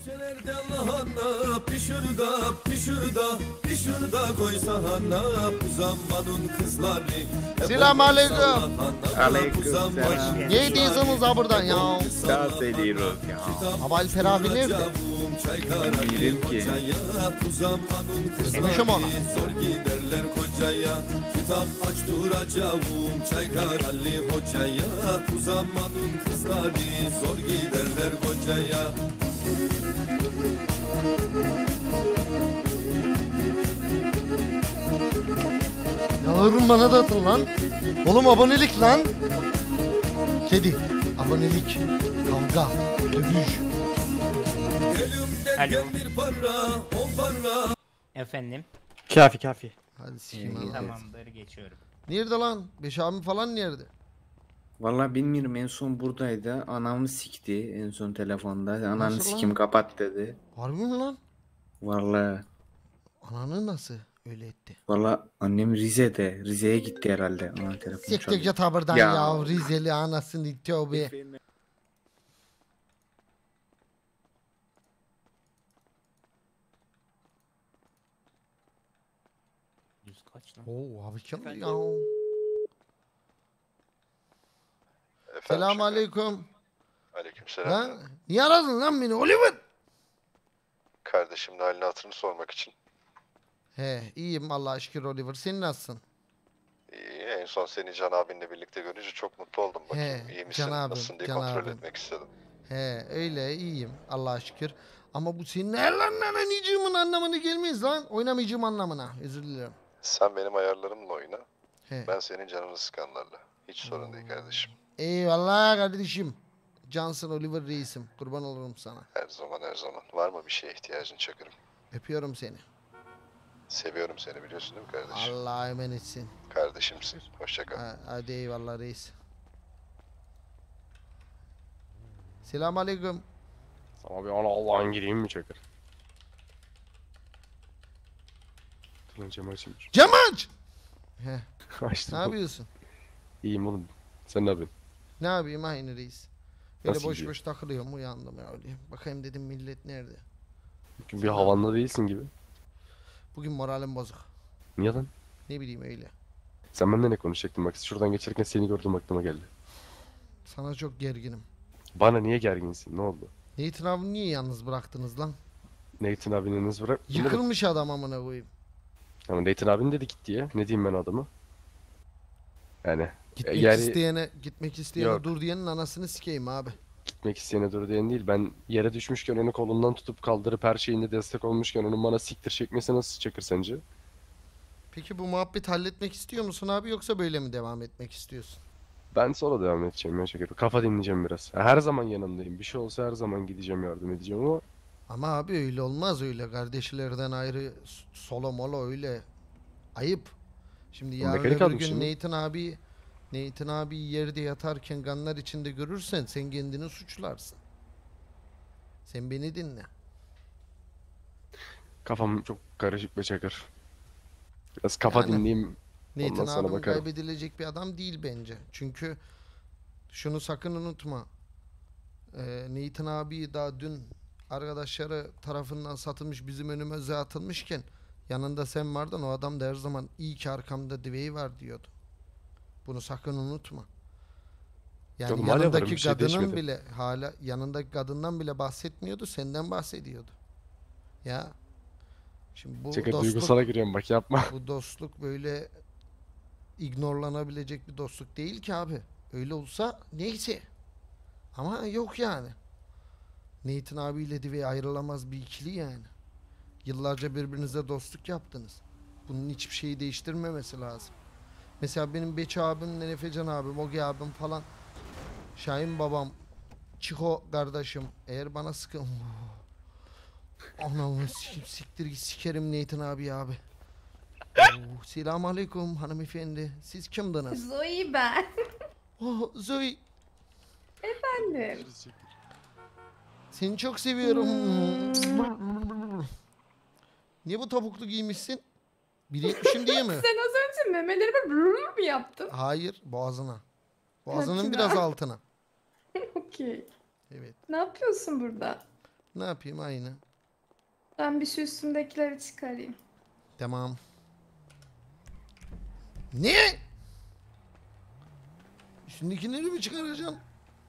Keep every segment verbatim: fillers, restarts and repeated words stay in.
Bahçelerde lahana pişir da pişir da pişir da koy sahana bu zamanın kızları. Selamünaleyküm. Aleykümselam. Ne ediyorsunuz ha buradan ya? Dans ediyoruz ya. Abal teravi nerede? Bilmiyorum ki. Kızmışım ona. Zor giderler kocaya. Kitap aç duracağım çaykar Ali hocaya. Bu zamanın kızları zor giderler kocaya. Yavrum bana da atın lan. Oğlum abonelik lan. Kedi. Abonelik. Kavga. Dövüş. Alo. Bir para, on para. Efendim? Kafi kafi. Hadi sikeyim lan. Tamamdır, geçiyorum. Nerede lan? Beş abim falan nerede? Vallahi bilmiyorum, en son buradaydı. Anamı sikti en son telefonda. Ananı Nasıl sikim lan? kapat dedi. Harbi mi lan? Vallahi Ananı nasıl öyle etti? vallahi annem Rize'de. Rize'ye gitti herhalde. Ana telefon Siktir çalıyor. git ha buradan ya. Ya. Rizeli anasını tövbe. Yüz kaç lan? Oo abi kim ya? Efendim, Selamun aleyküm. Aleykümselam. Ha? Niye aradın lan beni Oliver? Kardeşimin halini hatırını sormak için. He iyiyim Allah'a şükür Oliver. Sen nasılsın? İyi, en son seni Can abinle birlikte görünce çok mutlu oldum. Bakayım He, iyi misin, Can abim, nasılsın diye Can kontrol abim. etmek istedim. He öyle iyiyim Allah'a şükür. Ama bu senin oynamayacağımın anlamına gelmez lan. Oynamayacağım anlamına. Özür dilerim. Sen benim ayarlarımla oyna. He. Ben senin canını sıkanlarla. Hiç sorun değil kardeşim. Eyvallah kardeşim. Johnson Oliver reisim. Kurban olurum sana. Her zaman her zaman. Var mı bir şeye ihtiyacın Çakır'ım? Öpüyorum seni. Seviyorum seni, biliyorsun değil mi kardeşim? Allah'a emanetsin. Kardeşimsin. Hoşça kal. Ha, hadi eyvallah reis. Selamun aleyküm. Sana bir ana Allah'ın gireyim mi Çakır? Lan camı açayım. Cam aç! He, Açtım. ne yapıyorsun? İyiyim oğlum. Sen ne yapıyorsun? Ne yapayım aynı reis. Böyle Nasıl boş gidiyor? boş takılıyorum, uyandım ya öyle. Bakayım dedim millet nerede? Bugün bir havanda değilsin gibi. Bugün moralim bozuk. Niye lan? Ne bileyim öyle. Sen benden ne konuşacaktın bak, şuradan geçerken seni gördüm aklıma geldi. Sana çok gerginim. Bana niye gerginsin, ne oldu? Nathan abi niye yalnız bıraktınız lan? Nathan abinin hız bırak. Yıkılmış adam amına koyayım. Ama Nathan abin dedi gitti ya. Ne diyeyim ben adamı? Yani Gitmek yani- isteyene, gitmek isteyene Yok. dur diyenin anasını sikeyim abi. gitmek isteyene dur diyen değil. Ben yere düşmüşken onu kolundan tutup kaldırıp her şeyinde destek olmuşken onun bana siktir çekmesi nasıl Çakır sence? Peki bu muhabbet halletmek istiyor musun abi yoksa böyle mi devam etmek istiyorsun? Ben sonra devam edeceğim ya Çakır. Kafa dinleyeceğim biraz. Her zaman yanındayım. Bir şey olsa her zaman gideceğim, yardım edeceğim ama Ama abi öyle olmaz öyle kardeşlerden ayrı s- solo molo öyle ayıp. Şimdi yarın mekanik öbür almış gün değil mi? Nathan abi Nathan abi yerde yatarken kanlar içinde görürsen sen kendini suçlarsın. Sen beni dinle. kafam çok karışık be Çakır. Biraz kafa Yani. dinleyeyim. Ondan Nathan sonra abim bakarım. kaybedilecek bir adam değil bence. Çünkü şunu sakın unutma. Ee, Nathan abi daha dün arkadaşları tarafından satılmış bizim önümüze atılmışken yanında sen vardın, o adam da her zaman iyi ki arkamda Dwayne var diyordu. Bunu sakın unutma. Yani Oğlum hala varım, yanındaki bir şey kadının değişmedi. bile hala yanındaki kadından bile bahsetmiyordu, senden bahsediyordu. Ya şimdi bu Çakır dostluk duygusala giriyorum bak, yapma. bu dostluk böyle ignorlanabilecek bir dostluk değil ki abi. Öyle olsa neyse. Ama yok yani. Nathan abiyle Dwayne ayrılamaz bir ikili yani. Yıllarca birbirinize dostluk yaptınız. Bunun hiçbir şeyi değiştirmemesi lazım. Mesela benim Beçi abim, Efecan abim, Ogi abim falan, Şahin babam, Çiko kardeşim, eğer bana sıkın... Anamı sikip siktir git sikerim Nathan abi abi. Oo, selamun aleyküm hanımefendi. Siz kimdiniz? Zoe ben. Oh Zoe, Efendim. seni çok seviyorum. Niye bu topuklu giymişsin? bir yetmişim diye mi? Sen az önce memelerime brrrr mı yaptın? Hayır, boğazına. Boğazının Kaçına? biraz altına. Okey. Evet. Ne yapıyorsun burada? Ne yapayım aynı. Ben bir şu üstümdekileri çıkarayım. Tamam. Ne? Üstündekileri mi çıkaracağım?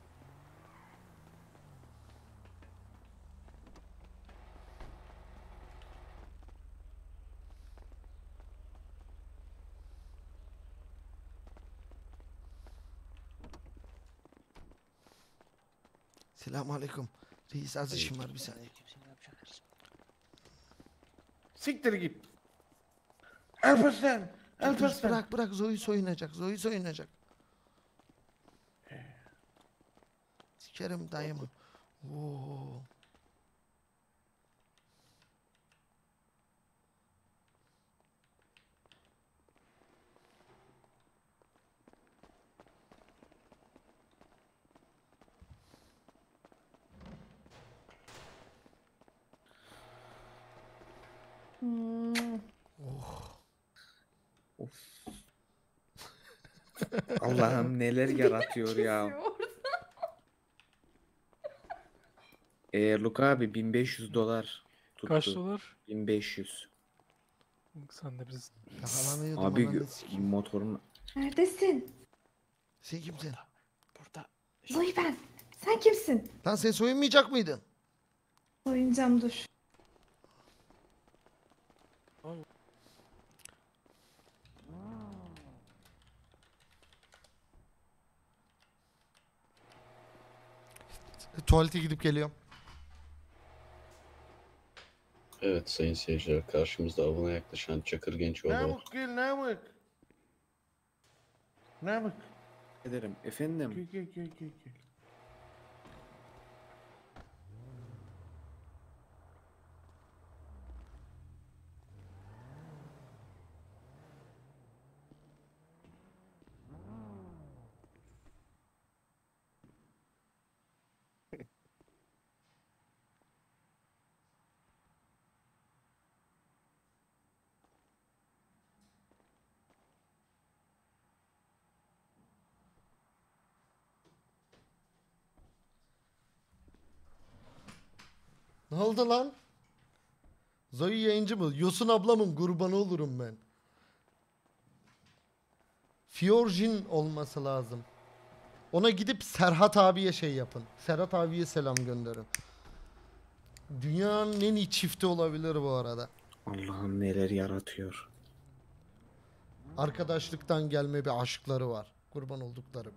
Selamünaleyküm. Reis az işim var bir saniye. Siktir git. Alparslan. Dur, Alparslan. bırak bırak Zoe soyunacak. Zoe soyunacak. Sikerim dayımı. Oo. Hmm. Allah'ım neler yaratıyor ya. Kesiyor. Ee, Luka abi bin beş yüz dolar tuttu. Kaç dolar? bin beş yüz. Sen de biz. Yakalanıyordum Abi ananı gö- sikeyim. motorun Neredesin? Sen kimsin? Burada. Zoe ben. Sen kimsin? Lan sen soyunmayacak mıydın? Soyunacağım dur. Tuvalete gidip geliyorum. Evet sayın seyirciler, karşımızda avına yaklaşan Çakır Gençoğlu var. Namık gel Namık. Namık. ederim. Efendim. Gel gel gel gel. gel. Ne oldu lan? Zoe yayıncı mı? Yosun ablamın kurbanı olurum ben. Fiorjin olması lazım. Ona gidip Serhat abiye şey yapın. Serhat abiye selam gönderin. Dünyanın en iyi çifti olabilir bu arada. Allah'ım neler yaratıyor. Arkadaşlıktan gelme bir aşkları var. Kurban olduklarım.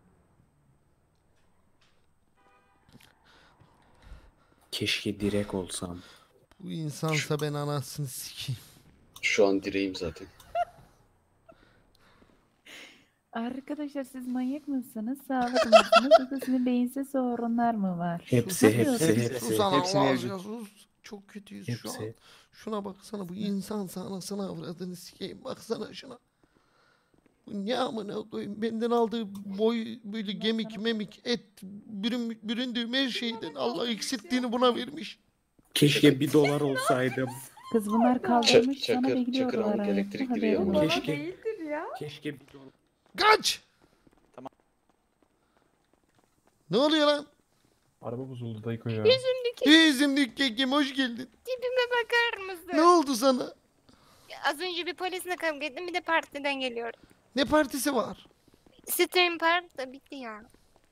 Keşke direk olsam. Bu insansa ben anasını sikeyim. Şu an direğim zaten. Arkadaşlar siz manyak mısınız? Sağlıklı mısınız? Yoksa sizin beyinsiz sorunlar mı var? Hepsi hepsi Hepsi. hepsi. Sus ana Hepsi Allah mevcut. aşkına sus. Çok kötüyüz şu an. Hepsi. Şuna baksana bu insansa anasını avradını sikeyim. Baksana şuna. Bu ne amına koyayım. Benden aldığı boy böyle gemik memik et bürün, büründüğüm her şeyden Allah eksilttiğini buna vermiş. Keşke bir dolar olsaydım. Kız bunlar kaldırmış Çakır- sana Çakır bekliyorlar. Hanım ayakta, elektrik haberin direği yok. ama- Bana Keşke. değildir ya. Keşke bir dolar. Kaç! Ne oluyor lan? Araba bozuldu dayı ya. Yüzümlük kekim hoş geldin. Tipime bakar mısın? Ne oldu sana? Az önce bir polisle kavga ettim, bir de partiden geliyorum. Ne partisi var? Stream Park da bitti ya.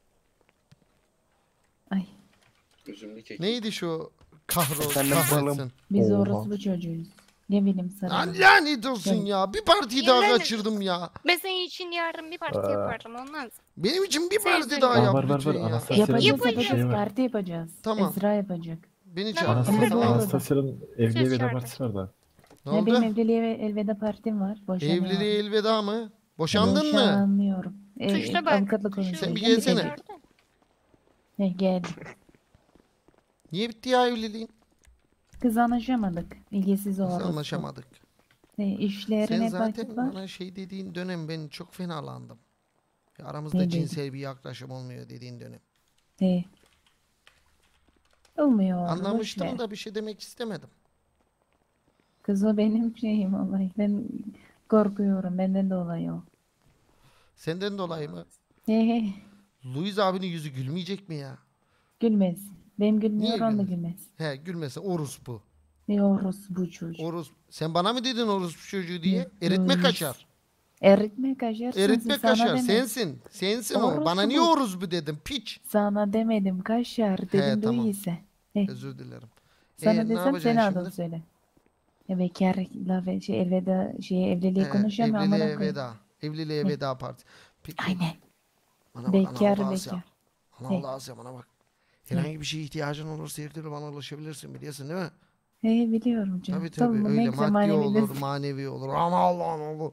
Üzümlü kek. Neydi şu kahrol Efendim, kahretsin. balım. Biz Oha. orospu çocuğuyuz. Ne bileyim sana. Lan lanet olsun ya. Bir partiyi daha Yemin kaçırdım ya. Ben senin için yarın bir parti Aa. yaparım, olmaz. Benim için bir Sen- parti sen- daha Aa, yap var, var, lütfen var. ya. Anastasya- Yapacağız Yapacağız. yapacağız. Şey var. Parti yapacağız. Tamam. Esra yapacak. Beni Tamam. çağır. Anastasya- Tamam. Anastasya'nın evliliğe Söz veda verdim. partisi var da. Ne Ne benim oldu? evliliğe ve elveda partim var. Boşanıyorum. Evliliğe elveda mı? Boşandın mı? Boşanmıyorum. Ee, Tuşla bak. avukatla konuşacağım. Sen bir Gel- gelsene. gel- He, gel. Niye bitti ya evliliğin? Kız anlaşamadık. İlgisiz Biz olarak. anlaşamadık. He, işlerine Sen vakit zaten var. bana şey dediğin dönem ben çok fenalandım. Ya aramızda Ne dedin? cinsel bir yaklaşım olmuyor dediğin dönem. He. Olmuyor. boş ver. Anlamıştım da bir şey demek istemedim. Kız o benim şeyim vallahi. Ben korkuyorum. Benden dolayı o. Senden dolayı mı? He he. Louis abinin yüzü gülmeyecek mi ya? Gülmez. Benim gülmüyor, Niye onun da gülmüyor? gülmez. He gülmesin orospu. Ne orospu bu çocuk. Orospu. Sen bana mı dedin orospu çocuğu diye? Eritme Yok. kaşar. Eritme kaşar sensin, Eritme sana kaşar demedim. sensin. Sensin o. Orospu Bana niye bu. orospu dedim piç. Sana demedim kaşar He, dedim tamam. iyiyse. He. Özür dilerim. Sana Ee, ne desem yapacaksın seni adını şimdi? söyle. Ya bekarla ve şey elveda şey evliliği He, konuşuyorum ama evliliğe veda. Evliliğe Ne? veda parti. Peki. Aynen. Bana bak, Bekar ana Allah Asya. bekar. Ana He. Allah Asya bana bak. Herhangi bir şeye ihtiyacın olursa her türlü bana ulaşabilirsin biliyorsun değil mi? He biliyorum canım. Tabii tabii Tamam, öyle neyse, maddi manevi olur, destek. manevi olur. Ana Allah'ın oğlu.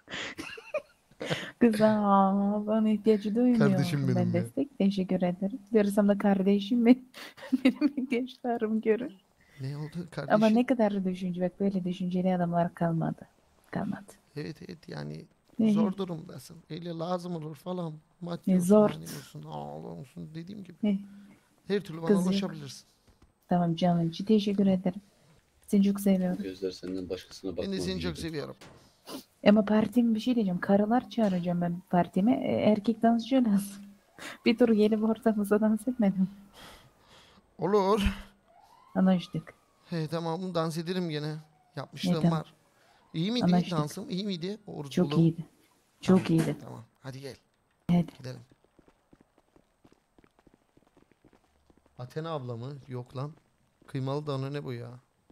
Güzel. Bana ihtiyacı duymuyorum. Kardeşim benim Ben ya. destek. Teşekkür ederim. Görürsem de kardeşim benim. Benim ihtiyaçlarım görür. Ne oldu kardeşim? Ama ne kadar düşünce bak böyle düşünceli adamlar kalmadı. Kalmadı. Evet evet yani Ne? zor durumdasın. Öyle lazım olur falan. Maddi Ne olsun, zor. manevi olsun, ağlı olsun dediğim gibi. Ne? Her türlü bana Kız yok. ulaşabilirsin. Tamam canım için teşekkür ederim. Seni çok seviyorum. Gözler senden başkasına Ben bakmaz. de seni çok gibi. seviyorum. Ama partim bir şey diyeceğim. Karılar çağıracağım ben partime. E, Erkek dansçı lazım. Bir tur gelip ortamıza dans etmedim. Olur. Anlaştık. He tamam dans ederim gene. Ne, Yapmışlığım tamam. var. İyi miydi Anlaştık. dansım? İyi miydi? Oruç Çok buldum. iyiydi. Çok iyiydi. Tamam hadi gel. Hadi. Gidelim. Athena abla mı? Yok lan. Kıymalı dana ne bu ya?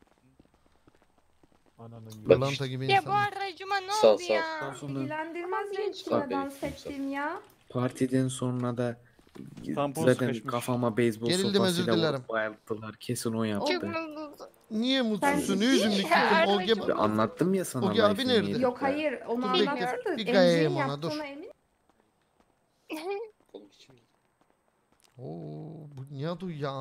Ananın Bak yüzü. Pırlanta gibi Ya bu insan. aracıma ne Sağ, oldu sağ. ya? Sonra İlgilendirmez beni Sağ kime beni, dans sağ. ettiğim ya. partiden sonra da Tampon zaten sıkışmış. kafama beyzbol Gerildim, özür sopasıyla dilerim. vurup bayılttılar. Kesin o Çok yaptı. mutsuzum. Niye mutsuzsun? Ben- Yüzümdük Ya, gittim. aracım- Oge Bir anlattım ya sana. Ogi abi life'ı nerede? neydi Yok ya. hayır onu Dur bekle, anlattın da bir Emre'nin gayeyim ona, dur. yaptığına emin. Oğlum için. Oo, bu ne du ya?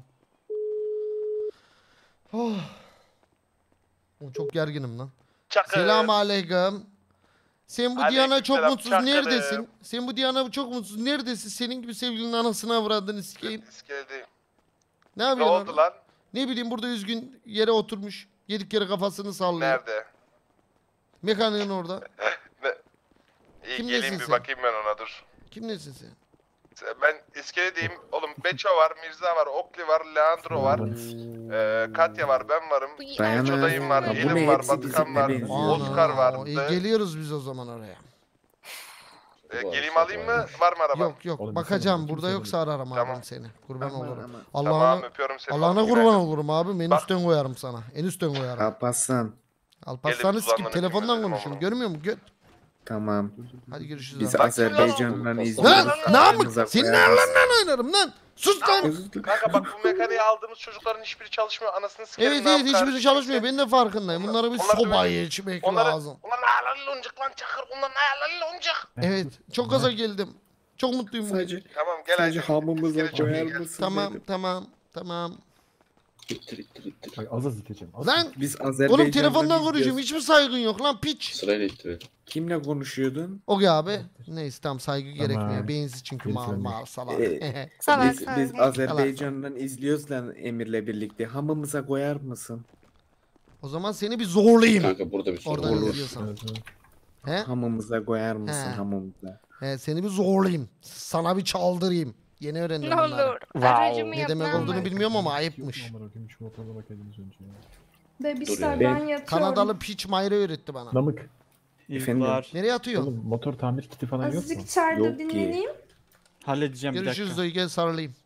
Oh. Oğlum çok gerginim lan. Çakır. Selam aleyküm. Sen bu Diana çok Aleykümselam, mutsuz çakırım. neredesin? Sen bu Diana çok mutsuz neredesin? Senin gibi sevgilinin anasını avradını sikeyim. İskeledeyim. Ne Ne yapıyorsun oldu orada? lan? Ne bileyim burada üzgün yere oturmuş. Yedik yere kafasını sallıyor. Nerede? Mekaniğin orada. İyi Kim geleyim nesin bir sen? bakayım ben ona dur. Kim nesin sen? Ben iskeledeyim. Oğlum Beço var, Mirza var, Okli var, Leandro var. Ee, Katya var, ben varım. Bu iyi. Dayana. Beço'dayım var, Ya bu Elim ne var, hepsi Batıkan birbirine var, benziyor. Oscar var. iyi, geliyoruz biz o zaman oraya. Ee, geleyim alayım mı? Var mı araba? Yok yok Oğlum, bakacağım sen- burada kimse yoksa ararım Tamam. abim seni. Kurban Aman, olurum. aman. Tamam Allah'ına öpüyorum seni. Allah'ına Bak, kurban günaydın. olurum abim. En Bak. üstten koyarım sana. En üstten koyarım. Alparslan. Alparslan'ı Gelip sikip uzandan telefondan öpeyim konuşuyorum. dedim Görmüyor musun? Göt. Tamam. Hadi görüşürüz Biz abi. Azerbaycan'dan Lan izliyoruz. namık Aramıza senin koyarız. nereden oynarım lan? Sus lan. Özür dilerim. Kanka bak bu mekaniği aldığımız çocukların hiçbiri çalışmıyor. Anasını sikerim. Evet ne evet yapar? hiçbiri çalışmıyor. Ben de farkındayım. Onlar- Bunlara bir onlar da sobayı böyle- içmek Onları, lazım. Ulan ayarlarlı loncuk lan Çakır. Ulan ayarlarlı loncuk. Evet. Çok gaza geldim. Çok mutluyum bugün. Sadece, Tamam gel sadece hadi. hamımıza İskele çok iyi koyar gel. mısın Tamam dedim. tamam tamam. İttir ittir ittir. Bak az az iteceğim. Az Lan Biz Azerbaycan'dan oğlum telefondan izliyoruz. konuşuyorum. Hiç mi saygın yok lan piç? Sırayla ittirelim. Kimle konuşuyordun? Ogi abi. Neyse tamam saygı gerekmiyor. Beyinsiz çünkü Gerisi mal önemli. mal salak. Ee, Salak Biz, salak. biz Azerbaycan'dan izliyoruz lan Emir'le birlikte. Hamımıza koyar mısın? O zaman seni bir zorlayayım. Kanka burada bir sorun Oradan var. izliyorsan. Evet, evet. He? Hamımıza koyar mısın He. hamımıza? He seni bir zorlayayım. Sana bir çaldırayım. Yeni öğrendim Ne bunları. olur. Aracımı Ne yap. demek ne olduğunu olur. bilmiyorum ama Yok ayıpmış. mu amına koyayım, şu motoruna bakaydınız önce ya. Bebişler Dur ya. ben Ben- yatıyorum. Kanadalı piç Mayra öğretti bana. Namık. Efendim? Nereye atıyorsun? Oğlum motor tamir kiti falan yok mu? Azıcık içeride Yok ki. dinleneyim. Halledeceğim bir Görüşürüz dakika. dayı gel sarılayım.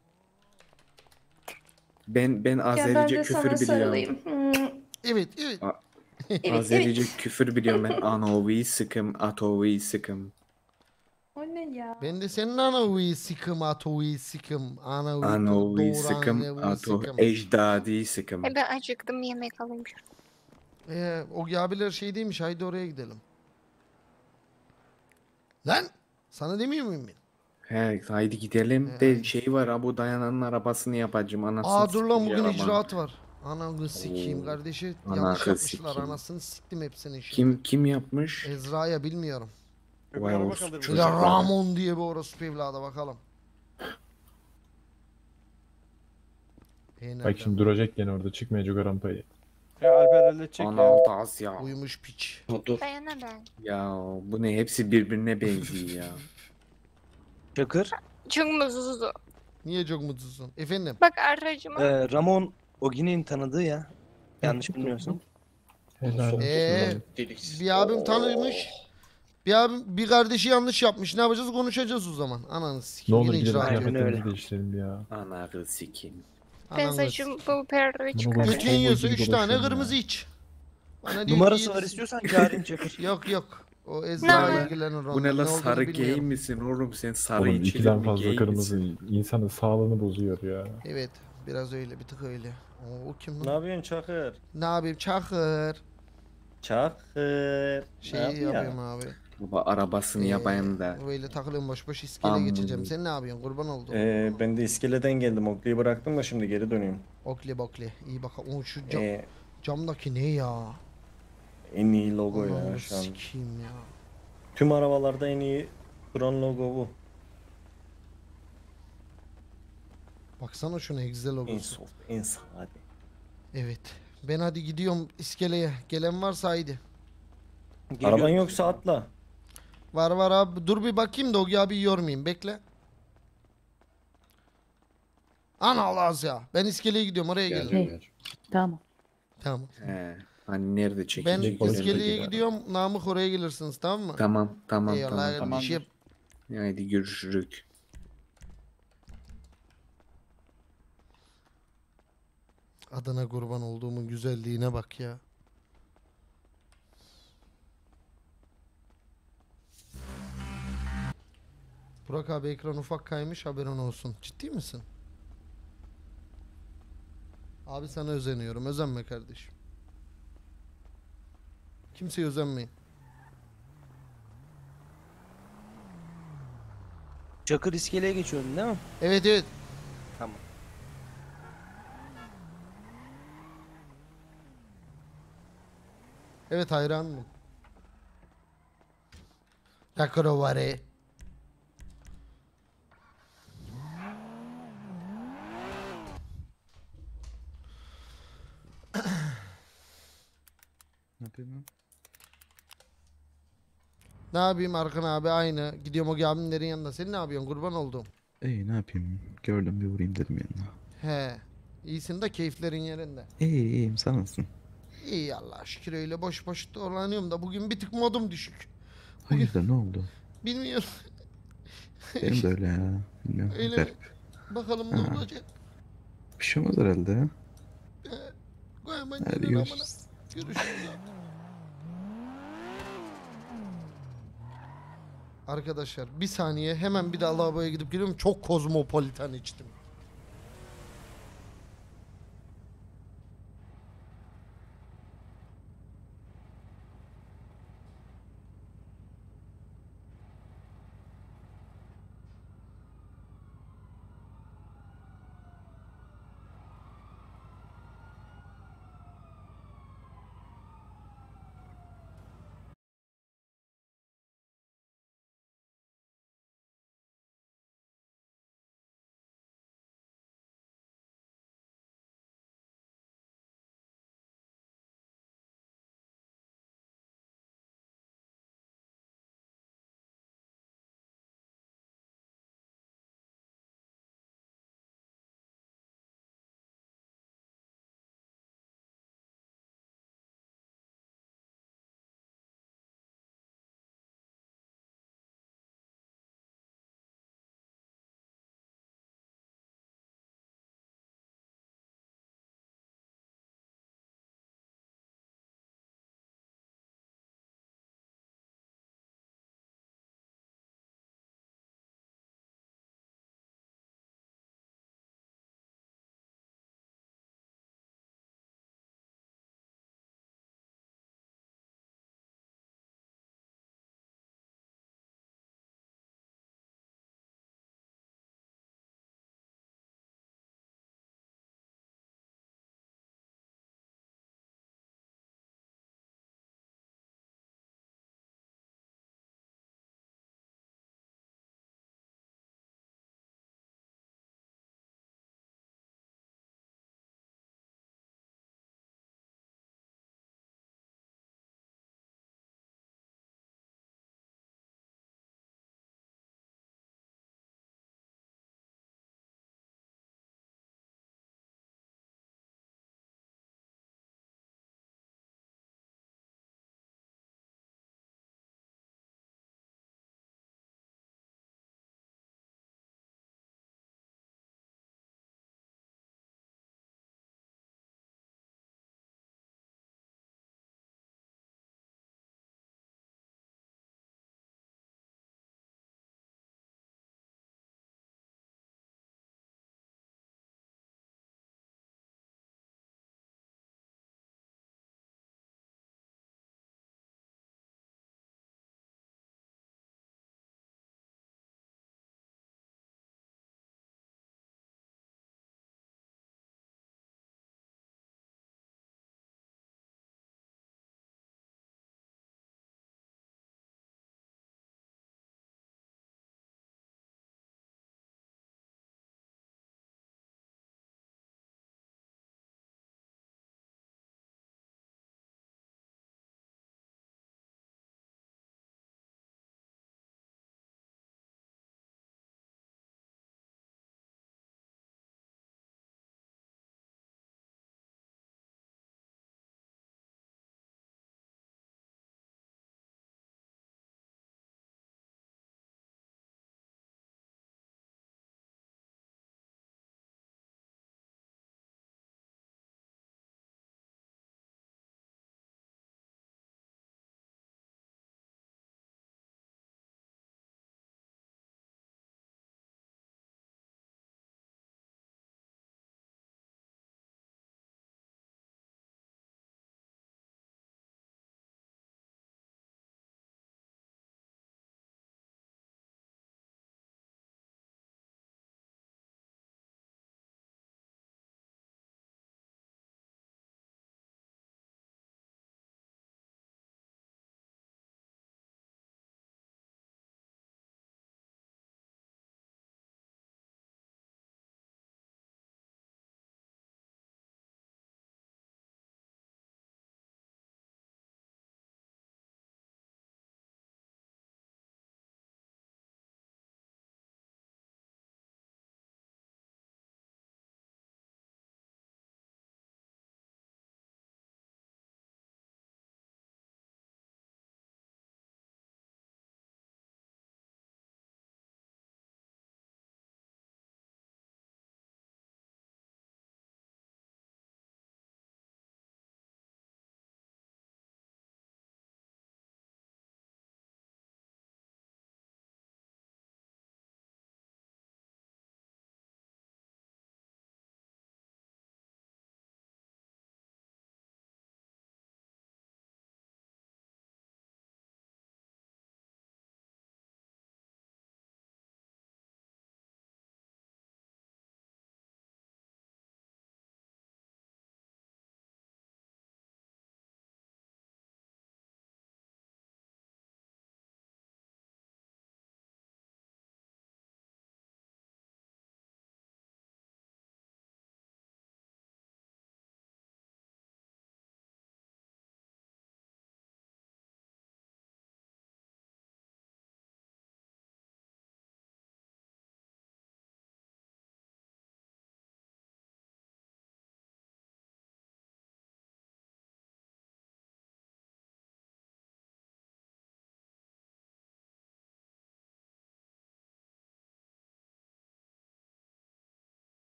Ben ben Gel ben Azerice de küfür sana biliyorum. sarılayım. Hmm. Evet evet. Evet Azerice evet. küfür biliyorum ben. Anovi sıkım, atovi sıkım. O ne ya? Ben de senin anavi sıkım atovi sıkım. Anavi Anovi doğuran sıkım, anavi ato sıkım. ecdadi sıkım. E ben acıktım yemek alayım. Ee, Ogi abiler şey değilmiş haydi oraya gidelim. Lan sana demiyor muyum ben? He, haydi gidelim. He, De haydi. şey var ha bu dayananın arabasını yapacağım. Anasını Aa dur lan sikeceğim bugün ama. icraat var. Ananı sikeyim Oo, kardeşi. ananı Yanlış yapmışlar. sikeyim. Anasını siktim hepsini şimdi. Kim kim yapmış? Ezra'ya bilmiyorum. Vay araba olsun kaldırmış. Şöyle çocuklar. Ramon diye bir orospu evladı bakalım. Hey, Bak şimdi duracak gene orada çıkmayacak o rampayı. Ya Alper halledecek Ana ya. altı Asya. Uyumuş piç. Ha, dur. Dayana ben. Ya bu ne hepsi birbirine benziyor ya. Çakır. Çok mutsuzum. Niye çok mutsuzsun? Efendim? Bak aracıma. Ee, Ramon Ogi'nin tanıdığı ya. Yanlış bilmiyorsun. Helal. Eee bir abim tanımış. Bir abim bir kardeşi yanlış yapmış. Ne yapacağız? Konuşacağız o zaman. Ananı Ne sikeyim. olur Yine gidelim icra ediyor. kıyafetlerimizi değiştirelim ya. Anakı sikeyim. Ben Ananı saçım bu perdeyi Bunu çıkarayım. bak- Götün yiyorsa Kovboy gibi üç tane dolaşıyorum ya. kırmızı iç. Bana diyor Numarası ki var yedi- istiyorsan çağırayım Çakır. Yok yok. O Ne Ezra var? ilgilenir onunla. Bu ne la olduğunu sarı bilmiyorum. gay misin oğlum sen sarı Oğlum içilir ikiden mi fazla gay kırmızı misin? insanın sağlığını bozuyor ya. Evet. Biraz öyle. Bir tık öyle. Oo, o kim Ne lan? yapıyorsun Çakır? Ne yapayım? Çakır. Çakır. Şey Ne yapıyor? yapıyorum abi. Baba arabasını Ee, yapayım da. Böyle takılıyorum boş boş iskele Aman. geçeceğim. Sen ne yapıyorsun? Kurban oldum. Ee, ben de iskeleden geldim. Okli'yi bıraktım da şimdi geri dönüyorum. Okli bokli. İyi bakalım. Oo, şu cam, Ee, camdaki ne ya? en iyi logo ya Ananı şu an. sikeyim ya. Tüm arabalarda en iyi duran logo bu. Baksana şuna güzel En logosu. soft, en sade. Evet. Ben hadi gidiyorum iskeleye. Gelen varsa haydi. Araban yoksa atla. Var var abi. Dur bir bakayım da o abi yormayayım. Bekle. Ana Allah'ız ya. Ben iskeleye gidiyorum. Oraya gelin. Geldim geldim. Tamam. Tamam. He. Hani nerede Ben çekilecek? Oraya iskeleye gidelim. gidiyorum. Namık oraya gelirsiniz, tamam mı? Tamam tamam Eyvallah tamam. kardeşim. Haydi görüşürük. Adına kurban olduğumun güzelliğine bak ya. Burak abi ekran ufak kaymış, haberin olsun. Ciddi misin? Abi sana özeniyorum. Özenme kardeşim. Kimseye özenmeyin. Çakır iskeleye geçiyordun değil mi? Evet evet. Tamam. Evet hayranım. Takrovari. Ne yapayım lan? Ne yapayım Arkan abi aynı. Gidiyorum o abimlerin yanına. Sen ne yapıyorsun kurban oldum. İyi ne yapayım? Gördüm bir uğrayayım dedim yanına. He. İyisin de keyiflerin yerinde. İyi iyiyim sen nasılsın? İyi Allah'a şükür öyle boş boş dolanıyorum da bugün bir tık modum düşük. Hayırdır ne oldu? Bilmiyorum. Benim de öyle ya. Bilmiyorum. Öyle mi? Garip. Bakalım ne Ha. olacak. Bir şey olmaz herhalde ya. Hemen Hadi gelin amına. görüşürüz. Görüşürüz abi. Arkadaşlar bir saniye hemen bir daha lavaboya gidip geliyorum. Çok kozmopolitan içtim.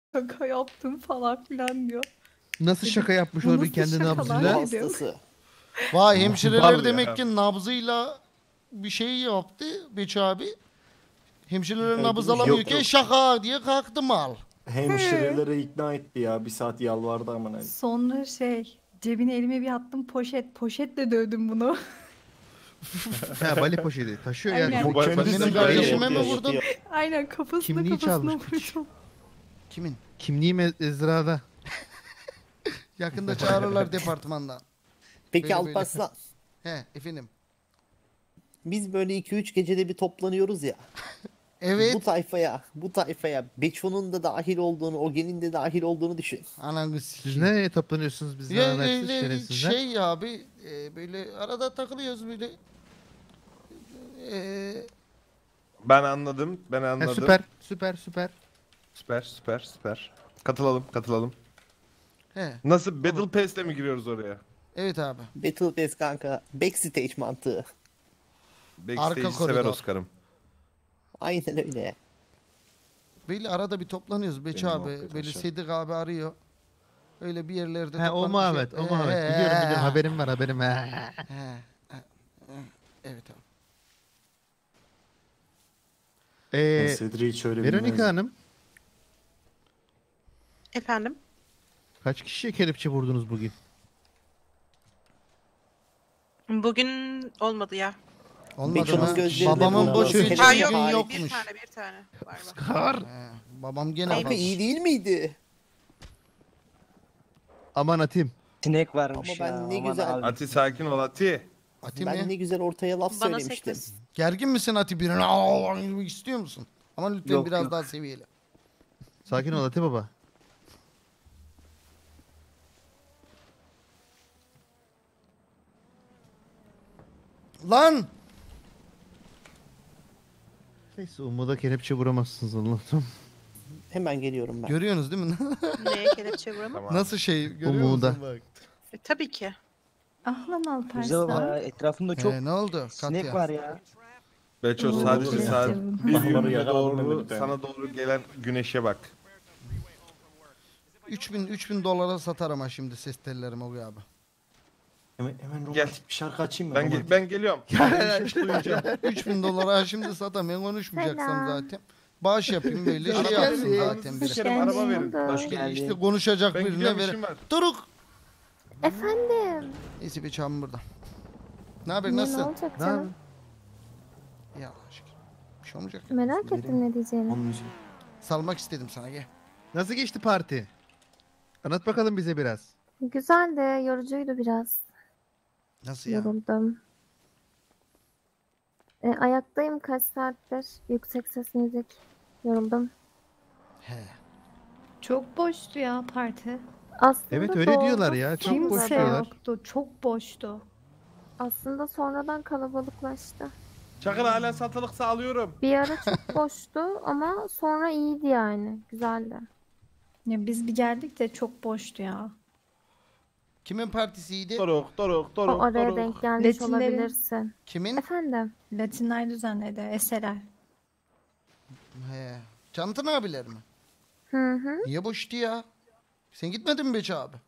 Şaka yaptım falan filan diyor. Nasıl şaka yapmış Bu olabilir nasıl kendi şakalar nabzıyla? dedim. Hastası. Vay hemşireler Vallahi demek ya. ki nabzıyla bir şey yaptı Beço abi. Hemşireler Evet, nabız yok, alamıyorken yok. şaka diye kalktı mal. Hemşirelere ikna etti ya. Bir saat yalvardı amına. Sonra şey cebine elime bir attım poşet. Poşetle dövdüm bunu. Ha bali poşeti taşıyor Aynen. yani. Bu Benim kendisi kardeşime mi yapıyor, vurdun? yapıyor. Aynen kafasına Kimliği kafasına çalmış piç. vurdum. Kimin? Kimliğim Ez- Ezra'da. Yakında çağırırlar departmandan. Peki Böyle böyle. Alparslan, He efendim. biz böyle iki üç gecede bir toplanıyoruz ya. Evet. Bu tayfaya, bu tayfaya Beço'nun da dahil olduğunu, Ogen'in de dahil olduğunu düşün. Ananı Siz sikeyim. nereye toplanıyorsunuz biz Ya namertsiz öyle şerefsizler? şey ya abi e, böyle arada takılıyoruz böyle. E, Ben anladım. Ben Ha, anladım. süper süper süper. Süper süper süper. Katılalım katılalım. he Nasıl Battle Pass'le mi giriyoruz oraya? evet abi. Battle Pass kanka, backstage mantığı. Backstage'i sever koridor. Oscar'ım. Aynen öyle. Böyle arada bir toplanıyoruz Beço Benim abi. muhabbet Böyle aşağı. Sedik abi arıyor. Öyle bir yerlerde Ha o toplanıp Muhammed, şey- o Muhammed. He, Biliyorum he, biliyorum he. haberim var haberim. He. He, he, he. Evet abi. Ben Ee, Sedri hiç öyle Veronika bilmezdim. Hanım Efendim? kaç kişiye kelepçe vurdunuz bugün? Bugün olmadı ya. Olmadı Beço'nun mı? gözlerinde Babamın bu- boşu Ha, hiç Ha yok, yok gün hayır. bir yokmuş. tane bir tane var var. Kar. He, babam gene Kanka fazla. iyi değil miydi? Aman atayım. Sinek varmış Ama ya. ben ne aman güzel- abi. Ati sakin ol Ati. Ati Ben mi? ne güzel ortaya laf Bana söylemiştim. sekiz. Gergin misin Ati birine? Aa, istiyor musun? Ama lütfen Yok, biraz yok. daha seviyeli. Sakin ol Ati baba. Lan! Neyse Umut'a kelepçe vuramazsınız Allah'ım. Hemen geliyorum ben. Görüyorsunuz değil mi? Neye kelepçe vuramam? Tamam. Nasıl şey görüyor Umuda. musun bak. E, tabii ki. Ah lan Güzel baba ya. Alparslan. Etrafında çok He, ne oldu? sinek Katya. var ya. Beço Oo, sadece evet saat canım. bir Dağları yönüne yakaladım doğru dedi bir tane. sana doğru gelen güneşe bak. üç bin üç bin dolara satarım ha şimdi ses tellerimi o abi. Hemen, hemen Gel. romantik bir şarkı açayım mı? Ben Romantik. ge- ben geliyorum. Ben bir şey duyacağım. üç bin dolara şimdi satam ben konuşmayacaksam Selam. zaten. Bağış yapayım böyle şey Araba yapsın verin. zaten biri. Sikerim araba verin. Hoş İşte, geldin. işte konuşacak Ben birine gidiyorum ver. işim var. Duruk. Efendim. Neyse bir çağım burada. Ne haber Ne nasılsın? olacak Ne canım? Ya Allah'a şükür. Bir şey olmayacak. Merak ettim ne diyeceğini. Onun için. Salmak istedim sana gel. Nasıl geçti parti? Anlat bakalım bize biraz. Güzel de yorucuydu biraz. Nasıl ya? Yoruldum. E, ayaktayım kaç saattir. Yüksek ses müzik. Yoruldum. He. Çok boştu ya parti. Aslında Evet öyle doğru. diyorlar ya. Çok boş Kimse diyorlar. yoktu. Çok boştu. Aslında sonradan kalabalıklaştı. Çakır hala satılıksa alıyorum. Bir ara çok boştu ama sonra iyiydi yani. Güzeldi. Ya biz bir geldik de çok boştu ya. Kimin partisiydi? Doruk, doruk, O doruk, oraya doruk. denk gelmiş Latinlerin- olabilirsin. Kimin? Efendim? Latinler düzenledi. Eseler. He. Cantan abiler mi? Hı hı. Niye boştu ya? Sen gitmedin mi Beço abi?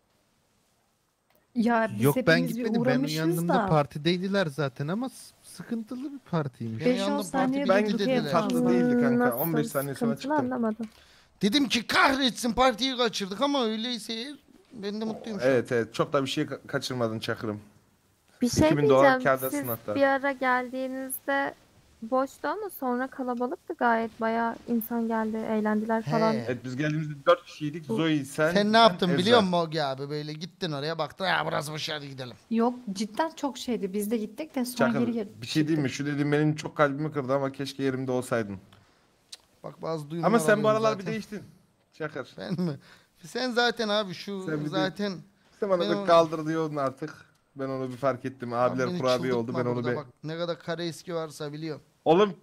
Ya biz Yok ben hepimiz bir gitmedim. Ben uğramışız uyandığımda da. partideydiler zaten ama s- sıkıntılı bir partiymiş. Ben Beş on yandım saniye parti Ben bitti gittim dediler. tatlı değildi kanka. Nasıl on beş saniye sonra sıkıntılı çıktım. anlamadım. Dedim ki kahretsin partiyi kaçırdık ama öyleyse eğer ben de mutluyum şu an. Evet evet çok da bir şey ka- kaçırmadın Çakır'ım. Bir şey iki bin dolar diyeceğim. kârdasın Siz hatta. bir ara geldiğinizde boştu ama sonra kalabalıktı gayet. Bayağı insan geldi, eğlendiler falan. He. Evet biz geldiğimizde dört kişiydik. Zoe sen. Sen ne ben, yaptın Ezra. biliyor musun Ogi abi? Böyle gittin oraya baktın ya burası boş hadi gidelim. Yok cidden çok şeydi. Biz de gittik de sonra Çakır geri geri bir şey diyeyim mi? Şu dediğim benim çok kalbimi kırdı ama keşke yerimde olsaydın. Bak bazı duyumlar Ama sen bu alıyorum aralar bir zaten. değiştin. Çakır. Ben mi? Sen zaten abi şu Sen bir de- zaten Sen bana Ben bir o- kaldır diyordun artık. Ben onu bir fark ettim. Abiler beni kurabiye oldu. çıldırtma Ben onu burada bir... bak ne kadar kare eski varsa biliyorum. Oğlum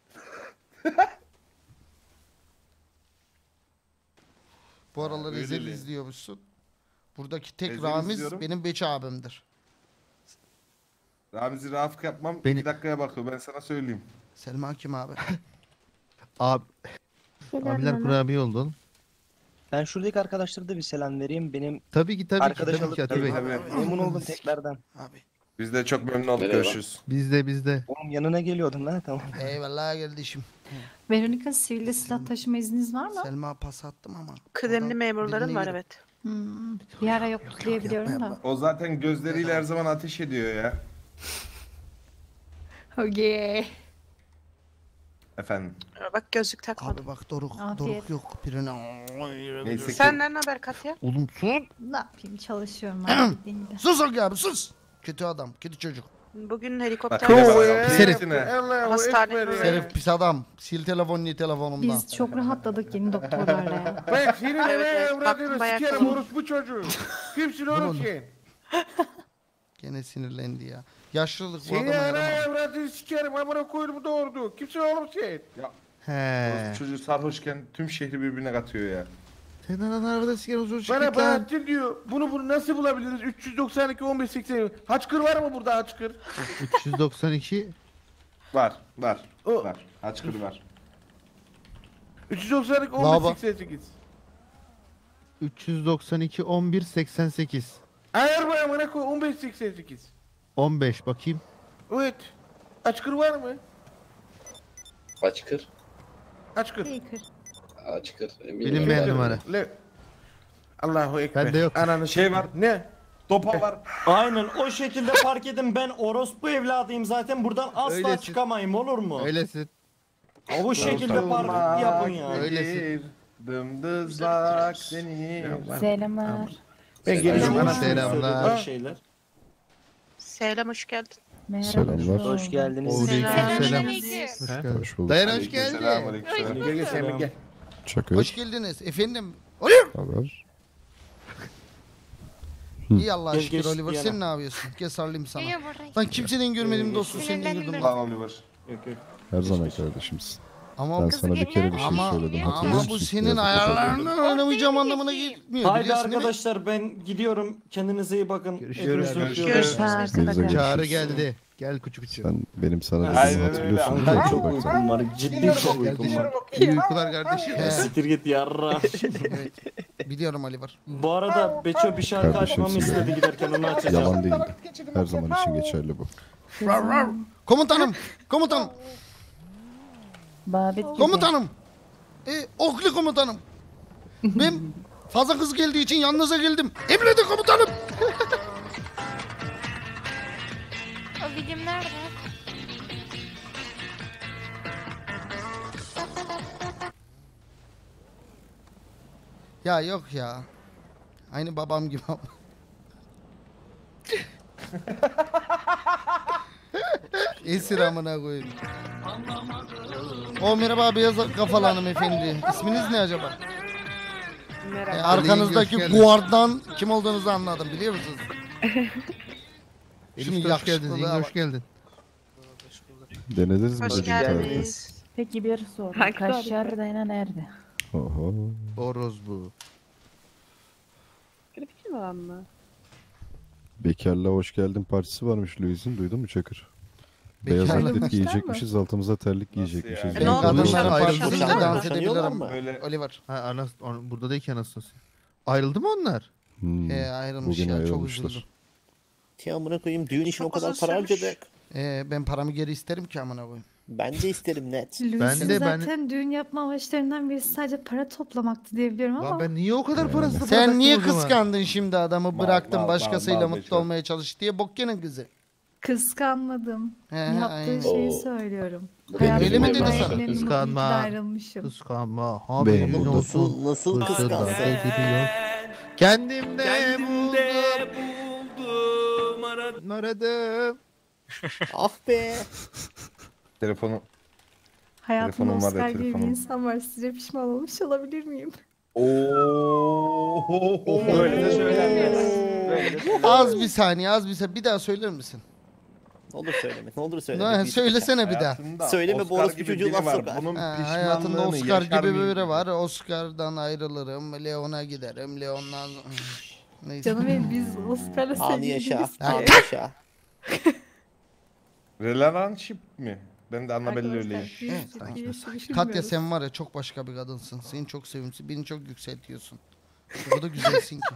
Bu aralar öyle Ezel mi? izliyormuşsun. Buradaki tek Ezel Ramiz izliyorum. benim Beço abimdir. Ramzi Rafık yapmam. Beni- iki dakikaya bakıyor. Ben sana söyleyeyim. Selma kim abi? Abi, Geliyorum abiler hemen. kurabiye oldu oğlum. Ben şuradaki arkadaşlara da bir selam vereyim. Benim Tabii ki tabii ki arkadaş tabii alıp ki Ati Bey. memnun oldum tekrardan. Biz de çok memnun olduk. Merhaba. Görüşürüz. Bizde bizde. Oğlum yanına geliyordum lan tamam. Eyvallah kardeşim. Veronica, sivilde silah taşıma izniniz var mı? Selma pas attım ama. Kıdemli Oradan memurların birine var girip- evet. Hmm, bir ara yoktu diye biliyorum da. O zaten gözleriyle her zaman ateş ediyor ya. Okay. Efendim. Bak gözlük takmadım. Abi bak Doruk, Afiyet. Doruk yok birine. Neyse ki. Senden ne haber Katya? Oğlum sus. Ne yapayım, çalışıyorum artık bildiğin gibi. Sus Olga abi sus. Kötü adam, kötü çocuk. Bugün Bak, helikopter hele bak, Serif. hepsine. hastane Serif pis adam. Sil telefonunu telefonumdan. Biz çok rahatladık yeni doktorlarla ya. Ben senin Evet, eve evet, evradını baktım bayağı sikerim kalın. orospu çocuğu. Kimsin oğlum sen? Gene sinirlendi ya. Yaşlılık bu Seni adama ana yaramaz. evradını sikerim amına koyduğumu doğurdu. Kimsin oğlum sen? Ya He. orospu çocuğu sarhoşken tüm şehri birbirine katıyor ya. Sen anan arabada sigara huzur Bana çıkıp lan. Bahattin diyor. Bunu bunu nasıl bulabiliriz? üç yüz doksan iki on beş seksen. Haçkır var mı burada haçkır? üç yüz doksan iki. Var, var. O- Var. Haçkır var. üç yüz doksan iki on Lava. beş seksen sekiz. üç yüz doksan iki on bir seksen sekiz. Ayar bana amına koy on beş seksen sekiz. on beş bakayım. Evet. Haçkır var mı? Açıkır. Haçkır. Baker. Açıkır. Bilinmeyen numara. Le. Allahu ekber. Bende yok. Ananı şey var. Ne? Topa var. Aynen o şekilde park edin. Ben orospu evladıyım zaten. Buradan asla Öylesin. çıkamayım olur mu? Öylesin. O bu şekilde park yapın ya. Öylesin. Dımdızlak seni. Selamlar. Ben geleceğim Selam, anasını. selamlar. Ha? Şeyler. Selam hoş geldin. Merhaba. Selamlar. Hoş geldiniz. Aleyküm selam. Hoş Hoş bulduk. Dayan hoş geldin. Selamünaleyküm. Gel gel sen de gel. Çakır. Hoş geldiniz efendim. Oluyor. Haber? İyi Allah'a Gel, şükür geç Oliver. yana. Sen ne yapıyorsun? Gel sarılayım sana. Geliyor buraya. Lan kimseden görmedim Ee, dostum senin sinirlendim gördüm. ben. Lan. Lan Oliver. Yok yok. Her zaman kardeşimsin. Ama Ben Kızı sana bir kere bir geliyor. şey ama, söyledim. Hatırlıyor ama musun? bu senin Biraz ayarlarını oynamayacağım anlamına gelmiyor. Haydi biliyorsun değil mi? arkadaşlar ben gidiyorum. Kendinize iyi bakın. Görüşürüz. Hepinizi Görüşürüz. öpüyorum. Görüşürüz. Arkadaşlar. Görüşürüz. Çağrı geldi. Gel küçük küçük. Sen benim sana Aynen dediğimi öyle. hatırlıyorsun. değil mi? Ankara çok Bak sen. uykum var. Ciddi çok uykum var. İyi uykular kardeşim. He. Siktir git yarra. Evet. Biliyorum Oliver. Bu arada Beço bir şarkı Kardeşim açmamı size. istedi giderken onu açacağım. Yalan değildi. Her zaman için geçerli bu. Rav, rav. Komutanım. Komutanım. Babet gibi. Komutanım. E, oklu komutanım. Ben fazla kız geldiği için yanınıza geldim. Emredin komutanım. O videom nerede? Ya yok ya. Aynı babam gibi ama. Esir amına koyayım. O merhaba beyaz kafalı hanımefendi. İsminiz ne acaba? Merhaba. E, arkanızdaki Ali, hoş geldin. guarddan kim olduğunuzu anladım biliyor musunuz? Şimdi Elif hoş geldin. yakışıklı Zingi da hoş var. geldin. Denediniz mi Hoş dediğim tarifi? geldiniz. Peki bir soru. Hangi Kaşar dayana nerede? Oho. Horoz bu. Grafik mi var mı? Bekarlığa hoş geldin partisi varmış Louis'in. Duydun mu Çakır? Beyaz Bekarlık atlet mı? giyecekmişiz, altımıza terlik giyecekmişiz. yani? E, ne oldu? Kadınlar Boşanma- ayrılmışlar boşanma- dans boşanıyorlar edebilirim. mı? Öyle. Oliver. Ha anas on- burada değil ki anasını. Ayrıldı mı onlar? Hmm. He ayrılmış Bugün ya çok ayrılmışlar. üzüldüm. Ya amına koyayım düğün için Çok o kadar uzun para sürmüş. harcadık. Ee, ben paramı geri isterim ki amına koyayım. Ben de isterim net. Ben Louis'in de- ben- zaten düğün yapma amaçlarından birisi sadece para toplamaktı diye biliyorum ama. Lan ben niye o kadar parasını Sen bıraktım niye o zaman? kıskandın şimdi adamı Mal, bıraktın mal, başkasıyla mal, mal, mutlu mal. olmaya çalış diye bok yenen kızı. Kıskanmadım. He, Yaptığı aynen. şeyi Oo. söylüyorum. Bu Hayatımda öyle mi en dedi sana? memnun, mutlu Kıskanma. ki de ayrılmışım. Kıskanma. Benim Haberin bu olsun. Nasıl nasıl Kısırda kıskansın? gidiyor. Kendimde buldum. Aradım. Aradım. Ah be. Telefonu. Hayatımda Telefonum var ya, Oscar gibi bir telefonum. insan var. Size pişman olmuş olabilir miyim? Oo. Böyle de söylenmez. Böyle de söylenmez. Az bir saniye az bir saniye bir daha söyler misin? Ne olur söyleme. Ne olur söyleme. Ha, Bir- söylesene bir daha. Hayatında Söyleme, bu Oscar orospu gibi çocuğu biri laf var. sokar. Bunun Ha, hayatında pişmanlığını Oscar yaşar gibi mıyım? biri var. Oscar'dan ayrılırım. Leon'a giderim. Leon'dan... Neyse. Canım benim biz Oscar'la Anı yaşa. sevgiliyiz ki. Anı yaşa. Relationship mi? Ben de Annabelle Arkadaşlar, öyleyim. bir Evet, sürü tamam. ilişki Katya düşünmüyoruz. sen var ya çok başka bir kadınsın. Seni çok sevimsiz. Beni çok yükseltiyorsun. O kadar güzelsin ki.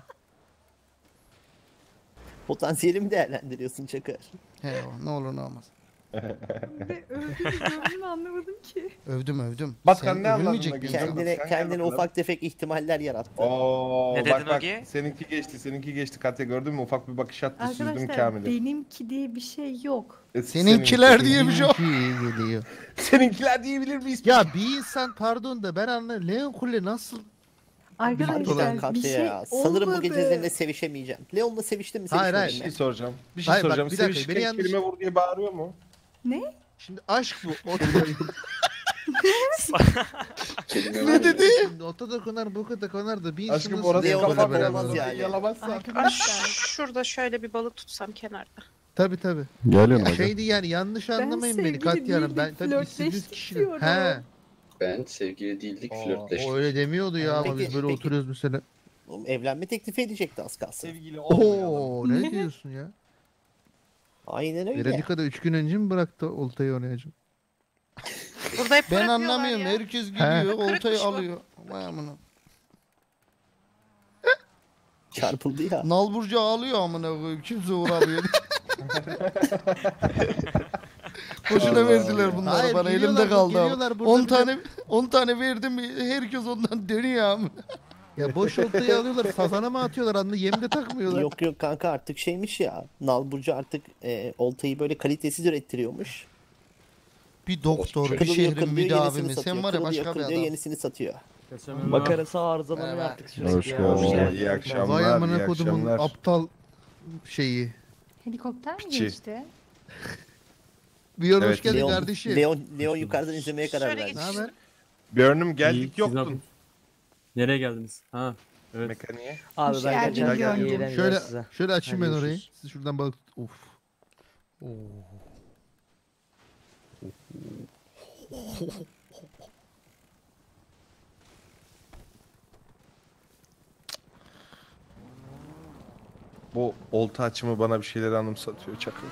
Potansiyelimi değerlendiriyorsun Çakır. He ne olur ne olmaz. Ve övdüğünü gördüğünü anlamadım ki. Övdüm övdüm. Başkan Sen ne anladın övülmeyecek da bir güzel? insan. Kendine, Sen kendine gel bakalım. ufak tefek ihtimaller yarattı. Oo, Ne bak dedin bak Ogi? seninki geçti seninki geçti Katya gördün mü ufak bir bakış attı süzdüm Arkadaşlar Kamil'i. benimki diye bir şey yok. E, Seninkiler diye bir şey yok. İyi geliyor. Seninkiler diyebilir miyiz? Ya bir insan pardon da ben anlarım. Leon Kule nasıl? Hadi lan Arkadaşlar bir Katya şey ya. Sanırım bu gece olmadı. seninle sevişemeyeceğim. Leon'la seviştin mi Hayır, sevişmedin hayır. Bir mi? şey soracağım. Bir şey Hayır, bak, soracağım. bir dakika, Sevişirken beni yanlış- kelime vur diye bağırıyor mu? Ne? Şimdi aşk bu. O... Ne dedi? Şimdi ota da konar, boka da konar da bir insan Aşkım nasıl orası Leon kafa Kule'yle olmaz beraber yani. olur? Yalamazsan. Ay, Arkadaşlar şurada şöyle bir balık tutsam kenarda. Tabii tabii. Gel yanıma Şey gel. değil yani yanlış Ben anlamayın beni sevgili Katya Hanım. Ben değildik, tabii istediğiniz flörtleştik kişi. diyorum. He. Ben sevgili değildik, Aa, flörtleştik. o öyle demiyordu ya ama Peki, biz böyle peki. oturuyoruz mesela. Oğlum, evlenme teklifi edecekti az kalsın. Sevgili olmayalım. Oo ne diyorsun ya? Aynen öyle. Veronica üç gün önce mi bıraktı oltayı oynayacağım? Burada hep Ben bırakıyorlar anlamıyorum. ya. Herkes gidiyor, oltayı Kırıkmış bu. alıyor. Vay amına. Çarpıldı ya. Nalburcu ağlıyor amına koyayım. Kimse uğramıyor. Boşuna verdiler bunları Hayır, bana. geliyorlar Elimde bu- kaldı geliyorlar ama. burada on bir de- tane on tane verdim. Herkes ondan dönüyor amına. Ya boş oltayı alıyorlar, sazana mı atıyorlar anlı yem de takmıyorlar. Yok yok kanka artık şeymiş ya. Nalburcu artık e, oltayı böyle kalitesiz ürettiriyormuş. Bir doktor, bir Kırılıyor, şehrin kırılıyor, müdavimi. yenisini satıyor. Sen var ya Kırılıyor, başka bir kırılıyor, adam. yenisini satıyor. Makarası arızalanıyor Evet. artık sürekli. Hoş ya. geldin. Oo, iyi akşamlar. Vay iyi amına kodumun akşamlar. aptal şeyi. helikopter mi Piçi. geçti? Bir yor Evet, hoş geldin Leon, kardeşim. Leon, Leon yukarıdan izlemeye karar Şöyle verdi. Ne haber? Björn'üm geldik yoktun. Nereye geldiniz? Ha. Evet. Mekaniğe. Abi Hoş ben geldin geçen Leon'cum. gün geleceğim Şöyle size. şöyle açayım ben Hadi orayı. görüşürüz. Siz şuradan balık tut. Of. Oo. Bu olta açımı bana bir şeyler anımsatıyor Çakır.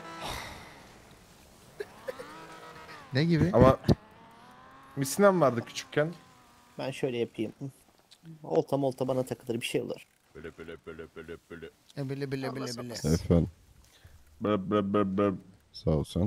Ne gibi? Ama misinem vardı küçükken. Ben şöyle yapayım. Olta molta bana takılır bir şey olur. Böyle böyle böyle böyle böyle. E bile bile bile bile. Efendim. Bö bö bö bö. Sağ ol sen.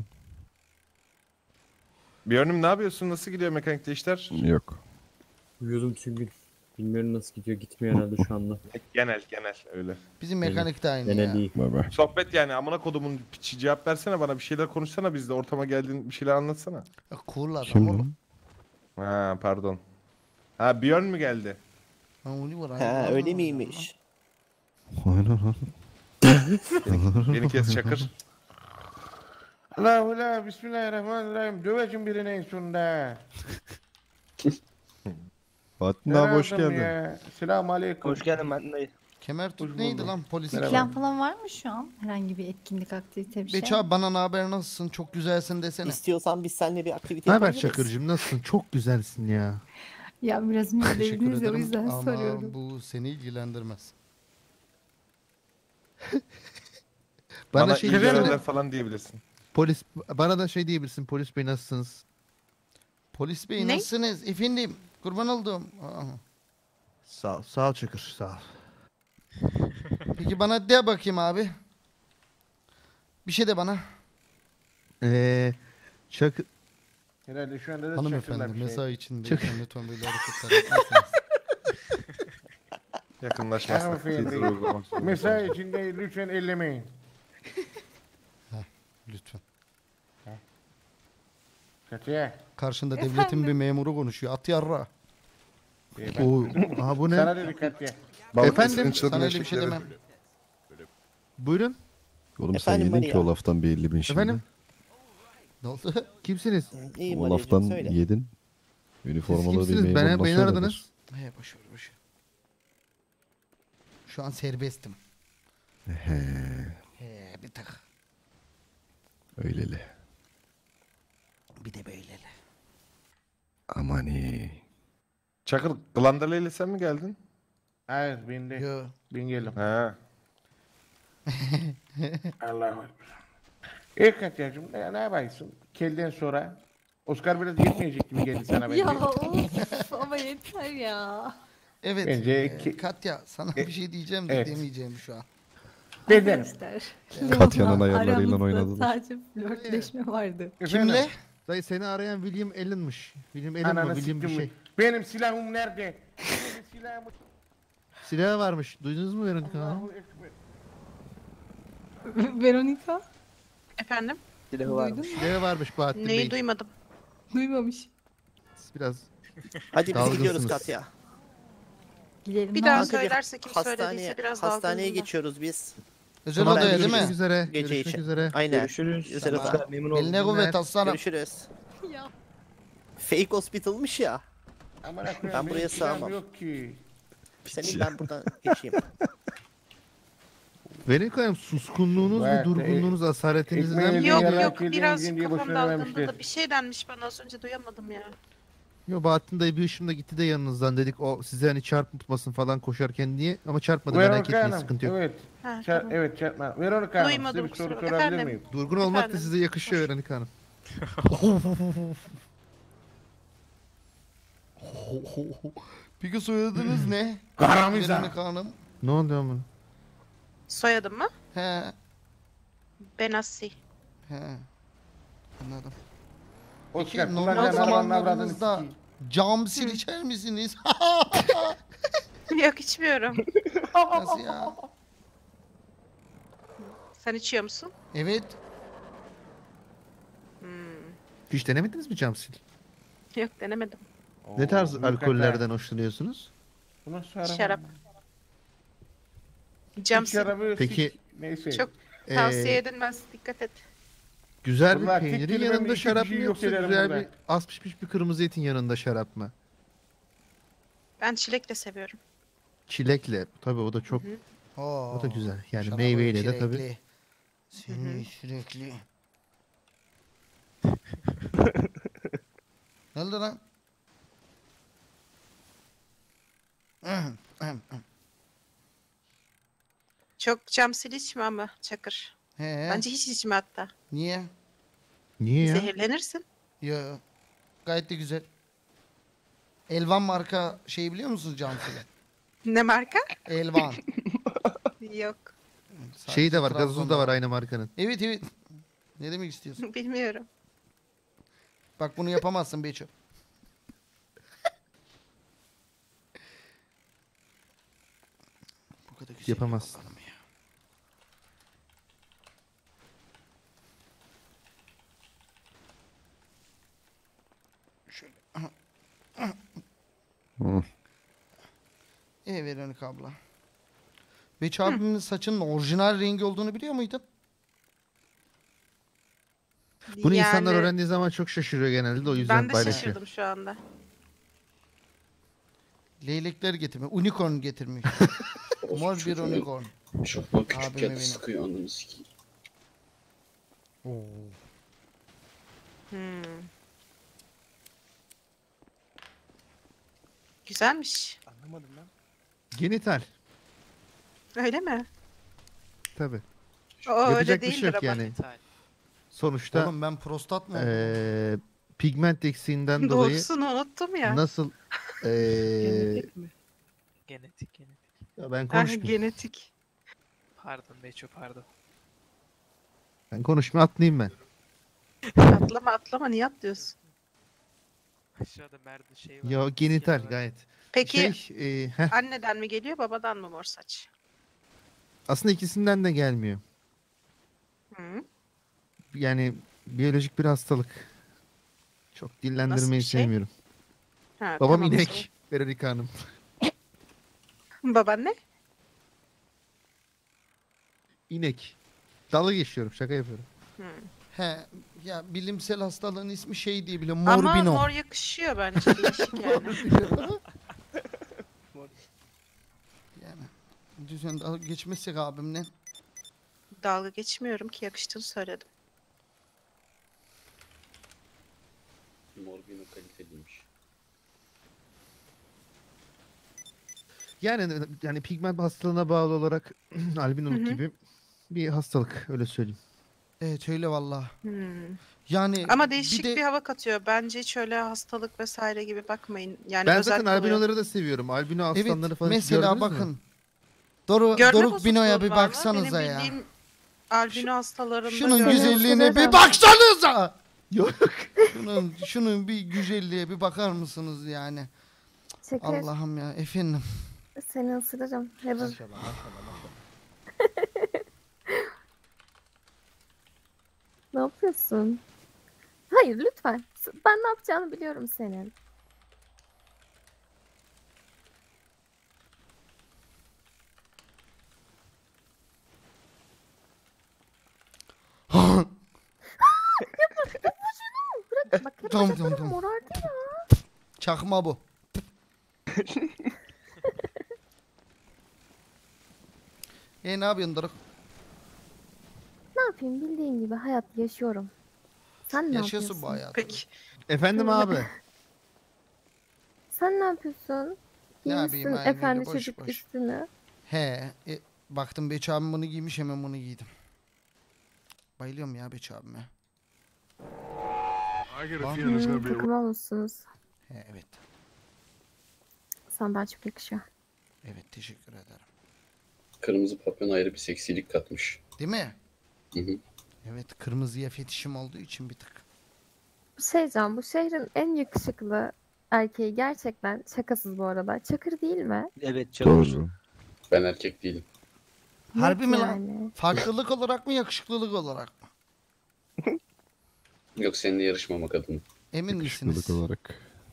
Björn'üm ne yapıyorsun? Nasıl gidiyor mekanikte işler? Yok. Uyuyordum tüm gün. Bilmiyorum nasıl gidiyor. Gitmiyor herhalde şu anda. Genel genel öyle. Bizim mekanik de aynı Gene ya. değil. Bye bye. Sohbet yani amına kodumun piçi cevap versene bana bir şeyler konuşsana bizde ortama geldin bir şeyler anlatsana. Ya Cool adam Kim oğlum. lan? Ha pardon. Ha Björn mü geldi? Ha, Oliver, Ha aynen. öyle miymiş? Aynen lan. Beni, beni kes Çakır. Allah Allah bismillahirrahmanirrahim döveceğim birini en sonunda. Fatih abi hoş geldin. Selamun aleyküm. Hoş geldin ben dayı. Kemer tut Hoş neydi bulduk. lan polis? Merhaba. Plan falan var mı şu an? Herhangi bir etkinlik, aktivite bir şey? Beç abi bana ne haber nasılsın? Çok güzelsin desene. İstiyorsan biz seninle bir aktivite Ne haber yapabiliriz. Çakır'cığım nasılsın? Çok güzelsin ya. Ya biraz Teşekkür müdeviniz ya o ederim yüzden ama soruyorum. bu seni ilgilendirmez. Bana, Bana şey iyi diyesene. görevler falan diyebilirsin. Polis bana da şey diyebilirsin. Polis bey nasılsınız? Polis bey Ne? nasılsınız? Efendim kurban oldum. Aa. Sağ ol. Sağ ol Çakır. Sağ ol. Peki bana de bakayım abi. Bir şey de bana. Eee Çakır Herhalde şu anda da Hanımefendi mesai içinde Çok- lütfen böyle hareketler yapmazsınız. Yakınlaşmasın. Filtre uygulamak zorunda. Mesai içinde lütfen ellemeyin. Lütfen. Kötüye. Karşında Efendim? devletin bir memuru konuşuyor. At yarra. Oo, aha bu ne? Sana da dikkat et. Balık Efendim, ısırın çılgın Sana öyle bir şey eşekleri. demem. Buyurun. Oğlum sen Efendim yedin ki Maria. o laftan bir elli bin şimdi. Efendim? Ne oldu? Kimsiniz? İyi O Maria'cığım laftan söyle. yedin. Siz Üniformalı bir kimsiniz? memur Beni, nasıl beni öyle aradınız. He boş ver boş ver. Şu an serbestim. der? He, He bir tık. öyleli. Bir de böyleli. Aman iyi. Çakır Glandale ile sen mi geldin? Evet ben de. Yo. Ben geldim. He. Allah'a emanet. İyi Katya'cığım ne, ne yapıyorsun? kelden sonra. Oscar biraz yetmeyecek gibi geldi sana bence. Ya of ama yeter ya. Evet. Bence e, ki- Katya sana E, bir şey diyeceğim de evet. demeyeceğim şu an. Neden? Arkadaşlar. Katya'nın Leon'la ayarlarıyla aramızda oynadılar. Sadece flörtleşme vardı. Kimle? Dayı seni arayan William Allen'mış. William Allen mı? Ananı William bir siktim. şey. Benim silahım nerede? Benim silahım... Silahı varmış. Duydunuz mu Veronica Hanım? Allahu Ekber. Veronica? Efendim? Silahı Duydun varmış. mu? Silahı varmış Bahattin Neyi Bey. duymadım. Duymamış. Biraz Hadi biz dalgınsınız. gidiyoruz Katya. Gidelim. Bir ne daha yapalım? söylerse kim söylediyse biraz daha hastaneye duyduğumda. geçiyoruz biz. Özel Sonra odaya değil görüşmek mi? üzere. Gece Görüşmek için. üzere. Aynen. Görüşürüz. Özel Tamam. oda. Memnun oldum. Eline kuvvet aslanım. Görüşürüz. Ya. Fake hospital'mış ya. Aman akıllı, Ben benim buraya silahım sığamam. yok ki. Senin ben buradan geçeyim. Veronica Hanım suskunluğunuz ve Evet, durgunluğunuz asaretinizden ekmeği mi Yok Yararak yok yediğin biraz gün diye kafam boşuna daldığında vermişler. da bir şey denmiş bana az önce duyamadım ya. Yo Bahattin dayı bir ışımda gitti de yanınızdan dedik o size hani çarpmasın falan koşarken diye ama çarpmadı merak Veronica etmeyin Hanım, sıkıntı yok. evet. Ha, Çar- tamam. Evet çarpma. Veronica Hanım size Duymadım, bir soru kusura- sorabilir Efendim? miyim? Durgun olmak da Efendim? size yakışıyor Veronica Hanım. Peki soyadınız ne? Karamiza. Veronica Hanım. Ne oldu ama? Soyadım mı? He. Benassi. He. Anladım. Oscar Peki normal kullanacağın arabanın avradını zamanlarınızda sikeyim. cam sil içer misiniz? Yok içmiyorum. Nasıl ya? Sen içiyor musun? Evet. Hmm. Hiç denemediniz mi cam sil? Yok denemedim. Ne tarz büyük alkollerden hoşlanıyorsunuz? Bu nasıl araba? Şarap. Cam Hiç araba yok, Peki, hiç- Neyse. Çok Ee, tavsiye edilmez. Dikkat et. Güzel bir Vallahi tek peynirin kelimemle yanında iki şarap mı kişiyi yok yoksa ederim güzel burada. bir az pişmiş bir kırmızı etin yanında şarap mı? Ben çilekle seviyorum. Çilekle. Tabii o da çok Oo, o da güzel. Yani şarabı meyveyle de tabii. çilekli. Seni sürekli. Ne oldu lan? Çok cam sil içme ama Çakır. He. Bence hiç içme hatta. Niye? Niye ya? Zehirlenirsin. Yo. Gayet de güzel. Elvan marka şey biliyor musunuz Cansu'da? Ne marka? Elvan. Yok. Şeyi de var, Trabzon'da gazozu da var aynı markanın. Evet evet. Ne demek istiyorsun? Bilmiyorum. Bak bunu yapamazsın Beço. Bu kadar güzel. Yapamazsın. Şöyle. Hı. E Veronica abla. Beço abimin saçının orijinal rengi olduğunu biliyor muydun? Bunu insanlar Yani öğrendiği zaman çok şaşırıyor genelde de o yüzden Ben de paylaşıyor. şaşırdım şu anda. Leylekler getirmiş. Unicorn getirmiş. Mor bir çocuğu. unicorn. Çok bak küçük Abime yatı benim. sıkıyor ananı sikeyim. Hmm. Güzelmiş. Anlamadım ben. Genital. Öyle mi? Tabii. O öyle Yapacak bir değildir şey yok ama. yani. Sonuçta Oğlum ben prostat mı oldum? eee pigment eksiğinden dolayı Doğrusunu unuttum ya. nasıl eee Genetik mi? Genetik genetik. ya ben Ah, konuşmayayım. genetik. Pardon Beço pardon. Ben konuşma atlayayım ben. Atlama atlama niye atlıyorsun? Aşağıda merdi şey var. Ya genital gayet. Peki Şey, eee, heh, anneden mi geliyor babadan mı mor saç? aslında ikisinden de gelmiyor. Hı. Yani biyolojik bir hastalık. Çok Nasıl bir dillendirmeyi şey? sevmiyorum. Ha, Babam tamam o inek. Veronica Hanım. zaman. Baban ne? İnek. Dalga geçiyorum. Şaka yapıyorum. Hı. He, ya bilimsel hastalığın ismi şey diye bile Ama morbino. mor yakışıyor bence değişik yani. Yani düzen dalga geçmezsek abimle. Dalga geçmiyorum ki yakıştığını söyledim. Morbino kaliteliymiş. Yani yani pigment hastalığına bağlı olarak albinoluk Hı hı. gibi bir hastalık öyle söyleyeyim. Evet öyle valla. Hmm. Yani Ama değişik bir bir, de hava katıyor. Bence hiç öyle hastalık vesaire gibi bakmayın. Yani Ben özel zaten kalıyor. albinoları da seviyorum. Albino aslanları evet falan hiç mesela gördünüz bakın. mü? Doru, Görme Doruk Bino'ya bozukluğu bir var mı? baksanıza Benim ya. bildiğim albino hastalarında Şunun görme güzelliğine bozukluğu bir var. baksanıza. Yok. Şunun, şunun bir güzelliğe bir bakar mısınız yani? Şeker. Allah'ım ya efendim. Seni ısıracağım. Heaven. Ne yapıyorsun? Hayır lütfen. Ben ne yapacağını biliyorum senin. Bırak bak hep Tamam, bacaklarım tamam, tamam. morardı ya. Çakma bu. E ne yapıyorsun Doruk? Ne yapayım bildiğin gibi hayat yaşıyorum. Sen ne Yaşıyorsun yapıyorsun? bu hayatı. Peki. Efendim abi. Sen ne yapıyorsun? Ne İyi yapayım misin aynı efendi öyle boş çocuk boş. üstüne? He, e, baktım Beç abim bunu giymiş hemen bunu giydim. Bayılıyorum ya Beç abime. Hmm, takım olmuşsunuz. He, evet. Sana daha çok yakışıyor. Evet teşekkür ederim. Kırmızı papyon ayrı bir seksilik katmış. Değil mi? Hı hı. Evet kırmızıya fetişim olduğu için bir tık. Bir şey diyeceğim. Bu şehrin en yakışıklı erkeği gerçekten şakasız bu arada. Çakır değil mi? Evet çok. Ben erkek değilim. Harbi mi lan? yani. Farklılık olarak mı yakışıklılık olarak mı? Yok seninle yarışmamak adına. Emin misiniz? Yakışıklılık olarak.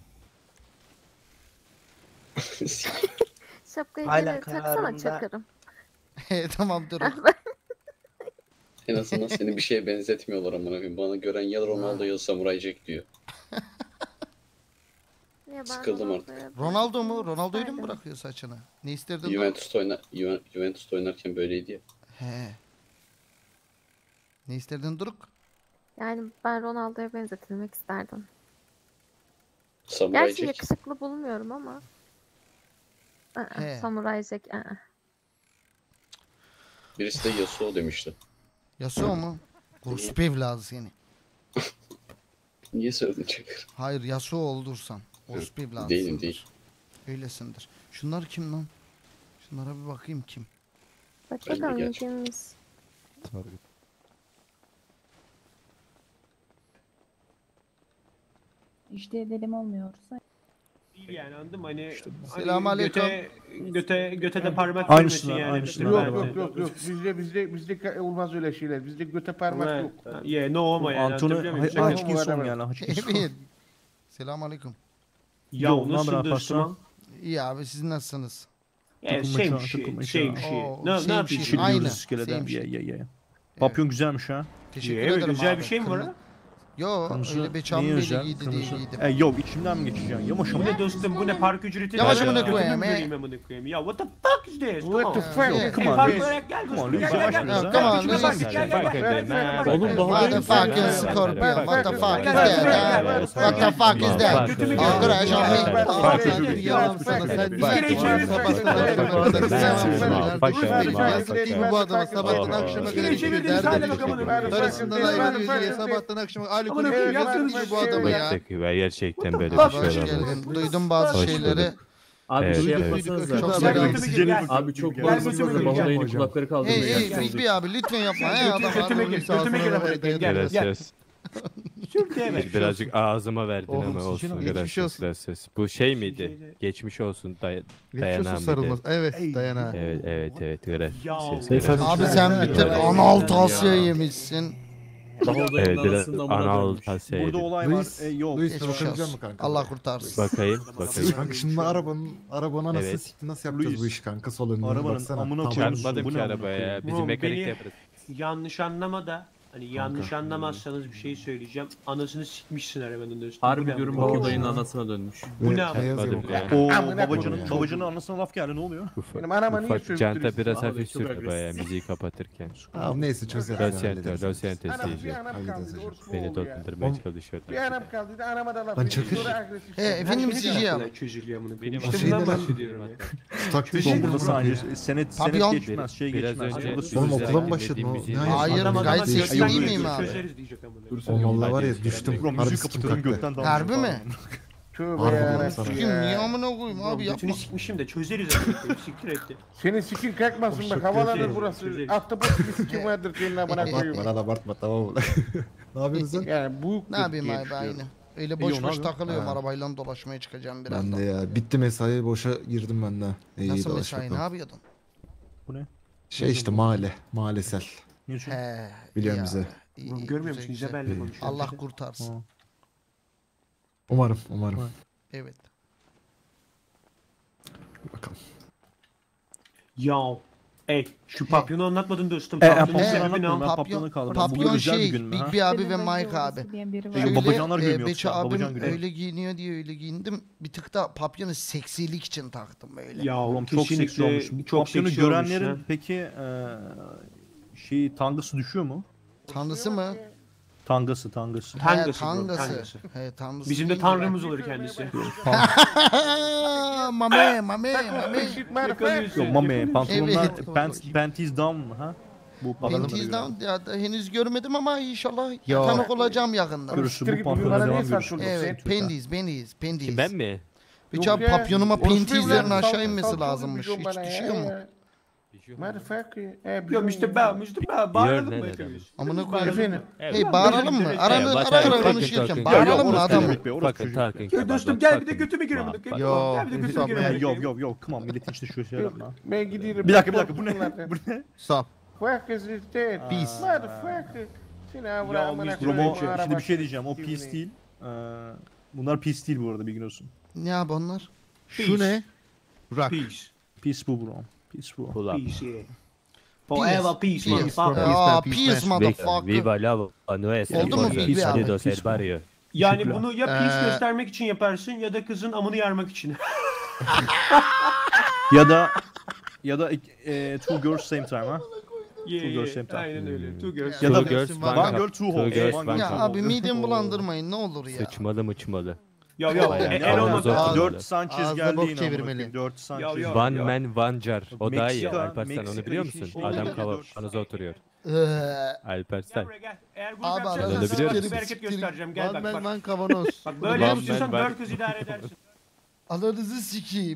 Şapkayı Hala geri taksana kararında. Çakır'ım. He tamam dur. En azından seni bir şeye benzetmiyorlar amına koyayım. Bana gören ya Ronaldo ya Samuray Jack diyor. Niye ben Sıkıldım Ronaldo'ya artık. Ronaldo mu? Ronaldo'yu mu isterdim. bırakıyor saçını? Ne isterdin? Doruk? Juventus'ta oyna Juven- Juventus'ta oynarken böyleydi ya. He. Ne isterdin Doruk? Yani ben Ronaldo'ya benzetilmek isterdim. Samuray Gerçi Jack. yakışıklı bulmuyorum ama. Aa, He. Samuray Jack. Aa. Birisi de Yasuo demişti. Yasuo mu? Orospu evladı seni. Niye söyledin Çakır? Hayır Yasuo oldursan. Orospu evladı. Değilim değil. Öylesindir. Şunlar kim lan? Şunlara bir bakayım kim? Bak Ben de bakalım gel. kimmiş. Target. İşte edelim olmuyorsa. Değil yani anladın mı? Hani, hani Selamünaleyküm. göte, göte, göte de parmak Aynısını, vermesin yani. aynısını. Bütün Yok bence. yok yok yok. Bizde bizde bizde olmaz öyle şeyler. Bizde göte parmak Evet. yok. Yeah, no homo yani. Antony anlatabiliyor muyum? hay- Şaka. Hutchinson yani Hutchinson. Evet. Selamünaleyküm. Ya Yo, ne haber nasıl Alparslan? Müslüman? İyi abi siz nasılsınız? Yeah, Takılmaca, same shit, takılmaca. same shit. Oo, Ne, same ne yapıyorsun? shit. Aynı. iskeleden. same Ya shit. ya ya. Papyon güzelmiş ha. Teşekkür Yeah, ederim güzel abi. bir şey mi var Kırmızı- ha? Yo Kırmızı öyle Beçam niye Bey'le özel? giydi diye Kırmızı. giydim. E yok içimden mi geçeceksin? Yavaş Bu ama. ne dostum bu ne park ücreti? Yavaş Ben amına götümü koyayım, he. göreyim amına koyayım. Ya what the fuck is this? Come What on. the fuck? Yeah. Come on, Park Luis. olarak gel Come on, dostum. Luis, Gel yavaş gel biraz gel. ha. Come on, Götüme Luis. bak, gel gel gel. Oğlum daha What the fuck is Scorpion? What the fuck is that? ha? What the fuck is that? Götümü Aa, gel. Crash on me. Fark ediyorum. Yalan sana sen değil. Sabahtan akşama kadar Kim bu adama sabahtan akşama kadar içiyor derdi. Karısından ayrılıyor diye sabahtan akşama alkol içiyor bu adamı ya. Gerçekten böyle Hoş bir şey olamaz. geldin. Duydum bazı Hoş şeyleri. bulduk. Abi Evet, şey evet. yapmasanıza. Çok Çok selam. selam. Abi çok Gel bağırmasanıza. götüme gir, Bana gel. yeni kulakları kaldırmaya Hey hey gelsin. Big abi lütfen yapma ya adam. Götüme gir, götüme gir amına koyayım. Gel Biraz gel. ses. Türkiye mi? Birazcık ağzıma verdin Oh, ama sıçın olsun. ama. Biraz Geçmiş olsun. biraz ses. Bu şey miydi? Geçmiş olsun day Geçiyorsun dayanan sarılmaz. bir de. Evet dayana. Evet evet evet. Biraz Ya. ses. Biraz. Abi sen bir tık anal tasya yemişsin. Evet biraz anal tasya Burada yedim. olay var. E, yok. Geçmiş bakabilecek olsun. misin kanka? Allah kurtarsın. Bakayım bakayım. Kanka şimdi arabanın arabana nasıl Evet. sikti nasıl yapacağız bu işi kanka sol önüne Arabanın baksana. amına Tamam. koyayım. Çarpmadım Bu ki ne arabaya ya. Bizim Oğlum, mekanik beni- de yaparız. Yanlış anlama da hani yanlış anlamazsanız bir şey söyleyeceğim. Anasını sikmişsin arabanın üstüne. Harbi Bu ne? diyorum Bu baba ne? dayının anasına dönmüş. Bu ne Ne abi? yazıyor bu Yapmadım kanka? ya. Oo Amına babacının koyayım. babacının anasına laf geldi ne oluyor? Ufak, Benim anama niye ufak sövdürüyorsun? canta biraz Abi, hafif çok sürdü agresif. bayağı müziği kapatırken. Tamam neyse çözer. Losyente, Anam losyentesi bir iyice. anam kaldı. orospu Beni oldu ya. dokundurmaya Oğlum, çalışıyordu. Bir anam kaldı da anama da laf Lan ediyor. Çakır. Sonra agresif. He Her efendim şey sizi ne ya. kadar çözülüyor amına koyayım. Benim İşte o bundan şeyden- bahsediyorum ya. Taktik Teşekkür bomba ederim. saniye. Senet Papyon. senet geçmez şey Biraz geçmez. önce Burada Oğlum sözler- okula mı başladın o? müziği- Ne Hayır Adam- gayet adam- sesli Geleyim miyim abi? Çözeriz diyecek ama. Dur sen valla var ya düştüm. Harbi sikim kalktı. Harbi mi? Tövbe Harbiden yarabbim sana. Sikim ya. niye amına koyayım abi Götünü yapma. sikmişim de çözeriz abi. Siktir etti. Senin sikin kalkmasın bak havalanır burası. Çözeriz. Ahtapot gibi sikim vardır senin amına koyayım. Bana da abartma tamam mı? Ne yapıyorsun sen? Yani bu Ne yapayım abi aynı. Öyle boş İyi, boş onu takılıyorum Ha. arabayla dolaşmaya çıkacağım Ben birazdan. de ya. Bitti mesai boşa girdim ben de. İyi, Nasıl dolaş mesai ne bakalım. yapıyordun? Bu ne? Şey işte mahalle. Mahallesel. He. Biliyorum iyi bize. abi, iyi, Oğlum iyi, görmüyor güzel, musun? güzel. İzabel'le konuşuyor. Allah kurtarsın. Umarım umarım. Evet. Bakalım. Ya. Ey şu papyonu anlatmadın dostum. E, Papyonun papyonu sebebini anlatmadım, al. ben Papyon, papyonu kaldım. papyon Bugün özel bir şey, gün mü, Big ha? B abi ve Benim Mike bence abi. orası diyen biri var. Benim Şöyle, babacanlar günü e, yoksa, Beço abim babacan günü. öyle giyiniyor diye öyle giyindim. Bir tık da papyonu seksilik için taktım böyle. Ya Oğlum çok seksi kesinlikle olmuş. Bu çok papyonu seksi olmuş görenlerin ya. peki eee şey tangası düşüyor mu? Tanrısı mı? Tangası tangası. He, Tangası, bro, tangası. tangası. He, tanrısı. Bizim de değil mi? tanrımız olur kendisi. Mame, mame, mame. Yok mame pantolonlar Evet. pants, panties down mı ha? Bu pantolonlara Panties göre. down ya da henüz görmedim ama inşallah Yo. tanık olacağım yakında. Görürsün Siktir bu git, pantolona bunlara devam niye görürsün. saçmalıyorsun? Evet, panties, panties, panties. Kim ben mi? Beço abi Yok ya, papyonuma orospu pantieslerin evladı, aşağı sal- inmesi sal- sal- lazımmış. bir Hiç bana ya, düşüyor mu? ya. Motherfucker. E, Ya bizim- işte ben, işte ben. Bağıralım You're mı ne hepimiz? Amına Bağıralım koyayım. mı? Evet. Hey bağıralım mı? Aranı Evet, ara what ara are you konuşurken talking bağıralım mı about? adamı? Orospu Bey, orospu Fucking çocuğu. talking Ya about dostum what gel bir de fucking götümü girelim. motherfucker. Yo, Gel bir de götümü Hüsam, girelim. Yo yo yo come on milletin içinde şu şeyler yapma. Ben gidiyorum. Bir dakika bir dakika bu ne? Bu ne? Stop. Fuck is this dead? Peace. Motherfucker. Seni avra Ya, amına mister koyayım, Robo araba şimdi bir şey diyeceğim. O sikeyim peace ne? değil. Ee, bunlar peace değil bu arada bilgin olsun. Ne abi onlar? Şu ne? Rock. Peace. Peace bu bro. Peace bu. Pull up. Peace yeah. Forever peace Peace. motherfucker. Aa Peace, peace peace, motherfucker. Viva la nuestra. Oldu mu Big B abi? Sonidos el barrio. Yani Teşekkürler. bunu ya peace Ee, göstermek için yaparsın ya da kızın amını yarmak için. Ya da ya da e, two girls same time ha. Yeah, Two girls yeah. same time. Aynen öyle. Two girls. Ya da Two girls, one, one girl cup. two Two hoes. girls, One one girl, Ya two abi hoes. midemi bulandırmayın ne olur ya. Sıçmalı mıçmalı. Ya ya Bayağı. en, Ya, en Ağzı olmadı. zor. Dört Sanchez Ağzına geldi bok yine. çevirmeli. amına koyayım. Dört Sanchez. ya. One man one jar. O daha iyi. Meksika- Alparslan onu Meksika biliyor işi musun? şey Adam değil. kavanoza oturuyor. Eee, Alparslan. Gel buraya gel. Eğer bunu Abi yapacaksan arada Sen onu sana biliyor bir musun? hareket göstereceğim. Gel One bak man bak. one kavanoz. Bak böyle One yapıyorsan man, dört kız idare edersin. Ananızı sikeyim.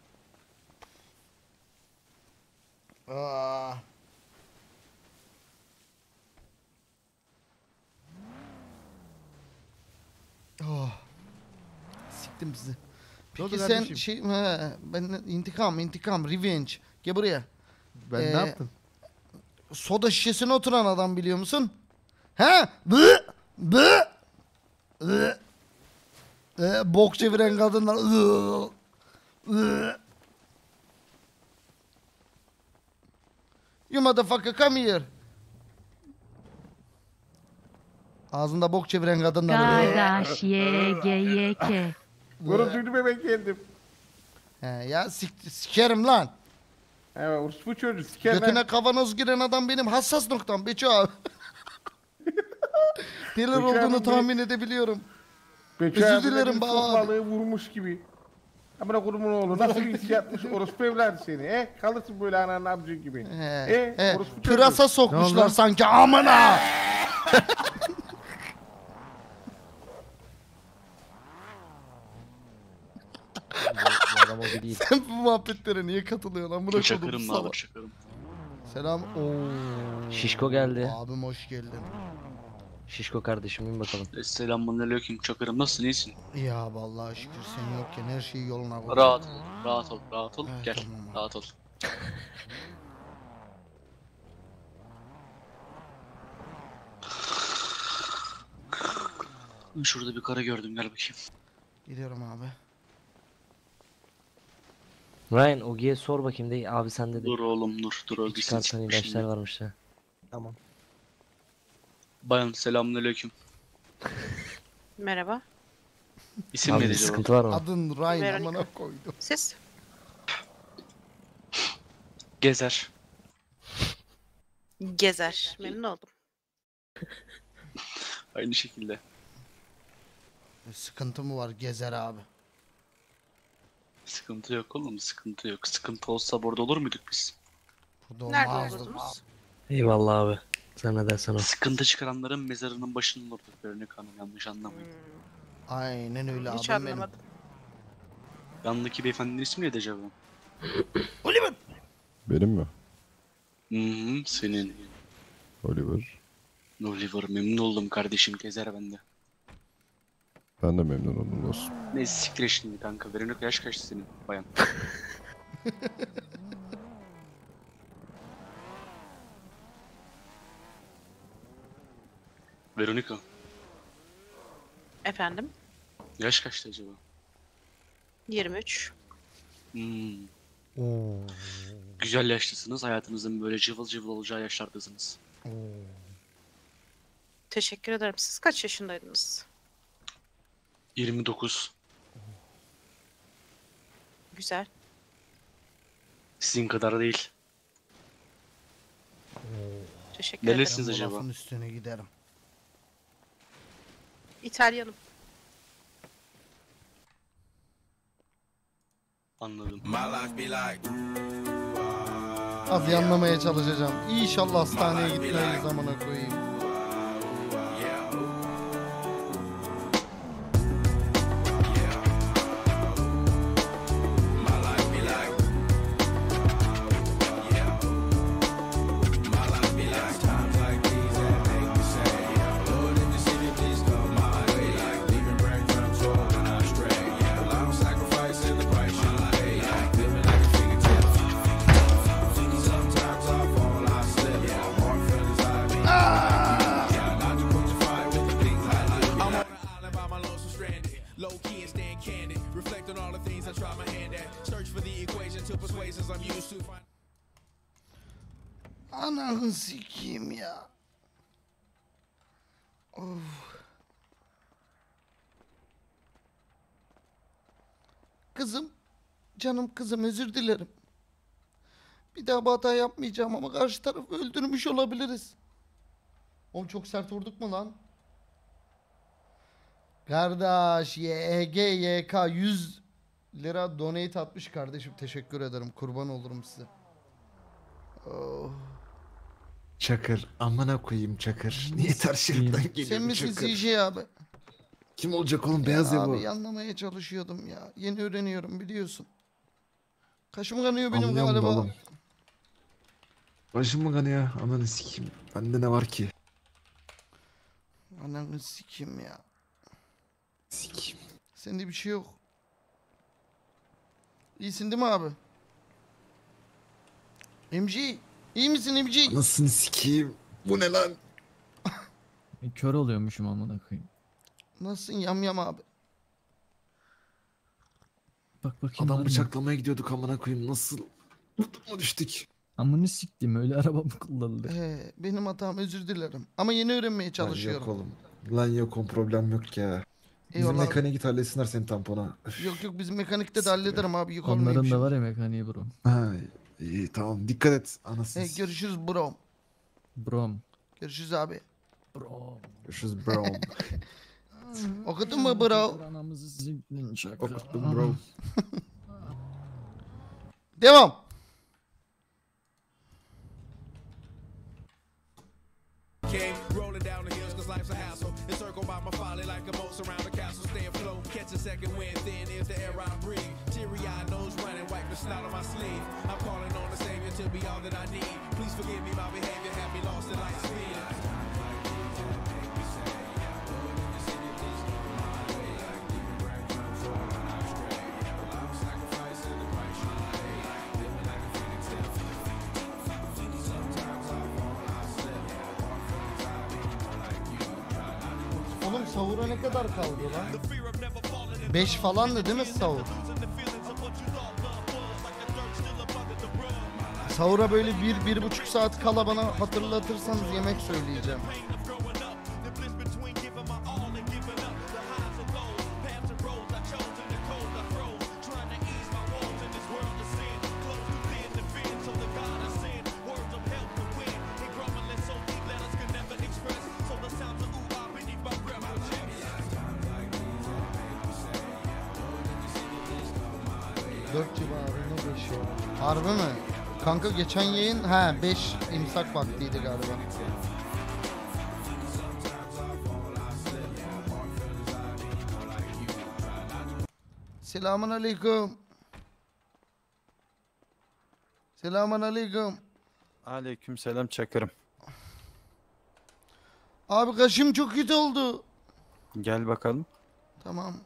Aa. Oh. Siktim sizi. Ne oldu Peki sen kardeşim? şey he, ben intikam intikam revenge. Gel buraya. Ben Ee, ne yaptım? Soda şişesine oturan adam biliyor musun? He? Bı bı Iı. Ee, bok çeviren kadınlar. Iı. Iı. You motherfucker come here. Ağzında bok çeviren kadınlar. Kardeş ye ge ye ke. Görüntüydü be ben kendim. He, ya sik sikerim lan. Evet orospu çocuğu siker lan. Götüne kavanoz giren adam benim hassas noktam Beço abi. Neler Beço olduğunu abi tahmin edebiliyorum. Beço Özür abi de dilerim bir be fok abi. balığı vurmuş gibi. Amına kurumun oğlu nasıl bir his yapmış orospu evladı seni. E kalırsın böyle ananın amcı gibi. He, E he, orospu çocuğu. pırasa sokmuşlar sanki amına. Adam o değil. Sen bu muhabbetlere niye katılıyorsun amına kodum Çakırım sana. abi çakırım. Selam. Oo. Şişko geldi. Abim hoş geldin. Şişko kardeşim in bakalım. Selamünaleyküm çakırım nasılsın iyisin? Ya vallahi şükür sen yokken her şey yoluna koydun. Rahat ol rahat ol rahat ol Evet, gel tamam abi. rahat ol. Şurada bir kara gördüm gel bakayım. Gidiyorum abi. Ryan Ogi'ye sor bakayım de abi sende de. Dur oğlum dur dur İki Ogi'sin karton ilaçlar varmış da. Tamam. Bayan selamünaleyküm. Merhaba. İsim Abi neydi bir acaba? sıkıntı var mı? Adın Ryan Veronica. amına koydum. Siz? Gezer. Gezer. Memnun oldum. Aynı şekilde. Sıkıntı mı var Gezer abi? Sıkıntı yok oğlum sıkıntı yok. Sıkıntı olsa burada olur muyduk biz? Burada Nerede olmazdı. olurdunuz? Eyvallah abi. Sen ne dersen o. Sıkıntı çıkaranların mezarının başında olurdu. Veronica Hanım, yanlış anlamayın. Aynen öyle Hiç abim benim. anlamadım. Yandaki beyefendinin ismi neydi acaba? Oliver. Benim mi? Hı hı, senin. Oliver. Oliver, memnun oldum kardeşim, Gezer bende. Ben de memnun oldum dostum. Neyse siktir şimdi kanka. Veronica yaş kaçtı senin bayan? Veronica, Efendim? yaş kaçtı acaba? yirmi üç. Hmm. Güzel yaşlısınız. Hayatınızın böyle cıvıl cıvıl olacağı yaşlardasınız. Teşekkür ederim. Siz kaç yaşındaydınız? yirmi dokuz. Güzel. Sizin kadar değil. Teşekkür ederim. Neresiniz Bu acaba? lafın üstüne giderim. İtalyanım. Anladım. Az yanlamaya çalışacağım. İnşallah hastaneye gitmeyiz zamana koyayım. Ananı sikeyim ya. Of. Kızım, canım kızım, özür dilerim. Bir daha bu hata yapmayacağım ama karşı tarafı öldürmüş olabiliriz. Oğlum çok sert vurduk mu lan? Kardeş, Y E G Y K yüz lira donate atmış kardeşim. Teşekkür ederim. Kurban olurum size. Oh. Çakır. Amına koyayım Çakır. Niye ters şeritten geliyorsun Sen misin Çakır? C J abi? Kim olacak oğlum? Beyaz ya bu. Abi anlamaya çalışıyordum ya. Yeni öğreniyorum biliyorsun. Kaşım kanıyor benim Anlıyorum da galiba. oğlum. Başım mı kanıyor? Ananı sikeyim. Bende ne var ki? Ananı sikeyim ya. Sikeyim. Sende bir şey yok. İyisin değil mi abi? M G. İyi misin M G? Anasını sikeyim. Bu ne lan? Kör oluyormuşum amına koyayım. Nasılsın yamyam abi? Bak bakayım. Adam var mı? bıçaklamaya gidiyorduk amına koyayım. Nasıl? Mutlu düştük. Amını siktim, öyle araba mı kullanılır? Ee, benim hatam, özür dilerim. Ama yeni öğrenmeye Lan çalışıyorum. yok oğlum. Lan yok oğlum, problem yok ya. Bizim Eyvallah. mekaniğe git halletsinler senin tampona. Üf. Yok yok bizim mekanikte de hallederim abi. Yük olmayayım Onların da şimdi. var ya mekaniği bro. Ha, iyi tamam, dikkat et anasını. Hey, görüşürüz bro. Brom. Görüşürüz abi. Bro. Görüşürüz bro. Okudun mu bro? Anamızı siktin şaka. Okuttum bro. Devam. Came rolling down the hills cause life's a hassle. Encircled by my folly like a moat surround the castle. Stay afloat, catch a second wind, thin is the air I breathe. Teary eyed nose running, wipe the snot on my sleeve. I'm calling on the Savior to be all that I need. Please forgive me, my behavior had me lost in light speed. Oğlum sahura ne kadar kaldı lan? beş falandı değil mi sahur? Sahura böyle bir, bir buçuk saat kala bana hatırlatırsanız yemek söyleyeceğim. dört civarında beş ya. Harbi mi? Kanka geçen yayın ha beş imsak vaktiydi galiba. Selamun aleyküm. Selamun aleyküm. Aleyküm selam Çakır'ım. Abi kaşım çok kötü oldu. Gel bakalım. Tamam.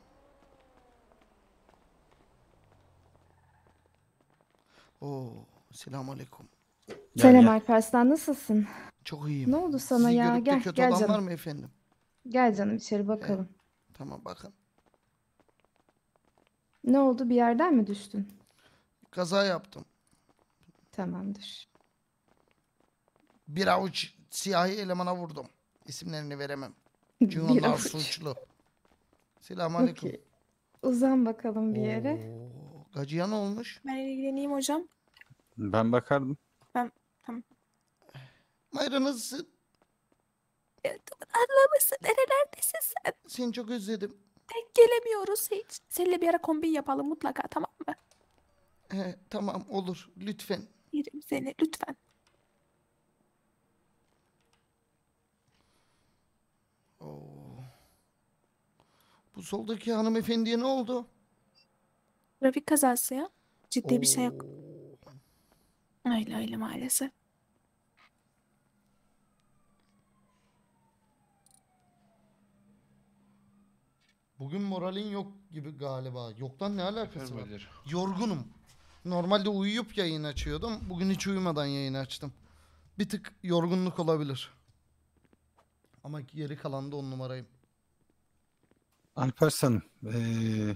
Oo, selamun aleyküm. Selam Alparslan, nasılsın? Çok iyiyim. Ne oldu sana Sizi ya? görüp de Gel, kötü gel olan canım. var mı efendim? Gel canım içeri bakalım. Tamam bakın. Ne oldu? Bir yerden mi düştün? Kaza yaptım. Tamamdır. Bir avuç siyahi elemana vurdum. İsimlerini veremem. Çünkü Bir onlar avuç. suçlu. Selamun aleyküm. Okey. Uzan bakalım bir yere. Gacıya ne olmuş? Ben ilgileneyim hocam. Ben bakardım. Ben tamam. Mayra nasılsın? Anlamışsın. Nerelerdesin sen? Seni çok özledim. Tek gelemiyoruz hiç. Seninle bir ara kombin yapalım mutlaka, tamam mı? He, tamam olur lütfen. Yerim seni lütfen. Oo. Bu soldaki hanımefendiye ne oldu? Trafik kazası ya. Ciddi bir şey yok. Öyle öyle maalesef. Bugün moralin yok gibi galiba. Yoktan ne alakası var? Yorgunum. Normalde uyuyup yayın açıyordum. Bugün hiç uyumadan yayın açtım. Bir tık yorgunluk olabilir. Ama geri kalan da on numarayım. Alparslan'ım. Ee,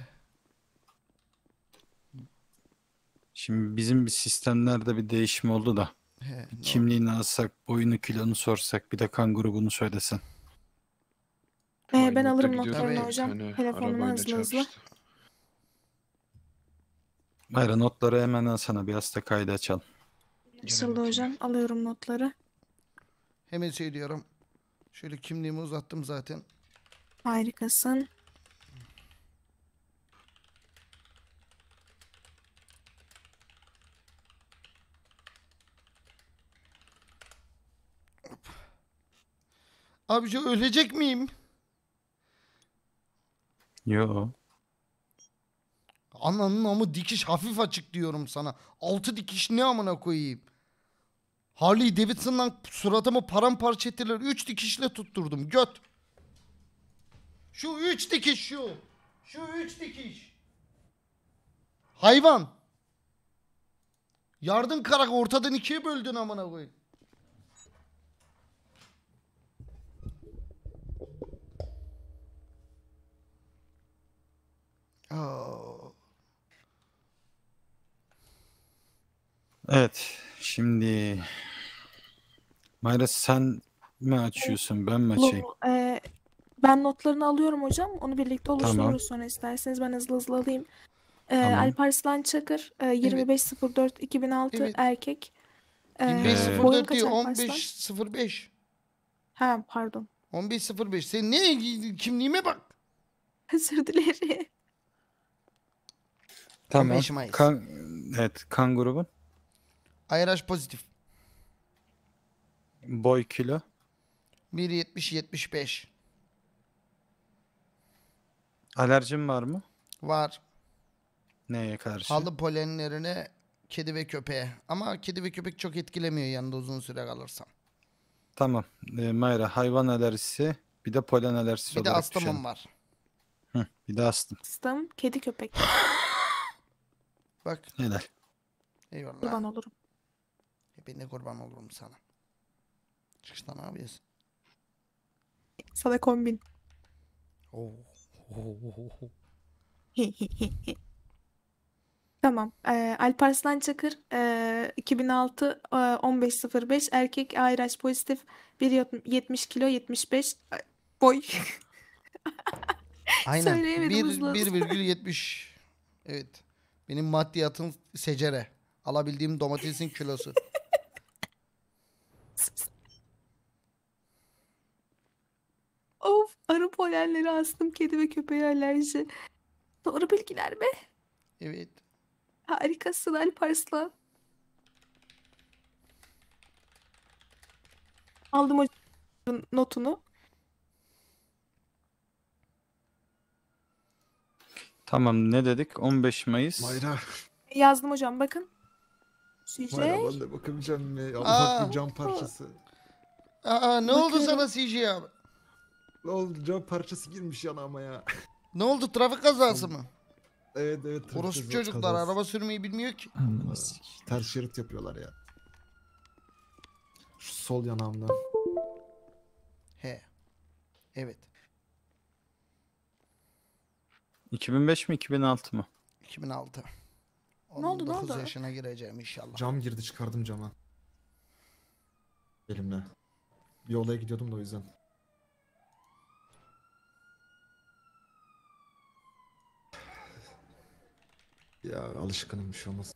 şimdi bizim bir sistemlerde bir değişim oldu da. He, Bir kimliğini alsak, boyunu kilonu sorsak, bir de kan grubunu söylesen. Ee, ben alırım gidiyordu. notlarını Tabii, hocam. hani Telefonuma arabayla hızlı hızlı. Mayra notları hemen al sana bir hasta kaydı açalım. Nasıldı hocam? Alıyorum notları. Hemen söylüyorum. Şöyle kimliğimi uzattım zaten. Harikasın. Abici ölecek miyim? Yo. Ananın amı dikiş hafif açık diyorum sana. Altı dikiş ne amına koyayım? Harley Davidson'dan suratımı paramparça ettiler. Üç dikişle tutturdum. Göt. Şu üç dikiş şu. Şu üç dikiş. Hayvan. Yardım karak ortadan ikiye böldün amına koyayım. Aa. Evet. Şimdi Mayra sen mi açıyorsun ben mi açayım? Bu, e, ben notlarını alıyorum hocam. Onu birlikte oluştururuz Tamam. sonra isterseniz. Ben hızlı hızlı alayım. E, Tamam. Alparslan Çakır, e, yirmi beş sıfır dört iki bin altı Evet. erkek. E, yirmi beş sıfır boyun dört kaç değil Alparslan? on beş sıfır beş. Ha pardon. on beş sıfır beş. Sen ne kimliğime bak. Özür dilerim. Tamam. on beş Mayıs. Kan, evet kan grubun. I R H pozitif. Boy kilo. bir yetmiş yetmiş beş. Alerjin var mı? Var. Neye karşı? Halı polenlerine, kedi ve köpeğe. Ama kedi ve köpek çok etkilemiyor yanında uzun süre kalırsam. Tamam. E, Mayra hayvan alerjisi bir de polen alerjisi Bir de olarak astımım düşünelim. var. Hı, bir de astım. Astım, kedi köpek. Bak. Helal. Eyvallah. Kurban olurum. Ben de kurban olurum sana. Çıkışta ne yapıyorsun? Sana kombin. Oo. Tamam. Ee, Alparslan Çakır, e, iki bin altı e, on beş sıfır beş erkek, A R H pozitif, bir yetmiş kilo, yetmiş beş Ay, boy. Aynen. Söyleyemedim hızlı hızlı. bir virgül yetmiş. Evet. Benim maddiyatım secere. Alabildiğim domatesin kilosu. Of, arı polenleri astım, kedi ve köpeğe alerji. Doğru bilgiler mi? Evet. Harikasın Alparslan. Aldım hocam notunu. Tamam ne dedik? on beş Mayıs. Mayra. Yazdım hocam bakın. C J. Mayra ben de bakamayacağım ne? Aa. Allah bir cam parçası. Aa ne oldu Bakıyorum. sana C J abi? Ne oldu cam parçası girmiş yanağıma ya. Ne oldu, trafik kazası mı? Evet evet. trafik Orospu kaza- çocuklar kazası. araba sürmeyi bilmiyor ki. Ters şerit yapıyorlar ya. Şu sol yanağımdan. He. Evet. iki bin beş mi iki bin altı mı? iki bin altı. Ne oldu, ne on dokuz oldu? yaşına gireceğim inşallah. Cam girdi, çıkardım cama. Elimle. Bir olaya gidiyordum da o yüzden. Ya alışkınım, bir şey olmaz.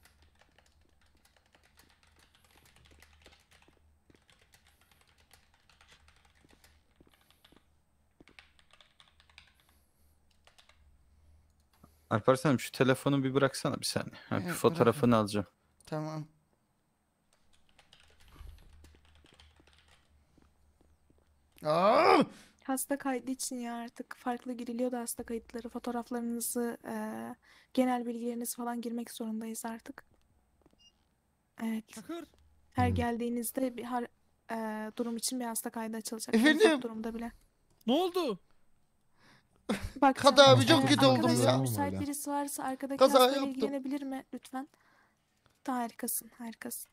Alparslan şu telefonu bir bıraksana bir saniye. Ha, bir Evet, fotoğrafını alacağım. Tamam. Aa! Hasta kaydı için ya artık farklı giriliyor da hasta kayıtları, fotoğraflarınızı, eee, genel bilgilerinizi falan girmek zorundayız artık. Evet. Her geldiğinizde bir her eee, durum için bir hasta kaydı açılacak. En zor Efendim? durumda bile. Ne oldu? Bak Kaza sen, abi, çok eee, kötü oldum arkadaşlar ya. müsait birisi varsa arkadaki Kaza hastayla yaptım. ilgilenebilir mi lütfen? Harikasın, harikasın.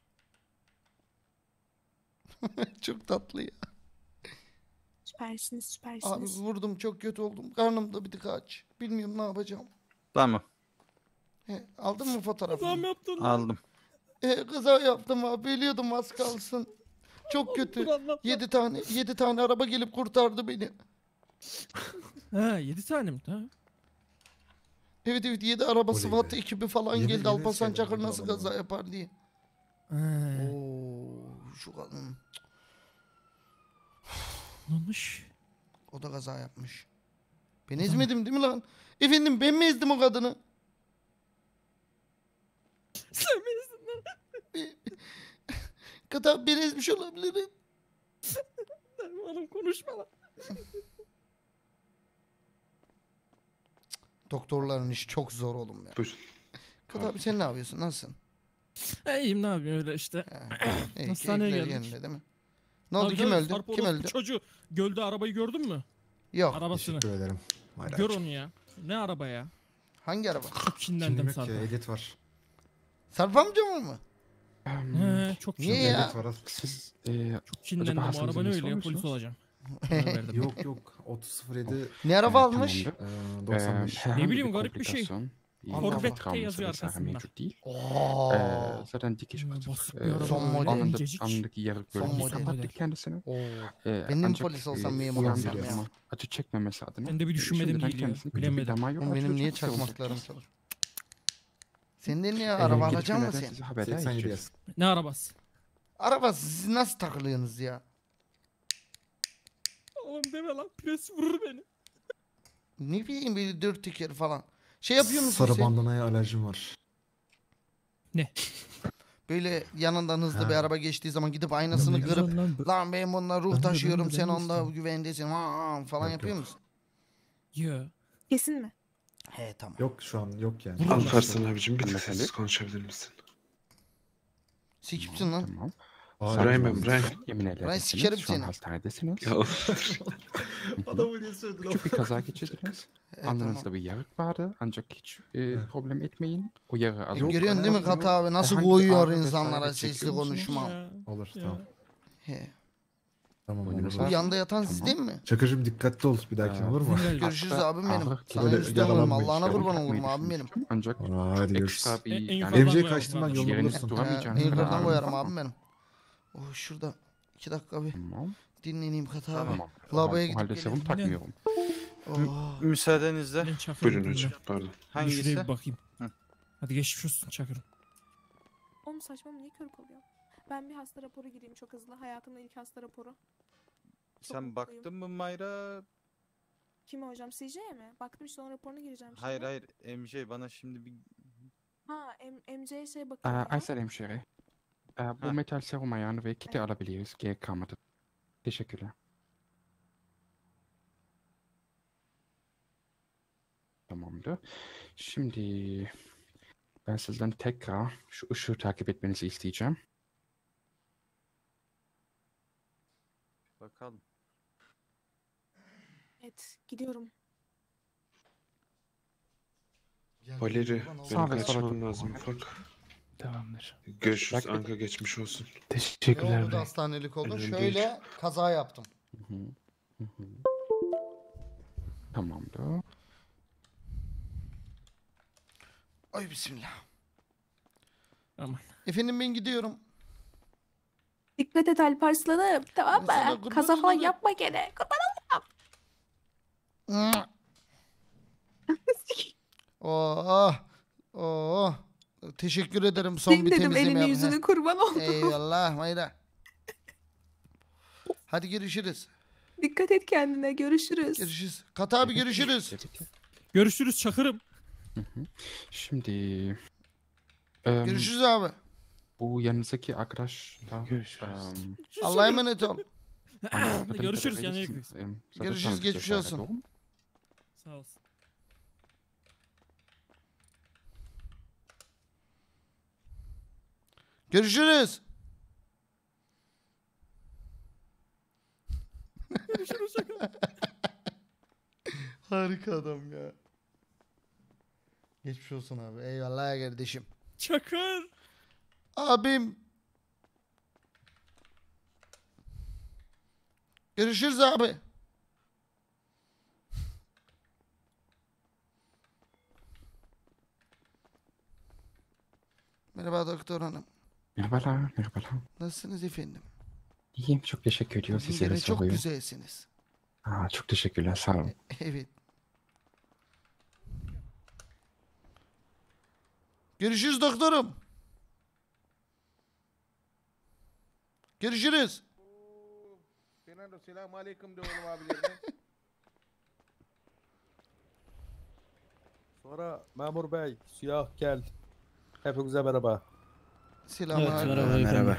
Çok tatlı ya. Süpersiniz, Abi süpersiniz. vurdum, çok kötü oldum. Karnım da bir tık aç. Bilmiyorum ne yapacağım. Tamam. He, aldın mı fotoğrafını? Tamam yaptın. Aldım. He, kaza yaptım abi. Biliyordum az kalsın. Çok kötü. Yedi tane, yedi tane araba gelip kurtardı beni. Ha yedi tane mi? Ha. Evet evet, yedi araba Oley SWAT be. ekibi falan Yeni- geldi. yeni Alparslan şeyler Çakır oldu nasıl adamlar. kaza yapar diye. Ha. Oo, şu kadın. Ne olmuş? O da kaza yapmış. Ben ezmedim değil mi lan? Efendim ben mi ezdim o kadını? Sen mi ezdin lan? Kadın ben ezmiş olabilirim. Oğlum konuşma lan. Doktorların işi çok zor oğlum ya. Buyurun. Kadın abi sen ne yapıyorsun? Nasılsın? E, İyiyim ne yapayım öyle işte. İyi, Hastaneye keyifler geldik. yerinde değil mi? Ne oldu? Abi Kim tabii, öldü? Sarp Kim orospu öldü? Çocuğu gölde arabayı gördün mü? Yok. Arabasını. Teşekkür ederim. Gör Mayracığım. onu ya. Ne araba ya? Hangi araba? Çok kinlendim Kimlik Sarp'a. ya, ehliyet var. Sarp amca mı? He, çok Niye kinlendim. ya? Ehliyet var. al. Siz e, Çok kinlendim. O hastanızda araba ne nesi öyle ya? Polis olmuşsunuz? olacağım. Karar verdim. Yok yok. otuz sıfır yedi. Ne araba almış? tamamdır. Ee, Ee, doksan beş. herhangi Ne bileyim, bir garip bir şey. komplikasyon, iyi Allah bir Allah. travması yazıyor vesaire arkasında. mevcut değil. Oo. Ee, zaten dikiş Hmm, atıp basık bir e, araba Son böyle, model. anında, incecik. anındaki yarık Son bölümünü model. kapattık kendisini. Oo. Ee, Benim ancak, polis olsam e, memur uyan olsam bir ya. adama acı çekmemesi adına. Ben de bir e, düşünmedim şimdiden değil ya. kendisine küçük bir Bilemedim. damar Oğlum yol benim niye açılacak, çakmaklarım olacak. çalır? Senden niye Ee, araba alacak mısın gelişmelerden sen? size haberdar seksen yedi edeceğiz. yaz. Ne arabası? Araba siz nasıl takılıyorsunuz ya? Oğlum deme lan. Pres vurur beni. Ne bileyim, böyle dört teker falan. Şey yapıyor musun Sarı sen? bandanaya alerjim var. Böyle yanından hızlı bir Ha. araba geçtiği zaman gidip aynasını Ne kırıp güzel lan bu. lan ben bununla ruh Ben de, taşıyorum, ben de, sen ben de onda istiyorum. güvendesin ha, falan Yok, yapıyor yok. musun? Yo. Kesin mi? He tamam. Yok şu an yok yani. Vurun. Alparslan abicim bir tık Hanımefendi. sessiz konuşabilir misin? Sikipsin lan. Tamam. Hayır, Brian ben- ben Brian. Yemin edersiniz. sikerim Şu an seni. hastanedesiniz. Ya. Adamı niye söyledin? Küçük bir kaza geçirdiniz. Evet, Alnınızda tamam. bir yarık vardı. Ancak hiç e, problem etmeyin. O yarığı alın. Yok, Görüyorsun değil mi hayatım Kata abi nasıl Herhangi bir koyuyor ağrı insanlara vesaire sesli çekiyor musunuz? konuşma. Ya. Olur Ya. tamam. He. Tamam Boynunuz olur. Bu var. yanda yatan siz Tamam. değil mi? Çakır'cığım dikkatli ol bir dahaki Ee, olur mu? Güzel. Görüşürüz Hatta abim benim. ağrı Sana böyle üstten olurum. yaralanmayın. Allah'ına Sorun kurban yapmayı olurum abim benim. düşünmüştüm. Ancak Hadi görüşürüz. ekstra bir En- en yani yukarıdan Emce'ye koyalım kaçtım ben kardeşim. yolunu yeriniz bulursun. He, duramayacağınız en yukarıdan kadar koyarım ağrınız abim var. benim. Oh şurada. İki dakika bir Tamam. dinleneyim Kata abi. Tamam. Lavaboya O gidip halde serum geliyorum. takmıyorum. Oh. Müsaadenizle. Ben Çakır'ım. Buyurun hocam pardon. Şuraya Hangisi? bir bakayım. Hı. Hadi geçmiş olsun Çakır'ım. Oğlum saçma mı? Niye körük oluyor? Ben bir hasta raporu gireyim çok hızlı. Hayatımın ilk hasta raporu. Çok Sen mutluyum. baktın mı Mayra? Kime hocam? C J'ye mi? Baktım işte onun raporuna gireceğim şimdi. Hayır hayır M J bana şimdi bir Ha M MC'ye şey Ee, bakıyorum. Aysel hemşire. Ee, bu Ha. metal serum ayağını ve kiti alabiliriz. Gerek kalmadı. Teşekkürler. Tamamdır. Şimdi ben sizden tekrar şu ışığı takip etmenizi isteyeceğim. Bakalım. Evet, gidiyorum. Valeri, Sağ benim ve sola kaçmam dön. lazım ufak. Tamamdır. Görüşürüz Takip et. Anka, geçmiş olsun. Ne Teşekkürler oldu da bey. hastanelik oldun? Önemli Şöyle değil. kaza yaptım. Hı hı. Hı hı. Tamamdır. Ay bismillah. Aman. Efendim ben gidiyorum. Dikkat et Alparslan'ım, tamam Ben sana mı? kurban Kaza falan olurum. yapma gene. Kurban Oh, oh. Teşekkür ederim son Sil bir dedim temizleme elini yap- yüzünü Heh. kurban oldum. Eyvallah Mayra. Hadi görüşürüz. Dikkat et kendine, görüşürüz. Görüşürüz. Kat abi görüşürüz. Görüşürüz Çakır'ım. Hı hı. Şimdi em, Görüşürüz abi. bu yanınızdaki arkadaş da Görüşürüz. em, Allah'a emanet ol. anladığım Görüşürüz kadarıyla yani. siz, em, zaten Görüşürüz, tanıdık geçmiş vesaire, olsun. doğru mu? Sağ olsun. Görüşürüz. Görüşürüz Çakır. Harika adam ya. Geçmiş olsun abi. Eyvallah kardeşim. Çakır. Abim. Görüşürüz abi. Merhaba doktor hanım. Merhabalar, merhabalar. Nasılsınız efendim? İyiyim, çok teşekkür ediyorum. Bugün Sizlere gene çok soruyor. güzelsiniz. Aa, çok teşekkürler, sağ olun. Evet. Görüşürüz doktorum. Görüşürüz. Fernando selamun aleyküm de oğlum abilerine. Sonra memur bey, siyah gel. Hepinize merhaba. Selamünaleyküm. merhaba efendim.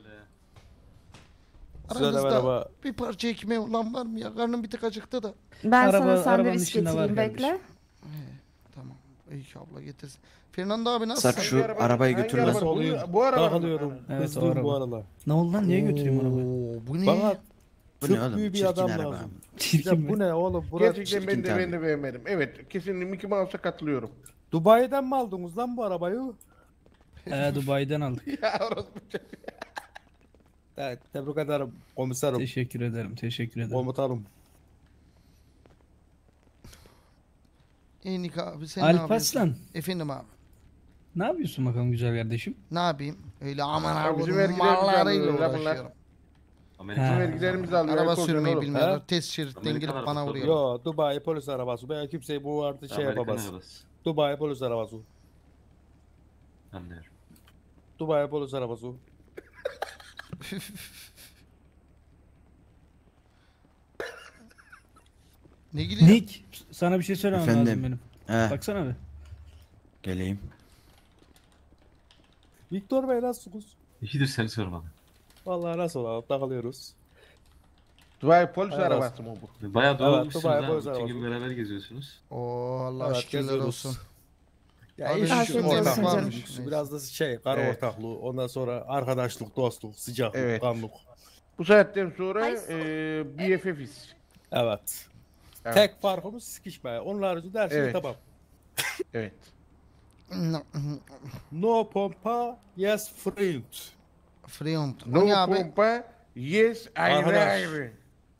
Size de Aranızda merhaba. bir parça ekmeği olan var mı ya? Karnım bir tık acıktı da. Ben Araba- sana arabanın sandviç içinde var getireyim, bekle. He, tamam. İyi ki abla getirsin. Fernando abi nasılsın? Sarp şu Hangi araba- arabayı hangi götür araba? lan. Bu- Olayım. Bu araba mı? Dağılıyorum. Evet, Hızlıyım o araba. bu arada. Ne oldu lan? Niye götüreyim arabayı? Oo, bu ne? Bana Bu ne çok oğlum? büyük bir Çirkin adam araba. lazım. Çirkin Ya mi? bu ne oğlum? Burası Gerçekten ben de çirkin ben de beğenmedim. Evet, kesinlikle Mickey Mouse'a katılıyorum. Dubai'den mi aldınız lan bu arabayı? He Dubai'den aldık. Ya orası Evet, tebrik ederim komiserim. Teşekkür ederim. Teşekkür ederim. Komutanım. Enik abi sen ne yapıyorsun? Alparslan. Efendim abi. Ne yapıyorsun bakalım güzel kardeşim? Ne yapayım? Öyle aman Ya bizim abi vergilerimizi mallarıyla alıyorlar bunlar. uğraşıyorum. Bizim Ha. vergilerimizi alıyor. Araba alkol sürmeyi oğlum. bilmiyorlar. He? Test şeritten gelip bana vuruyor. Yo, Dubai polis arabası. Ben kimseyi bu artı şey yapamaz. Dubai polis arabası. Anlıyorum. Dubai polis arabası. Ne gidiyor? Nick, sana bir şey söylemem lazım Efendim? benim. He, Baksana bir. geleyim. Viktor Bey nasılsınız? İyidir seni sormalı. Vallahi nasıl olalım? Takılıyoruz. Dubai polis Evet. arabası mı bu? Bayağı Evet, dağılmışsınız Dubai ha. polis Bütün gün arabası. beraber geziyorsunuz. Oo Allah Evet, şükürler geziyoruz. olsun. Ya Abi iş şu Afiyet ortak olsun varmış. canım. Neyse. biraz da şey, kara Evet. ortaklığı, ondan sonra arkadaşlık, dostluk, sıcaklık, Evet. kanlık. Bu saatten sonra Ay, e, B F F'iz. Evet. Evet. Tek farkımız sıkışmaya. Onun haricinde her şey Evet. tamam. Evet. No pompa, yes friend. Freon. O No ne abi? pompa, yes ayrı Arkadaş. ayrı.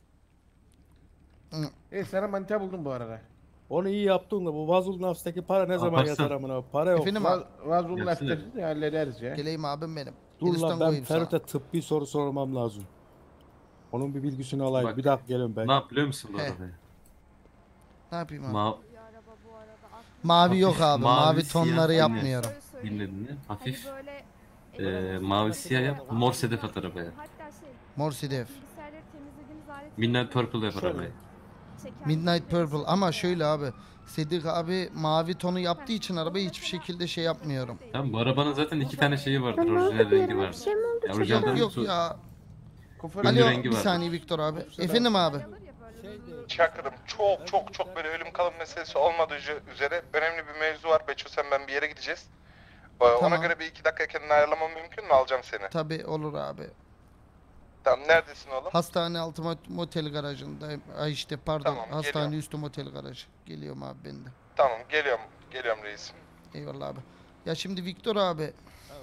E sana manita buldum bu arada. Onu iyi yaptın da bu Vazul Nafs'taki para ne zaman Alparslan. yatar amına? Para yok. Efendim abi. Vaz, Vazul Yapsın laftasını hallederiz ya. Geleyim abim benim. Dur Gülistan lan ben koyayım sana. Ferit'e tıbbi soru sormam lazım. Onun bir bilgisini alayım. Bak, bir dakika gelin ben. Ne yap biliyor musun bu He. arada? Ne yapayım abi? Ma Mavi yok abi. Mavi, Mavi, tonları siyah, dinle. yapmıyorum. dinledin mi? Hafif Böyle e, mavi siyah yap, mor sedef at arabaya. hatta şey Mor sedef. bilgisayarları temizlediğimiz alet Midnight Purple yap Şöyle. arabayı. çeken Midnight Purple ama şöyle abi. Sedik abi mavi tonu yaptığı için arabayı hiçbir şekilde şey yapmıyorum. Tamam bu arabanın zaten iki tane şeyi vardır. Orijinal rengi vardır. Ya orijinalden Yok yok su- ya. Kuaförün Alo rengi bir var. saniye Viktor abi. Efendim abi. Çakırım çok çok çok böyle ölüm kalım meselesi olmadığı üzere önemli bir mevzu var. Beço sen ben bir yere gideceğiz. Ee, Ona Tamam. göre bir iki dakika kendini ayarlamam mümkün mü? Alacağım seni. Tabii olur abi. Tamam neredesin oğlum? Hastane altı mot- motel garajındayım. Ay işte pardon. Tamam, Hastane geliyorum. üstü motel garajı. Geliyorum abi ben de. Tamam geliyorum. Geliyorum reisim. Eyvallah abi. Ya şimdi Viktor abi.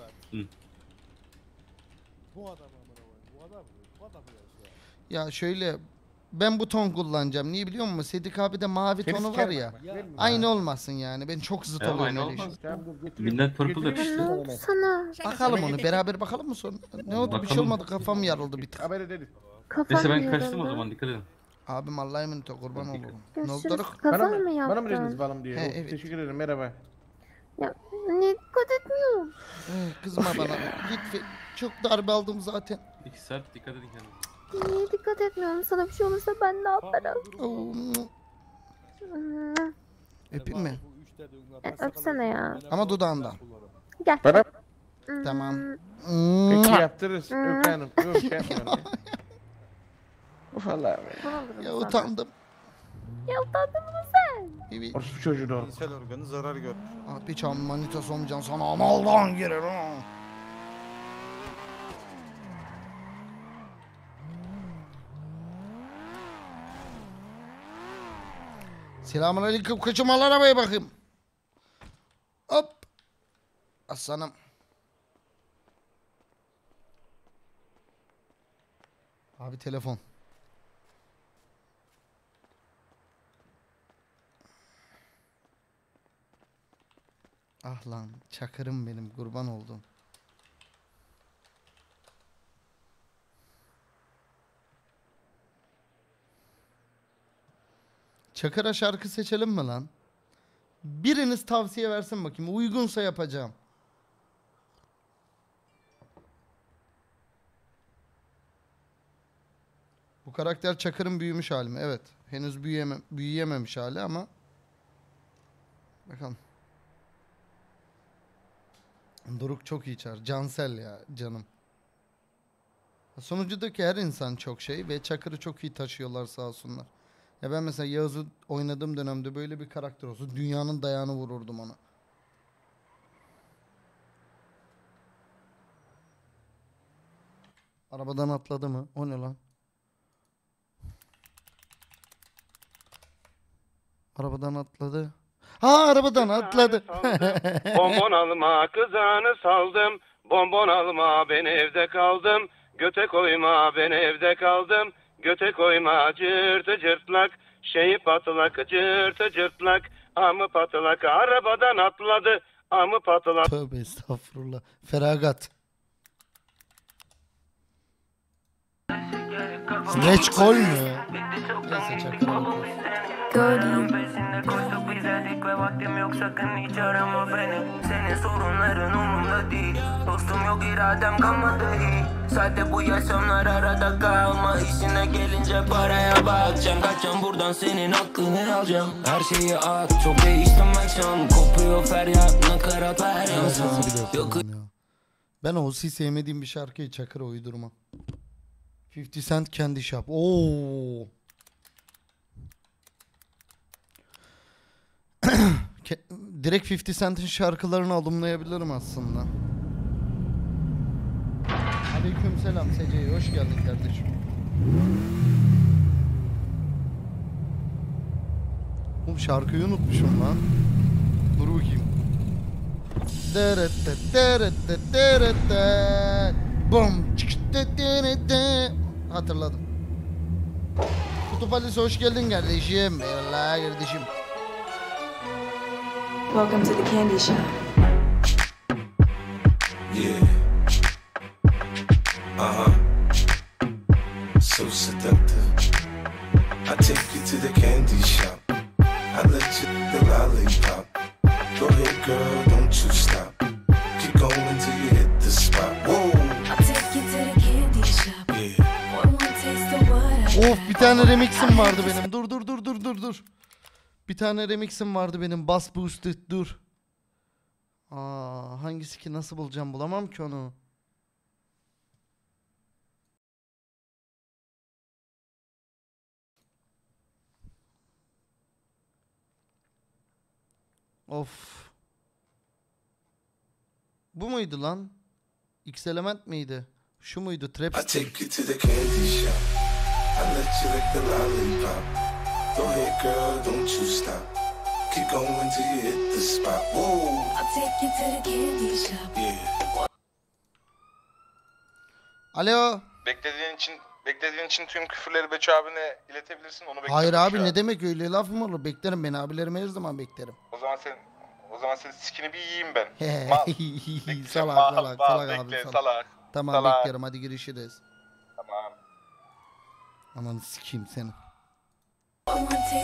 Bu adam amına koyayım. Bu adam mı? Bu adam mı yaşıyor? Ya şöyle ben bu ton kullanacağım. Niye biliyor musun? Sedik abi de mavi Seni tonu var sikerim ya. bak, vermiyorum. Aynı olmasın yani. Ben çok zıt Ya, oluyorum aynı öyle olmaz. şey. Tamam, dur, getir- Midnight Purple getireyim mi? yakıştı. Ne oldu sana? Bakalım onu beraber bakalım mı sonra? Ne oldu? Bir şey Bakalım. olmadı. Kafam yarıldı bir tık. Haber ederiz. Kafam Neyse ben yarıldı. kaçtım o zaman, dikkat edin. Abim Allah'a emanet ol kurban olurum. Ne oldu? Görüşürüz. Doruk? Kaza Bana mı mı, bana mı dediniz yaptın? balım diye? He, Oh, evet. Teşekkür ederim merhaba. Ya ne dikkat etmiyorum. Eh, Kızma bana. Lütfen. Çok darbe aldım zaten. İki saat dikkat edin kendinize. Niye dikkat etmiyorum? Sana bir şey olursa ben ne yaparım? Oo, Hmm. Öpeyim mi? Ya, öpsene ya. Ama dudağından. Gel. Bana Tamam. peki yaptırırız. Yok hanım. Yok şey yapmıyorum. ya. Of Allah'ım ya. Kurban olurum Ya sana. utandım. Ya utandın mı sen? Evet. Orası çocuğu doğru. Cinsel organı zarar gör. Abi çam manitası olmayacaksın sana analdan girer ha. Selamun aleyküm koçum al arabaya bakayım. Hop. Aslanım. Abi telefon. Ah lan çakırım benim kurban oldum. Çakır'a şarkı seçelim mi lan? Biriniz tavsiye versin bakayım. Uygunsa yapacağım. Bu karakter Çakır'ın büyümüş hali mi? Evet. Henüz büyüyeme büyüyememiş hali ama. Bakalım. Doruk çok iyi çağır. Cansel ya canım. Sonucundaki her insan çok şey ve Çakır'ı çok iyi taşıyorlar sağ olsunlar. Ya ben mesela Yağız'ı oynadığım dönemde böyle bir karakter olsa dünyanın dayağını vururdum ona. Arabadan atladı mı? O ne lan? Arabadan atladı. Ha arabadan atladı. Bonbon alma kızağını saldım. Bonbon alma ben evde kaldım. Göte koyma ben evde kaldım. Göte koyma cırtı cırtlak. Şeyi patlak cırtı cırtlak. Amı patlak arabadan atladı. Amı patlak. Tövbe estağfurullah. Feragat. Reçkol mü? Neyse Çakır'a bakıyoruz. Vaktim yok sakın hiç arama beni. Senin sorunların umurumda değil. Dostum yok iradem kalmadı hiç. Sadece bu yaşamlar arada kalma. İşine gelince paraya bakacağım. Kaçacağım buradan senin aklını alacağım. Her şeyi at çok değiştim akşam. Kopuyor feryat nakarat her yansan. Yok Ben o hiç sevmediğim bir şarkıyı Çakır'a uydurmam. fifty Cent kendi şap. Oo. Ke- Direkt fifty Cent'in şarkılarını alımlayabilirim aslında. Aleykümselam Sece'ye hoş geldin kardeşim. Oğlum şarkıyı unutmuşum lan. Dur bakayım. Derette derette derette bum çıktı derette. Hatırladım. Kutup Ali'si hoş geldin kardeşim. Eyvallah kardeşim. Welcome to the candy shop. Yeah. Uh huh. So seductive. I take you to the candy shop. I let you the lollipop. Go ahead, girl, don't you stop. Keep going till you hit the spot. Whoa. I'll take you to the candy shop. Yeah. One more taste of what I Of bir tane remixim vardı benim. Dur dur dur dur dur dur. Bir tane remixim vardı benim. Bass Boosted dur. Aa, hangisi ki nasıl bulacağım bulamam ki onu. Of. Bu muydu lan? X element miydi? Şu muydu? Trap. I take you to the candy shop. I let you lick the lollipop. Go ahead, girl, don't you stop. Keep going till you hit the spot. Whoa. I'll take you to the candy shop. Yeah. Alo. Beklediğin için beklediğin için tüm küfürleri Beço abine iletebilirsin. Onu bekliyorum. Hayır abi şu an. ne demek öyle laf mı olur? Beklerim ben abilerimi her zaman beklerim. O zaman sen o zaman senin sikini bir yiyeyim ben. He, Mal. salak Mal, salak mal, salak bekle, abi salak. salak. Tamam Salak. bekliyorum hadi görüşürüz. Tamam. Ananı sikeyim seni. Uh-huh.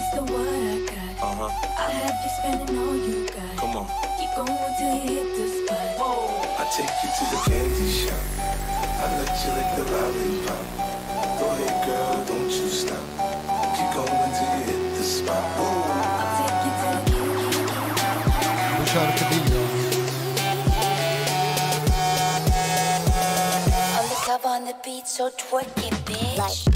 Come on. Keep going till you hit the spot. I take you to the candy shop. I let you lick the lollipop. Go ahead, girl, don't you stop. Keep going till you hit the spot. I take you to the candy shop. Bu şarkı değil ya. On the club on the beat, so twerk it, bitch.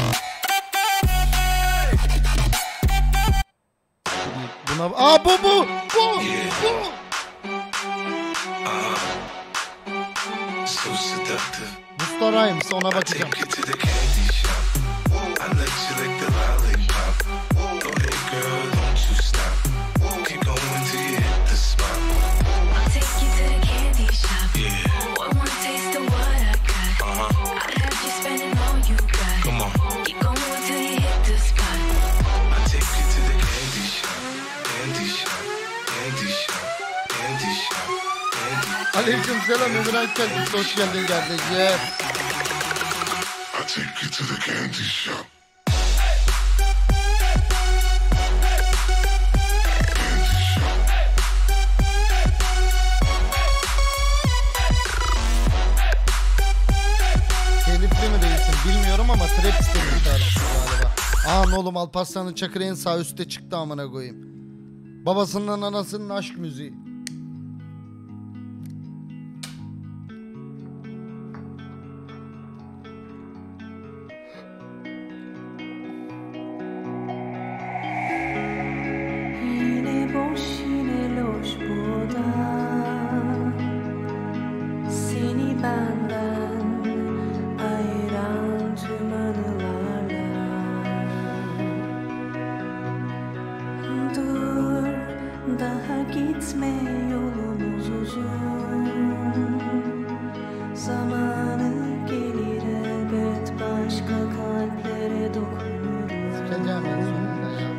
Buna aa bu bu bu bu. So seductive. Busta Rhymes ona bakacağım. I let you lick the lollipop. Go ahead, girl, don't you stop. Keep going till you hit the spot. I'll take you to the candy shop. Yeah. One more taste of what I got. Uh-huh. I'll have you spending all you got. Come on. Keep going till you hit the spot. I'll take you to the candy shop. Candy shop. Candy shop. Candy shop. Candy. Aleyküm selam Ömür Akçak. Hoş geldin kardeşim. I take you to the candy shop. Telifli mi değilsin bilmiyorum ama trap istemiş şarkısı galiba. Aa oğlum Alparslan'ın Çakır'ı en sağ üstte çıktı amına koyayım. Babasının anasının aşk müziği. Yine boş yine loş bu da. Seni benden ayıran tüm anılarla. Dur daha gitme yolumuz uzun. Zamanı gelir elbet başka kalplere dokunuruz. Sikeceğim en sonunda ya.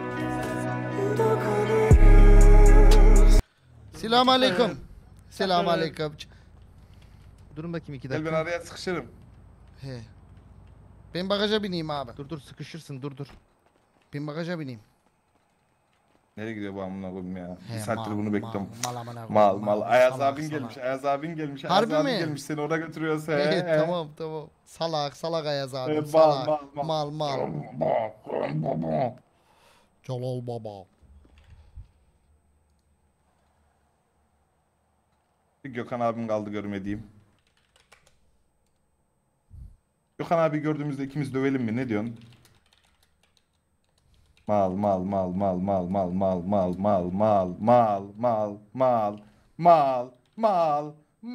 Selamun aleyküm. Selamun aleyküm. Durun bakayım iki Gel dakika. ben araya sıkışırım. He. Ben bagaja bineyim abi. Dur dur sıkışırsın dur dur. Ben bagaja bineyim. Nereye gidiyor bu amına koyayım ya? He, Bir saattir mal, bunu bekliyorum. mal, mal amına koyayım, Mal mal, mal. Ayaz salak, abin salak. gelmiş. Ayaz abin gelmiş. Harbi Ayaz abin mi? gelmiş. Seni oraya götürüyorsa. he, Evet he. tamam tamam. Salak salak Ayaz abi. He, mal, salak. mal, Mal mal. mal. Celal baba. Bir Gökhan abim kaldı görmediğim. Gökhan abi gördüğümüzde ikimiz dövelim mi? Ne diyorsun? Mal mal mal mal mal mal mal mal mal mal mal mal mal mal mal.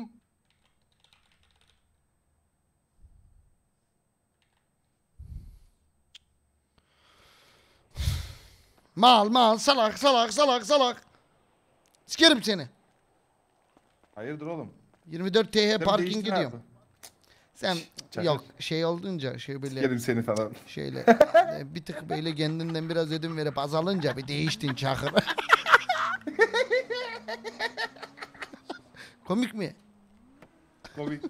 Mal mal salak salak salak salak. Sikerim seni. Hayırdır oğlum? yirmi dört T H Sen parking değiştin gidiyorum. abi. Sen Çakır. yok şey olduğunca şey böyle Sikerim seni falan. şeyle e, bir tık böyle kendinden biraz ödün verip azalınca bir değiştin Çakır. Komik mi? Komik.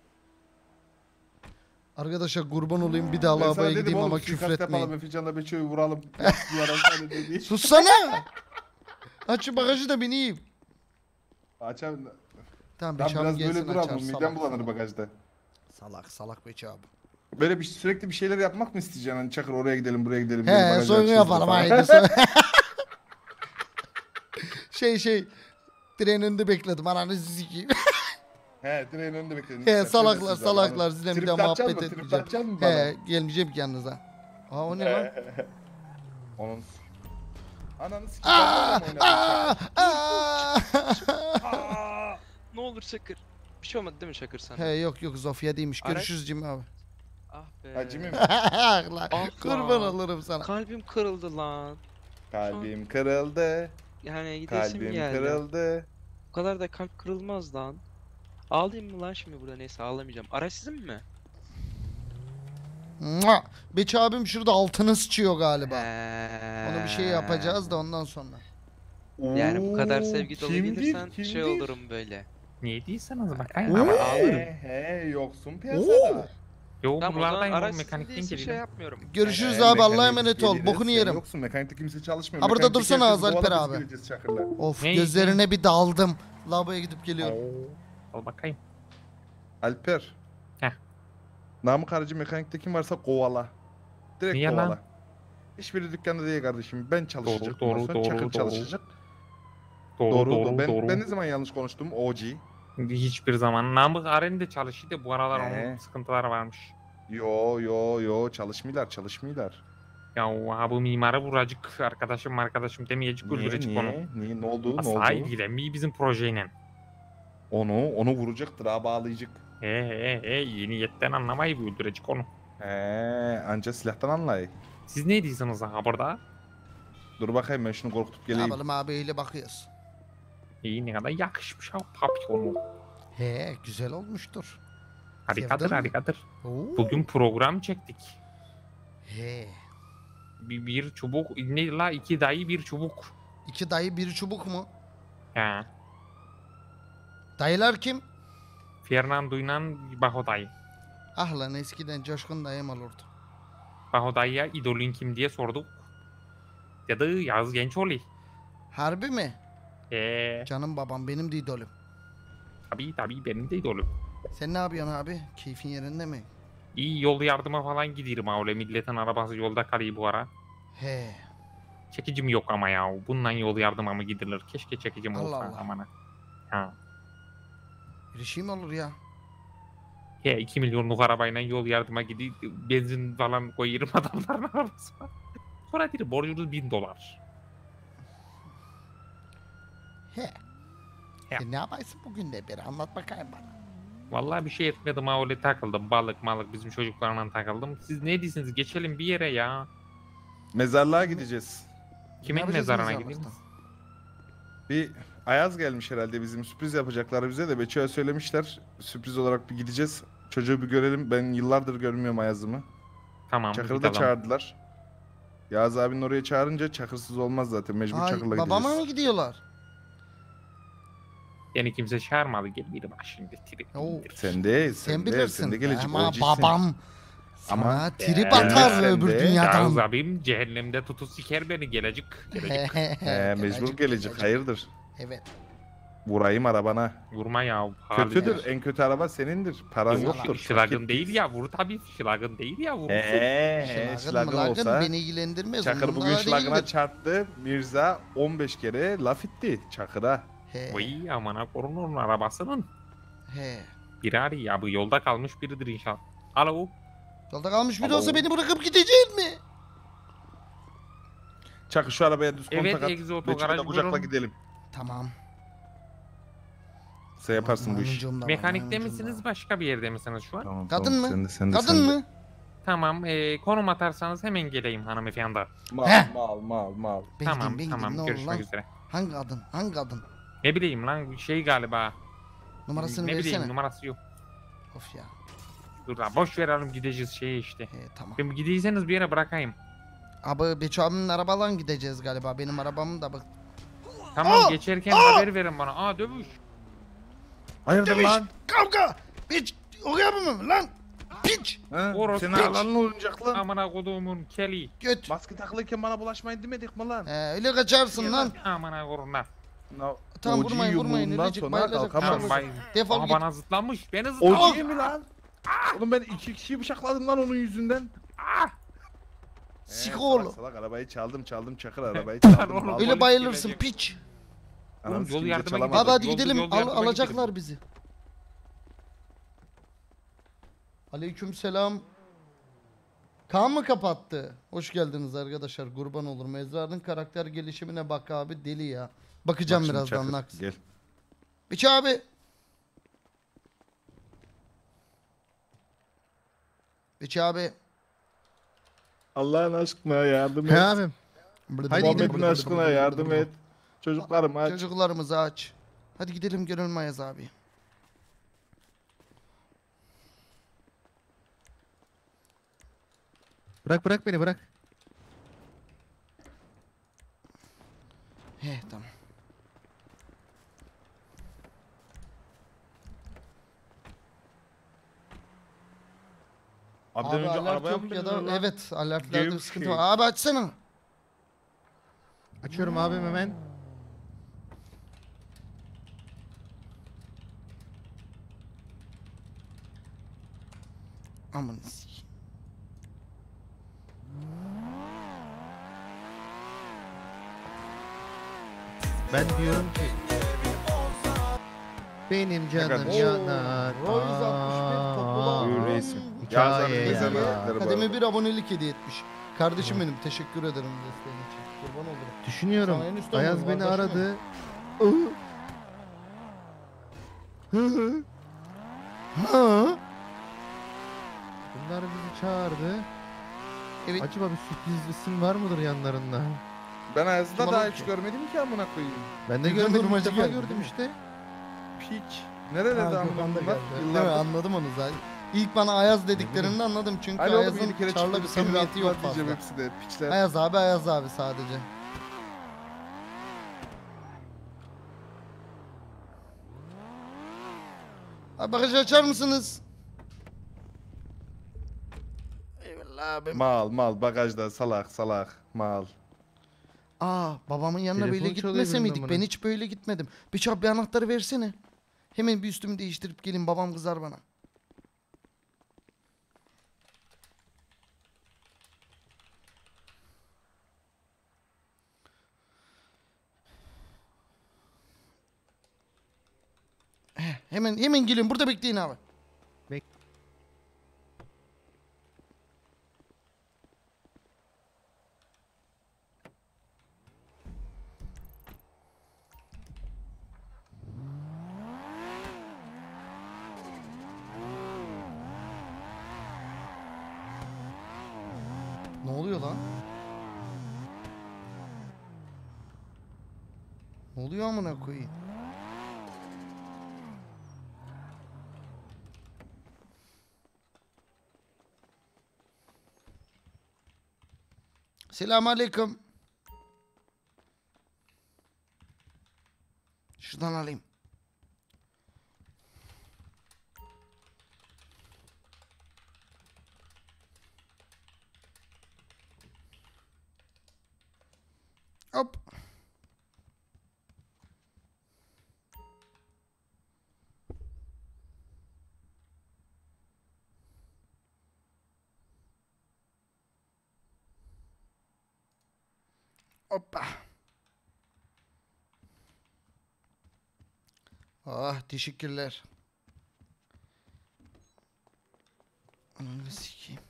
Arkadaşlar kurban olayım bir daha Ben sana lavaboya dedim gideyim oğlum, ama suikast küfür yapalım, etmeyin. Efecan'la Beço'yu vuralım. Duvara sana dedi. Sussana! Aç şu bagajı da bineyim. Açalım. Tamam Ben Beçam biraz gelsin böyle dur açar. abi. Midem Salak, bulanır salak. bagajda. Salak salak Beço abi. Böyle bir sürekli bir şeyler yapmak mı isteyeceksin? Hani Çakır oraya gidelim, buraya gidelim. He bagajı soygun açıyoruz yapalım falan. haydi. soy- şey şey. Tren önünde bekledim ananı sikeyim. He, direğin önünde bekledim. He salaklar Şöyle siz salaklar abi. sizden bir Trip daha atacak muhabbet mı? Trip etmeyeceğim. atacak mı He bana? gelmeyeceğim ki yanınıza. Aa o ne lan? Onun Ananı sikeyim. Aa, aa, Aa, ne olur Çakır. Bir şey olmadı değil mi Çakır sana? He yok yok Zofia değilmiş. Araç- Görüşürüz Jimmy abi. Ah be. Ha Jimmy mi? Lan, Ah kurban lan. olurum sana. Kalbim kırıldı lan. Kalbim kırıldı. Yani gidesim Kalbim geldi. kırıldı. Bu kadar da kalp kırılmaz lan. Ağlayayım mı lan şimdi burada? Neyse ağlamayacağım. Araç sizin mi? Mua! Beçi abim şurada altını sıçıyor galiba. Ee, Ona bir şey yapacağız da ondan sonra. Yani bu kadar Oo, sevgi dolu kimdir, gelirsen kimdir? şey olurum böyle. Niye değilseniz He bakayım. he yoksun piyasada. Yo Tamam o zaman buralardayım araç oğlum sizin mekanikten değilse şey geliyorum. yapmıyorum. Görüşürüz He, abi Allah'a mekanik emanet ol. geliriz, Bokunu sen yerim. Yoksun mekanikte kimse çalışmıyor. Ha, burada Mekanikte dursana herkes az Alper kovalar, biz abi. gireceğiz Çakır'la. Of Ne? gözlerine bir daldım. Lavaboya gidip geliyorum. Al bakayım. Alper. Heh. Namık harici mekanikte kim varsa kovala. Direkt Niye kovala. lan? Hiçbiri dükkanda değil kardeşim. Ben çalışacağım. Doğru, Ondan doğru, sonra doğru, Çakır doğru. çalışacak. Doğru Doğru, doğru doğru. Ben, doğru. ben ne zaman yanlış konuştum? O G. Hiçbir zaman. Namık Aren de çalışıyor da bu aralar He. onun sıkıntıları varmış. Yo yo yo çalışmıyorlar çalışmıyorlar. Ya o bu mimarı vuracık arkadaşım arkadaşım demeyecek Niye öldürecek onu. niye? Niye? Ne oldu? Ne Asla oldu? ilgilenmiyor bizim projeyle. Onu onu vuracaktır ha bağlayacak. He he he iyi niyetten anlamayı bir öldürecek onu. He anca silahtan anlay. Siz ne diyorsunuz ha burada? Dur bakayım ben şunu korkutup Ne geleyim. yapalım abi öyle bakıyoruz. İyi ne kadar yakışmış ha papyonu. He güzel olmuştur. Harikadır Sevdin mi? harikadır. Oo. Bugün program çektik. He. Bir, bir çubuk ne la iki dayı bir çubuk. İki dayı bir çubuk mu? He. Dayılar kim? Fernando'yla Baho dayı. Ah lan eskiden Coşkun dayım olurdu. Baho dayıya idolün kim diye sorduk. Dedi Yaz Gençoğlu. Harbi mi? Eee Canım babam benim de idolüm. tabii tabii benim de idolüm. Sen ne yapıyorsun abi? Keyfin yerinde mi? İyi yol yardıma falan gidiyorum ha öyle milletin arabası yolda kalıyor bu ara. He. Çekicim yok ama ya. Bundan yol yardıma mı gidilir? Keşke çekicim Allah olsa Allah. amana. Ha. Bir şey mi olur ya? Ya iki milyonluk arabayla yol yardıma gidiyor. Benzin falan koyuyorum adamların arabasına. Sonra diyor borcunuz bin dolar. He. Sen ne yaparsın bugün de beri anlat bakayım bana. Vallahi bir şey etmedim ha öyle takıldım. Balık malık bizim çocuklarla takıldım. Siz ne diyorsunuz? Geçelim bir yere ya. Mezarlığa gideceğiz. Kimin yapacağız mezarına mezarlıkta? gideyim? Bir Ayaz gelmiş herhalde bizim sürpriz yapacaklar bize de Beço'ya söylemişler. Sürpriz olarak bir gideceğiz. Çocuğu bir görelim. Ben yıllardır görmüyorum Ayaz'ımı. Tamam. Çakır'ı da gidelim. çağırdılar. Yağız abinin oraya çağırınca Çakırsız olmaz zaten. Mecbur Ay, Çakır'la babama gideceğiz. mı gidiyorlar? Yani kimse çağırmadı. Gel biri bak şimdi. Trip. Oo, Sen de, sen, sen de, bilirsin. sen de gelecek. Ama O G'sin. babam sana Ama- trip Ee, atar sen öbür de- Yağız dünyadan. abim cehennemde tutu siker beni gelecek. Gelecek. He, mecbur gelecek. Hayırdır? Evet. Vurayım arabana. Vurma ya. Kötüdür. Harika. En kötü araba senindir. Paran Yok, yoktur. Şılagın değil ya. Vur tabii. Şılagın değil ya. Vur. He he Şılagın şılagın mılagın olsa. beni ilgilendirmez. Çakır umurumda bugün şılagına değildir. çarptı. Mirza on beş kere laf etti Çakır'a. He. Vay amına korun onun arabasının. He. Biri arıyor ya. Bu yolda kalmış biridir inşallah. Alo. Yolda kalmış biri Alo. olsa beni bırakıp gidecek mi? Çakır şu arabaya düz kontak Evet, at. egzoto Beço'yu da garaj kucakla buyurun. gidelim. Tamam. Sen yaparsın bu işi. Maymuncum da var, Mekanikte maymuncum da misiniz? var. Başka bir yerde misiniz şu an? Tamam, Kadın tamam. mı? Sen de, sen de, Kadın sen de. mı? Tamam. E, konum atarsanız hemen geleyim hanımefendi. Mal Heh. mal mal mal. Ben tamam gideyim, ben tamam. gideyim, ne olur Görüşmek lan? üzere. Hangi kadın? Hangi kadın? Ne bileyim lan şey galiba. Numarasını ne bileyim versene. numarası yok. Of ya. Dur lan boş verelim gideceğiz şey işte. He tamam. Şimdi gidiyseniz bir yere bırakayım. Abi Beço abimin arabalan gideceğiz galiba. Benim arabamı da bak. Tamam Aa! geçerken Aa! haber verin bana. Aa dövüş. Hayırdır Demiş, lan? kavga. Beç. O yapamam lan. Piç. Ha? Orospu. Senin alanın oyuncak lan. Amına koduğumun keli. Göt. Maske takılıyken bana bulaşmayın demedik mi lan? He, öyle kaçarsın lan. Amına korun lan. No. Tamam, O G vurmayın, vurmayın. yumruğundan Recep sonra bayılacak, kalkamaz. Tamam bay. Defol Aa, git. bana zıtlanmış. Beni zıtlamış. O G mi lan? Oğlum ben iki kişiyi bıçakladım lan onun yüzünden. Sik Ee, oğlum. Salak, salak arabayı çaldım çaldım Çakır arabayı çaldım. oğlum, Vallahi- Öyle bayılırsın gelecek. piç. Ananı Oğlum, yol sikince yardıma çalamadım. gidelim. Abi hadi Yol- gidelim. yol Al- yardıma alacaklar gidelim. bizi. Aleyküm selam. Kaan mı kapattı? Hoş geldiniz arkadaşlar. Kurban olurum. Ezra'nın karakter gelişimine bak abi. Deli ya. Bakacağım Bak şimdi birazdan Çakır, Nax. Gel. Biç abi. Biç abi. Allah'ın aşkına yardım et. He abim. Haydi Muhammed'in gidelim. aşkına yardım et. Çocuklarım aç. Çocuklarımızı aç. Hadi gidelim görelim Ayaz abi. Bırak bırak beni bırak. He tamam. Abiden Abi önce alert arabaya yok mı ya da bindin lan? evet alertlerde bir Gevşek. sıkıntı var. Abi açsana. Açıyorum abim hemen. Aman sikeyim. Ben diyorum ki benim canım kardeşim? yanar. Royce altmış bir topluluğa. Buyur reisim. Hikaye Yazarın ya. gezen ayetleri bu Kademe arada. bir abonelik hediye etmiş. Kardeşim benim teşekkür ederim desteğin için. Kurban olurum. Düşünüyorum. Sana en üstten Ayaz vurun beni kardeşim aradı. Iı. Hı hı. Ha. Bunlar bizi çağırdı. Evet. Acaba bir sürpriz isim var mıdır yanlarında? Ben Ayaz'da Kim daha olur hiç ki? görmedim ki amına koyayım. Ben de Gülden görmedim. İlk Durmacı defa geldi, gördüm değil mi? işte. Piç. Nerelerde Ha, amına Gökhan da bunlar? geldi. Değil mi? Yıllardır. Anladım onu zaten. İlk bana Ayaz dediklerinde anladım çünkü Hani oğlum Ayaz'ın yeni kere Çar'la çıktı bir bir samimiyeti samimiyeti yok fazla. diyeceğim hepsi de piçler. Ayaz abi Ayaz abi sadece. Abi bagajı açar mısınız? Eyvallah abim. Mal mal bagajda salak salak mal. Aa babamın yanına Telefon böyle çalıyor gitmese benim miydik? bana. Ben hiç böyle gitmedim. Bir çap bir anahtarı versene. Hemen bir üstümü değiştirip gelin babam kızar bana. He, hemen hemen gelin burada bekleyin abi. Bek. Ne oluyor lan? Ne oluyor amına koyayım? Selamünaleyküm. Şuradan alayım. Hop. Hoppa. Ah teşekkürler. Ananı sikeyim.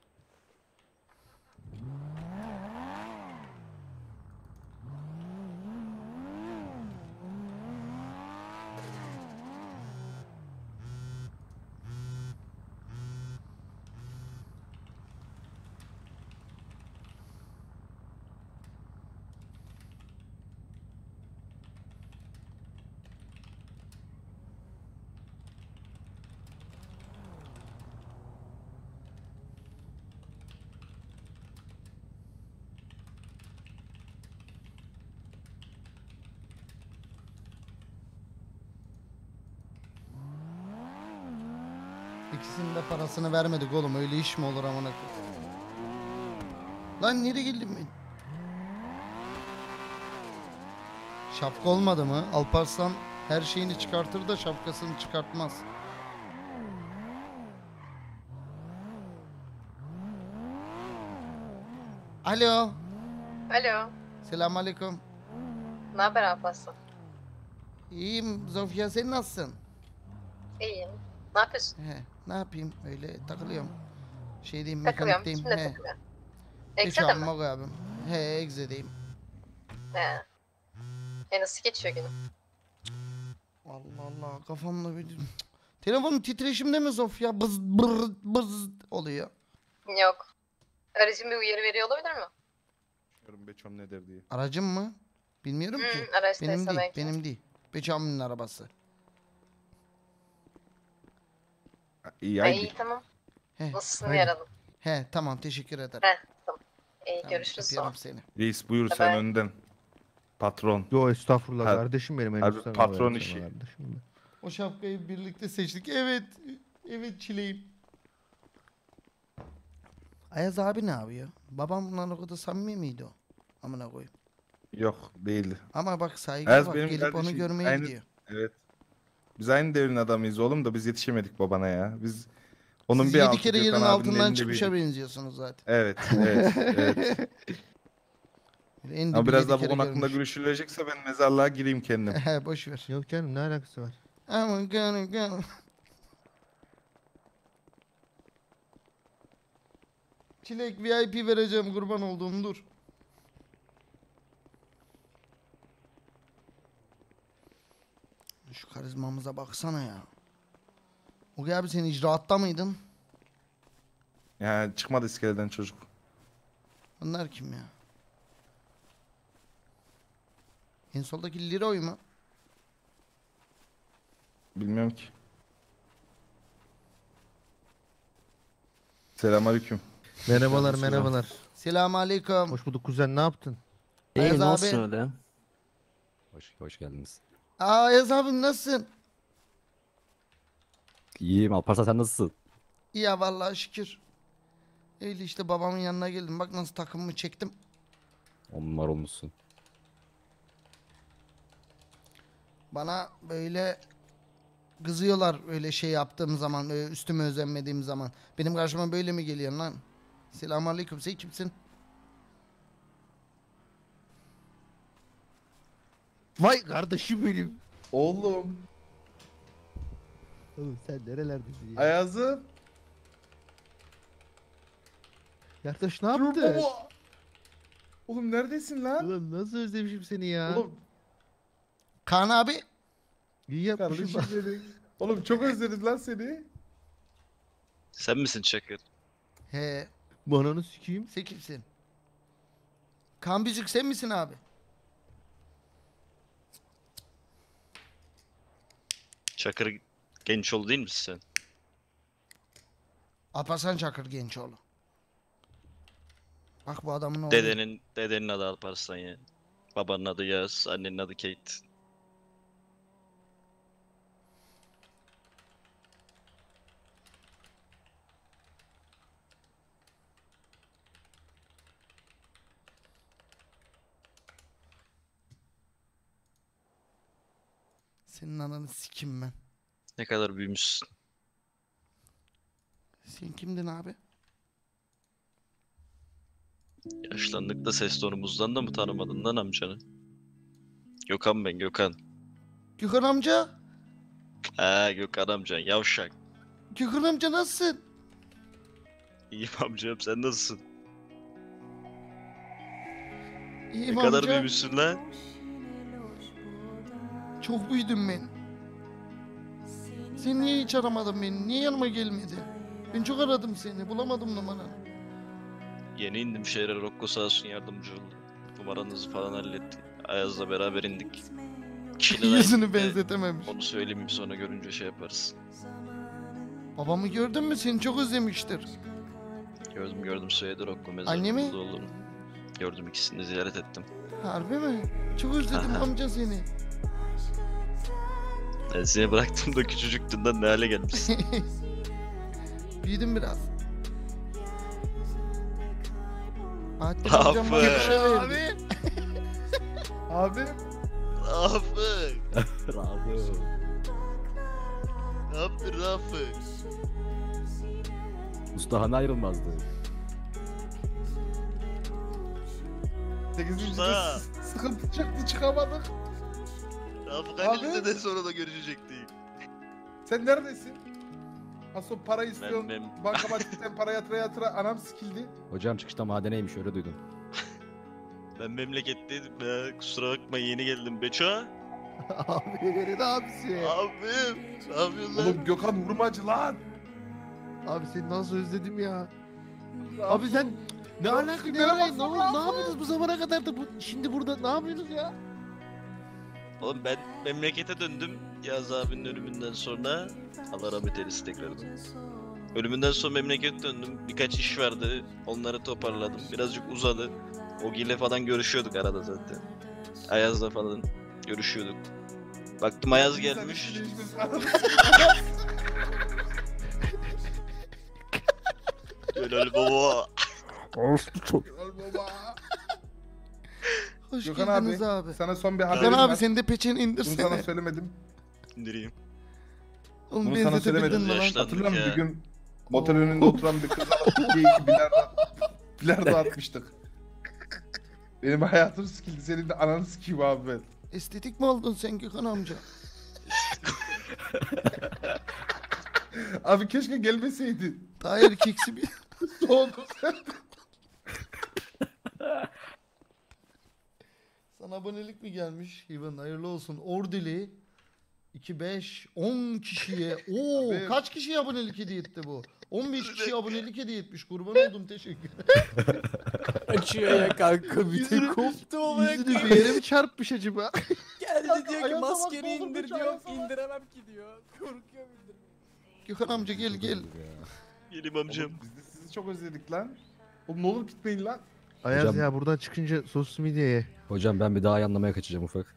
İkisinin de parasını vermedik oğlum. Öyle iş mi olur amına koyayım? Lan nereye geldim ben? Şapka olmadı mı? Alparslan her şeyini çıkartır da şapkasını çıkartmaz. Alo. Alo. Selamünaleyküm. Ne haber Alparslan? İyiyim Zofia, sen nasılsın? İyiyim. Ne yapıyorsun? He, ne yapayım öyle takılıyorum. Şey diyeyim, Takılıyorum. mekanikteyim. Kimle He. takılıyor? Hiç Ekse de mi? almak abim. He, Egze'deyim. He. E nasıl geçiyor günün? Allah Allah, kafamda bir... Telefonun titreşimde mi Sofya? Bız bır bız oluyor. Yok. Aracın bir uyarı veriyor olabilir mi? Bilmiyorum Beçom ne der diye. Aracım mı? Bilmiyorum Hmm, ki. araçtaysa Benim değil, belki. benim değil. Beçam'ın arabası. İyi Ay, haydi. iyi tamam. He, Nasılsın haydi. yaralı? He, tamam, teşekkür ederim. He tamam. İyi Tamam, görüşürüz sonra. öpüyorum seni. Reis buyur Bye sen bye. önden. Patron. Yo estağfurullah Ha- kardeşim benim. Abi, henüz sana patron öyle işi. sana kardeşim benim. O şapkayı birlikte seçtik. Evet. Evet çileğim. Ayaz abi ne yapıyor? Babamla o kadar samimi miydi o? Amına koyayım. Yok değildi. Ama bak saygı Ayaz bak, benim gelip onu kardeşim. görmeye Aynı- gidiyor. Evet. Biz aynı devrin adamıyız oğlum da biz yetişemedik babana ya. Biz onun Siz bir yedi altı kere Gökhan yerin abinin altından elinde çıkmışa büyüdük. benziyorsunuz zaten. Evet, evet, evet. En Ama dibi biraz yedi daha bu kere konu hakkında görmüş. görüşülecekse ben mezarlığa gireyim kendim. He, boş ver. Yok canım ne alakası var? Aman canım canım. Çilek V I P vereceğim, kurban olduğum, dur. Şu karizmamıza baksana ya. Ogi abi sen icraatta mıydın? Yani çıkmadı iskeleden çocuk. Bunlar kim ya? En soldaki Leroy mu? Bilmiyorum ki. Selamünaleyküm. Merhabalar Aleyküm merhabalar. Selamünaleyküm. Hoş bulduk kuzen, ne yaptın? Ayaz abi. öyle? Hoş, hoş geldiniz. Aa, Ayaz abim nasılsın? İyiyim Alparslan, sen nasılsın? İyi ya, vallahi şükür. Öyle işte, babamın yanına geldim. Bak nasıl takımımı çektim. On numara olmuşsun. Bana böyle kızıyorlar öyle şey yaptığım zaman, öyle üstüme özenmediğim zaman. Benim karşıma böyle mi geliyorsun lan? Selamünaleyküm. Sen kimsin? Vay kardeşim benim. Oğlum. Oğlum sen nerelerdesin ya? Ayaz'ım. Kardeş ne yaptın? Baba. Oğlum neredesin lan? Ulan nasıl özlemişim seni ya. Oğlum. Kaan abi. İyi yapmışım Kardeşim bak. seni. Oğlum çok özledim lan seni. Sen misin Çakır? He. Bananı sikeyim. Sen kimsin? Kaan Büzük sen misin abi? Çakır Gençoğlu değil misin sen? Alparslan Çakır Gençoğlu. Bak bu adamın oğlu. Dedenin dedenin adı Alparslan ya. Babanın adı Yağız, annenin adı Kate. Senin ananı sikim ben. Ne kadar büyümüşsün. Sen kimdin abi? Yaşlandık da ses tonumuzdan da mı tanımadın lan amcanı? Gökhan ben Gökhan. Gökhan amca. Ha Gökhan amcan yavşak. Gökhan amca nasılsın? İyiyim amcam sen nasılsın? İyiyim Ne kadar amca. büyümüşsün lan? Çok büyüdüm ben. Sen niye hiç aramadın beni? Niye yanıma gelmedi? Ben çok aradım seni. Bulamadım numaranı. Yeni indim şehre, Rocco sağ olsun yardımcı oldu. Numaranızı falan halletti. Ayaz'la beraber indik. Kişinin Yüzünü aynı- benzetememiş. Onu söyleyeyim sonra görünce şey yaparız. Babamı gördün mü? Seni çok özlemiştir. Gördüm gördüm söyledi Rocco mezarında Annemi? olduğunu. Gördüm, ikisini de ziyaret ettim. Harbi mi? Çok özledim amca seni. Ben seni bıraktım da küçücüktün lan, ne hale gelmişsin. Büyüdüm biraz. Bahattin Ne amcam bana bir yapın? şey verdi. Abi. Rafık. Bravo. Ne yaptın Rafık? Mustafa ayrılmazdı. sekizinci Usta. sıkıntı çıktı çıkamadık. Rafık Abi. hani liseden sonra da görüşecektik. Sen neredesin? Asıl para istiyorsun. ben- Bankamatikten para yatıra yatıra anam sikildi. Hocam çıkışta madeneymiş öyle duydum. Ben memleketteydim ya. Kusura bakma yeni geldim. Beço. Abi ne abisi? Abim. Ne yapıyorsun lan? Oğlum Gökhan vurmacı lan. Abi seni nasıl özledim ya. Abi sen ne alaka ne arayın ne, oldu? Ne yapıyorsunuz bu zamana kadar da bu şimdi burada ne yapıyorsunuz ya? Oğlum ben memlekete döndüm Yaz abinin ölümünden sonra. Allah rahmet eylesin tekrardan. Ölümünden sonra memlekete döndüm. Birkaç iş vardı. Onları toparladım. Birazcık uzadı. Ogi'yle falan görüşüyorduk arada zaten. Ayaz'la falan görüşüyorduk. Baktım Ayaz gelmiş. Helal baba. Hoş Gökhan geldiniz abi, abi. sana son bir Gökhan haberim abi var. sen de peçeni Bunu indirsene. sana söylemedim. İndireyim. Oğlum Bunu sana benzetebildin söylemedim. mi lan? Yaşlandık Hatırlıyor musun ya. bir gün motor önünde oturan bir kızla iki iki bilardo, bilardo atmıştık. Benim hayatım sikildi. Senin de ananı sikeyim abi ben. Estetik mi oldun sen Gökhan amca? Abi keşke gelmeseydin. Daha erkeksi bir... Soğudum sen. Sana abonelik mi gelmiş? İvan hayırlı olsun. Ordili iki beş on kişiye. Oo Abi. kaç kişiye abonelik hediye etti bu? on beş kişiye abonelik hediye etmiş. Kurban oldum teşekkür. Açıyor ya kanka bir tek koptu ama ya. Yüzünü bir yere mi çarpmış acaba? Geldi Kanka, diyor ki ayağa maskeni bak, indir doldurmuş, diyor. ayağa bak. İndiremem ki diyor. Korkuyorum indirmeye. Gökhan amca gel gel. Yerim amcam. Oğlum biz de sizi çok özledik lan. Oğlum ne olur gitmeyin lan. Ayaz Hocam- ya buradan çıkınca sosyal medyaya. Hocam ben bir daha yanlamaya kaçacağım ufak.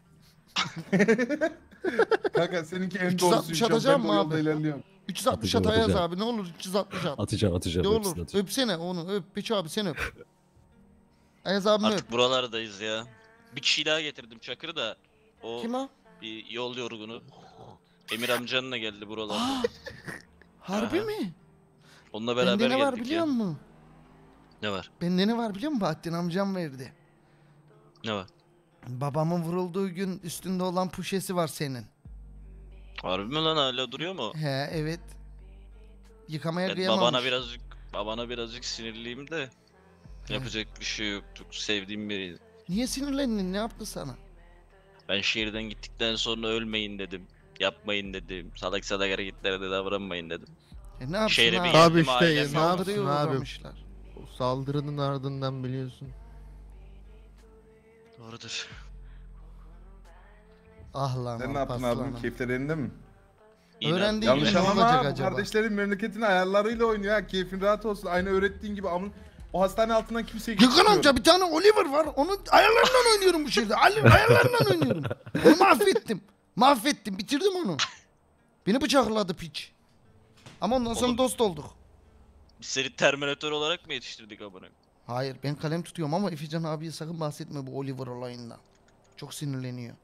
Kanka seninki en üç yüz doğrusu altmış şu an. atacağım Ben de mı o yolda abi? ilerliyorum. üç yüz altmış Atacağım, at Ayaz atacağım. abi ne olur üç yüz altmış at. Atacağım atacağım. Ne hepsini olur atacağım. öpsene onu öp. Beço abi sen öp. Ayaz abimi öp. Artık buralardayız ya. Bir kişi daha getirdim Çakır da. O Kim o? bir yol yorgunu. Emir amcanla geldi buralarda. Harbi Aha. mi? Onunla beraber Bende ne var geldik biliyor ya. musun? Ne var? Bende ne var biliyor musun? Bahattin amcam verdi. Ne var? Babamın vurulduğu gün üstünde olan puşesi var senin. Harbi mi lan hala duruyor mu? He evet. Yıkamaya Ben kıyamamış. babana birazcık babana birazcık sinirliyim de yapacak bir şey yoktu. Sevdiğim biriydi. Niye sinirlendin? Ne yaptı sana? Ben şehirden gittikten sonra ölmeyin dedim. Yapmayın dedim. Salak salak hareketlerde davranmayın dedim. E ne yapsın Şehre bir abi? geldim, Abi işte ailem ya, ne yok. yapsın Saldırıya abi? uğramışlar. O saldırının ardından biliyorsun. Doğrudur. Ah lan Sen ne yaptın Alparslan'ım. abi? Keyifler elinde mi? İyi lan. Öğrendiği Yanlış gibi ne anlama olacak ha, bu acaba? kardeşlerin memleketin ayarlarıyla oynuyor ha. Keyfin rahat olsun. Aynı öğrettiğin gibi amın. O hastane altından kimseyi Gökhan geçmiyorum. amca bir tane Oliver var. Onun ayarlarından oynuyorum bu şehirde. Ali- Ayarlarından oynuyorum. Onu mahvettim. Mahvettim. Bitirdim onu. Beni bıçakladı piç. Ama ondan sonra Oğlum. dost olduk. Biz seni Terminator olarak mı yetiştirdik amına? Hayır ben kalem tutuyorum ama Efecan abiye sakın bahsetme bu Oliver olayından. Çok sinirleniyor.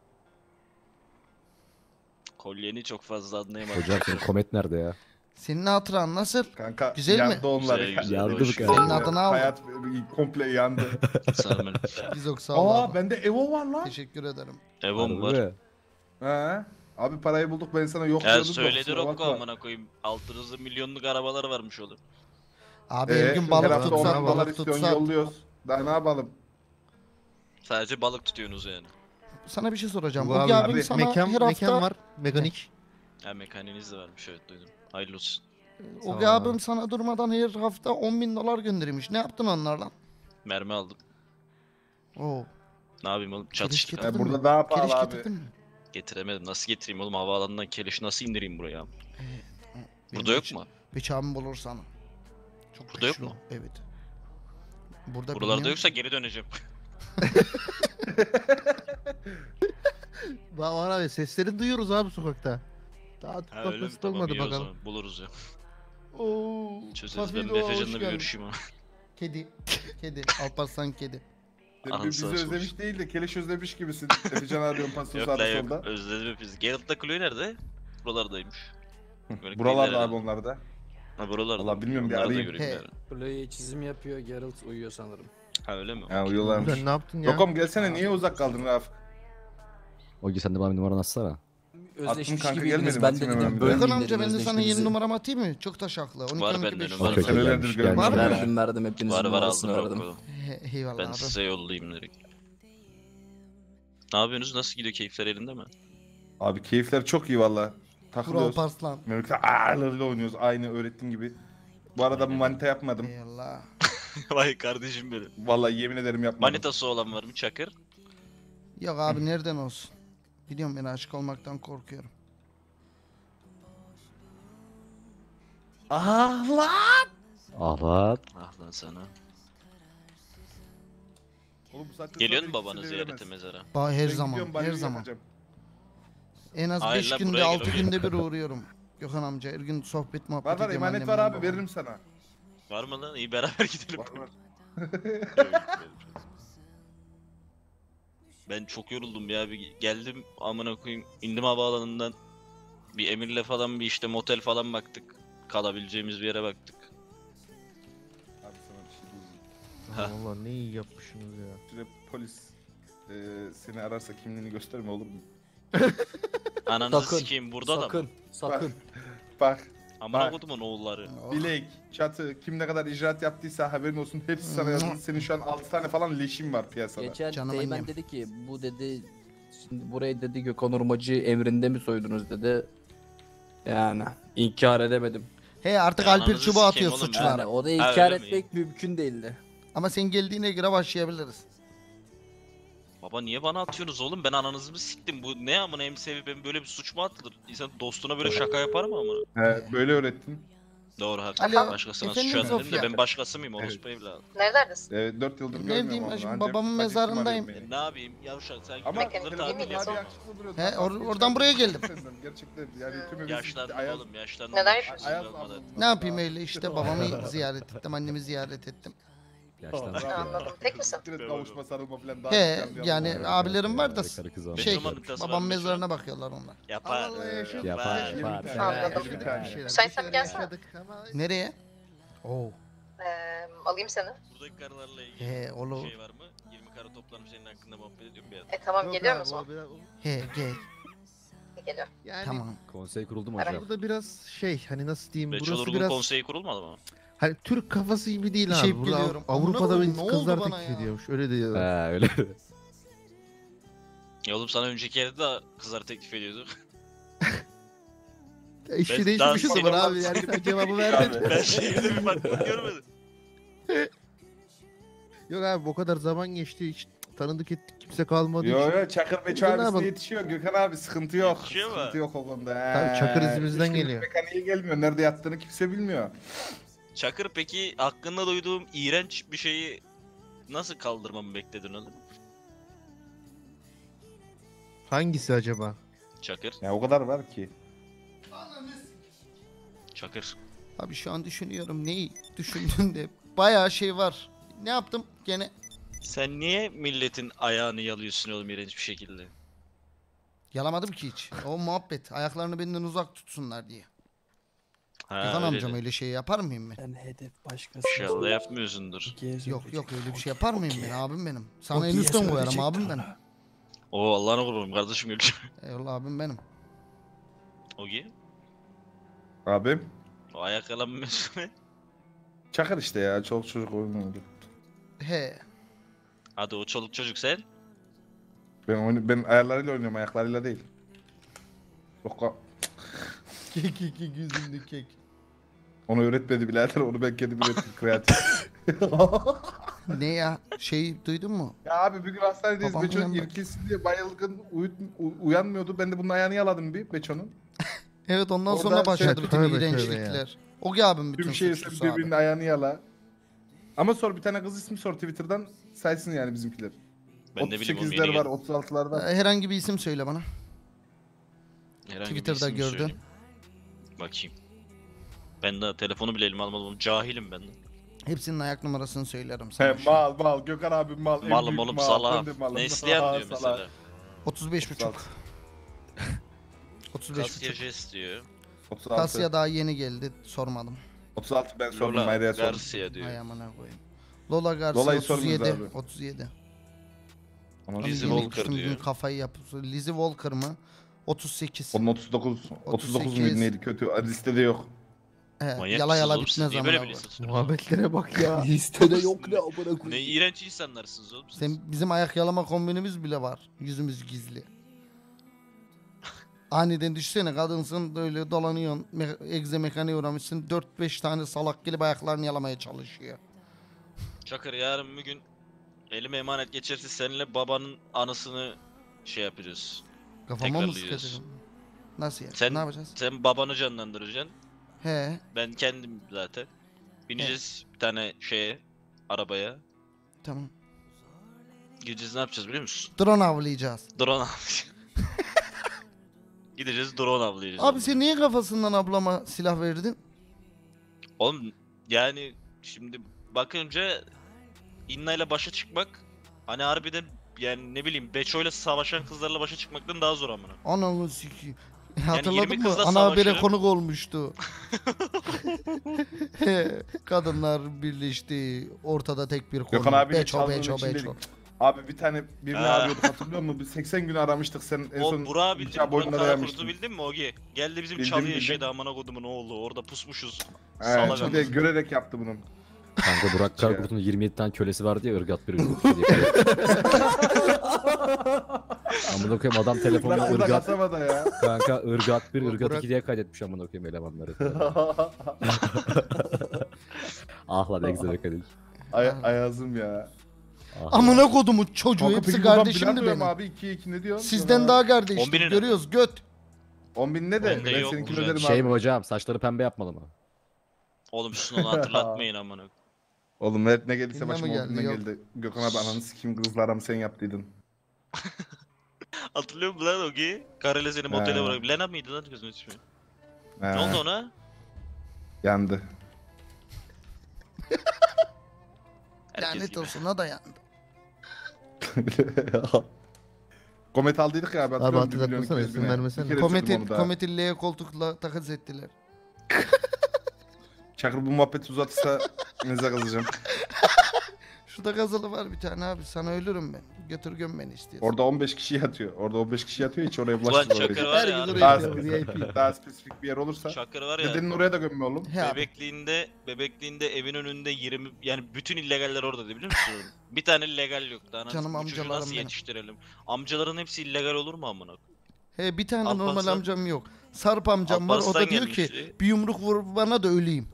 Kolyeni çok fazla anlayamadım. Hocam senin komet nerede ya? Senin hatıran nasıl? Kanka Güzel mi? yandı onlar. Güzel, güzel, Yandı hoş bu geldin. kadar. Senin adını aldım. Hayat komple yandı. Sağ olun. Gizok sağ ol Aa abi. bende Evo var lan. Teşekkür ederim. Evom var. Harbi. He. Abi parayı bulduk ben sana yok Ya diyordum da söyledi kusura Rocco bakma. amına koyayım. Altınızda milyonluk arabalar varmış oğlum. Abi Ee, her gün her balık hafta tutsak on dolar balık istiyorsun tutsak. yolluyoruz. Daha ne yapalım? Sadece balık tutuyorsunuz yani. Sana bir şey soracağım. Bu Ogi abi, abim abi, sana mekan, her hafta... mekan var. Mekanik. Ha mekaniğiniz de varmış evet duydum. Hayırlı olsun. Ogi Sağ ol abim abi. sana durmadan her hafta on bin dolar göndermiş. Ne yaptın onlarla? Mermi aldım. Oo. Ne yapayım oğlum Keleş çatıştık. getirdin Ya mi? burada daha pahalı Keleş abi. getirdin mi? Getiremedim. Nasıl getireyim oğlum havaalanından keleşi nasıl indireyim buraya? Benim Burada yok için- mu? Beç abim bulur sana. Çok Burada yok güçlü mu? o, Evet. Burada Buralarda bilmiyorum. yoksa geri döneceğim. Bak var abi seslerini duyuyoruz abi sokakta. Daha Ha tutmak öyle mi? nasip Tamam olmadı iyi o bakalım. zaman. Buluruz ya. Oo. Çözeriz. Ben Fafido, bir hoş Efecan'la bir geldin. görüşeyim ama. Kedi. Kedi. Alparslan kedi. Sen Ahın bir bizi sağ olsun. özlemiş değil de keleş özlemiş gibisin. Efecan arıyorum pasını Yok sağda lan yok. solda. Özledim hepinizi. Geralt'la Chloe nerede? Buralardaymış. Böyle Buralarda kıyılar abi herhalde. onlarda. Ha buralarda. Vallahi bilmiyorum, bir Onları da arayayım. göreyim He. yarın. Chloe çizim yapıyor, Geralt uyuyor sanırım. Ha öyle mi? Ha uyuyorlarmış. Sen ne yaptın ya? Rokom gelsene niye uzak kaldın Rafık? Ogi sen de bana bir numaranı atsana. Özleşmiş kanka, gibiydiniz. gelmedim, Ben de atayım dedim hemen. bölün Gökhan amca dedim ben de sana yeni özleştiğinizi. numaramı atayım mı? Çok taşaklı. on iki Var on iki bende beş. numara. Okey, senelerdir görmüyorum. Var mı? Verdim verdim hepiniz Var var numarasını aldım verdim. yok. He, eyvallah Ben abi. size yollayayım direkt. Ne yapıyorsunuz? Nasıl gidiyor? Keyifler elinde mi? Abi keyifler çok iyi valla. Takılıyoruz. Pro Parslan. Memlekte ağlarıyla oynuyoruz aynı öğrettiğin gibi. Bu arada manita yapmadım. Eyvallah. Vay kardeşim benim. Vallahi yemin ederim yapmadım. Manitası olan var mı Çakır? Yok abi nereden olsun? Biliyorum ben aşık olmaktan korkuyorum. Ah lan! Ahlat. Ah lan sana. Oğlum bu saatten Geliyor sonra mu babanı ikisi de ziyarete veremez. mezara? Ba her Ben zaman, gidiyorum, her banyoyu zaman. yapacağım. En az Hayır beş lan, günde, buraya gel, altı oraya. günde bir uğruyorum. Gökhan amca her gün sohbet muhabbet Var var ediyorum emanet var annemle, abi babamla. veririm sana. Var mı lan? İyi beraber gidelim. Var var. Ben çok yoruldum ya. Bir geldim amına koyayım. İndim havaalanından. Bir Emir'le falan bir işte motel falan baktık. Kalabileceğimiz bir yere baktık. Abi sana bir şey diyeceğim. Allah ne iyi yapmışsınız ya. Şöyle polis e, seni ararsa kimliğini gösterme olur mu? Ananızı Sakın, sikeyim burada da sakın, mı? sakın. Bak. Amına bak. kodumun oğulları. Bilek, çatı, kim ne kadar icraat yaptıysa haberin olsun hepsi sana yazıldı. Senin şu an altı tane falan leşin var piyasada. Geçen Canım Teğmen annem. dedi ki bu dedi şimdi burayı dedi Gökhan Urmacı emrinde mi soydunuz dedi. Yani inkar edemedim. He artık Ya Alper ananızı çubuğu sikeyim atıyor oğlum, suçlara. Yani o da Ha, inkar öyle mi? etmek mümkün değildi. Ama sen geldiğine göre başlayabiliriz. Baba niye bana atıyorsunuz oğlum? Ben ananızı mı siktim? Bu ne amına hem sevip hem böyle bir suç mu atılır? İnsan dostuna böyle şaka yapar mı amına? He, böyle öğrettin. Doğru haklı. Alo, Başkasına efendim suç atılır Sofya. da ben başkası mıyım orospu evladı? Nerelerdesin? Evet dört yıldır Ne görmüyorum diyeyim onu. şimdi, Ancak babamın bacı kim mezarındayım. arıyor E, beni? ne yapayım yavşak sen Ama gittin Bakın, tatil yemin yap. ediyorum. He, or- oradan buraya geldim. Gerçekten yani tüm hevesi Yaşlandın Ayaz- oğlum yaşlandın. Neler Yaşlandın yapıyorsun? Ayaz olmadı. ablam- Ne yapayım öyle işte babamı ziyaret ettim, annemi ziyaret ettim. Anladım. Tek misin? Direkt kavuşma sarılma falan daha He güzel bir yani anlam. abilerim var da Benim şey manitası babam var, mezarına bakıyorlar onlar. Yapar. Allah yaşa- Yapar. yaşa- yapar. bir tane, Anladım. bir tane. Müsaitsem gelsene. Nereye? Oo. Ee, alayım seni. Buradaki karılarla ilgili He olur. bir şey var mı? yirmi karı toplanıp senin hakkında muhabbet ediyorum bir adam. E tamam Yok geliyorum o abi, zaman. o biraz- He gel. Geliyorum. Yani Tamam. Konsey kuruldu mu hocam? burada biraz şey hani nasıl diyeyim Beçol burası Urgun biraz konseyi kurulmadı mı? hani Türk kafası gibi değil Bir abi. şey Burada Av- biliyorum. Avrupa'da Amına böyle koyayım, ne kızlar oldu bana teklif ya? ediyormuş. Öyle diyor. He öyle. Ya oğlum sana önceki yerde de kızlar teklif ediyordu. İşi Ben değişmiş o daha zaman senin- abi. Yani sen cevabı verdin. Ben şeyde bir farklılık görmedim. Yok abi o kadar zaman geçti. Hiç tanıdık ettik kimse kalmadı. Yo hiç. yo Çakır Beço Ne abisine yapalım? yetişiyor. Gökhan abi sıkıntı yok. Yetişiyor mu? Sıkıntı yok o konuda. Tabii Çakır He. izimizden Üç günlük geliyor. mekaniğe gelmiyor. Nerede yattığını kimse bilmiyor. Çakır peki hakkında duyduğum iğrenç bir şeyi nasıl kaldırmamı bekledin oğlum? Hangisi acaba? Çakır. Ya o kadar var ki. Çakır. Abi şu an düşünüyorum neyi düşündüm de bayağı şey var. Ne yaptım gene? Sen niye milletin ayağını yalıyorsun oğlum iğrenç bir şekilde? Yalamadım ki hiç. O muhabbet ayaklarını benden uzak tutsunlar diye. Ha, Gökhan öyle amcam de. öyle şey yapar mıyım ben? Ben hedef başkası. İnşallah yapmıyorsundur. Yok yok öyle bir şey yapar mıyım ben abim benim. Sana Okey, en üstten koyarım söyleyecektim abim benim. Oo Allah'ına kurbanım kardeşim öyle. Eyvallah abim benim. Ogi. Abim. O ayak yalanmıyorsun ne? Çakır işte ya. Çoluk çocuk oyunu. He. Hadi o çoluk çocuk sen. Ben, oyunu, ben ayarlarıyla oynuyorum ayaklarıyla değil. Yok ka- Kek kek kek yüzümlü kek. Onu öğretmedi birader. Onu ben kendim ürettim. Kreatif. Ne ya? Şey duydun mu? Ya abi bir gün hastanedeyiz. Babamın Beço'nun yanında. irkilsin diye bayılgın uyut, u- uyanmıyordu. Ben de bunun ayağını yaladım bir Beço'nun. Evet ondan Oradan sonra başladı şey- bütün Tövbe tövbe iğrençlikler. Ogi abim bütün Tüm şehir suçlusu birbirinin abi. ayağını yala. Ama sor bir tane kız ismi sor Twitter'dan saysın yani bizimkiler. Ben ne bileyim oğlum otuz yeni sekizler var, geldim. otuz altılar var. Ee, Herhangi bir isim söyle bana. Herhangi bir Twitter'da isim gördün. söyleyeyim. Bakayım. Ben de telefonu bile elime almadım. oğlum. Cahilim ben de. Hepsinin ayak numarasını söylerim sana. He mal mal Gökhan abi mal. en Malım büyük oğlum mal, salağım. ben de malım. Ne isteyen Aa, diyor salak. mesela. otuz beş buçuk. otuz beş Kasya buçuk. jest diyor. otuz altı. Kasya daha yeni geldi sormadım. otuz altı ben sordum Lola Mayra'ya sordum. Garcia diyor. Ay amına koyayım. Lola Garcia Lola'yı otuz yedi. sormuyoruz otuz yedi. Ona Lizzie Yeni Walker gittim, diyor. dün kafayı yapıp Lizzie Walker mı? otuz sekiz. Onun otuz dokuz. otuz dokuz otuz muydu sekiz. neydi kötü listede yok. He, Manyak yala yala mısınız oğlum siz? bitmez Niye ama. böyle bir liste Muhabbetlere bak ya. Listede yok ne amına koyayım. Ne iğrenç insanlarsınız oğlum siz. Sen, bizim ayak yalama kombinimiz bile var. Yüzümüz gizli. Aniden düşsene kadınsın böyle dolanıyorsun. Me- egze mekaniğe uğramışsın. dört beş tane salak gelip ayaklarını yalamaya çalışıyor. Çakır yarın bir gün elime emanet geçerse seninle babanın anısını şey yapıyoruz. Kafama mı Tekrarlayacağız. sıkacağım? Nasıl yani? Sen, Ne yapacağız? sen babanı canlandıracaksın. He. Ben kendim zaten. Bineceğiz bir tane şeye, arabaya. Tamam. Gideceğiz ne yapacağız biliyor musun? Drone avlayacağız. Drone avlayacağız. Gideceğiz drone avlayacağız. Abi sen niye kafasından ablama silah verdin? Oğlum yani şimdi bakınca İnna ile başa çıkmak hani harbiden yani ne bileyim Beço ile savaşan kızlarla başa çıkmaktan daha zor amına. Ananı sikeyim. Yani Hatırladın yirmi mı? kızla Ana habere savaşırım. konuk olmuştu. Kadınlar birleşti. Ortada tek bir konu. Gökhan abiyle Beço, çaldığın beço, için beço. dedik. Abi bir tane birini Ha. arıyorduk hatırlıyor musun? Biz seksen gün aramıştık sen en O son Burak'ı nikah bildin, Burak boynuna Karakurt'u dayanmıştın. bildin mi Ogi? Geldi bizim Bildim, çalı bildim. yaşaydı amına kodumun oğlu. Orada pusmuşuz. He, Salak bir de amına. görerek yaptı bunu. Kanka Burak Şey- Karkurt'un yirmi yedi tane kölesi vardı ya ırgat bir ırgat. Amına koyayım adam telefonuna Bırak bu da ırgat. kasabada ya. Kanka ırgat bir ırgat Burak- iki diye kaydetmiş amına koyayım elemanları. Ah lan egze kadir. Ay Ayazım ya. Ah. Amına kodumu çocuğu Kanka hepsi peki buradan kardeşimdi bilanço benim. Abi ikiye iki ne diyorsun? Sizden daha on kardeştim. binin Görüyoruz göt. on bin ne de On bin ben yok, seninkini güzel. öderim Şey abi. mi hocam saçları pembe yapmalı mı? Oğlum şunu onu hatırlatmayın amına. Oğlum evet ne geldiyse Dinle mi başıma geldi, o günden yok. geldi. Gökhan abi ananı sikeyim kızla aramı sen yaptıydın. Hatırlıyor musun lan Ogi? Karayla seni motele He. bırakıp. Lena mıydı lan kızın ismi? He, Ne oldu ona? Yandı. Herkes Lanet gibi. olsun o da yandı. Komet aldıydık ya abi Abi hatırlıyor musun? hatırlatmasana, Bir isim milyon vermesene. iki kere sürdüm Kometi, onu da. kometi L'ye koltukla takas ettiler. Çakır bu muhabbeti uzatırsa neze kızacağım. Şurada gazılı var bir tane abi. Sana ölürüm ben. Götür göm beni istiyorsan. Orada on beş kişi yatıyor. Orada on beş kişi yatıyor hiç oraya Ulan bulaşmıyor. Çakır var ya. Her gün Daha oraya gidiyor, V I spesifik, P. daha spesifik bir yer olursa. Çakır var ya. Dedenin oraya da gömme oğlum. He abi. Bebekliğinde, bebekliğinde evin önünde yirmi yani bütün illegaller orada biliyor musun? Bir tane legal yoktu. Anasını Canım bu çocuğu amcalarım nasıl benim. yetiştirelim? Amcaların hepsi illegal olur mu amına? He bir tane Alparslan- normal amcam yok. Sarp amcam var. O da Alparslan diyor ki gelmişti. bir yumruk vur bana da öleyim.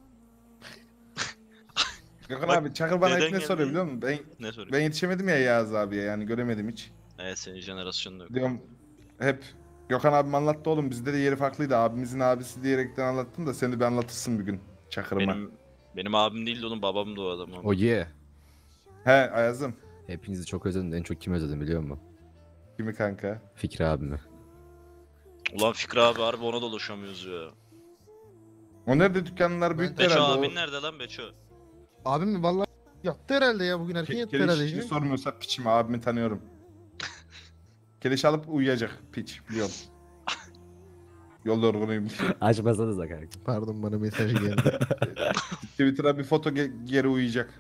Gökhan Bak, abi Çakır bana deden hep ne geldi. soruyor biliyor musun? Ben, Ne soruyor? ben yetişemedim ya Yağız abiye yani göremedim hiç. Evet senin jenerasyonda yok. Diyorum hep Gökhan abim anlattı oğlum bizde de yeri farklıydı. Abimizin abisi diyerekten anlattım da sen de bir anlatırsın bir gün Çakır'ıma. Benim benim abim değil de onun babam da o adam. ama. O ye. He Ayaz'ım. Hepinizi çok özledim. En çok kimi özledim biliyor musun? Kimi kanka? Fikri abimi. Ulan Fikri abi harbi ona da ulaşamıyoruz ya. O nerede dükkanlar büyük Beço herhalde abin o. nerede lan Beço? Abim mi vallahi yattı herhalde ya bugün erken Ke- yattı Keleş herhalde. hiçbir şimdi. sormuyorsa piçim abimi tanıyorum. Keleş alıp uyuyacak piç biliyorum. Yol yorgunuyum. Açmasanız da kanka. Pardon bana mesaj geldi. Twitter'a bir foto ge- geri uyuyacak.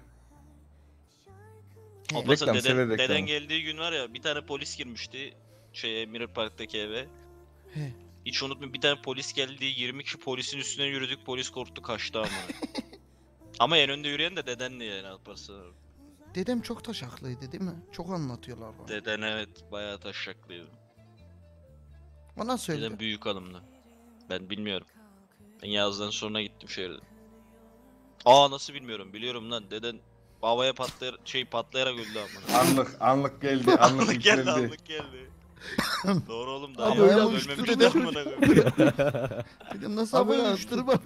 Olmasa Reklam, deden, sever reklamı. deden geldiği gün var ya bir tane polis girmişti şeye Mirror Park'taki eve. He. Hiç unutmayayım bir tane polis geldi yirmi kişi polisin üstüne yürüdük polis korktu kaçtı ama. Ama en önde yürüyen de dedendi yani Alparslan. Dedem çok taşaklıydı değil mi? Çok anlatıyorlar bana. Deden evet bayağı taşaklıydı. Bana söyle. Deden büyük hanımdı. Ben bilmiyorum. Ben yazdan sonra gittim şehirde. Aa nasıl bilmiyorum biliyorum lan deden havaya patlayarak şey patlayarak öldü amına. Anlık anlık geldi anlık Anlık geldi yükseldi. anlık geldi. Doğru oğlum da Abi havaya öyle ölmemiş uçtu de dedem. amına koyayım. Dedim nasıl Abi havaya uçtu. uçtu?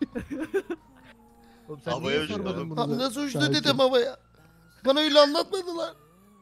Oğlum sen Havaya niye uçtu sormadın oğlum. bunu Abi da? nasıl uçtu Sakin. dedem havaya? Bana öyle anlatmadılar.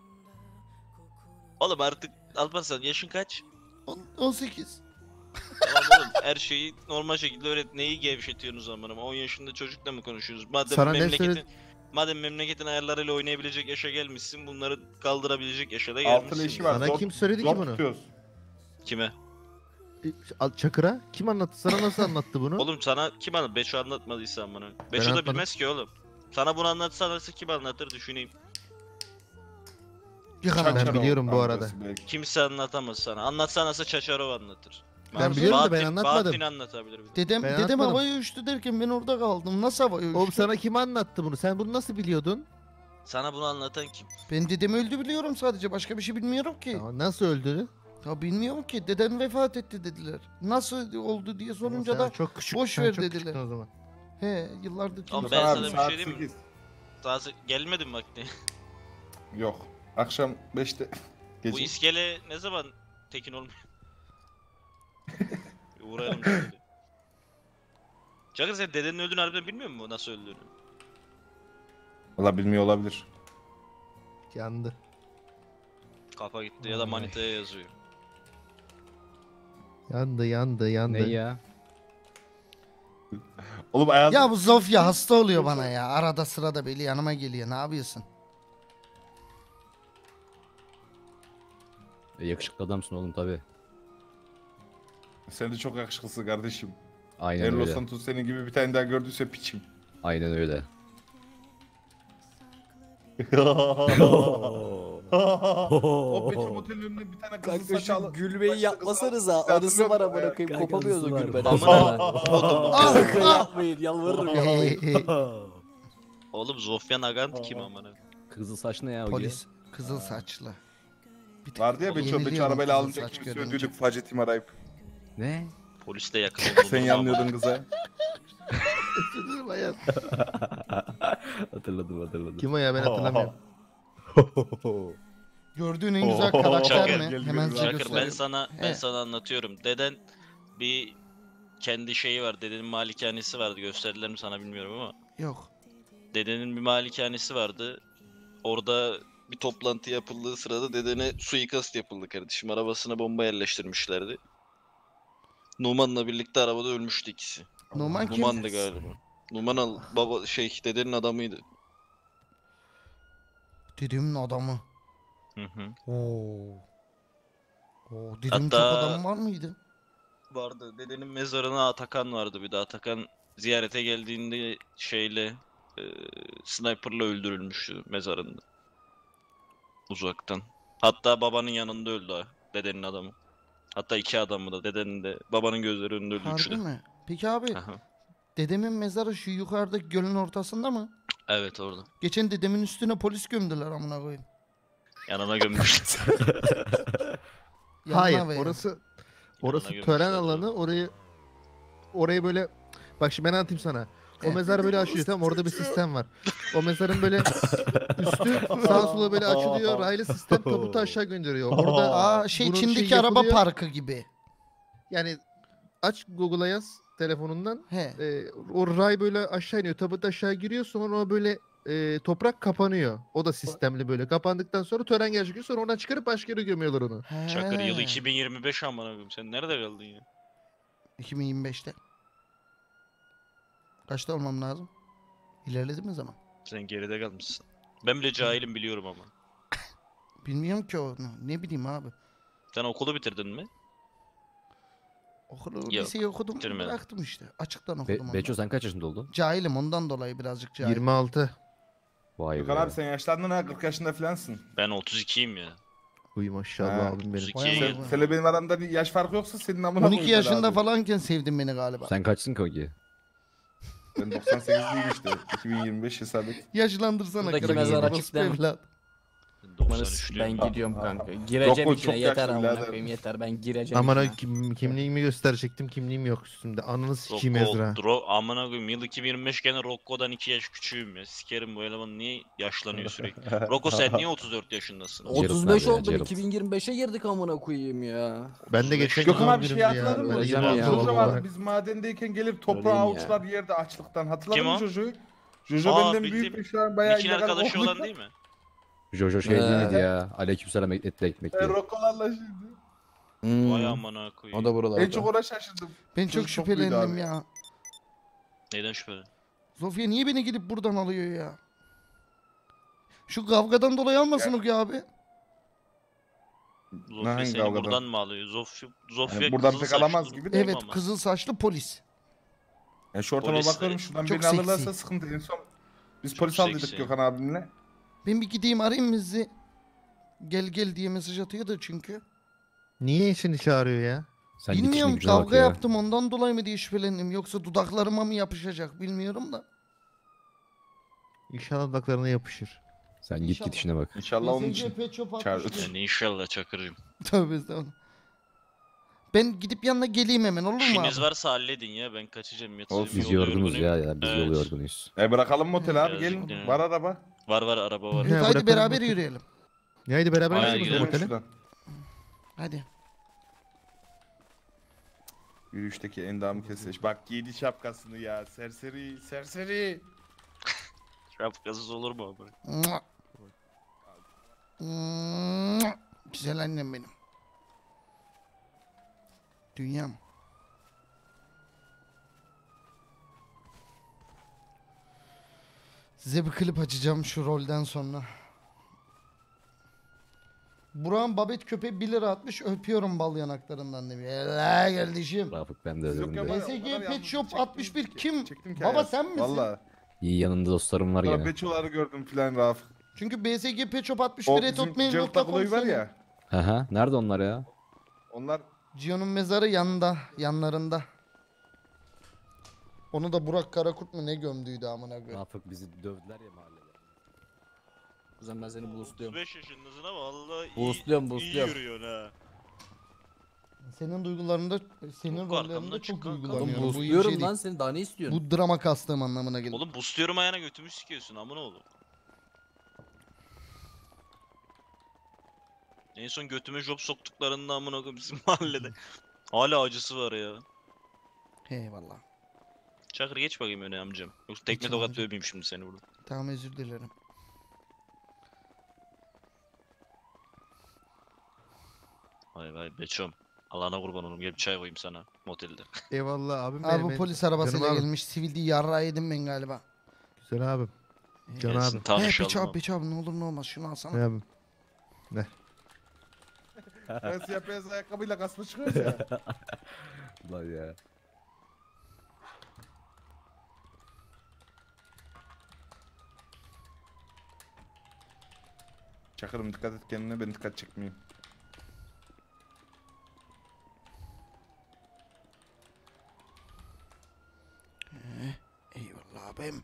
Oğlum artık Alparslan yaşın kaç? On- on sekiz. Tamam oğlum her şeyi normal şekilde öğret. Neyi gevşetiyorsunuz amına? on yaşında çocukla mı konuşuyorsunuz? Madem Sana ne memleketin söyledi- madem memleketin ayarlarıyla oynayabilecek yaşa gelmişsin, bunları kaldırabilecek yaşa da Altılı gelmişsin. işi var. Sana zor- kim söyledi ki zor bunu? tutuyoruz. Kime? Al- Çakır'a kim anlattı? Sana nasıl anlattı bunu? Oğlum sana kim anlat? Beço anlatmadıysa amına. Beço da anlatmadım. bilmez ki oğlum. Sana bunu anlatsa kim anlatır düşüneyim. Gökhan abi. Ben biliyorum bu arada. amcası belki. Kimse anlatamaz sana. Anlatsanasa Çaçarov anlatır. Ben biliyorum da ben Bahattin- anlatmadım. Bahattin anlatabilir. bir de. Dedem, Ben dedem anlatmadım. havaya uçtu derken ben orada kaldım. Nasıl havaya uçtu? Oğlum sana kim anlattı bunu? Sen bunu nasıl biliyordun? Sana bunu anlatan kim? Ben dedem öldü biliyorum sadece. Başka bir şey bilmiyorum ki. Ya nasıl öldü? Ya bilmiyorum ki. Deden vefat etti dediler. Nasıl oldu diye sorunca Sen da çok küçük, boş sen ver çok dediler. küçüktün o zaman. He yıllardır Ama kimse- ben Abi, sana bir saat şey diyeyim mi? sekiz. Daha se- gelmedin vakti. Yok. Akşam beşte gece. Bu iskele ne zaman tekin olmuyor? Bir Uğrayalım şimdi. Çakır sen dedenin öldüğünü harbiden bilmiyor musun nasıl öldüğünü? Valla bilmiyor olabilir. Yandı. Kafa gitti ya da manitaya yazıyor. Yandı yandı yandı. Ne ya? Oğlum Ayaz... Ya bu Zofia hasta oluyor bana ya. Arada sırada böyle yanıma geliyor. Ne yapıyorsun? E, yakışıklı adamsın oğlum tabi. Sen de çok yakışıklısın kardeşim. Aynen Eğer Los öyle. Santos senin gibi bir tane daha gördüyse piçim. Aynen öyle. O Petrol Motel'in önüne bir tane kızıl Kanka saç şu al. gülmeyi yapmasanıza. Siz hatırlıyor Arısı var musun? amına koyayım. Kanka, Kopamıyoruz o arısı var. gülmeden. Amına Kanka yapmayın yalvarırım yapmayın. Oğlum Zofyan Agant kim amına? Kızıl saç ne ya o Polis. Kızıl saçlı. Bir tek- Vardı ya Beço, Beço Yeniliyorum arabayla kızıl alınca saç kimisi görünce. öldürdük Facetim arayıp. Ne? Polis de yakın olduğunu Sen yanlıyordun kıza. Hatırladım hatırladım. Kim o ya ben hatırlamıyorum. Gördüğün en güzel karakter Çakır, mi? Hemen size Çakır ben göstereyim. sana ben He. sana anlatıyorum. Deden bir kendi şeyi var. Dedenin malikanesi vardı. Gösterdiler mi sana bilmiyorum ama. Yok. Dedenin bir malikanesi vardı. Orada bir toplantı yapıldığı sırada dedene suikast yapıldı kardeşim. Arabasına bomba yerleştirmişlerdi. Numan'la birlikte arabada ölmüştü ikisi. Numan kim? Numan'dı galiba. Numan al baba şey dedenin adamıydı. Dedemin adamı. Hı hı. Oo. Oo, dedemin Hatta- çok adamı var mıydı? Vardı. Dedenin mezarına Atakan vardı bir de. Atakan ziyarete geldiğinde şeyle e, sniperla öldürülmüştü mezarında. Uzaktan. Hatta babanın yanında öldü ha. Dedenin adamı. Hatta iki adamı da. Dedenin de. Babanın gözleri önünde öldü üçü de. Harbi mi? Peki abi Aha. dedemin mezarı şu yukarıdaki gölün ortasında mı? Evet orada. Geçen dedemin üstüne polis gömdüler amına koyayım. Yanına gömmüşler. Yanına Hayır veya. orası orası Yanına tören gömmüşler, alanı orayı orayı böyle bak şimdi ben anlatayım sana. O mezar böyle açılıyor tamam orada bir sistem var. O mezarın böyle üstü sağa sola böyle açılıyor. Raylı sistem tabutu aşağı gönderiyor. Orada Aa şey bunun Çin'deki şeyi araba yapılıyor. parkı gibi. Yani aç Google'a yaz telefonundan. He. Ee, o ray böyle aşağı iniyor. Tabut aşağı giriyor sonra o böyle e, toprak kapanıyor. O da sistemli böyle. Kapandıktan sonra tören gerçekleşiyor. Sonra oradan çıkarıp başka yere gömüyorlar onu. Çakır yılı He. iki bin yirmi beş amına koyayım. Sen nerede kaldın ya? iki bin yirmi beşte. Kaçta olmam lazım? İlerledi mi zaman? Sen geride kalmışsın. Ben bile cahilim biliyorum ama. Bilmiyorum ki onu. Ne bileyim abi. Sen okulu bitirdin mi? Okulu, Yok, liseyi okudum bitirmedim. bıraktım işte. Açıktan Be okudum onu. Beço sen kaç yaşında oldun? Cahilim ondan dolayı birazcık cahil. yirmi altı. Vay Gökhan be. abi sen yaşlandın ha kırk yaşında falansın. Ben otuz ikiyim ya. Uy maşallah Ha, abim benim. otuz Vay ikiye vay geldim. vay. Seninle benim aramda bir yaş farkı yoksa senin amına on iki koyayım ben yaşında abi. falanken sevdin beni galiba. Sen kaçsın Kogi? Ben doksan sekizliyim işte. iki bin yirmi beş hesap et. Yaşlandırsana. Buradaki kırk mezar yaşında açık değil mi? evlat. Manus, doksan üçlüyüm. ben gidiyorum kanka. Gireceğim Çok- içine çok yeter yaşlı amına birader. koyayım yeter ben gireceğim Aman içine. kim, kimliğimi gösterecektim. Kimliğim yok üstümde. Ananı sikeyim Rocco, Ezra. Dro amına koyayım yıl iki bin yirmi beş gene Rocco'dan iki yaş küçüğüm ya. Sikerim bu eleman niye yaşlanıyor sürekli. Rocco sen niye otuz dört yaşındasın? otuz beş nerede ya, oldum Geralt? iki bin yirmi beşe girdik amına koyayım ya. Ben de geçen Gökhan gün abi şey günümdü ya. hatırladın mı? Böyle Öleceğim yirmi ya. altı Jojo olarak. vardı biz madendeyken gelip toprağı Öleyim ya. avuçlar yerde açlıktan. Hatırladın Kim mı o? Jojo'yu? Jojo Aa, benden bildiğim- büyük bir şu an bayağı Nick'in illegal arkadaşı oldu. olan değil mi? Jojo şey değil Ee. miydi ya? Aleykümselam etli ekmek E, diye. Rocco'larla şimdi. Hmm. Vay amına koyayım. O da buralarda. En çok ona şaşırdım. Ben Çocuk çok çok büyüdü şüphelendim abi. ya. Neyden şüpheli? Zofia niye beni gidip buradan alıyor ya? Şu kavgadan dolayı almasın o ki abi. Zofia Hangi seni kavgadan? buradan mı alıyor? Zofia, Zofia Yani buradan kızıl pek saçlı alamaz dur- gibi de. Evet ama. kızıl saçlı polis. Ya şu ortama Polis de- bakıyorum şuradan Çok birini seksi. alırlarsa sıkıntı. En son biz Çok polis aldıydık seksi. Gökhan abimle. Ben bir gideyim arayayım bizi. Gel gel diye mesaj atıyordu çünkü. Niye seni çağırıyor ya? Sen git işine Bilmiyorum, gücüne bak kavga ya. yaptım ondan dolayı mı diye şüphelendim. Yoksa dudaklarıma mı yapışacak bilmiyorum da. İnşallah dudaklarına yapışır. Sen git git işine bak. İnşallah onun B S için G Pet Shop çağırdı. altmış bir. Yani inşallah Çakır'cığım. Tövbe estağfurullah. Ben gidip yanına geleyim hemen, olur mu İşiniz abi? varsa halledin ya, ben kaçacağım yatacağım. Olsun. Biz yol yorgunuz ya, yorgunuyum. ya biz Evet. yolu yorgunuyuz. E bırakalım motele abi, Birazcık gelin. dinlenelim. Var araba. Var var araba var. Ya Haydi bırakalım beraber motel. yürüyelim. Haydi beraber Haydi gidelim gidelim otele. Şuradan. Hadi. Yürüyüşteki endamı keseş. Bak giydi şapkasını ya. Serseri, serseri. Şapkasız olur mu abi? Mua. Mua. Güzel annem benim. Dünyam. Size bir klip açacağım şu rolden sonra. Burak'ın babet köpeği bir lira atmış, öpüyorum bal yanaklarından demiş. Helal kardeşim. Rafık ben de Yok ödedim ya, de. ben- B S G o kadar Pet yalnız Shop çektim altmış bir ki- kim? çektim ki Baba hayat. sen misin? Valla. İyi, yanında dostlarım var Sonra gene. beçoları gördüm filan Raf. Çünkü B S G Pet Shop altmış O bir bizim etotmail Cevdet nokta com Akulu'yu var senin. ya. Aha, nerede onlar ya? Onlar Gio'nun mezarı yanında, yanlarında. Onu da Burak Karakurt mu ne gömdüydü amına koyayım. Rafık bizi dövdüler ya mahallede. Kuzen ben seni boostluyorum. otuz beş yaşındasın ama vallahi iyi, Boostluyorum, iyi boostluyorum. yürüyorsun ha. Senin duygularında, senin Yok, rollerinde arkamdan çok çık kanka. Oğlum duygulanıyorum. Bu iyi bir boostluyorum şey lan değil. seni, daha ne istiyorsun? Bu drama kastığım anlamına gelir. Oğlum boostluyorum ayağına götümü sikiyorsun amına oğlum. En son götüme job soktuklarında amına koyayım bizim mahallede. Hala acısı var ya. Eyvallah. Çakır geç bakayım öne amcam. Yoksa tekme Geçin tokat amcam. dövmeyeyim şimdi seni burada. Tamam, özür dilerim. Vay vay beçom. Allah'ına kurban oğlum, gel bir çay koyayım sana motelde. Eyvallah abim Abi benim. bu en- polis Canım arabasıyla abim. gelmiş. Sivil değil, yarrağı yedim ben galiba. Güzel abim. Can Gelsin, abim. He tanışalım Peç abi, abi. Peç abi ne olur ne olmaz şunu alsana. Ne abim? Ne? ben siyah beyaz ayakkabıyla kasma çıkıyoruz ya. Lan ya. Çakırım dikkat et kendine, ben dikkat çekmeyeyim. He, eyvallah abim.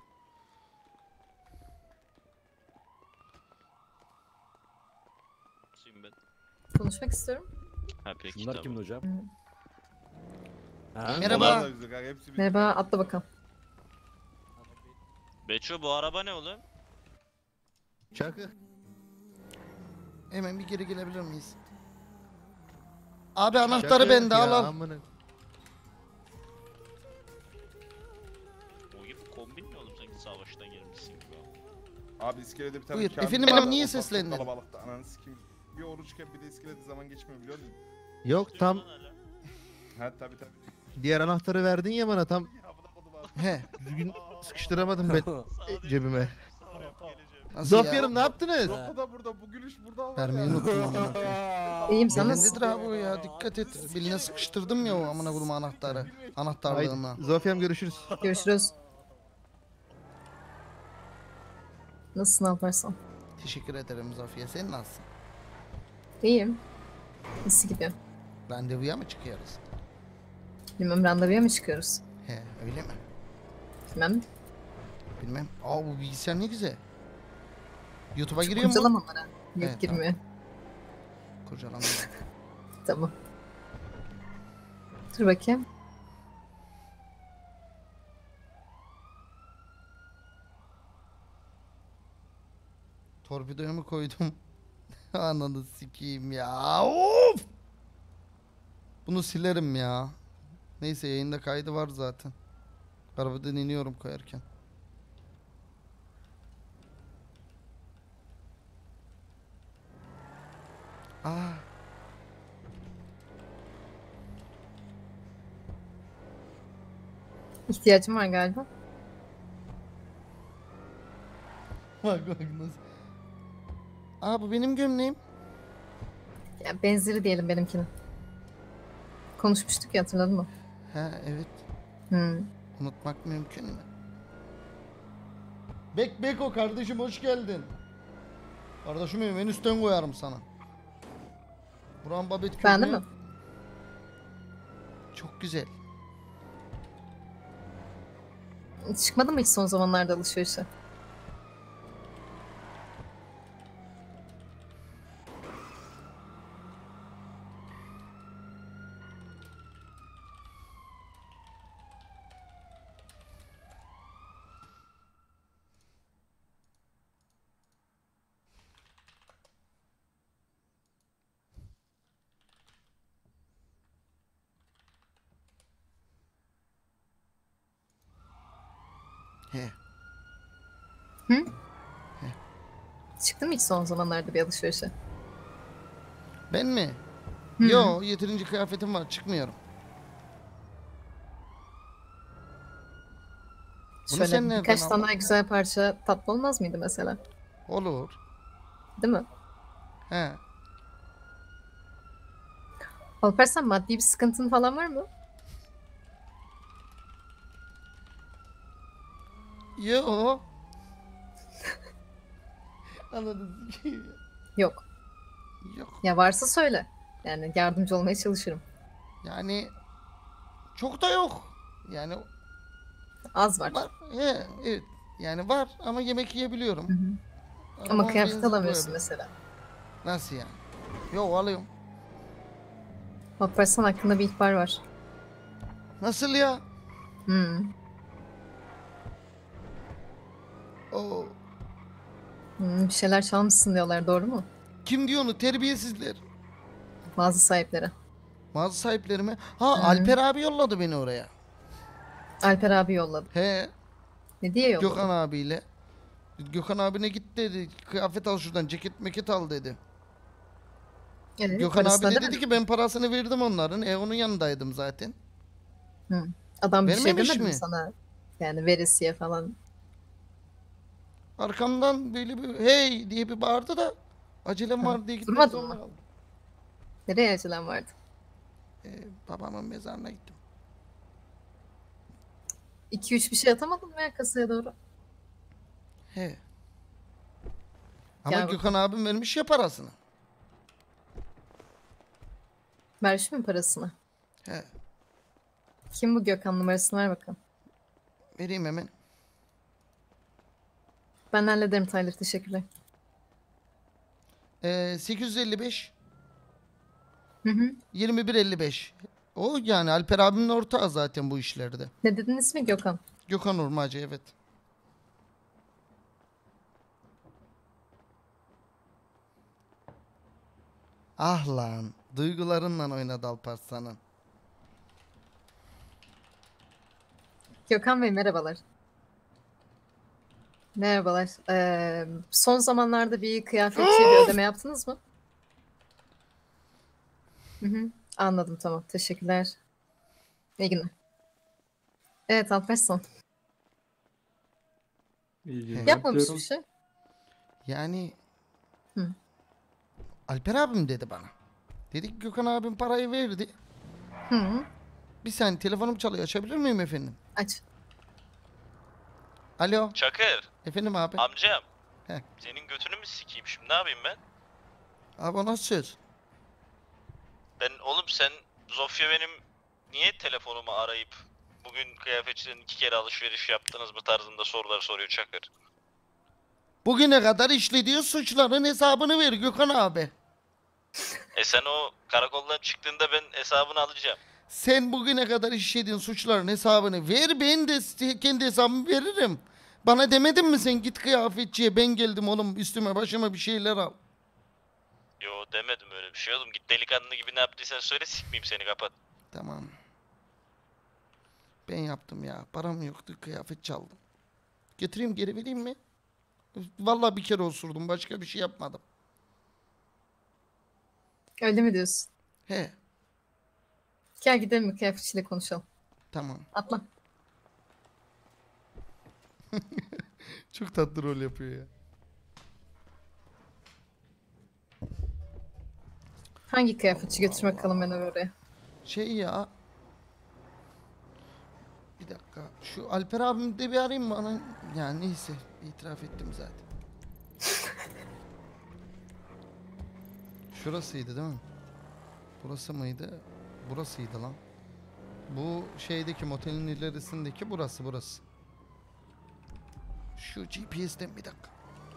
Suyum ben. Konuşmak istiyorum. Ha peki Bunlar tamam. kimin hocam? Ha? Merhaba. Onlar da bize kanka, hepsi bize. Merhaba, atla bakalım. Beço bu araba ne oğlum? Çakır. Hemen bir geri gelebilir miyiz? Abi anahtarı Çakır bende, ya, al al. amına- O gibi kombin ne oğlum, sanki savaştan gelmişsin gibi. Abi iskelede bir tane Buyur, Kamil efendim var abi, da, niye o tatlı seslendin? Kalabalıkta ananı sikeyim. Bir oruçken bir de iskelede zaman geçmiyor biliyor musun? Yok tam Ha tabi tabi. diğer anahtarı verdin ya bana, tam He. düzgün sıkıştıramadım ben e, cebime. Nasıl Zofyarım ne yaptınız? Zopa da burada, bu gülüş burada var Vermeyi ya. unuttum amına koyayım. İyiyim, sen nasılsın? Elindedir abi o ya, dikkat et. Beline sıkıştırdım ya o amına koyayım anahtarı. Anahtarlığına. Haydi, Zofyam görüşürüz. Görüşürüz. Nasılsın, ne yaparsan? Teşekkür ederim Zafiye, sen nasılsın? İyiyim. Nasıl gidiyor? Randevuya mı çıkıyoruz? Bilmem, randevuya mı çıkıyoruz? He, öyle mi? Bilmem. Bilmem. Aa bu bilgisayar ne güzel. YouTube'a giriyor mu? Kurcalama onlara. Yok, Evet, girmiyor. Kurcalama. Tamam. Dur bakayım. Torpidoya mı koydum? Ananı sikeyim ya. Of! Bunu silerim ya. Neyse, yayında kaydı var zaten. Arabadan iniyorum koyarken. Aa. İhtiyacım var galiba. Bak bak nasıl. Aa bu benim gömleğim. Ya, benzeri diyelim benimkine. Konuşmuştuk ya, hatırladın mı? Ha evet. Hmm. Unutmak mümkün mü? Bek Beko kardeşim, hoş geldin. Kardeşim benim en üstten koyarım sana. Buran Babet Ben de Köyü'nü- mi? Çok güzel. Çıkmadın mı hiç son zamanlarda alışverişe? He. Hı? Çıktın mı hiç son zamanlarda bir alışverişe? Ben mi? Hı. Yo, yeterince kıyafetim var, çıkmıyorum. Bunu Şöyle sen nereden birkaç aldın? tane güzel parça tatlı olmaz mıydı mesela? Olur. Değil mi? He. Alparslan, maddi bir sıkıntın falan var mı? Yo. Anladın. Yok. Yok. Ya varsa söyle. Yani yardımcı olmaya çalışırım. Yani çok da yok. Yani Az var. var. He, evet. Yani var ama yemek yiyebiliyorum. Ama kıyafet benzin alamıyorsun koyabiliyorum. mesela. Nasıl yani? Yok, alıyorum. Alparslan hakkında bir ihbar var. Nasıl ya? Hmm. Oo. Hmm, bir şeyler çalmışsın diyorlar, doğru mu? Kim diyor onu? Terbiyesizler. Mağaza sahipleri. Mağaza sahipleri mi? Ha, Hı. Alper abi yolladı beni oraya. Alper abi yolladı. He. Ne diye yolladı? Gökhan abiyle. Gökhan abine git dedi. Kıyafet al şuradan. Ceket meket al dedi. Evet, Gökhan abi parasını de ödemedi dedi mi? ki ben parasını verdim onların. E onun yanındaydım zaten. Hı. Adam bir şey Vermemiş demedi mi mi? sana? Yani veresiye falan. Arkamdan böyle bir hey diye bir bağırdı da acelem var diye gitmek Durmadın zorunda mı? kaldım. Nereye acelen vardı? Ee, babamın mezarına gittim. iki üç bir şey atamadın mı ya kasaya doğru? He. Ama Gel Gökhan abim vermiş ya parasını. Vermiş mi parasını? He. Kim bu Gökhan, numarasını ver bakalım. Vereyim hemen. Ben hallederim Tyler, teşekkürler. Ee, sekiz yüz elli beş Hı hı. yirmi bir elli beş. O yani Alper abimin ortağı zaten bu işlerde. Ne dedin, ismi Gökhan? Gökhan Urmacı, evet. Ah lan. Duygularınla oynadı Alparslan'ın. Gökhan Bey merhabalar. Merhabalar. Ee, son zamanlarda bir kıyafetçiye bir ödeme yaptınız mı? Hı hı. Anladım, tamam. Teşekkürler. İyi günler. Evet Alparslan. Yapmamış bir şey. Yani Hı. Alper abim dedi bana. Dedi ki Gökhan abim parayı verdi. Hı. Bir saniye, telefonum çalıyor. Açabilir miyim efendim? Aç. Alo. Çakır. Efendim abi. Amcam. Heh. Senin götünü mü sikeyim şimdi, ne yapayım ben? Abi o nasıl söz? Ben oğlum sen Zofia benim niye telefonumu arayıp bugün kıyafetçiden iki kere alışveriş yaptınız mı tarzında sorular soruyor Çakır. Bugüne kadar işlediği suçların hesabını ver Gökhan abi. E sen o karakoldan çıktığında ben hesabını alacağım. Sen bugüne kadar işlediğin suçların hesabını ver, ben de size kendi hesabımı veririm. Bana demedin mi sen git kıyafetçiye, ben geldim oğlum üstüme başıma bir şeyler al. Yo demedim öyle bir şey oğlum. Git delikanlı gibi ne yaptıysan söyle, sikmeyeyim seni, kapat. Tamam. Ben yaptım ya, param yoktu, kıyafet çaldım. Getireyim, geri vereyim mi? Vallahi bir kere osurdum, başka bir şey yapmadım. Öyle mi diyorsun? He. Gel gidelim bir kıyafetçiyle konuşalım. Tamam. Atla. Çok tatlı rol yapıyor ya. Hangi kıyafetçi, götür bakalım beni oraya. Şey ya. Bir dakika. Şu Alper abim de bir arayayım bana. Yani neyse, itiraf ettim zaten. Şurasıydı değil mi? Burası mıydı? Burasıydı lan. Bu şeydeki motelin ilerisindeki burası burası. Şu G P S'ten bir dakika.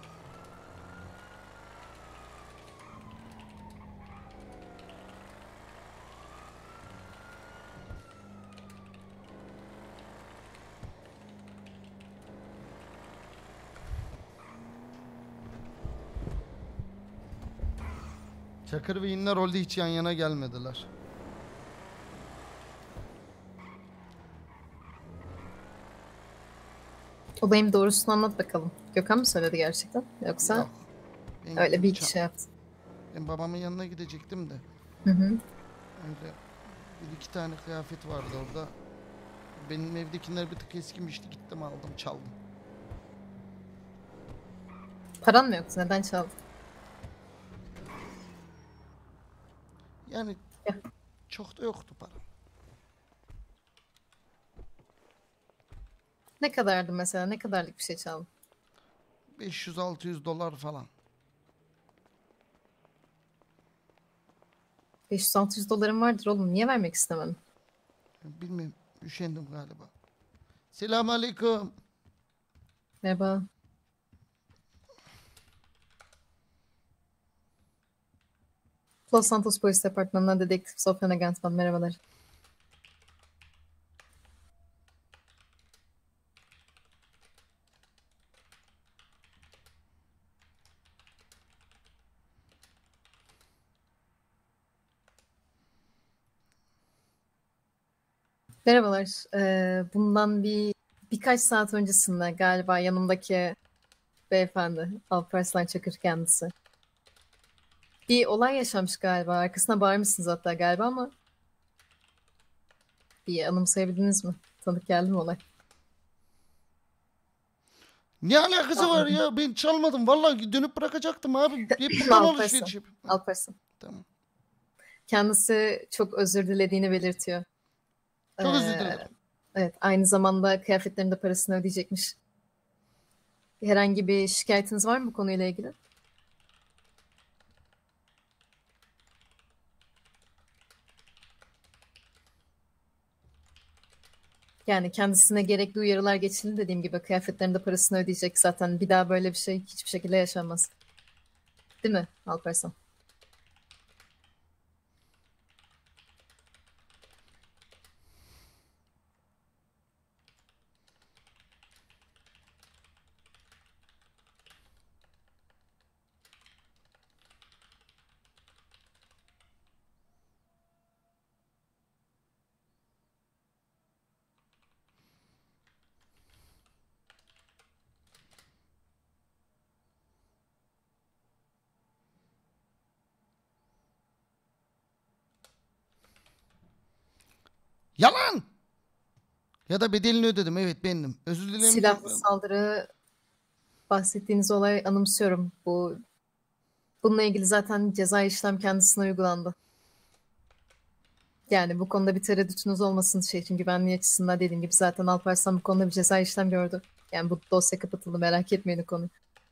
Çakır ve İnler rolde hiç yan yana gelmediler. Olayın doğrusunu anlat bakalım. Gökhan mı söyledi gerçekten? Yoksa Yok. Ben öyle bir ça- iki şey yaptı. Ben babamın yanına gidecektim de. Hı hı. Öyle bir iki tane kıyafet vardı orada. Benim evdekiler bir tık eskimişti. Gittim aldım çaldım. Paran mı yoktu? Neden çaldın? Yani çok da yoktu para. Ne kadardı mesela? Ne kadarlık bir şey çaldın? beş yüz altı yüz dolar falan. beş yüz altı yüz doların vardır oğlum. Niye vermek istemedin? Bilmiyorum. Üşendim galiba. Selamünaleyküm. Merhaba. Los Santos Polis Departmanı'ndan dedektif Sofyan Agantman. Merhabalar. Merhabalar. Ee, bundan bir birkaç saat öncesinde galiba yanımdaki beyefendi Alparslan Çakır kendisi. Bir olay yaşamış galiba. Arkasına bağırmışsınız hatta galiba ama bir anımsayabildiniz mi? Tanık geldi mi olay? Ne alakası var ya? Ben çalmadım. Vallahi dönüp bırakacaktım abi. Hep buradan Alparslan. alışveriş yapıyorum. Alparslan. Tamam. Kendisi çok özür dilediğini belirtiyor. Çok özür Ee, dilerim. Evet, aynı zamanda kıyafetlerin de parasını ödeyecekmiş. Herhangi bir şikayetiniz var mı bu konuyla ilgili? Yani kendisine gerekli uyarılar geçildi dediğim gibi kıyafetlerin de parasını ödeyecek zaten. Bir daha böyle bir şey hiçbir şekilde yaşanmaz. Değil mi Alparslan? Yalan! Ya da bedelini ödedim. Evet bendim. Özür dilerim. Silahlı saldırı bahsettiğiniz olay anımsıyorum. Bu bununla ilgili zaten ceza işlem kendisine uygulandı. Yani bu konuda bir tereddütünüz olmasın şehrin güvenliği açısından dediğim gibi zaten Alparslan bu konuda bir ceza işlem gördü. Yani bu dosya kapatıldı merak etmeyin o konu.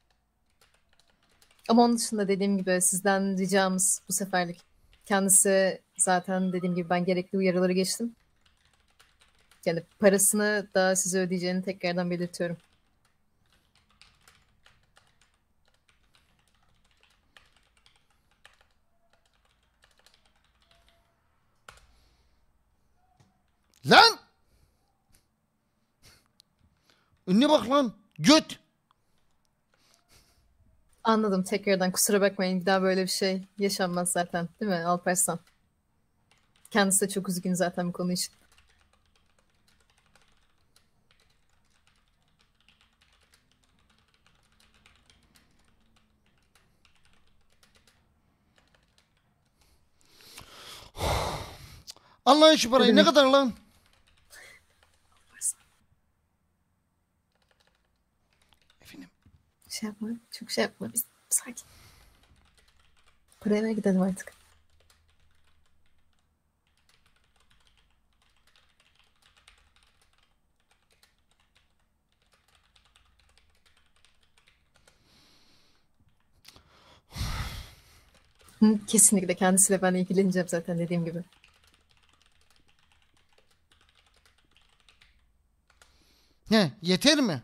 Ama onun dışında dediğim gibi sizden ricamız bu seferlik. Kendisi zaten dediğim gibi ben gerekli uyarıları geçtim. Yani parasını da size ödeyeceğini tekrardan belirtiyorum. Lan! Önüne bak lan. Göt! Anladım tekrardan kusura bakmayın bir daha böyle bir şey yaşanmaz zaten değil mi Alparslan? Kendisi de çok üzgün zaten bu konu için. Allah'ın şu parayı ne demek? kadar lan? Şey yapma çok şey yapma biz sakin. Buraya ver gidelim artık. Hı, kesinlikle kendisiyle ben ilgileneceğim zaten dediğim gibi. He, yeter mi?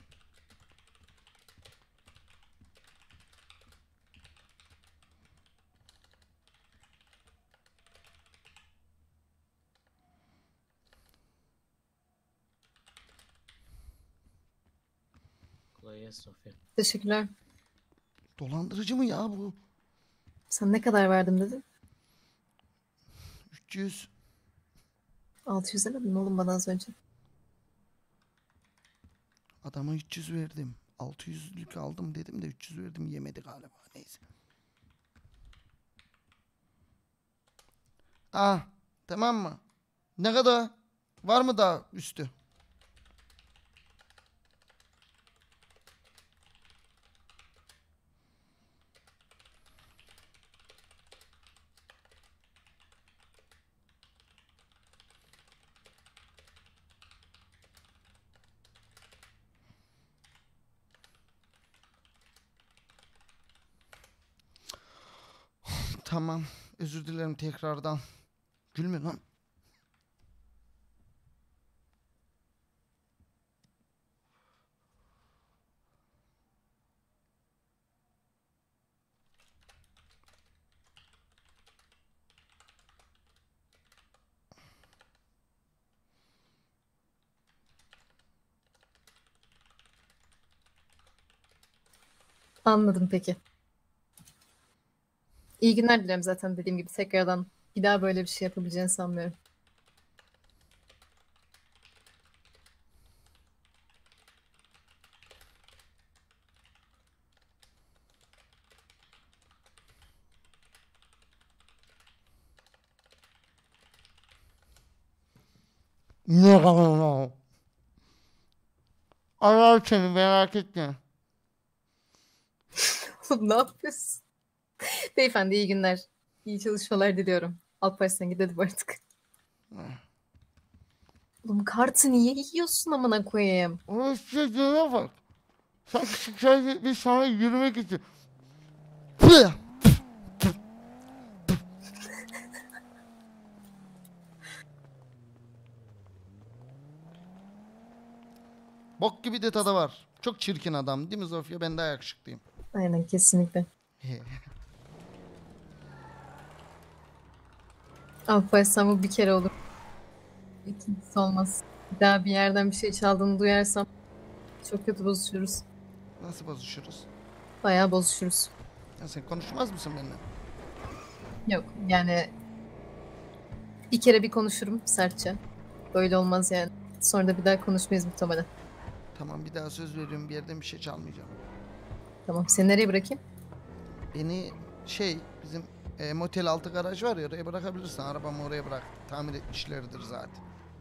Kolay gelsin Sofya. Teşekkürler. Dolandırıcı mı ya bu? Sen ne kadar verdim dedin? üç yüz. altı yüz demedin oğlum bana az önce. Adama üç yüz verdim. altı yüzlük aldım dedim de üç yüz verdim, yemedi galiba. Neyse. Ah, tamam mı? Ne kadar? Var mı daha üstü? Tamam. Özür dilerim tekrardan. Gülme lan. Anladım peki. İyi günler dilerim zaten dediğim gibi tekrardan. Bir daha böyle bir şey yapabileceğini sanmıyorum. Ne kadar? Arar seni, merak etme. Oğlum ne yapıyorsun? Beyefendi iyi günler. İyi çalışmalar diliyorum. Alparslan gidelim artık. Oğlum kartı niye yiyorsun amına koyayım? O çocuğuna bak. Sen şöyle bir sana yürümek için. Pıh! Bok gibi de tadı var. Çok çirkin adam değil mi Zofia? Ben daha yakışıklıyım. Aynen kesinlikle. Alparslan bu bir kere olur. İkincisi olmaz. Bir daha bir yerden bir şey çaldığını duyarsam çok kötü bozuşuruz. Nasıl bozuşuruz? Bayağı bozuşuruz. Ya sen konuşmaz mısın benimle? Yok yani bir kere bir konuşurum sertçe. Böyle olmaz yani. Sonra da bir daha konuşmayız muhtemelen. Tamam, bir daha söz veriyorum, bir yerden bir şey çalmayacağım. Tamam seni nereye bırakayım? Beni şey bizim e, motel altı garaj var ya, oraya bırakabilirsin. Arabamı oraya bırak. Tamir etmişlerdir zaten.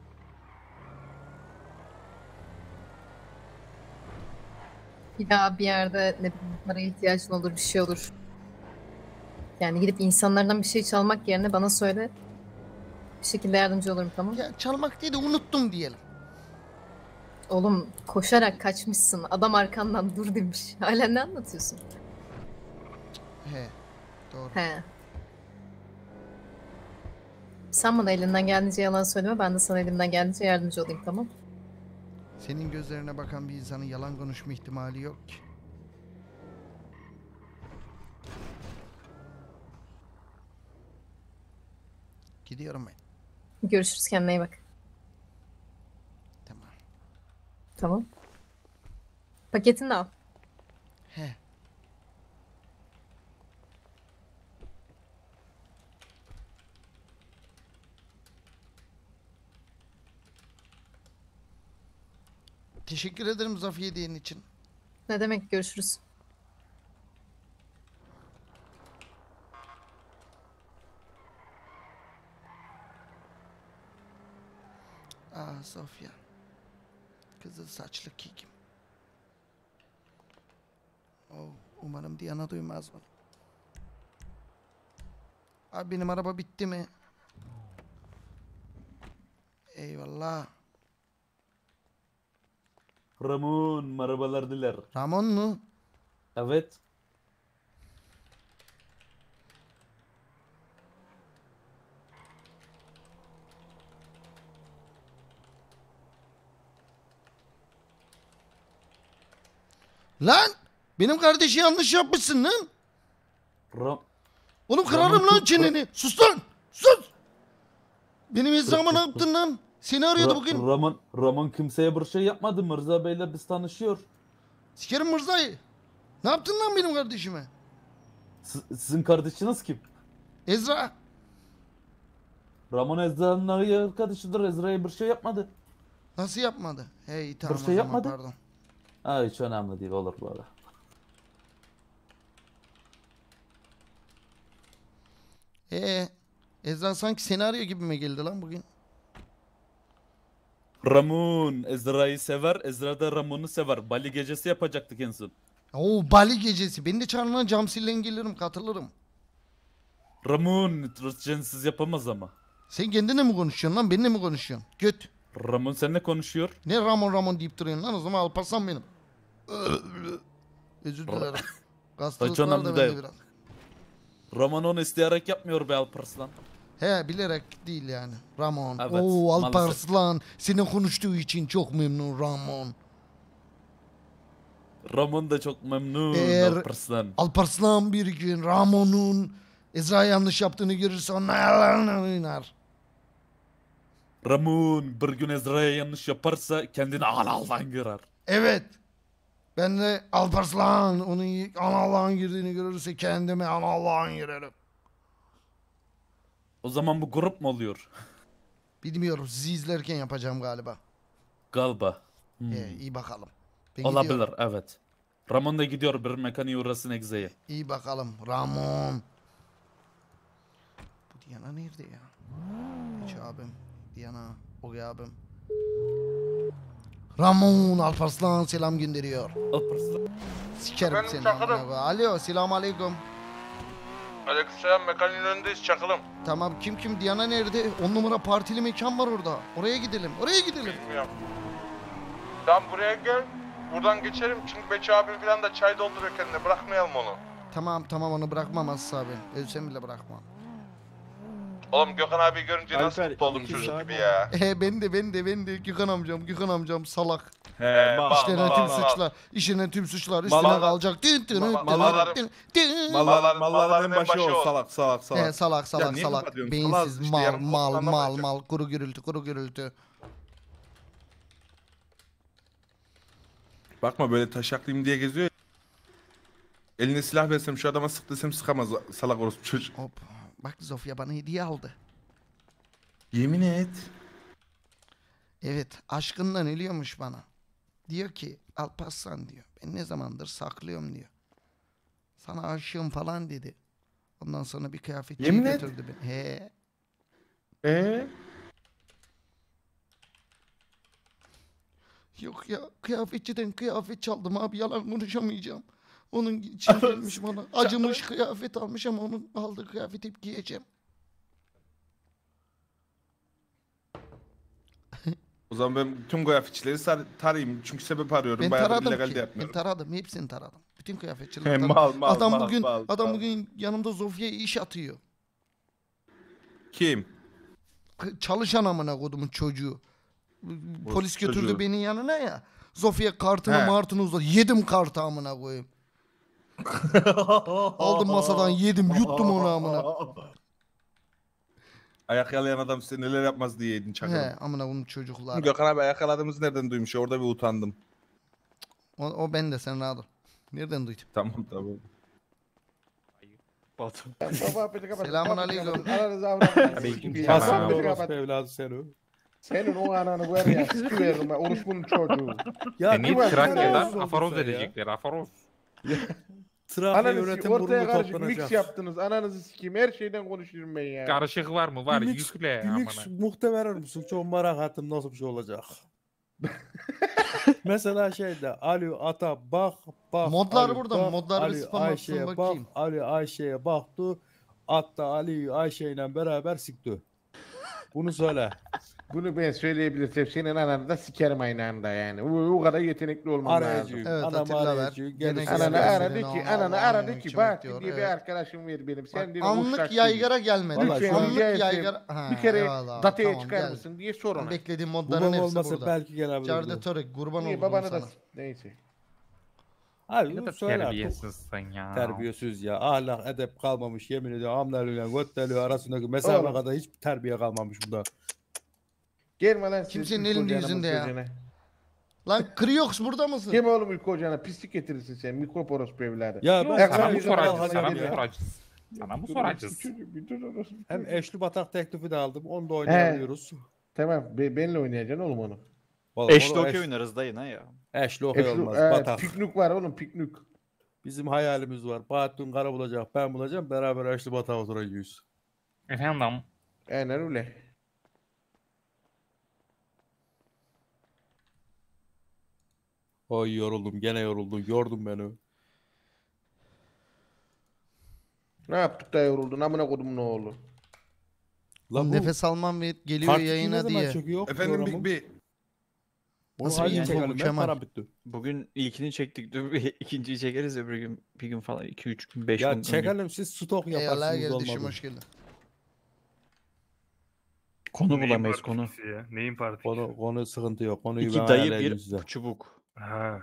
Bir daha bir yerde ne bileyim paraya ihtiyacın olur bir şey olur. Yani gidip insanlardan bir şey çalmak yerine bana söyle. Bir şekilde yardımcı olurum tamam? Ya çalmak değil de unuttum diyelim. Oğlum koşarak kaçmışsın. Adam arkandan dur demiş. Hala ne anlatıyorsun? He. Doğru. He. Sen bana elinden geldiğince yalan söyleme. Ben de sana elimden geldiğince yardımcı olayım tamam? Senin gözlerine bakan bir insanın yalan konuşma ihtimali yok ki. Gidiyorum ben. Görüşürüz kendine iyi bak. Tamam. Tamam. Paketini de al. He. Teşekkür ederim Zafiye hediyen için. Ne demek görüşürüz. Ah Sofya. Kızıl saçlı kekim. Oh, umarım Diana duymaz bunu. Abi benim araba bitti mi? Eyvallah. Ramon, merhabalar diler. Ramon mu? Evet. Lan! Benim kardeşi yanlış yapmışsın lan. Ram Oğlum kırarım Ramon- lan çeneni. Sus lan! Sus! Benim Ezra'ma ne yaptın lan? Seni arıyordu Ra- bugün. Ramon, Ramon kimseye bir şey yapmadı. Mirza Bey'le biz tanışıyor. Sikerim Mırza'yı. Ne yaptın lan benim kardeşime? S- sizin kardeşiniz kim? Ezra. Ramon Ezra'nın arkadaşıdır. Ezra'ya bir şey yapmadı. Nasıl yapmadı? Hey tamam Bir o şey zaman, yapmadı. pardon. Ha hiç önemli değil, olur böyle. Ee, Ezra sanki seni arıyor gibi mi geldi lan bugün? Ramon Ezra'yı sever, Ezra da Ramon'u sever. Bali gecesi yapacaktık en son. Oo Bali gecesi. Beni de çağırın lan, Camsil'le gelirim, katılırım. Ramon Rıtçensiz yapamaz ama. Sen kendine mi konuşuyorsun lan? Benimle mi konuşuyorsun? Göt. Ramon seninle konuşuyor. Ne Ramon Ramon deyip duruyorsun lan? O zaman Alparslan benim. Özür dilerim. Gastalık Hiç var da önemli bende değil. biraz. Ramon onu isteyerek yapmıyor be Alparslan. He bilerek değil yani. Ramon. Evet, Oo maalesef. Alparslan. Senin konuştuğu için çok memnun Ramon. Ramon da çok memnun Eğer Alparslan. Alparslan bir gün Ramon'un Ezra yanlış yaptığını görürse ona yalan oynar. Ramon bir gün Ezra'ya yanlış yaparsa kendini analdan girer. Evet. Ben de Alparslan onun analağın girdiğini görürse kendime analağın girerim. O zaman bu grup mu oluyor? Bilmiyorum, sizi izlerken yapacağım galiba. Galiba. Hmm. He, iyi bakalım. Ben Olabilir gidiyorum. evet. Ramon da gidiyor bir mekaniğe uğrasın egzeye. İyi bakalım Ramon. Bu Diana nerede ya? Hiç abim. Diana, Ogi abim. Ramon Alparslan selam gönderiyor. Alparslan. Sikerim Efendim, seni. Çakır'ım. amına koyayım. Alo, selamun aleyküm. Aleykümselam, mekaniğin önündeyiz, çakılım. Tamam, kim kim? Diana nerede? On numara partili mekan var orada. Oraya gidelim. Oraya gidelim. Bilmiyorum. Tamam buraya gel. Buradan geçelim çünkü Beçi abi falan da çay dolduruyor kendine. Bırakmayalım onu. Tamam tamam, onu bırakmam Aslı abi. Ölsem bile bırakmam. Oğlum Gökhan abi görünce nasıl Alper, mutlu oldum iki çocuk saat gibi ya. He ben de ben de ben de Gökhan amcam Gökhan amcam salak. He, mal, İşlenen mal, tüm mal. suçlar, işlenen tüm suçlar üstüne Mallar- kalacak. Dın dın Mallar- dın mallar- dın dın. Mallar, malların en başı o. Salak salak salak. He, salak Ya salak niye salak. kapatıyorsun? Beyinsiz Salak işte, mal yarın mal mal anlamayacak. mal kuru gürültü kuru gürültü. Bakma böyle taşaklıyım diye geziyor. Eline silah versem şu adama sık desem sıkamaz salak orospu çocuk. Hop. Bak Zofia bana hediye aldı. Yemin et. Evet, aşkından ölüyormuş bana. Diyor ki Alparslan diyor. Ben ne zamandır saklıyorum diyor. Sana aşığım falan dedi. Ondan sonra bir kıyafetçiye Yemin et. götürdü beni. He. Ee? Yok ya, kıyafetçiden kıyafet çaldım abi, yalan konuşamayacağım. Onun için gelmiş bana. Acımış kıyafet almış ama onun aldığı kıyafeti hep giyeceğim. O zaman ben tüm kıyafetçileri sar- tarayayım çünkü sebep arıyorum. Ben Bayağıdır taradım illegal de ki. Ben yapmıyorum. taradım. Hepsini taradım. Bütün He, kıyafetçileri mal, taradım. mal, Adam mal, bugün mal, adam mal. bugün yanımda Zofia'ya iş atıyor. Kim? K- Çalışan amına kodumun çocuğu. Polis götürdü çocuğu. beni yanına ya. Zofia kartını He. martını uzadı. Yedim kartı amına koyayım. Aldım masadan yedim yuttum onu amına. Ayak yalayan adam size neler yapmaz diye yedin çakırım. He amına bunun çocuklar. Gökhan abi ayak yaladığımızı nereden duymuş ya? Orada bir utandım. O, o ben de sen rahat ol. Nereden duydun? Tamam tamam. Selamun aleyküm. Hasan orospu evladı seni. Senin o ananı var ya sıkıveririm ben orospunun çocuğu. Ya Seni güven- Trakya'dan güven- afaroz sen ya. edecekler afaroz. Trakya Ananı yönetim sikeyim ortaya kurulu karışık mix toplanacak. yaptınız. Ananızı sikeyim her şeyden konuşurum ben ya. Karışık var mı? Var. Bir mix- Yükle bir mix amına. muhte verir misin? Çok merak ettim nasıl bir şey olacak. Mesela şeyde Ali Ata bak bak. Modlar Ali burada mı? bak, Modlar bir Ali spam atsın Ayşe'ye bakayım. Bak, Ali Ayşe'ye baktı. Hatta Ali Ayşe ile beraber sikti. Bunu söyle. Bunu ben söyleyebilirsem senin ananı da sikerim aynı anda yani. O, o kadar yetenekli olman lazım. Arayıcı. Evet, Anam Atilla ver. arayıcı. Gene Gelirse güzel Ananı Sikerim aradı seni, ki, Allah ananı Allah, aradı yemek ki yemek bak diyor, diye bir evet. arkadaşım ver benim. Sen Bak, dedi anlık uşak yaygara gelmedi. Vallahi Lütfen şu an- Anlık rica yaygara. etsem Ha, bir kere eyvallah, dataya tamam, çıkar gel. mısın diye sor ona. Beklediğim modların Babam hepsi olmasa burada. belki gelebilirdi. Carde Törek kurban İyi oldum babanı sana. da neyse. Abi Ne bunu kadar söyle artık. terbiyesizsin ya. Terbiyesiz ya. Ahlak edep kalmamış yemin ediyorum. Hamdalıyla götteliyor arasındaki mesafe Oğlum. kadar hiç terbiye kalmamış bunda. Gelme lan siz Kimsenin ilk elinde ocağına, yüzünde ilk ya. ocağına. Lan Kriox burada mısın? Kim oğlum ilk ocağına? Pislik getirirsin sen. Mikrop orospu evladı. Ya Yok, ben sana mı yüzüne soracağız? kalkacağım Sana mı ya. soracağız? Sana mı Dur, soracağız? bir- bir dur orospu Hem çocuğu. eşli batak teklifi de aldım. Onu da He. oynayabiliyoruz. Tamam be, benimle oynayacaksın oğlum onu. Vallahi Eşli onu okey eş- oynarız dayı ne ya? Eşli okey Eşli- olmaz. e, Batak. piknik var oğlum piknik. Bizim hayalimiz var. Bahattin Kara bulacak. Ben bulacağım. Beraber eşli batak oturacağız. Efendim. Aynen öyle. Oy yoruldum. Gene yoruldum. Yordun beni. Ne yaptık da yoruldun amına kodumun oğlu. La bu Nefes almam ve geliyor Part iki ne yayına zaman diye. çekiyor Efendim programın? Big B. Bunu Nasıl bir hangi info bu çekelim? Ben Kemal? param bitti. Bugün ilkini çektik. Dur bir ikinciyi çekeriz öbür gün. Bir gün falan. iki üç gün beş gün. Ya çekelim siz stok Eyvallah yaparsınız kardeşim olmadı. hoş geldin. Konu bulamayız konu. Ya? Neyin partisi? Konu, konu sıkıntı yok. Konuyu İki ben dayı ayarlayayım bir size. çubuk. Ha.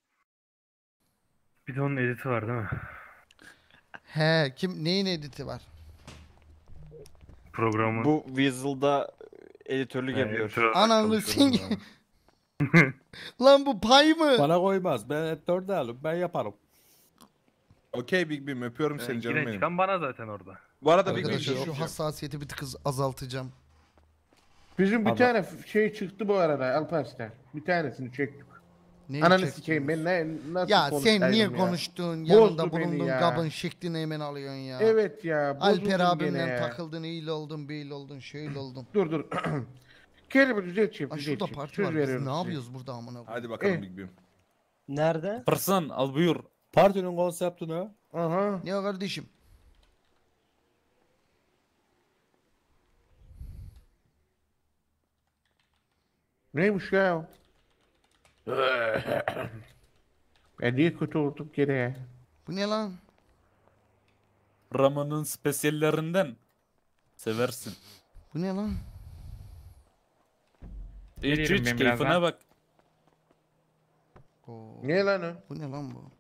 Bir de onun editi var değil mi? He kim neyin editi var? Programın. Bu Weasel'da editörlük He, yapıyor. editör olarak Ananı çalışıyorum sing. ben. Lan bu pay mı? Bana koymaz. Ben editör değilim. Ben yaparım. Okey Big B'm öpüyorum Yani seni canım yine benim. çıkan bana zaten orada. Bu arada Big B Arkadaşlar şey şu hassasiyeti bir tık az- azaltacağım. Bizim bir Abi- tane f- şey çıktı bu arada Alparslan. Bir tanesini çektik. Neyi Ananı çektiniz? sikeyim ben ne nasıl Ya sen konuşaydım niye ya? konuştun? Bozdu Yanında beni bulundun ya. kabın şeklini hemen alıyorsun ya. Evet ya. Alper bozuldum gene abimle ya. takıldın, iyi oldun, böyle oldun, şöyle oldun. Dur dur. Kelime düzelteceğim. Ay şurada düzelteceğim. parti Söz var. Biz veriyorum ne size. yapıyoruz burada amına koyayım? Hadi bakalım Eh. Big B'm. Nerede? Pırsan al buyur. Partinin konsepti ne? Aha. Ya kardeşim. Neymiş ya? Ben niye kötü oldum gene ya? Bu ne lan? Ramon'un spesiyallerinden. Seversin. Bu ne lan? İç Veririm iç ben keyfine birazdan. bak. Oo, Ne lan o? bu ne lan bu?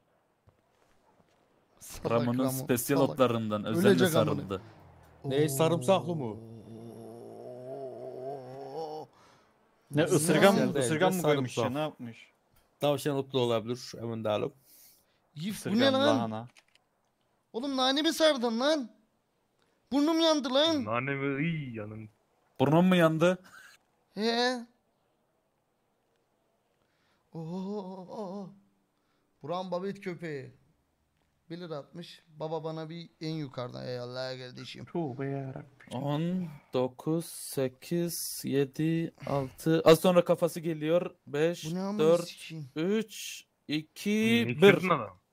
Salak Ramon'un Ramon, spesiyal salak. otlarından özenle Ölecek amına. sarıldı. Ne sarımsaklı mı? Ne Nasıl ısırgan ya? mı? Isırgan mı koymuş ya Sarımsak. ne yapmış? Tavşan otlu olabilir. Emin değilim. Yif bu ne Isırgan, lan? lahana. Oğlum nane mi sardın lan? Burnum yandı lan. Nane mi? İyi yanın. Burnun mu yandı? He. Oo. Buran babet köpeği. bir lira atmış. Baba bana bir en yukarıdan. Eyvallah kardeşim. Tövbe yarabbim. on, dokuz, sekiz, yedi, altı. Az sonra kafası geliyor. beş, Bu ne amına dört, sikeyim? üç, Ne iki, içirdin bir. adam?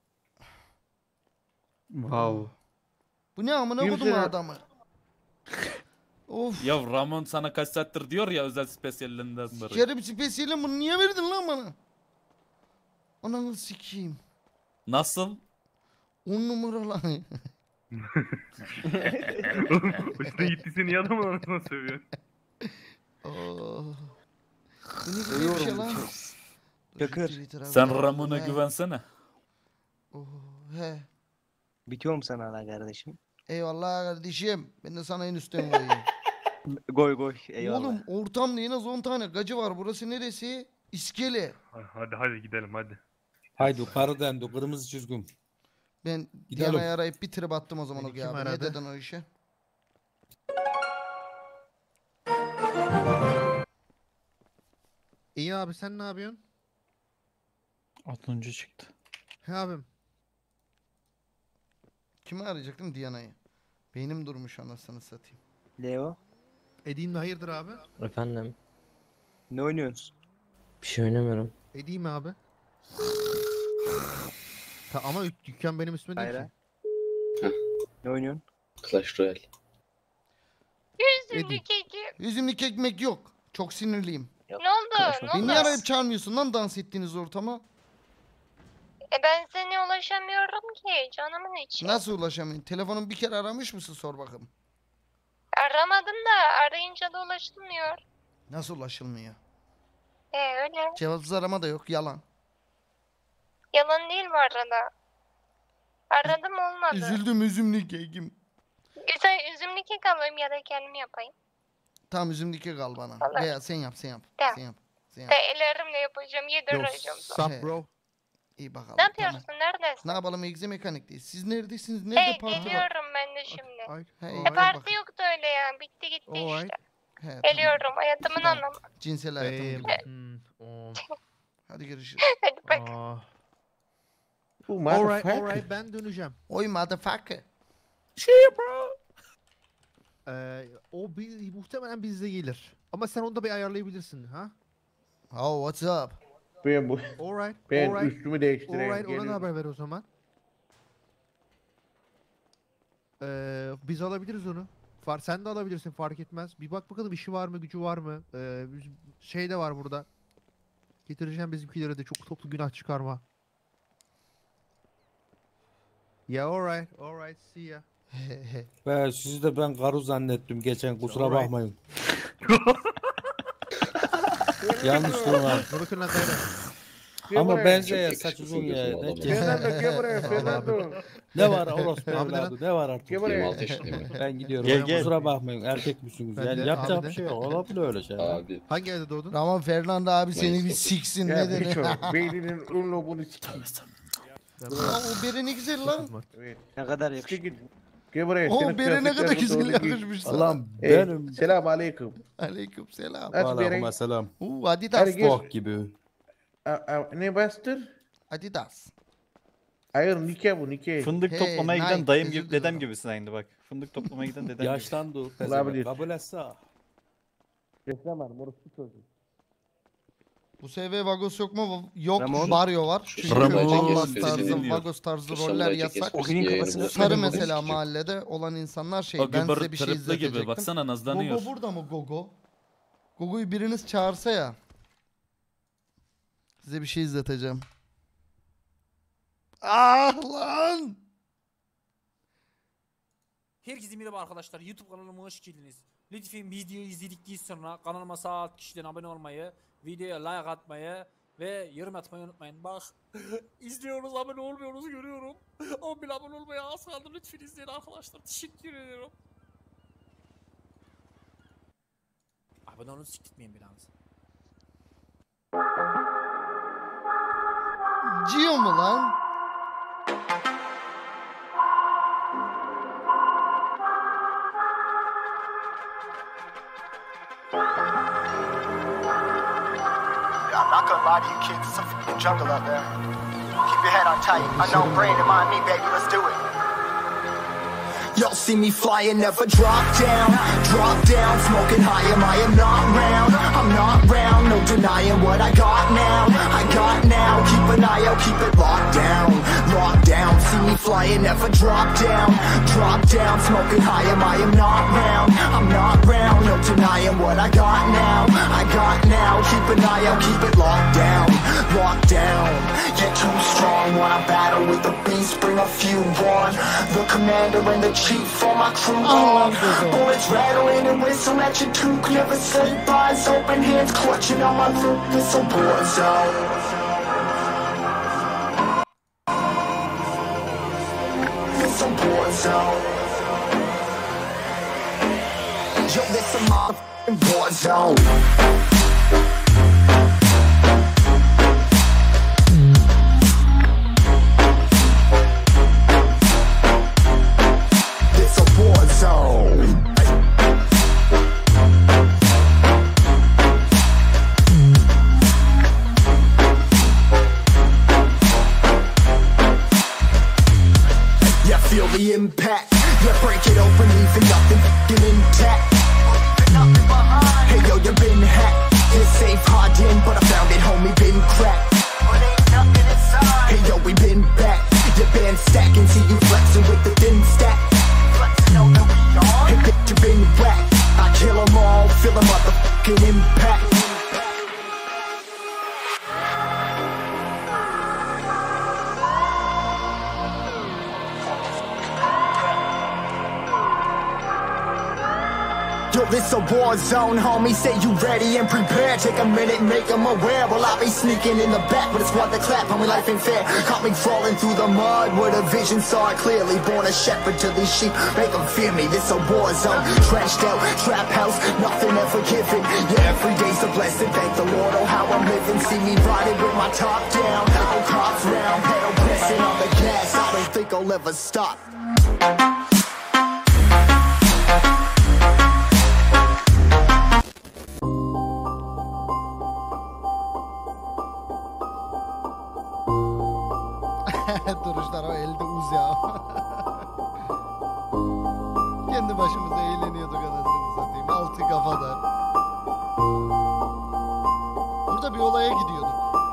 Wow. Bu ne amına Bir kodum lira- adamı? Of. Ya Ramon sana kaç saattir diyor ya özel spesiyallerinden beri. Yarım spesiyelim bunu niye verdin lan bana? Ananı sikeyim. Nasıl? On numara lan. Oğlum hoşuna gittiyse niye adamın anasına sövüyorsun? Oh. Bu ne güzel bir şey lan. Dur şu Yakır. Twitter'a bir Sen yazayım, Ramon'a he. güvensene. Oh, he. Bitiyor mu sana hala kardeşim? Eyvallah kardeşim. Ben de sana en üstten koyayım. Goy goy. Eyvallah. Oğlum ortamda en az on tane gacı var. Burası neresi? İskele. Hadi hadi gidelim hadi. Haydi karı dendi. Kırmızı çizgim. Ben Gidelim. Diana'yı arayıp bir trip attım o zaman Beni o kim abi. Ne aradı? dedin o işe? İyi abi sen ne yapıyorsun? Altıncı çıktı. He abim. Kimi arayacaktım? Diana'yı. Beynim durmuş anasını satayım. Leo. Edeyim mi hayırdır abi? Efendim. Ne oynuyorsun? Bir şey oynamıyorum. Edeyim mi abi? Ta, ama dük- dükkan benim üstüme değil Hayır. ki. Ne oynuyorsun? Clash Royale. Üzümlü kek. Üzümlü kekmek yok. Çok sinirliyim. Ne oldu? Beni niye arayıp çağırmıyorsun lan dans ettiğiniz ortama? E ben sana ulaşamıyorum ki canımın içi. Nasıl ulaşamayın? Telefonun bir kere aramış mısın sor bakalım. Aramadım da arayınca da ulaşılmıyor. Nasıl ulaşılmıyor? E öyle. Cevapsız arama da yok yalan. Yalan değil bu arada. Aradım olmadı. Üzüldüm üzümlü kekim. Güzel üzümlü kek alayım ya da kendim yapayım. Tamam üzümlü kek al bana. Olur. Veya sen yap sen yap. Tamam. Sen yap. Sen yap. De ellerimle yapacağım, yedireceğim sana. He. bro. İyi bakalım. Ne yapıyorsun? Neredesin? Ne yapalım egze mekanikteyiz. Siz neredesiniz? Nerede Hey parti var? geliyorum ben de şimdi. Hey, E gel parti bak. yoktu öyle ya. Bitti gitti Alright. işte. He, tamam. Geliyorum. Hayatımın Tamam. anlamı. Cinsel hayatım Ee, gibi. hmm, oh. Hadi görüşürüz. Hadi bak. Aa. Bu Alright, motherfucker. alright ben döneceğim. Oy motherfucker. Şey bro. Ee, o bir, muhtemelen bizde gelir. Ama sen onu da bir ayarlayabilirsin ha? Oh what's up? Ben bu. Alright. Ben alright. üstümü değiştireyim. Alright ona da geliyorum. haber ver o zaman. Ee, biz alabiliriz onu. Far, sen de alabilirsin fark etmez. Bir bak bakalım işi var mı gücü var mı? Ee, biz- şey de var burada. Getireceğim bizimkilere de çok toplu günah çıkarma. Ya alright, alright, see ya. Be sizi de ben karı zannettim geçen kusura Alright. bakmayın. Yanlışlığım var. Ne bakın lan kayra? Ama benziyor saç uzun ya. Ne Fernando gel buraya Fernando. Ne var orospu Abi de lan. evladı ne var artık? Gel buraya. yirmi altı yaşındayım ben. Ben gidiyorum. Gel, gel. Kusura bakmayın erkek misiniz? Ben Yani de, yapacak abi de. bir şey yok. Olabilir öyle şey. Abi Hangi evde doğdun? Tamam Fernando abi seni bir Mayıs'ta. siksin Ya ne dedi. biço. Beyninin ün lobunu sikeyim. Aa, o bere ne güzel lan. Evet. Ne kadar Siktir yakışıklı. git. Gel buraya. O senin bere ne kadar kıyafetlerini güzel doğru giy. yakışmış sana. Allah'ım Hey, benim. selam aleyküm. Aleyküm selam. Aç Aleyküm bere. selam. Uuu Adidas. Hadi gel. Bok gibi. A- a- Ne bastır? Adidas. Hayır Nike bu Nike. Fındık Hey, toplamaya Nike, giden dayım özür gibi dilerim. dedem gibisin aynı bak. Fındık toplamaya giden dedem gibi. Yaşlandı o Olabilir. pezevenk. Kabul etse. Reklam orospu çocuğu. Bu S V Vagos yok mu? Yok. Ramon. Baryo var. Çünkü Ramon. Vagos Sesi tarzı, dinliyor. Vagos tarzı Samuray roller ceket yasak. eski Ogün'ün yayını kafasını bu. Sarı Ramon. mesela mahallede olan insanlar şey. O Ben gübür size bir şey tırıplı gibi izletecektim. baksana nazlanıyor. Gogo burada mı Gogo? Gogo'yu biriniz çağırsa ya. Size bir şey izleteceğim. Ah lan! Herkese merhaba arkadaşlar. YouTube kanalıma hoş geldiniz. Lütfen videoyu izledikten sonra kanalıma sağ alt kişiden abone olmayı, videoya like atmayı ve yorum atmayı unutmayın. Bak izliyoruz, abone olmuyoruz görüyorum. on bin abone olmaya az kaldı. Lütfen izleyin arkadaşlar. Teşekkür ediyorum. Abone olun, siktirmeyin bilanızı. Gio mu lan? I'm not gonna lie to you kids, it's a f***ing jungle out there. Keep your head on tight. I know Brandon, mind me, baby, let's do it. Y'all see me flying, never drop down. Drop down, smoking high, am I am not round. I'm not round, no denying what I got now. I got now, keep an eye out, keep it locked down. Locked down, see me flying, never drop down. Drop down, smoking high, am I am not round. I'm not round, no denying what I got now. I got now, keep an eye out, keep it locked down. Locked down, you're too strong. Wanna battle with the beast, bring a few on. The commander and the chief for my crew on. Bullets rattling and whistle at your toque. Never sleep, eyes open, hands clutching on my loot. This a war zone. It's a war zone. Yo, this a motherfucking war zone. It's a war zone. Yeah, feel the impact. Yeah, break it open, leaving nothing f***ing intact. Hey yo, you been hacked. Yeah, safe hardened, but I found it, homie, been cracked. Hey yo, we been back. You been stacking, see you flexing with the thin stack. Hey bitch, you been whacked. I kill 'em all, feel a motherfucking impact. This a war zone, homie. Say you ready and prepared. Take a minute, make them aware. Well, I be sneaking in the back, but it's what the clap. Homie, life ain't fair. Caught me crawling through the mud where the vision saw it clearly. Born a shepherd to these sheep, make them fear me. This a war zone, trashed out, trap house, nothing ever given. Yeah, every day's a blessing. Thank the Lord, oh how I'm living. See me riding with my top down, oh cops round, pedal pressing on the gas. I don't think I'll ever stop. Duruşlar o elde uz ya. Kendi başımıza eğleniyorduk anasını satayım. Altı kafadar. Burada bir olaya gidiyorduk.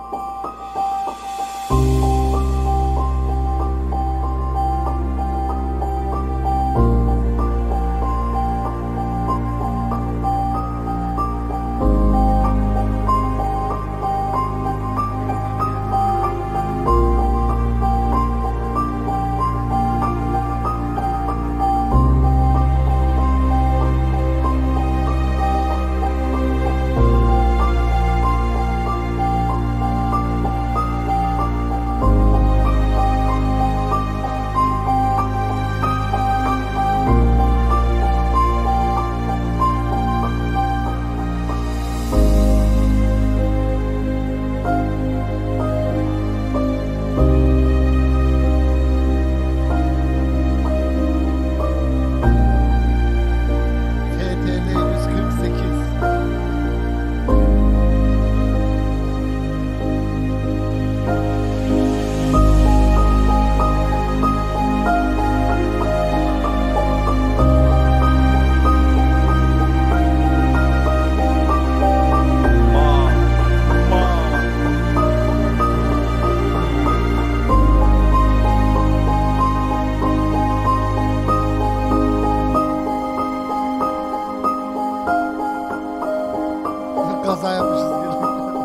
Kaza yapmışız gene.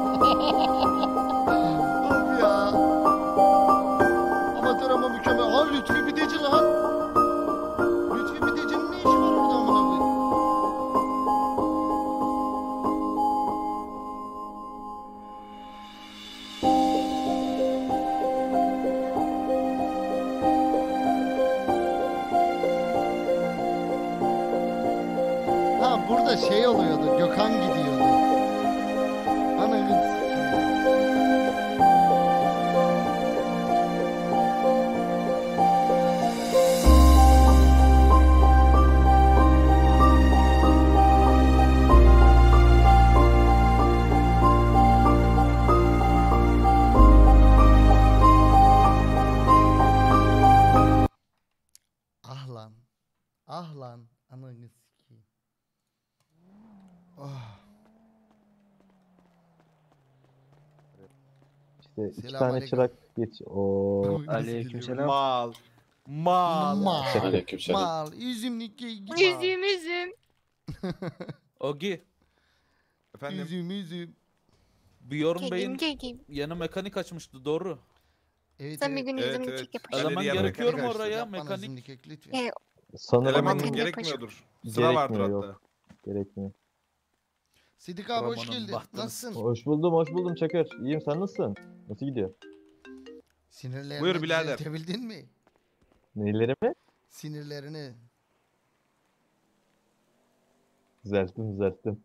Of ya. Amatör ama mükemmel. Ha Lütfi Bideci lan. Lütfi Bideci'nin ne işi var orada amına koyayım? Ha burada şey oluyordu. Gökhan gidiyordu. Ananı ah lan. Ah lan. Ananı sikeyim. Oh. İşte iki tane Selamünaleyküm. çırak geç. O Aleykümselam. Mal. Mal. Mal. Aleykümselam. Mal. Üzümlük geyik. Üzüm üzüm. Ogi. Efendim? Üzüm üzüm. Bjorn Kekim Bey'in kekim. yanı mekanik açmıştı doğru. Evet, Sen bir evet. gün Evet, üzümlük evet. yapacağım. Eleman Galeri yer gerekiyor mu mekanik oraya Yap bana mekanik? üzümlük ek lütfen. Ee, sanırım Eleman Mekanik gerekmiyordur. Sıra vardır gerekmiyor, hatta. yok. Gerekmiyor. Sidik abi hoş Romanın geldin. bahtını Nasılsın? Hoş buldum, hoş buldum Çakır. İyiyim, sen nasılsın? Nasıl gidiyor? Sinirlerini Buyur birader. düzeltebildin mi? Neyleri mi? Sinirlerini. Düzelttim, düzelttim.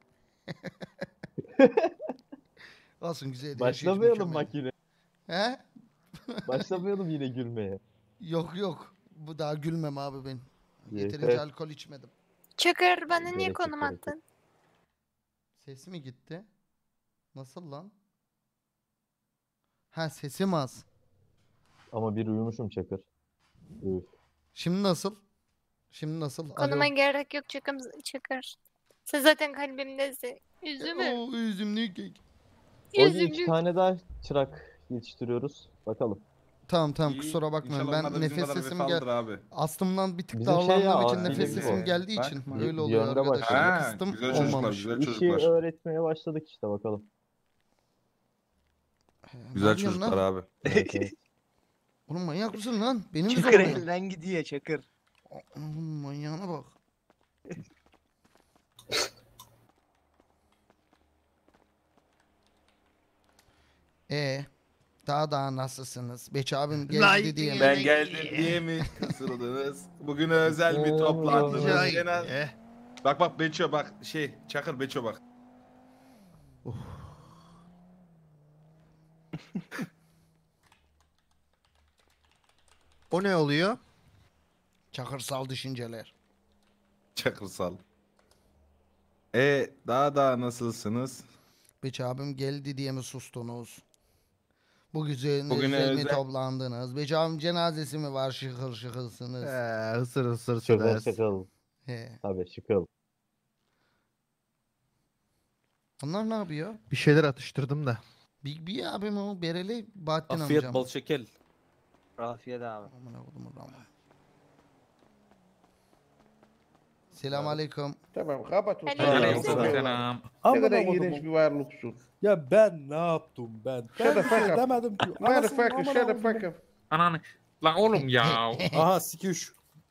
Olsun güzel. Başlamayalım bak yine. He? Başlamayalım yine gülmeye. Yok yok. Bu daha gülmem abi ben. Yeter. Yeterince alkol içmedim. Çakır bana niye Gerek yok, konum gerek yok. attın? Ses mi gitti? Nasıl lan? Ha sesim az. Ama bir uyumuşum Çakır. Üf. Şimdi nasıl? Şimdi nasıl? Konuma Alo. gerek yok Çakır. Çakır. Sen zaten kalbimdesin. Üzümü. Oo, üzümlü kek. O gün Üzümlü. iki tane daha çırak yetiştiriyoruz. Bakalım. Tamam tamam İyi, kusura bakmayın. İnşallah onlar Ben da bizim nefes kadar sesim vefalıdır gel. abi. Astımdan bir tık Bizim daha şey ya, avlandığım için aile nefes gibi sesim o. geldiği Bak, için y- öyle oluyor yönde arkadaşlar. Ha, Kıstım güzel çocuklar, olmamış. güzel İşi çocuklar. öğretmeye başladık işte, bakalım. Ne Güzel yapıyorsun çocuklar lan? abi. Evet, evet. Oğlum manyak mısın lan? Beni mi Çakır zorluyorsun? elden gidiyor Çakır. Oğlum manyağına bak. He. Daha daha nasılsınız? Beço abim geldi Like diye mi? Ben geldim diye mi kısıldınız? Bugün özel bir toplantınız. Ay, Genel... eh. Bak bak Beço bak şey Çakır Beço bak. O ne oluyor? Çakırsal düşünceler. Çakırsal. E daha daha nasılsınız? Beço abim geldi diye mi sustunuz? Bu güzel Bugün özel mi özel- toplandınız? Beço abim cenazesi mi var şıkır şıkırsınız? Ee, hısır hısır Şıkıl çöres. şıkıl. He. Tabii şıkıl. Onlar ne yapıyor? Bir şeyler atıştırdım da. Big B abim o Bereli Bahattin Afiyet amcam. bol şekel. Afiyet abi. Selam aleyküm. Tamam kapat o. Aleykümselam. Ne kadar iğrenç bir varlıksın. Ya ben ne yaptım ben? Ben Shut the bir şey fuck up. demedim ki. Motherfucker Anasını shut the amına fuck koydum. up. Ananı. Lan oğlum ya. Aha sikiş.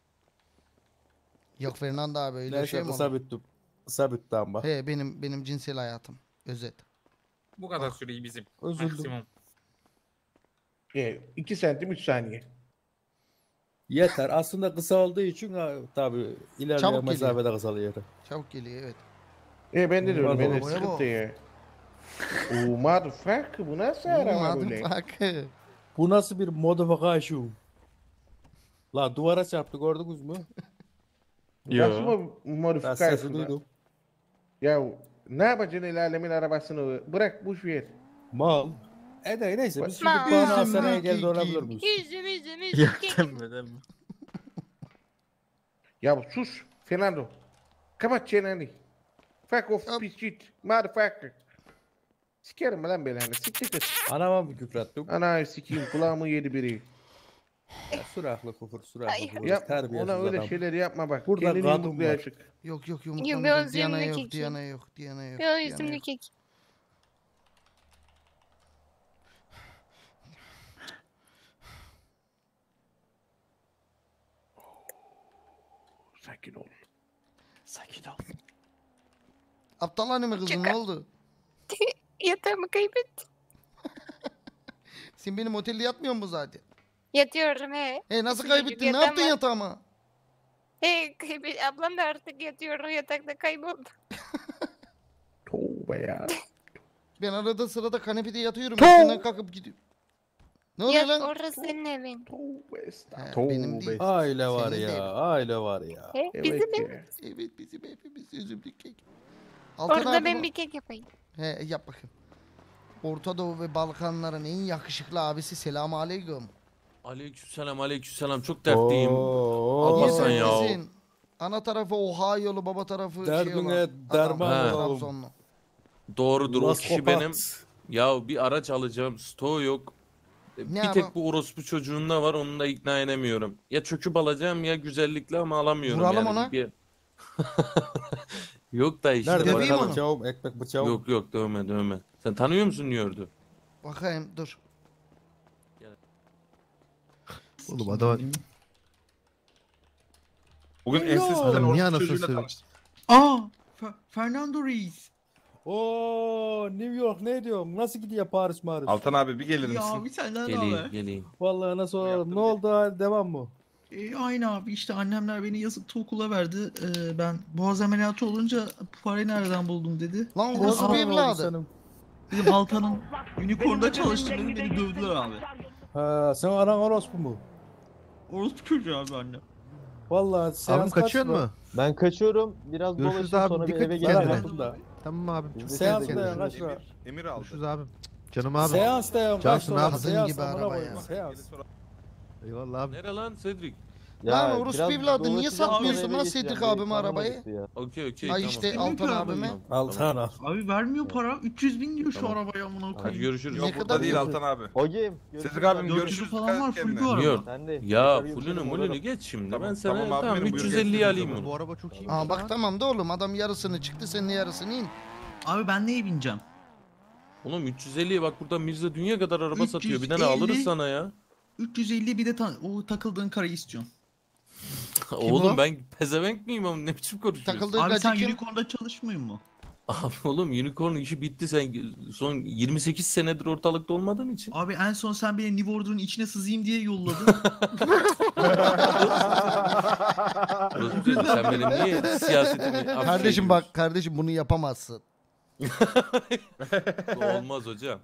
Yok Fernando abi öyle Neyse şey mi kısa olur? bitti. Kısa bitti ama. He benim benim cinsel hayatım. Özet. Bu kadar süreyi bizim. Üzüldüm. Maksimum. E, iki santim üç saniye. Yeter. Aslında kısa olduğu için ha, tabii Çabuk ilerleyen geliyor. mesafede kısalıyor. Çabuk geliyor evet. E ben de diyorum Var, ben de var, sıkıntı var. ya. Oo motherfucker bu nasıl arama böyle? Motherfucker. Bu nasıl bir modifikasyon? La duvara çarptı gördünüz mü? Nasıl Yo. mı Ben sesi modifikasyon? duydum. Ya ne yapacaksın el alemin arabasını? Bırak boş ver. Mal. E de neyse biz şimdi Ma- bana Üzüm hastaneye mü geldi ki- olabilir miyiz? Üzüm üzüm üzüm. kek. Ya sus Fernando. Kapat çeneni. Fuck off piece shit. Motherfucker. Sikerim lan belanı. Siktir git. Anama mı küfrettim? Ana sikeyim kulağımı yedi biri. Ya, Süraklı kufur, süraklı Ay. kufur. Yap Terbiyesiz ona öyle adam. şeyler yapma bak. Burada Kendini kadın yumrukla var. yaşık. Yok yok Yok, yumurtlamayacak. ben Diyana üzümlü yok, keki. Diyana yok, Diyana yok. Yo Diyana üzümlü yok. kek. Sakin ol. Sakin ol. Aptal anne mi kızım ne oldu? Yatağımı kaybettim. Sen benim otelde yatmıyor musun zaten? Yatıyorum he. E nasıl Küçücük kaybettin? Ne yatağım yaptın var. yatağıma? He kaybet. Ablam da artık yatıyor o yatakta kayboldu. Tövbe ya. Ben arada sırada kanepede yatıyorum. Tuh! Üstünden kalkıp gidiyorum. Ne oluyor Yat lan? orası senin evin. Tövbe He, estağfurullah. benim değil. Aile var Senin ya, değil. aile var ya. He Evet bizim ev. ya. Evet bizim hepimiz üzümlü kek. Altan Orada abi ben bu- bir kek yapayım. He yap bakayım. Orta Doğu ve Balkanların en yakışıklı abisi selamu aleyküm. Aleykümselam aleykümselam çok dertliyim. Oo, Alparslan ya. Neredesin? Ana tarafı Ohio'lu, baba tarafı şey Derdine olan. derman Adam, olalım. Trabzonlu. Doğrudur o Las kişi Kopat. benim. Ya bir araç alacağım stoğu yok. E, Ne bir ama? tek bu orospu çocuğunda var onu da ikna edemiyorum. Ya çöküp alacağım ya güzellikle ama alamıyorum Vuralım yani. ona. Bir- Yok da işte. Nerede Döveyim bakalım onu. bıçağım, ekmek bıçağım. Yok yok dövme dövme. Sen tanıyor musun New York'u? Bakayım dur. Oğlum adam Bugün ensiz Adam sen niye orospu anasını çocuğuyla sövüyor? tanıştım. Aa! Fe- Fernando Reis. Oo, New York ne diyorum? Nasıl gidiyor Paris Maris? Altan abi bir gelir Ya misin? bir senden ne Geleyim haber? geleyim. Vallahi nasıl olalım? Ne oldu hali devam mı? E, aynı abi işte annemler beni yazık okula verdi. E, ben boğaz ameliyatı olunca bu parayı nereden buldum dedi. Lan Dedim, orospu "Aa, evladı. Senin. Dedim Altan'ın Unicorn'da çalıştım dedim beni dövdüler abi. Ha, sen anan orospu mu? Orospu çocuğu abi annem. Vallahi seans Abim kaçıyor kaçtı? mu? Ben kaçıyorum. Biraz Görüşürüz dolaşayım abi, sonra bir dikkat eve et geleceğim. kendine. Yakında. Tamam abim. Çok Seans dikkat et da kendine. kaç lira? Emir aldı. Görüşürüz abim. Canım abim. Seans da kaç Cansın lira? abi. Kadın Seans gibi amına araba koyayım, ya. Seans. Eyvallah abi. Nere lan Cedric? Lan Ya, orospu biraz evladı niye dolaşacağım, sonra satmıyorsun eve lan geçeceğim. Sedrik Beni abime arabayı? tanımamıştı ya. Okey okey Ay tamam. işte Tamam. Altan abime. Altan al. Abi vermiyor para. üç yüz bin diyor şu Tamam. arabaya amına Hadi koyayım. görüşürüz. Yok Ne burada kadar değil diyorsun? Altan abi. Hocam. Cedric abim dört yüzü görüşürüz. falan var, Dikkat full kendine. bu araba. Yok. Sen de. Ya Tekrar fulünü yürüyelim, mulünü uğrarım. geç şimdi. Tamam, Ben sana tamam tamam, abi, benim, buyur üç yüz elliyi alayım geçelim. onu. Bu araba çok iyi. Aa bak tamam da oğlum adam yarısını çıktı sen de yarısını in. Abi ben neye bineceğim? Oğlum üç yüz elliye bak burada Mirza dünya kadar araba satıyor. Bir tane üç yüz elli alırız sana ya. üç yüz elli bir de ta- o takıldığın karayı istiyorum. Oğlum o? ben pezevenk miyim oğlum ne biçim konuşuyorsun? Takıldığı Abi sen gacı kim? Unicorn'da çalışmıyor mu? Abi oğlum unicorn işi bitti, sen son yirmi sekiz senedir ortalıkta olmadığın için. Abi en son sen beni New Order'ın içine sızayım diye yolladın. Orospu, sen benim niye siyasetimi Kardeşim bak kardeşim bunu yapamazsın. Olmaz hocam.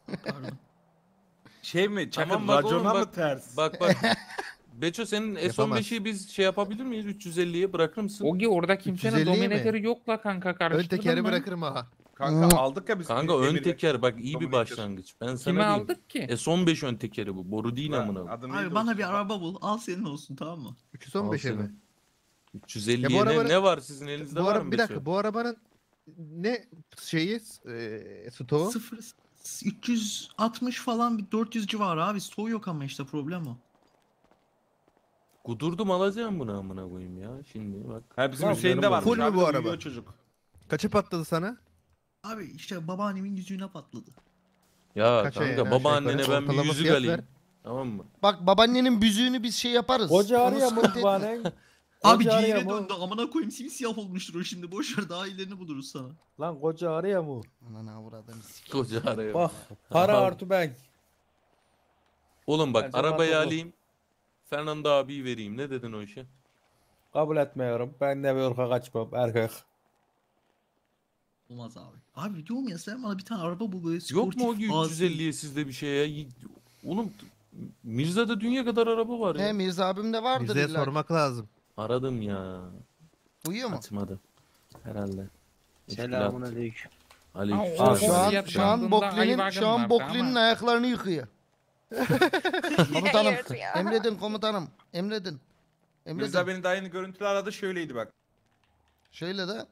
Şey mi? Çakır Tamam bak oğlum, racona mı bak, ters? bak bak. Beço senin S Yapamaz. on beşi biz şey yapabilir miyiz? üç yüz elliye bırakır mısın? Ogi orada kimsenin üç yüz elliye mi? dominatörü yok la kanka, Ön karıştırdın tekeri mı? bırakırım ha. Kanka aldık ya biz. Kanka ön Emir'i. teker bak iyi bir Dominator. başlangıç. Ben sana Kime diyeyim. aldık ki? S on beş ön tekeri bu. Boru değil Lan, amına. koyayım. adı neydi Abi o? bana bir araba bul. Al senin olsun, tamam mı? üç yüz on beşe Al mi? üç yüz elliye Ya bu ne, arabanın- ne var sizin elinizde Bu var ara, mı bir dakika Beço? bu arabanın ne şeyi e, stoğu? Sıfır, üç yüz altmış falan, bir dört yüz civarı abi. Stoğu yok ama işte problem o. Kudurdum alacağım bunu amına koyayım ya. Şimdi bak. Ha bizim Lan, Hüseyin'de var. full mü bu araba? Uyuyor çocuk. Kaça patladı sana? Abi işte babaannemin yüzüğüne patladı. Ya Kaça kanka yani aşağı babaannene yukarı? ben bir Ortalama yüzük fiyat alayım. ver. Tamam mı? Bak babaannenin büzüğünü biz şey yaparız. Koca Onu arıyor mu sıkıntı etme. babaanne? Abi Koca arıyor ciğere mu? döndü, amına koyayım, simsiyah olmuştur o şimdi. Boş ver, daha iyilerini buluruz sana. Lan koca arıyor mu? Ananı avradını sikeyim. Koca araya. Bak para Aha. artı ben. Oğlum bak Her zaman arabayı dolu. alayım. Fernando abiyi vereyim. Ne dedin o işe? Kabul etmiyorum. Ben de bir ırka kaçmam erkek. Olmaz abi. Abi diyorum ya, sen bana bir tane araba bul böyle Yok mu o sportif, üç yüz asi. elliye sizde bir şey ya? Y- Oğlum Mirza'da dünya kadar araba var ya. He Mirza abim de vardır Bize illa. sormak lazım. Aradım ya. Uyuyor mu? Açmadı. Herhalde. Selamun aleyküm. Aleyküm. Aa, o- Şu an, Fiyat şu an bandında Boklin'in Ayvagon şu an vardı Boklin'in ama- ayaklarını yıkıyor. Komutanım. Hayır ya. Emredin komutanım. Emredin. Emredin. Mirza beni daha yeni görüntülü aradı, şöyleydi bak. Şöyle de.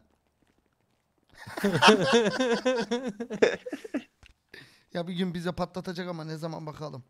Ya bir gün bize patlatacak ama ne zaman bakalım.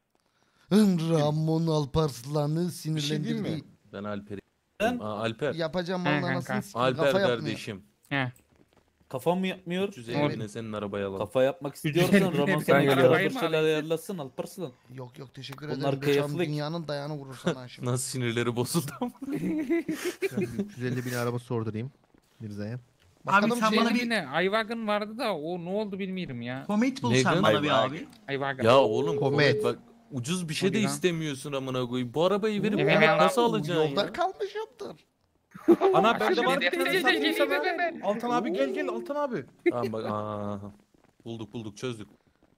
Ramon Alparslan'ı şey diyeyim mi? sinirlendirdi. Ben Alper'i. Ben- Aa, Alper. Yapacağım He, vallahi kanka. anasını sikeyim. Alper Kafa yapmıyor. kardeşim. He. Kafam mı yapmıyor? üç yüz elliye senin arabayı alalım. Kafa yapmak istiyorsan elliye Ramon benim sen arabayı arabayı mı şeyler alacaksın? ayarlasın Alparslan. Yok yok teşekkür Bunlar ederim. Geçen keyiflik. dünyanın dayanı vurur sana şimdi. Nasıl sinirleri bozuldu ama. üç yüz elli bin araba sordurayım Mirza'ya. Abi Bakalım sen şey- bana Benim bir yine Ayvagon vardı da o ne oldu bilmiyorum ya. Comet bul Megan sen bana Ayvagon. bir abi. Ayvagon. Ya oğlum Komet. bak ucuz bir şey de Hadi lan. istemiyorsun amına koyayım. Bu arabayı verip Evet, Komet evet. nasıl alacaksın Yolda ya? kalmışımdır. Ana bende var bir Şimdi- tane satayım sana. Altan abi gel gel Altan abi. Tamam bak aa. Bulduk bulduk çözdük.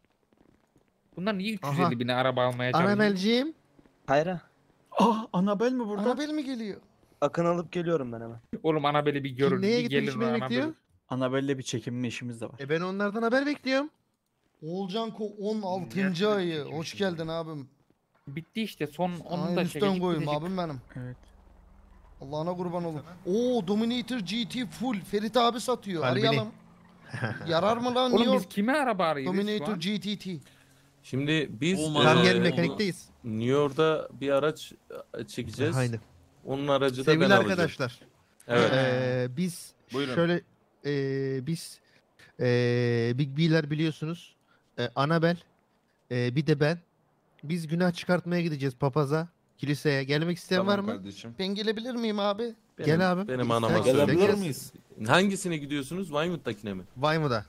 Bunlar niye üç yüz Aha. elli bine araba almaya çalışıyor? Anamelciğim. Hayra. Ah Anabel mi burada? Anabel mi geliyor? Akın alıp geliyorum ben hemen. Oğlum Anabel'i bir görün. Neye bir gitmek gelin için beni Anabel'i. bekliyor? Anabel'le bir çekinme işimiz de var. E ben onlardan haber bekliyorum. Oğulcanko on altıncı ayı. Hoş geldin abim. Bitti işte son onu Ay da üstten çekecek koyayım gidecek. abim benim. Evet. Allah'ına kurban olun. Oo Dominator G T full. Ferit abi satıyor. Kalbini. Arayalım. Yarar mı lan? Oğlum New biz York kime araba arıyoruz şu Dominator an? G T T. Şimdi biz Olmaz Tam abi. gelin eee, mekanikteyiz. New York'ta bir araç e, çekeceğiz. Aynen. Onun aracı da ben Sevgili alacağım. arkadaşlar. Evet. eee, biz Buyurun. şöyle eee, biz eee, Big B'ler biliyorsunuz. Eee, Anabel. eee, bir de ben. Biz günah çıkartmaya gideceğiz papaza. Kiliseye. Gelmek isteyen var mı? kardeşim. Ben gelebilir miyim abi? Benim, Gel abi. Benim İster- anama Gelebilir söyle. Gelebilir miyiz? Hangisine gidiyorsunuz? Vinewood'dakine mi? Vinewood'a.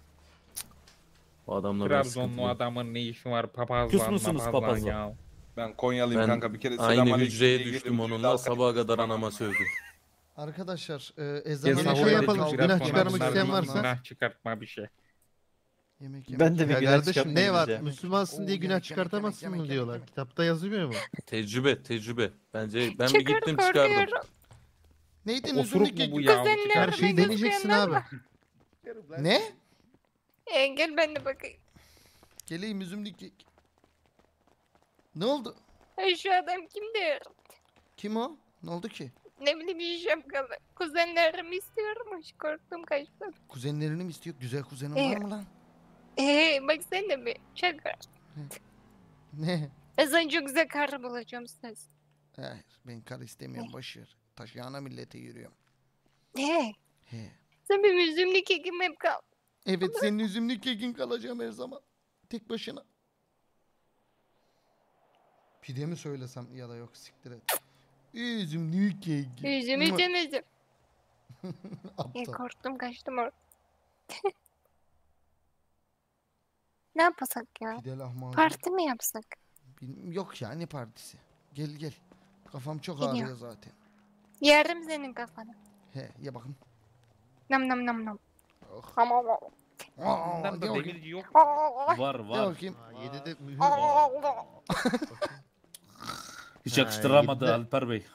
O adamla ben Trabzonlu sıkıntılıyım. adamın ne işi var papazla Küs müsünüz mapazla papazla? ya. Ben Konyalıyım Ben kanka bir kere aynı selamünaleyküm hücreye diye düştüm girdim, onunla. dalga Sabaha geçtim. kadar anama sövdü. Arkadaşlar e, Ya ezan Yine sahur şey edecek yapalım, biraz günah sonra çıkarmak bunlar isteyen bir varsa- Günah çıkartma bir şey. Yemek yemek. Ben de bir Ya günah kardeşim çıkartmayın ne var? bize. Müslümansın diye Oo, günah yemek, yemek, çıkartamazsın yemek, mı yemek, diyorlar. yemek. Kitapta yazmıyor mu? Tecrübe, tecrübe. Bence ben bir Çıkar gittim çıkardım. korkuyorum. Neydi Osuruk üzümlük mu bu kek? ya? Kuzenler Her mi şeyi deneyeceksin gözleyenler abi. var? Ne? E, gel ben de bakayım. Geleyim üzümlük kek. Ne oldu? Ay, şu adam kim diyorum. Kim o? Ne oldu ki? Ne bileyim bir şapkalı. Kuzenlerimi istiyormuş. Korktum kaçtım. Kuzenlerini mi istiyor? Güzel kuzenin Ee, var mı lan? Ee, bak sen de bir şaka. Ne? Ben sana çok güzel karı bulacağım söz. Hayır ben kar istemiyorum boşver. Taşıyana millete yürüyorum. He. He. Sen bir üzümlü kekim hep kal. Evet senin üzümlü kekin kalacağım her zaman. Tek başına. Pide mi söylesem ya da yok siktir et. Üzümlü kek. Üzümü Mua. temizim. E, Aptal. korktum kaçtım orada. Ne yapasak ya? Pide lahmacun. Parti mi yapsak? Bilmiyorum, yok ya ne partisi. Gel gel. Kafam çok Geliyor. ağrıyor zaten. Yerim senin kafanı. He ye bakın. Nam nam nam nam. Oh. Tamam. Aa, Bundan de da bakayım. demirci yok. Var De var. bakayım. yedide mühür Hiç Ha, yakıştıramadı yedide- Alper Bey.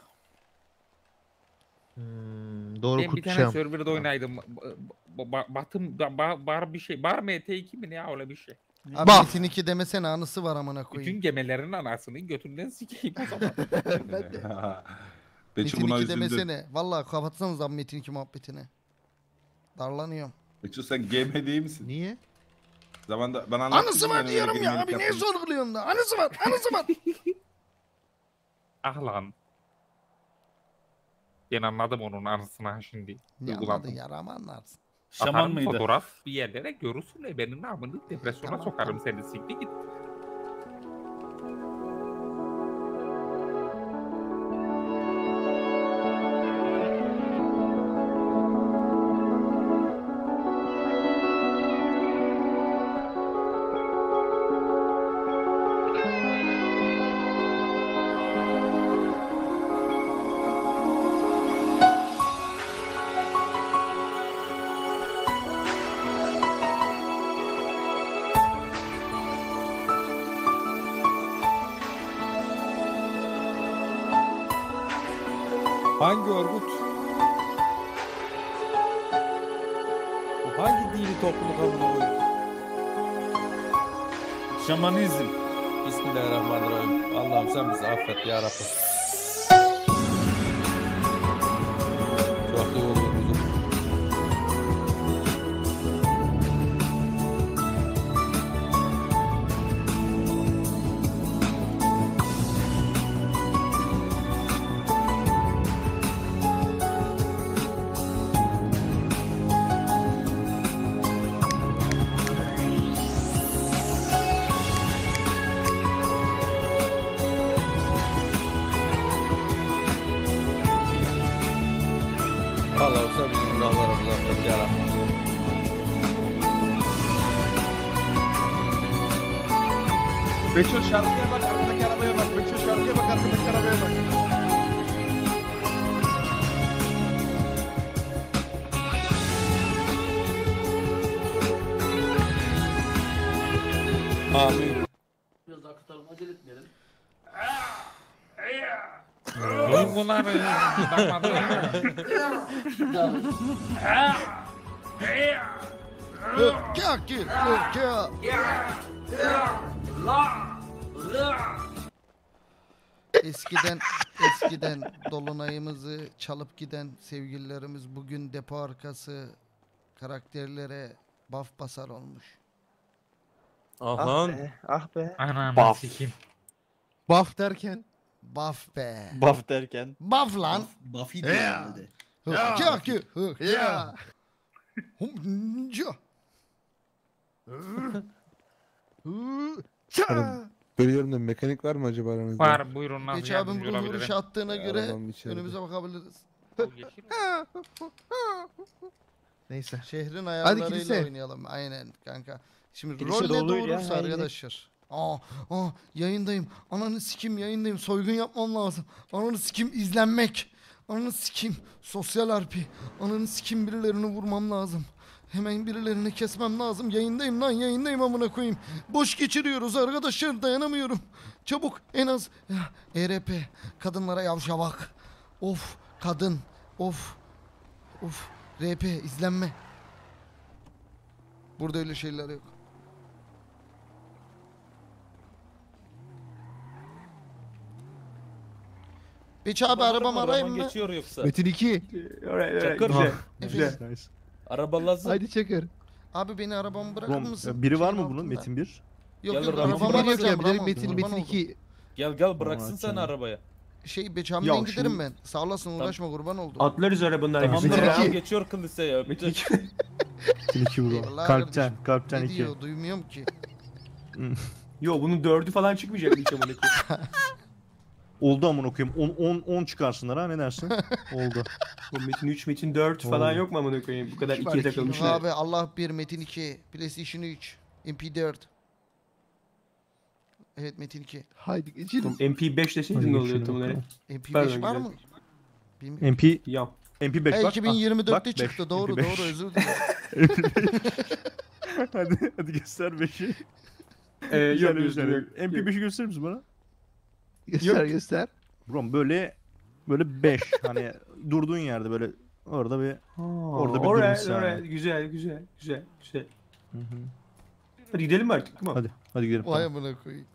Hmm, doğru Ben bir tane kurtuşam. serverda oynaydım. Ba- ba- Batım ba- ba- bar bir şey. Bar M T iki mi ne ya öyle bir şey. Abi Metin iki demesene anısı var amına koyayım. Bütün gemelerin anasının götünden sikeyim o zaman. Ben de. Beço Metin buna iki üzüldü. demesene. Vallahi kapatsanız abi Metin iki muhabbetini. Darlanıyorum. Beço sen G M değil misin? Niye? Zamanda ben anlattım. Anısı var yani öyle diyorum ya girmelik abi ne yaptım. sorguluyorsun da? Anısı var, anısı var. Ah lan. Ben anladım onun anısına şimdi. Ne Uygulandım. anladın ya Rahman anlarsın. Şaman Atarım mıydı? fotoğraf bir yerlere görürsün e benim namını depresyona sokarım seni sikti git. Hangi örgüt? Bu hangi dini topluluk amına koyayım? Şamanizm. Bismillahirrahmanirrahim. Allah'ım sen bizi affet ya Rabbim. Çok iyi olur kuzum. Allah olsa bizim günahlarımızı affet ya Rabbim. Beço şarkıya bak, arkadaki arabaya bak. Beço şarkıya bak, arkadaki arabaya bak. Amin. Biraz akıtalım, acele etmeyelim. Oğlum bunlar Kya ki, kya. Eskiden eskiden dolunayımızı çalıp giden sevgililerimiz bugün depo arkası karakterlere buff basar olmuş. Ah Aha. be. Ah be. Anam Baf. sikim. Buff derken. Buff be. Buff derken. Buff lan. Buffy Ya. diyor herhalde. Kya ki, Ya. kya. Humca. Bölüyorum da mekanik var mı acaba aranızda? Var buyurun nasıl Geç abim yardımcı ruh olabilirim? vuruş attığına göre Arabam içeride. önümüze bakabiliriz. Neyse. Şehrin Hadi ayarlarıyla kilise. oynayalım. Aynen kanka. Şimdi Kilise rol ne doluydu ya, doğruysa haydi. arkadaşlar. Aa, aa yayındayım. Ananı sikim yayındayım. Soygun yapmam lazım. Ananı sikim izlenmek. Ananı sikim sosyal R P. Ananı sikim birilerini vurmam lazım. Hemen birilerini kesmem lazım. Yayındayım lan yayındayım amına koyayım. Boş geçiriyoruz arkadaşlar dayanamıyorum. Çabuk en az ya, E R P kadınlara yavşavak. Of kadın. Of. Of. R P izlenme. Burada öyle şeyler yok. Beç abi arabam arayayım mı? Geçiyor yoksa. Metin iki. Oraya Çakır. güzel. Güzel. Nice. Araba lazım. Haydi Çakır. Abi beni arabamı bırakır Oğlum, mısın? biri var Şeyin mı bunun? altında. Metin bir. Yok Gel yok Ramon. arabamı Metin bir yok alacağım. ya. Bilelim Ramon, Metin, kurban Metin oldum. iki. Gel gel bıraksın Aman sen canım. arabaya. Şey Beçam'la Ya giderim şimdi- ben. Sağ olasın uğraşma kurban oldum. Atlarız arabanın Tamamdır arkasına. abi geçiyor kiliseye. Metin iki. Metin iki bro. Eyvallah Kalpten. kardeşim. Kalpten Ne iki. diyor duymuyorum ki. Yo bunun dördü falan çıkmayacak hiç amına koyayım. Oldu amına koyayım. on on on çıkarsınlar ha ne dersin? Oldu. Bu Metin üç, Metin dört falan Oldu. yok mu amına koyayım? Bu kadar Hiç ikiye fark yok takılmışlar. Abi Allah bir, Metin iki, PlayStation üç, M P dört. Evet Metin iki. Haydi geçelim. M P beş deseydin ne oluyordu bunları? M P beş Pardon, var güzel. mı? Bilmiyorum. M P Ya. M P beş E, bak. iki bin yirmi dörtte ah, bak, çıktı. beş, Doğru M P beş. doğru özür dilerim. hadi hadi göster beşi. Ee, yok, Güzel, yok, güzel. yok, M P beşi gösterir misin bana? Göster Yok. göster. Bro böyle böyle beş hani durduğun yerde böyle orada bir orada bir Oraya, durmuşsun oraya. yani. Güzel, güzel, güzel, güzel. Hadi gidelim mi artık? Tamam. Hadi hadi gidelim. Vay tamam. amına koyayım.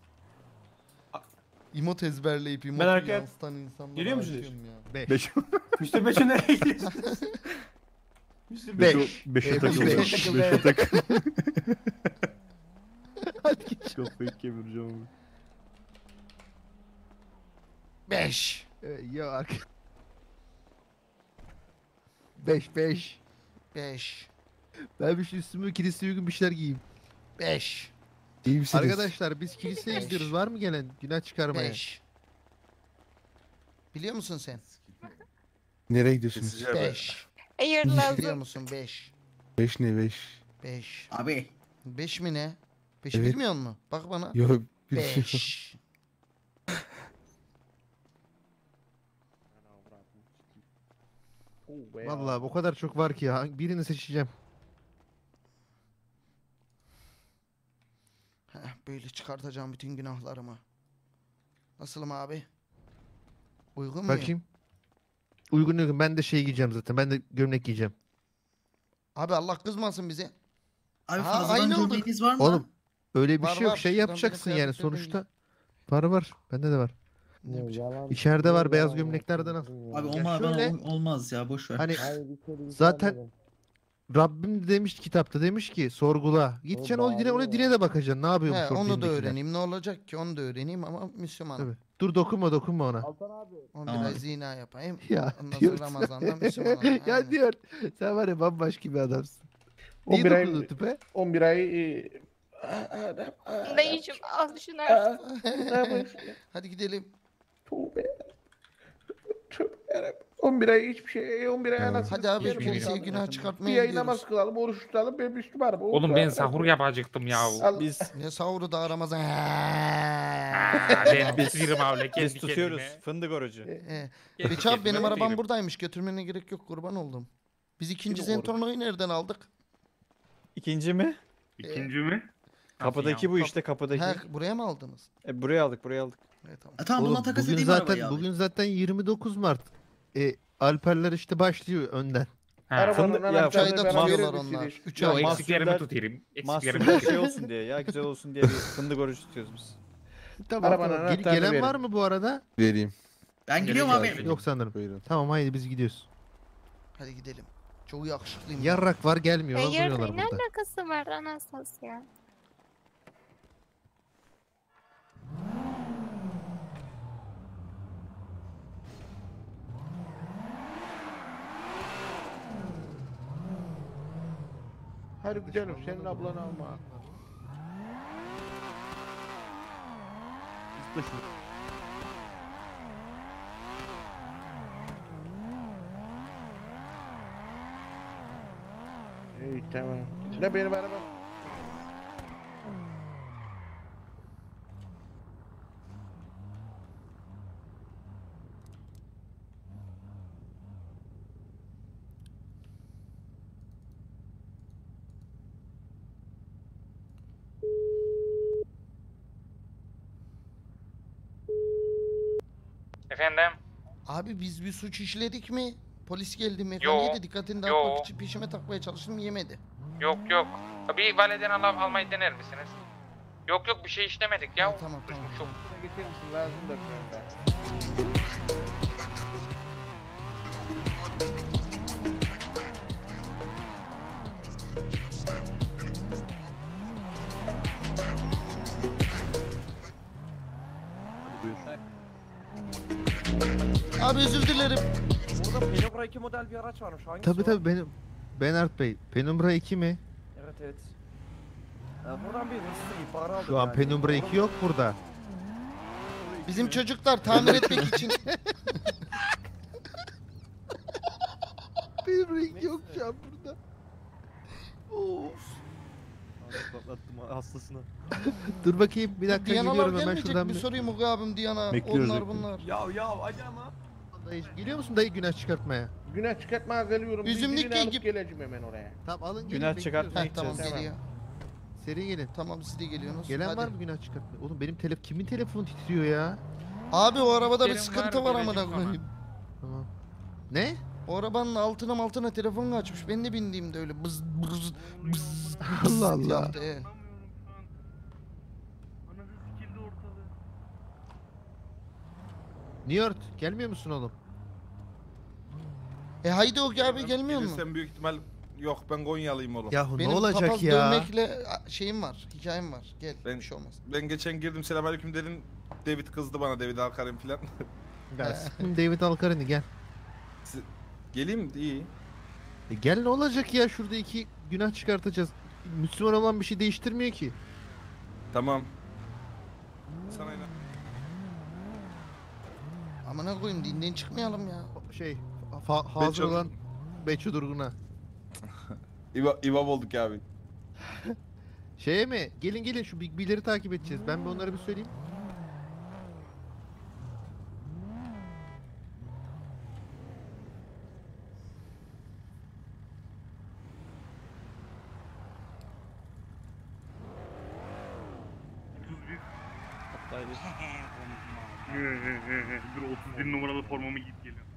Emot ezberleyip emot Ben arkaya- yansıtan insanlara Geliyor musunuz? aşığım ya. Beş. Beş. mister beşe nereye gidiyorsun? mister Beş. beş. Beşe Beş. takıldı. Beş. Beşe takıldı. Hadi geç. Kafayı kemireceğim. Beş. Ee, ya arka. Beş beş. Beş. Ben bir şey üstüme kiliseye uygun bir şeyler giyeyim. Beş. İyi misiniz? Arkadaşlar biz kiliseye Beş. gidiyoruz. Var mı gelen? Günah çıkarmaya. Beş. Biliyor musun sen? Nereye gidiyorsunuz? Kesici abi. Beş. Hayır Biliyor lazım. musun? Beş. Beş ne beş? Beş. Abi. Beş mi ne? Beş Evet. bilmiyor musun? Bak bana. Yok bir şey yok. Beş. Vallahi o kadar çok var ki ya. Birini seçeceğim. Heh, böyle çıkartacağım bütün günahlarımı. Nasılım abi? Uygun muyum? Bakayım. Uygun uygun. Ben de şey giyeceğim zaten. Ben de gömlek giyeceğim. Abi Allah kızmasın bize. Abi Ha, fazladan aynı olduk. gömleğiniz var mı? Oğlum öyle bir Var, şey yok. var. Şey Şuradan yapacaksın benim yani kıyafetlerim sonuçta. Var var. Bende de var. İçeride var beyaz gömleklerden al. Abi Ya olma bana şöyle, ol- olmaz ya boş ver. Hani zaten Rabbim demiş kitapta demiş ki sorgula. Gideceksin o dine, ona dine de bakacaksın. Ne yapıyormuş He, o onu da dindekiler. öğreneyim. Ne olacak ki? Onu da öğreneyim ama Müslümanım. Tabii. Dur dokunma dokunma ona. Onu Tamam. biraz zina yapayım. Ya Ondan diyor. sonra Ramazan'da Müslüman olayım. ya Aynen. diyor. Sen var ya bambaşka bir adamsın. on Niye bir ay dokundun tüpe? on bir ay e, Dayıcım al şunu. Hadi gidelim. Tövbe. Tövbe yarabbim. on bir ay hiçbir şey, on bir ay anasını Hadi abi sikerim kiliseye oradan. günah Bir çıkartmaya ay namaz gidiyoruz. kılalım, oruç tutalım, ben Müslümanım. Oğlum ben sahur yapacaktım ya. Al- Biz Ne sahuru da Ramazan. Aa, ben bitirim öyle kendi biz tutuyoruz. kendime. Fındık orucu. He. Kendi Beçap kendime benim arabam bitirim. buradaymış. Götürmene gerek yok kurban oldum. Biz ikinci Kim oruç? Zentorno'yu nereden aldık? İkinci mi? İkinci mi? Kapıdaki bu işte kapıdaki. He, buraya mı aldınız? E, buraya aldık buraya aldık. Evet, tamam. E, tamam Oğlum, bundan takas bugün edeyim zaten arabayı abi. bugün zaten yirmi dokuz Mart. E, Alperler işte başlıyor önden. Ha. Arabanın Fındık- ya, anahtarını Çayda bana verir tutuyorlar misiniz? onlar. Üç Yo ay. Mas- eksiklerimi mahsuller- tutayım. Eksiklerimi Mahsuller tutayım. şey olsun diye ya güzel olsun diye bir fındık orucu tutuyoruz biz. Tamam, Arabanın tamam. Gel- anahtarını gelen verin. var mı bu arada? Vereyim. Ben gidiyorum Geleceğiz. abi. Yok sanırım. Buyurun. Tamam haydi biz gidiyoruz. Hadi gidelim. Çok yakışıklıyım. Yarrak var gelmiyor. Hayır Duruyorlar ne burada. alakası var Anastasya? Hadi güzelim, senin ablanı alma. İyi tamam. Ne benim arabam? Efendim? Abi biz bir suç işledik mi? Polis geldi Yo, mekaniğe dikkatini yo. dağıtmak için peşime takmaya çalıştım yemedi. Yok yok. Bir validen al almayı dener misiniz? Yok yok bir şey işlemedik ya. Ha, tamam tamam. Çok Şuna getirir misin? Lazım da kanka. Abi özür dilerim. Burada Penumbra iki model bir araç varmış. Hangisi Tabii o? tabii benim Benart Bey. Penumbra iki mi? Evet evet. Ee, buradan bir hırsız ihbarı aldım. Şu an yani. Penumbra iki yok burada. Bizim çocuklar tamir etmek için. Bir ring yok şu an burada. Of. Patlattım hastasını. Dur bakayım bir dakika Diyanalar geliyorum hemen gelmeyecek şuradan bir bir. sorayım Uğur abim Diyana. Bekliyoruz, Onlar bekliyoruz. bunlar. Ya ya hadi ama. Dayı, geliyor musun dayı günah çıkartmaya? Günah çıkartmaya geliyorum. Üzümlük Birini alıp gibi- geleceğim hemen oraya. Tamam alın gelin. Günah bekliyoruz. çıkartmaya Heh, tamam gideceğiz. geliyor. Seri gelin. Tamam siz de geliyorsunuz. Gelen Hadi. var mı günah çıkartmaya? Oğlum benim telef kimin telefonu titriyor ya? Abi o arabada bir Gelin sıkıntı var, var amına gelecek koyayım. Tamam. Ne? O arabanın altına altına telefon açmış. Ben de bindiğimde öyle bız bız bız Allah Allah. yaptı, he. New York gelmiyor musun oğlum? E haydi Ogi abi gelmiyor mu? Gelirsen büyük ihtimal yok, ben Konyalıyım oğlum. Yahu Benim ne olacak papaz ya? dövmekle a, şeyim var. Hikayem var. Gel. Ben- Bir şey olmaz. Ben geçen girdim selamünaleyküm dedin. David kızdı bana, David Alkarim filan. Ya sıkın David Alcarini gel. Geleyim iyi. E gel ne olacak ya şurada iki günah çıkartacağız. Müslüman olan bir şey değiştirmiyor ki. Tamam. Sana inan. Amına koyayım dinden çıkmayalım ya. Şey fa- hazır Beço- olan Beço Durgun'a. İva, İva olduk ya abi. Şeye mi? Gelin gelin şu Big B'leri takip edeceğiz. Ben bir onlara bir söyleyeyim. Dur otuz bir numaralı formamı giyip geliyorum.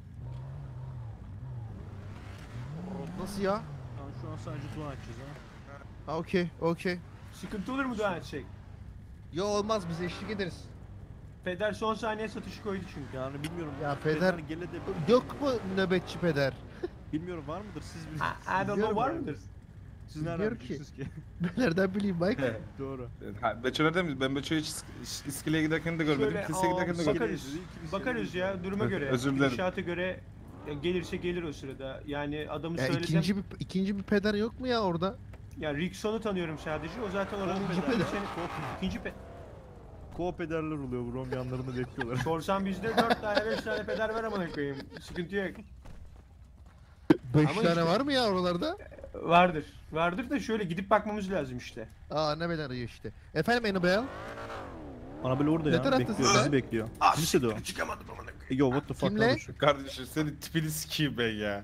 Nasıl ya? Tamam şu an sadece dua edeceğiz ha. Ha okey okey. Sıkıntı olur mu dua etsek? Yo olmaz biz eşlik ederiz. Peder son saniye satışı koydu çünkü. Yani bilmiyorum. Ya peder gele de yok mu nöbetçi peder? bilmiyorum var mıdır siz bilirsiniz. I don't know Bilmiyorum var yani. mıdır? Siz nereden Bilmiyorum ki. biliyorsunuz ki? Ben nereden bileyim Mike? Doğru. Ha, Beço nereden mi? Ben Beço'yu hiç is- iskeleye giderken de görmedim. Şöyle Kiliseye aa, giderken de görmedim. bakarız. Bakarız ya duruma Ö- göre. özür dilerim. İnşaata göre ya gelirse gelir o sırada. Yani adamı Ya söylesem. ikinci bir ikinci bir peder yok mu ya orada? Ya Rickson'u tanıyorum sadece. O zaten oranın İkinci pederi. peder. Senin- İkinci pe... Koop ederler oluyor bu rom yanlarında bekliyorlar. Sorsan bizde dört tane beş tane peder var amına koyayım. Sıkıntı yok. Beş Ama tane işte- var mı ya oralarda? Vardır. Vardır da şöyle gidip bakmamız lazım işte. Aa Annabelle arıyor işte. Efendim Annabelle? Annabelle orada Ne ya taraftasın bekliyor sen? bizi bekliyor. Lisede o. Çıkamadım amına koyayım. E, Yo what the fuck Kimle? kardeşim? Kardeşim senin tipini sikeyim ben ya.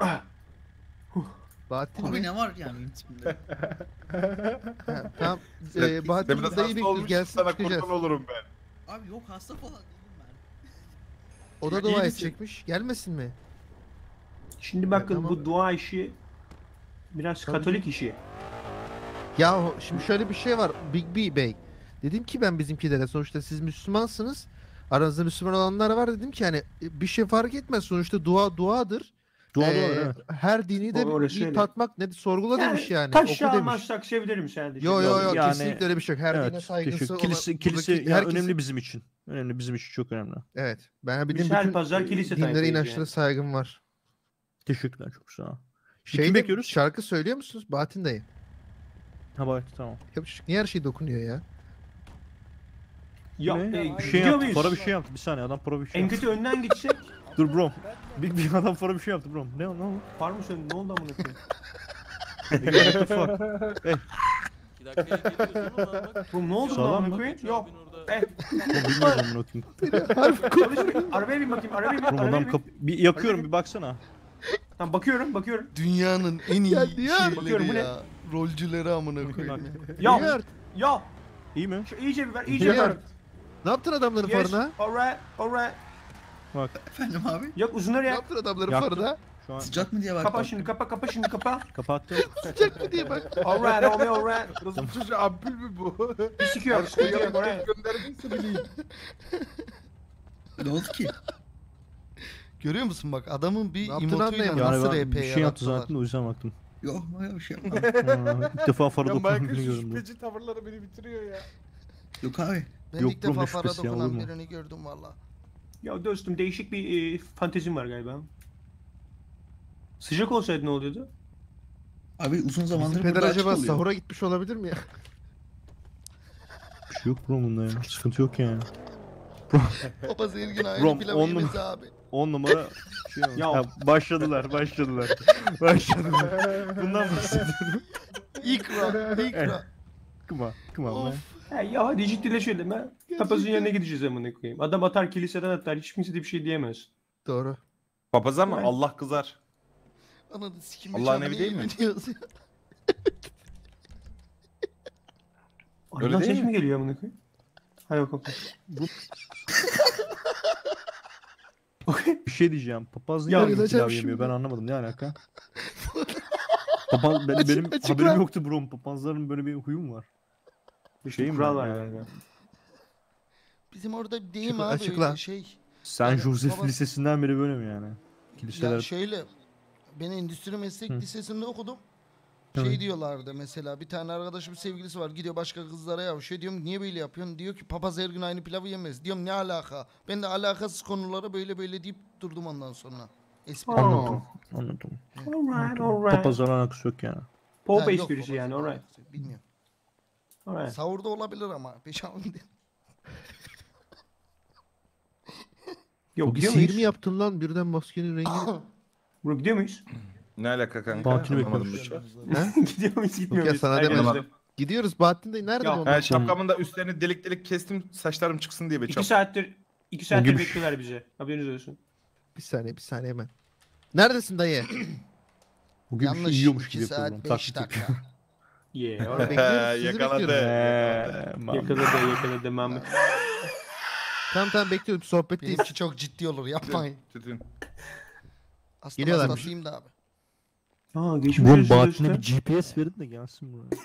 Bahattin Abi mi? ne var yani intimde? Ha, tamam. Sen- Ee, Bahattin sen biraz dayı hasta bekliyor. olmuşsun, Gelsin sana çıkacağız. kurban olurum ben. Abi yok hasta falan değilim ben. O da Ya dua iyi edecekmiş. Gelmesin mi? Şimdi bakın tamam. bu dua işi biraz Tabii. Katolik işi. Ya o- şimdi şöyle bir şey var Big B Bey. Dedim ki ben bizimkilere sonuçta siz Müslümansınız. Aranızda Müslüman olanlar var dedim ki hani e, bir şey fark etmez sonuçta dua duadır. Dua Ee, dua evet. Her dini de O- orası bir öyle. tatmak ne sorgula demiş yani. Taş Oku demiş. almazsak sevinirim sadece. Yo yo yo Yani- kesinlikle öyle bir şey yok. Her dine Evet, saygısı teşekkür. olan- Kilise, kilise buradaki ya herkesin- önemli bizim için. Önemli bizim için çok önemli. Evet. Ben bildiğim Biz her bütün pazar kilise dinlere tayfayız inançlara yani. saygım var. Teşekkürler çok sağ ol. Şimdi Şey kim bekliyoruz? Şarkı söylüyor musunuz Bahattin dayı? Ha bak tamam. Ya bu çocuk niye her şey dokunuyor ya? Ya, Ne? e, bir şey gidiyor yaptı. muyuz? Para bir şey yaptı. Bir saniye adam para bir şey En yaptı. kötü önden gitsek. Dur bro. Bir, bir adam para bir şey yaptı bro. Ne ne oldu? Var mı senin? Ne oldu amına koyayım? What the fuck? Hey. İki dakikaya geliyorsun ama bak. Bu ne oldu Sağlam lan amına mı? koyayım? Yok. Eh. O bilmiyorum amına koyayım. Çalışmıyor. Arabaya bin bakayım. Arabaya bin. Oğlum Arabaya adam bin. kap bir yakıyorum bir baksana. Tamam bakıyorum bakıyorum. Dünyanın en iyi Geldi ya. Bakıyorum, bu şeyleri ne? ya. Rolcüleri amına Bak. koyayım. Ya. New York, Ya. İyi mi? Şu iyice bir ver. iyice New bir ver. York. Ne yaptın adamların Yes. farına? Alright. Alright. Bak Efendim abi? Yok uzunları Ne yak. yaptın adamların Yaktım. farına? şu an Sıcak mı diye bak. Kapa şimdi kapa kapa şimdi kapa. kapattım. Sıcak mı diye bak. Alright homie alright. Nasıl çocuğu ampul mü bu? Bir sikiyor. Sıkıntı yok. Alright. Gönderdiyse bileyim. Ne oldu ki? Görüyor musun bak adamın bir Ne yaptığını emotuyla anlayamadım. nasıl Yani R ben P bir şey yaptı yarattılar. zaten de o yüzden baktım. Yok yok bir şey yapmadım. Aa, İlk defa farı Ya dokunan Michael birini şu gördüm. şüpheci tavırları beni bitiriyor ya. Yok abi. Ben Yok ilk bro, defa ne para şüphesi ya, olur dokunan mu? birini gördüm valla. Ya dostum değişik bir e, fantezim var galiba. Sıcak olsaydı ne oluyordu? Abi uzun zamandır Bizim peder burada açık acaba oluyor. sahura gitmiş olabilir mi ya? Bir şey yok bro bunda ya. Sıkıntı yok yani. Papaz her gün aynı Brom, pilavı on yemesi numara- abi. on numara şey olmuş. Ya- Ya başladılar, başladılar. Başladılar. Bundan bahsediyorum. İkra, ikra. Kıma, kıma. Of. Ya, ya hadi ciddileşelim ha. Papazın yanına gideceğiz amına koyayım. Adam atar kiliseden atar. Hiç kimse de bir şey diyemez. Doğru. Papaz ama Evet. Allah kızar. Ananı sikim. Allah'ın evi değil mi? Arkadan Öyle değil ses mi? mi geliyor amına koyayım? Hadi bakalım. Bir şey diyeceğim. Papaz niye Ya, benim bayılacağım pilav yemiyor? şimdi. Ben anlamadım. Ne alaka? Papaz, benim, Açık- benim açıkla. haberim yoktu bro. Papazların böyle bir huyu mu var? Bir Şeyim kural ben var yani. galiba. Bizim orada bir deyim Açıkla, abi açıkla. öyle şey. Sen Yani Joseph papaz- Lisesi'nden beri böyle mi yani? Ya Kiliseler... şöyle. Ben endüstri meslek Hı. lisesinde okudum. Evet. Şey diyorlardı mesela bir tane arkadaşım sevgilisi var gidiyor başka kızlara yavşıyor diyorum niye böyle yapıyorsun diyor ki papaz her gün aynı pilavı yemez diyorum ne alaka ben de alakasız konulara böyle böyle deyip durdum ondan sonra espri Aa. Anladım. Anladım. Alright, alright. Papazların alakası yok yani. Pop Ha, yok, esprisi papaz yani, alright. alakası, bilmiyorum. Alright. Sahurda olabilir ama peşanlı değil. Yok Bir gidiyor sihir muyuz? mi yaptın lan birden maskenin rengi? Bro gidiyor muyuz? Ne alaka kanka? Bahattin'i Anlamadım bekliyoruz. bir şey. He? Gidiyor muyuz gitmiyor Yok ya muyuz? sana Herkes demedim. de. Gidiyoruz Bahattin Dayı nerede Ya, bu He onlar? şapkamın da üstlerini delik delik kestim saçlarım çıksın diye be İki çap. saattir iki saattir gibi- bekliyorlar bizi. Haberiniz olsun. Bir saniye bir saniye hemen. Neredesin dayı? Bugün bir şey Yanlış yiyormuş iki gibi yapıyorum. saat beş Taktik. dakika. Yeah, alright. Bekliyoruz sizi Yakaladı. bekliyoruz. Eee, mam. Yakaladı yakaladı Mehmet. Tamam tamam bekliyorum sohbetteyiz. Benimki çok ciddi olur yapmayın. Tütün. Hasta Geliyorlarmış. hastasıyım da abi. Aa geçmiş Oğlum olsun Bahattin'e bir dostum. G P S verin de gelsin buraya.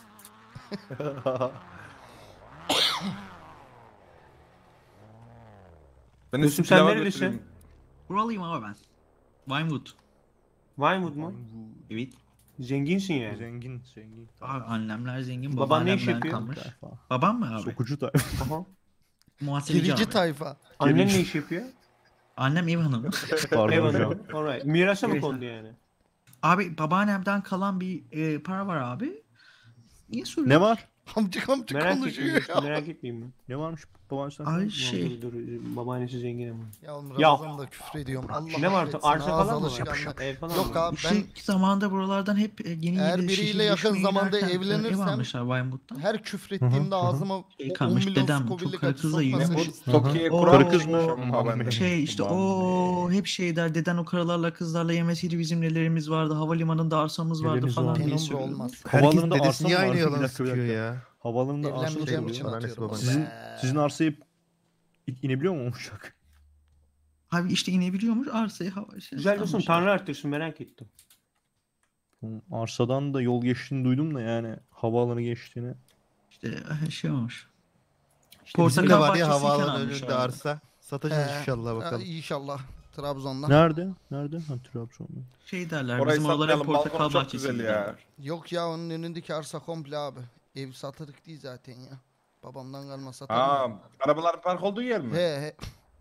Ben Dostum, üstü pilava sen nerelisin? götüreyim. Buralıyım abi ben. Vinewood. Vinewood mu? Evet. Zenginsin yani. Zengin, zengin. Abi annemler zengin. Baban ne iş babaannemden yapıyor? kalmış. Babam mı abi? Sokucu tayfa. Aha. Muhasebeci Gerici abi. tayfa. Annen ne iş yapıyor? Annem ev hanımı. Pardon Eyvallah. hocam. Alright. Mirasa mı Evet. kondu yani? Abi babaannemden kalan bir e, para var abi. Niye soruyorsun? Ne var? Amcık amcık Merak ettim konuşuyor dostum, ya. merak etmeyeyim ben. Ne varmış babanızdan? Ay Dur, şey. Dur, dur, babaannesi zengin ama. Ya oğlum Ya. Ramazan'da küfür ediyorum. Allah Ne var? affetsin, Arsa ağız falan mı alışkanlığı. var? Ev falan Yok mı? abi İşte ben zamanında buralardan hep e, yeni Eğer yeni biriyle yakın şehirleşmeye zamanda giderken, e, ev evlenirsem almışlar Vinewood'dan. her küfrettiğimde ağzıma Şey o on kalmış, milyon dedem çok skobillik karı acı kızla yiyor. sokmasın. Bu Tokyo'ya Oo. kural Karı kız mı? Ha, ben de. Şey işte o hep şey der deden o karalarla kızlarla yemesiydi bizim nelerimiz vardı havalimanında arsamız vardı Nelerimiz falan vardı. diye Penumbra söylüyordu. olmaz. Herkes Havaalanında dedesi arsa niye mı aynı var? Bir yalan dakika, bir sıkıyor dakika. ya? Havaalanında arsa mı Evlenmeyeceğim var? için Annesi atıyorum. babası. Sizin, Be. sizin arsayı in- inebiliyor mu uçak? Abi işte inebiliyormuş arsayı hava şey, Güzel dostum, almışlar. Tanrı arttırsın, merak ettim. Oğlum, Arsadan da yol geçtiğini duydum da yani havaalanı geçtiğini. İşte şey olmuş. İşte bizim de Portakal var ya bahçesiyken havaalanı almış önünde abi. arsa. Satacağız Ee, inşallah ha, bakalım. İnşallah. Trabzon'da. Nerede? Nerede? Ha Trabzon'da. Şey derler Orayı bizim oralara satmayalım. portakal Balkon çok bahçesi güzel ya. derler. Yok ya onun önündeki arsa komple abi. Ev satılık değil zaten ya. Babamdan kalma satarım. Ha, arabaların park olduğu yer mi? He he.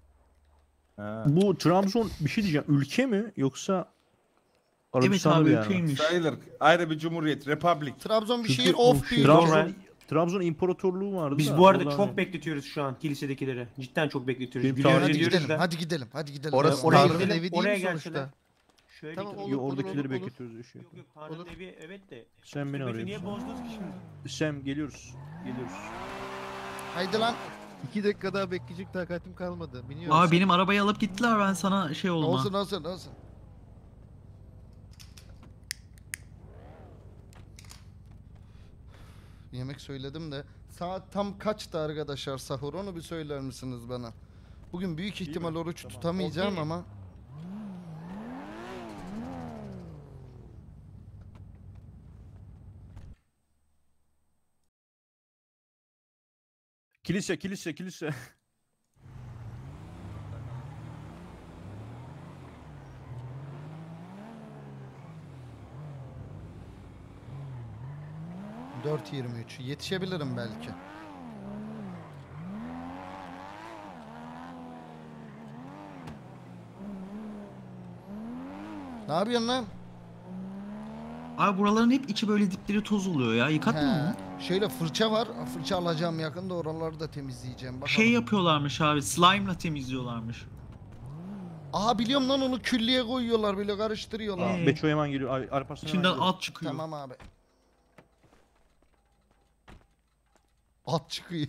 Ha. Bu Trabzon bir şey diyeceğim. Ülke mi yoksa Evet Arabistan'da abi bir yer mi? ülkeymiş. Sayılır. Ayrı bir cumhuriyet. Republic. Trabzon bir Çünkü şehir o of şey- bir. Trabzon, Alright. Trabzon İmparatorluğu vardı Biz da bu arada oradan- çok bekletiyoruz şu an kilisedekileri. Cidden çok bekletiyoruz. Benim Gülüyoruz tarih- Hadi ediyoruz gidelim, da. hadi gidelim, hadi gidelim. Orası Ya, Oraya Tanrı'nın gidelim, evi değil oraya mi gelseler. sonuçta? Şöyle Tamam, gidelim. Yo, olur, olur, oradakileri olur, olur. bekletiyoruz yaşıyor. Yok yok, Tanrı'nın Olur. evi evet de. Sen beni Sohbeti niye arıyorsun. bozdunuz ki şimdi? Sem geliyoruz. Geliyoruz. Haydi lan. İki dakika daha bekleyecek takatim kalmadı. Biniyoruz. Abi benim arabayı alıp gittiler ben sana şey olma. Olsun olsun olsun. Yemek söyledim de saat tam kaçtı arkadaşlar sahur onu bir söyler misiniz bana? Bugün büyük ihtimal oruç tutamayacağım Okey. ama Kilise, kilise, kilise. dört yirmi üç yetişebilirim belki. Ne yapıyorsun lan? Abi buraların hep içi böyle dipleri toz oluyor ya. Yıkatmıyor He. mu? Şeyle fırça var. Fırça alacağım yakında, oraları da temizleyeceğim. Bakalım. Şey yapıyorlarmış abi, slime'la temizliyorlarmış. Aha biliyorum lan, onu küllüye koyuyorlar, böyle karıştırıyorlar. Aa, Beço hemen geliyor. Ay, Alparslan hemen İçinden geliyor. at çıkıyor. Tamam abi. At çıkıyor.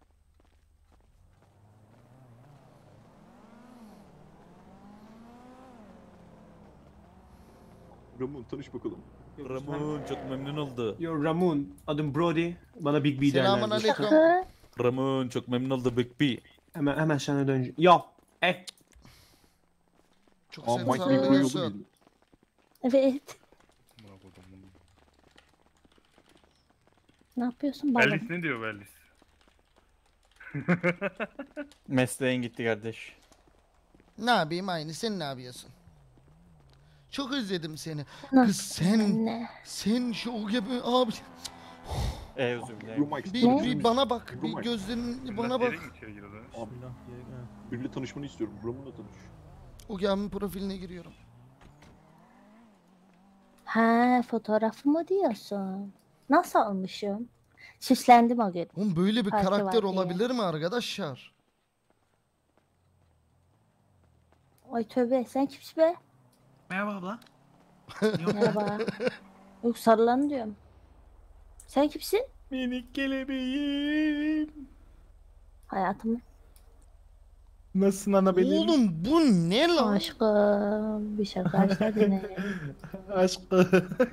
Ramon tanış bakalım. Ramon çok memnun oldu. Yo Ramon, adım Brody. Bana Big B derler. Selamun aleyküm. Ramon çok memnun oldu Big B. Hemen hemen sana döneceğim. Yo, eh. Çok Aa, sen Mike Big sallıyorsun. Evet. Ne yapıyorsun baba? Bellis ne diyor Bellis? Mesleğin gitti kardeş. Ne yapayım aynı, sen ne yapıyorsun? Çok özledim seni. Nasıl Kız sen, anne? sen şu gibi abi. E özür dilerim. Bir, bir bana bak, bir gözlerin bana bak. Biriyle tanışmanı istiyorum. Ramon'la tanış. O abinin profiline giriyorum. Ha, fotoğrafı mı diyorsun? Nasıl olmuşum? Süslendim o gün. Oğlum böyle bir Parti var karakter diye. olabilir mi arkadaşlar? Ay tövbe, sen kimsin be? Merhaba abla. Merhaba. Yok sarılan diyorum. Sen kimsin? Minik kelebeğim. Hayatım. Nasılsın ana benim? Oğlum bu ne lan? Aşkım bir şaka istedin. Aşkım.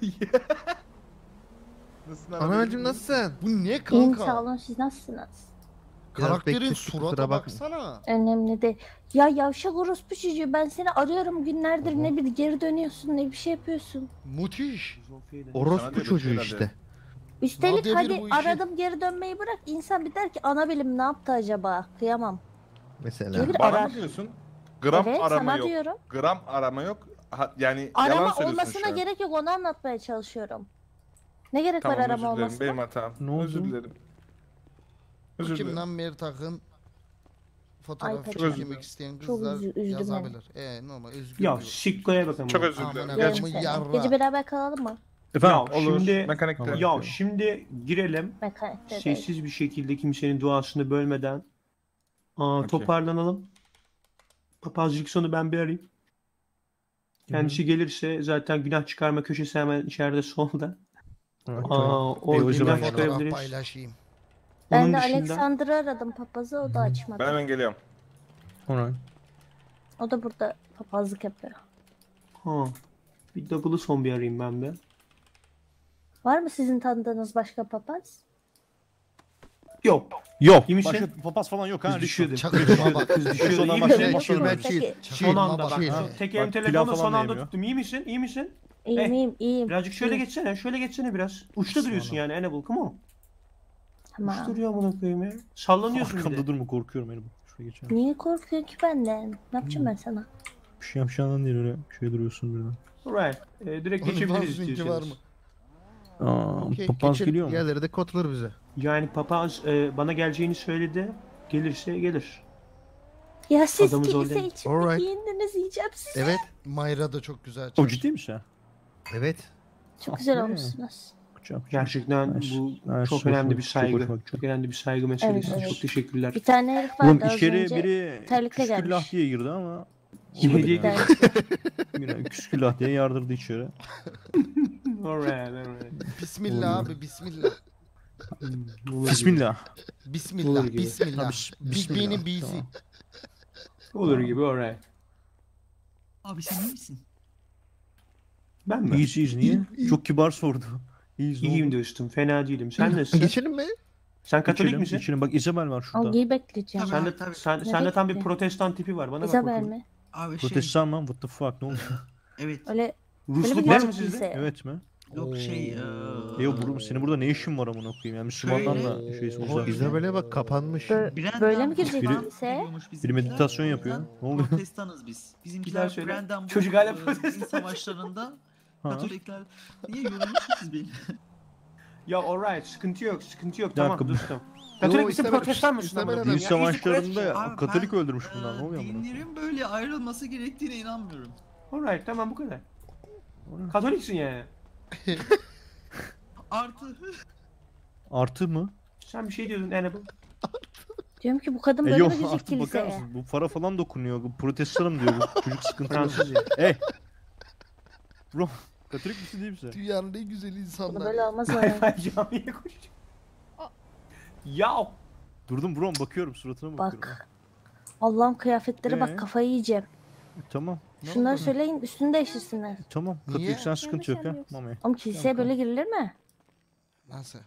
Nasılsın ana Anacım nasılsın? Bu ne İyiyim kanka? sağ olun, siz nasılsınız? Karakterin beklettik, kusura surata bakma. baksana. Önemli değil. Ya yavşak orospu çocuğu, ben seni arıyorum günlerdir, ne bir geri dönüyorsun ne bir şey yapıyorsun. Müthiş. Orospu çocuğu işte. Üstelik Nadir hadi bu işi- aradım geri dönmeyi bırak, insan bir der ki ana bilim ne yaptı acaba, kıyamam. Mesela. Gelir Bana arar. mı diyorsun? Gram Evet, arama sana yok. diyorum. Gram arama yok. Ha, yani yalan Arama söylüyorsun olmasına şu an. gerek yok, onu anlatmaya çalışıyorum. Ne gerek Tamam var özür arama dilerim. olmasına? Benim hatam. Ne oldu? Özür dilerim. Bu Özür kim dilerim. lan Mertak'ın fotoğraf Ay, çok özür çekmek dilerim. isteyen Çok kızlar üzü- üzdüm yazabilir. Ee normal özgür Ya bir- sikkoya bakalım. Çok özür Amına dilerim. koyayım, Gerçekten. yarra. Gece beraber kalalım mı? Efendim Ya olur. şimdi, Mekanikte. ya şimdi girelim. Mekanikte değil. Sessiz bir şekilde kimsenin duasını bölmeden. Aa, toparlanalım. Papaz Jackson'u ben bir arayayım. Kendisi gelirse zaten günah çıkarma köşesi hemen içeride solda. Evet, Aa, o Eyvacı günah ben Fotoğraf çıkarabiliriz. paylaşayım. Ben Onun de dışında- Alexander'ı aradım papazı, o da açmadı. Ben hemen geliyorum. Alright. O da burada papazlık yapıyor. Ha. Bir double'ı son bir arayayım ben de. Var mı sizin tanıdığınız başka papaz? Yok. Yok. İyi misin? Başka papaz falan yok ha. Kız düşüyordu. Çakışma bak. Kız düşüyordu. Sonradan İyi başlayalım, misin? başlayalım. Peki. Son anda bak. Çakışma Ha, bak. Tek Bak, elim pilav telefonu falan son da anda yemiyor. tuttum. İyi misin? İyi misin? İyiyim Eh, iyiyim iyiyim. Birazcık şöyle İyiyim. geçsene. Şöyle geçsene biraz. Uçta duruyorsun yani Annabelle. Come on. Tamam. Uçta duruyor amına koyayım ya. Sallanıyorsun bir de. Arkamda durma, korkuyorum benim. Şuraya geçelim. Niye korkuyorsun ki benden? Ne yapacağım ben sana? Bir şey yapacağından değil, öyle şey duruyorsun birden. Alright. Ee, direkt Onun geçebiliriz bazı linki var mı? istiyorsanız. Aa, Okey, papaz geçelim. geliyor mu? Diğerleri de katılır bize. Yani papaz e, bana geleceğini söyledi. Gelirse gelir. Ya siz Adamı kilise zorlayın. içinde Alright. giyindiniz, yiyeceğim sizi. Evet. Mayra da çok güzel O çıkmış. ciddi misin? Evet. Çok güzel Ah be. olmuşsunuz. Çok Gerçekten Nice. bu Nice, çok çok önemli bir hoş, çok saygı. hoş, çok- Çok önemli bir saygı meselesi. Evet, evet. Çok teşekkürler. Bir tane herif Oğlum vardı az içeri önce. biri terlikle küsküllah gelmiş. diye girdi ama Kim olmadı hediye yani. Ben- Yine küsküllah diye yardırdı içeri. Alright, alright. Bismillah abi, bismillah. Hmm, olur Bismillah. Bismillah, Olur gibi. bismillah. Ha, bis- Big bismillah, B'nin B'si. tamam. Gibi. Olur gibi alright. Abi sen iyi misin? Ben mi? İyiyiz iyiyiz, niye? Çok kibar sordu. İyiyiz, ne İyiyim oldu? dostum. Fena değilim. Sen nasılsın? Geçelim mi? Sen Katolik İçelim, misin? içelim. Bak Isabel var şurada. Algıyı bekleyeceğim. Tabii. Sen de, Tabii. sen, Nereye sende tam bir gitti? protestan tipi var. Bana bak İzabel bakayım. mi? Abi şey. Protestan mı? What the fuck, ne oldu? Evet. Öyle böyle Rusluk bir var mı yer sizde? kilise. Evet mi? Yok şey. eee, E yok burada, senin burada ne işin var amına koyayım? Yani Müslümanlarla Şöyle- şeysin Oho, uzak. İzabel'e bak, kapanmış. Bö- Brandon böyle mi girecek Biri- kiliseye? geliyormuş Biri bizimkiler. meditasyon yapıyor. Ne oluyor? Protestanız biz. Bir Bizimkiler daha söyle. Brandon bu Çocuk hala eee, protestan. din savaşlarında Ha. Katolikler. Niye yorulmuşsunuz beni? Ya alright. Sıkıntı yok. Sıkıntı yok. Bir Tamam dakika. dostum. Katolik misin? İstemem- Protestan mısın? İstemem amına adam. Din koyayım ya? Easy savaşlarında question. Abi Katolik ben, öldürmüş bunlar. Ne eee, oluyor amına? Dinlerin böyle ayrılması gerektiğine inanmıyorum. Alright tamam bu kadar. Katoliksin yani. Artı Artı mı? Sen bir şey diyordun Annabelle. Diyorum ki bu kadın E böyle yok mi gidecek artı bakar kiliseye? mısın? Bu para falan dokunuyor. Bu protestlerim diyor. Bu çocuk sıkıntılı. Fransız ya. Hey. Bro. Katolik misin değil misin? Dünyanın en güzel Bunu insanlar. böyle olmaz mı? Camiye koşacak. Ya. Durdum bro bakıyorum suratına bakıyorum. Bak. Allah'ım kıyafetlere Ee? bak kafayı yiyeceğim. Tamam. Şunları söyleyin üstünü değiştirsinler. Tamam. Niye? Katolik sen sıkıntı yok ha. Mami. Oğlum kiliseye böyle girilir mi? Nasıl?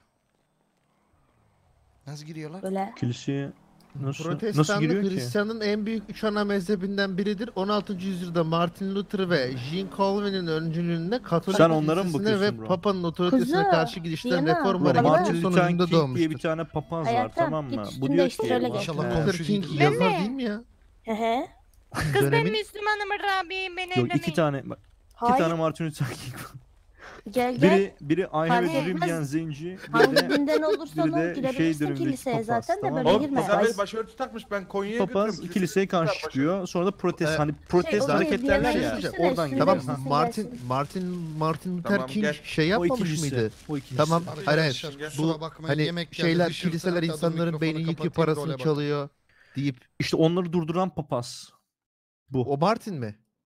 Nasıl giriyorlar? Böyle. Kiliseye nasıl nasıl Protestanlık giriyor ki? Hristiyanlığın en büyük üç ana mezhebinden biridir. on altıncı yüzyılda Martin Luther ve Jean Calvin'in öncülüğünde Katolik Sen onlara mı kilisesine bakıyorsun ve bro? Papa'nın otoritesine Kuzu, karşı girişten Diana, reform Baba, Bro, hareketi Martin Luther sonucunda King diye doğmuştur. bir tane papaz var Hayatım, tamam mı? git Bu üstünü diyor değiştir, ki öyle gel. İnşallah He. Luther King Ben yazar mi? değil mi ya? He he. Kız ben Dönemin Müslümanım Rabi ben Yok evleneyim. iki tane bak. İki Hayır. tane Martin Luther King var. Gel gel. Biri biri I have a Fark dream etmez. diyen zenci. Biri Hangi de dinden olursan biri ol de girebilirsin şey durumdaki kiliseye papaz, zaten de tamam böyle mı? Oğlum girme. Pazar Bey Ay, başörtü takmış ben Konya'ya papaz götürüyorum. kiliseye karşı çıkıyor. Sonra da protest Ee, hani protest okey, hareket Diana derler ya. Yusuf'un Oradan üstünde geliyor. Tamam Gelsin, Martin gelsin. Martin Martin Luther Tamam, King gel. şey O yapmamış ikincisi. mıydı? O ikincisi. Tamam hayır hayır. Gel. Bu Kusura bakmayın, hani yemek geldi, şeyler dışarı kiliseler tarafta adam insanların mikrofonu beynini yıkıyor kapatayım, parasını role bak. çalıyor deyip İşte onları durduran papaz. Bu. o Martin mi?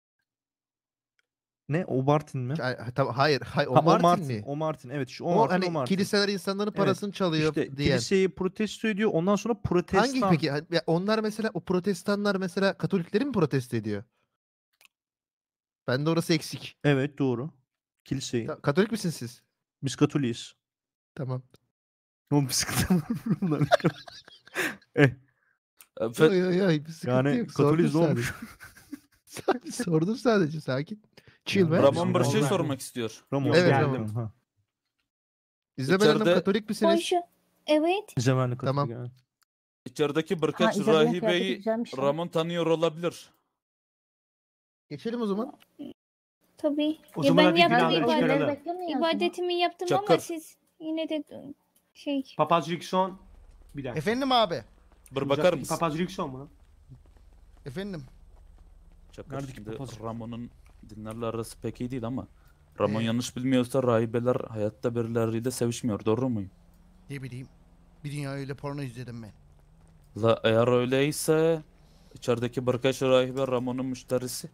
Ne? O Martin mi? Ay, Tamam hayır hayır o Ha, Martin, mi? O Martin. Evet şu o, O, Martin hani o Martin. kiliseler insanların Evet. parasını çalıyor İşte diyen. kiliseyi protesto ediyor. Ondan sonra protestan. Hangi peki? Hani ya onlar mesela o protestanlar mesela Katolikleri mi protesto ediyor? Ben de orası eksik. Evet doğru. Kiliseyi. Ta- Katolik misiniz siz? Biz Katoliyiz. Tamam. Oğlum bir sıkıntı var mı bunların? eh. Yok yok yok bir sıkıntı Yani yok. Katoliz Sordum olmuş. sadece. Sordum sadece sakin. Chill be. Ramon bir şey Vallahi. sormak istiyor. Ramon. Evet, geldim. Ramon. Ha. İzabel Hanım İçeride- Katolik misiniz? Bonjour. Evet. Zemenli Katolik. Tamam. yani. İçerideki birkaç Ha, İzabel'in kıyafeti rahibeyi güzelmiş ya. Ramon tanıyor olabilir. Geçelim o zaman. Tabii. O Ya zaman ben hadi yaptım günahları ibadet, çıkaralım. ibadetimi, ibadetimi yaptım ama Çakır. siz yine de şey. Papaz Rikson. Bir dakika. Efendim abi. Bir bakar mısın? Papaz Rikson mu lan? Efendim. Çakır Neredeki şimdi papaz? Ramon'un dinlerle arası pek iyi değil ama Ramon Ee? yanlış bilmiyorsa rahibeler hayatta birileriyle sevişmiyor. Doğru mu? Ne bileyim. Bir dünya öyle porno izledim ben. La eğer öyleyse içerideki birkaç rahibe Ramon'un müşterisi.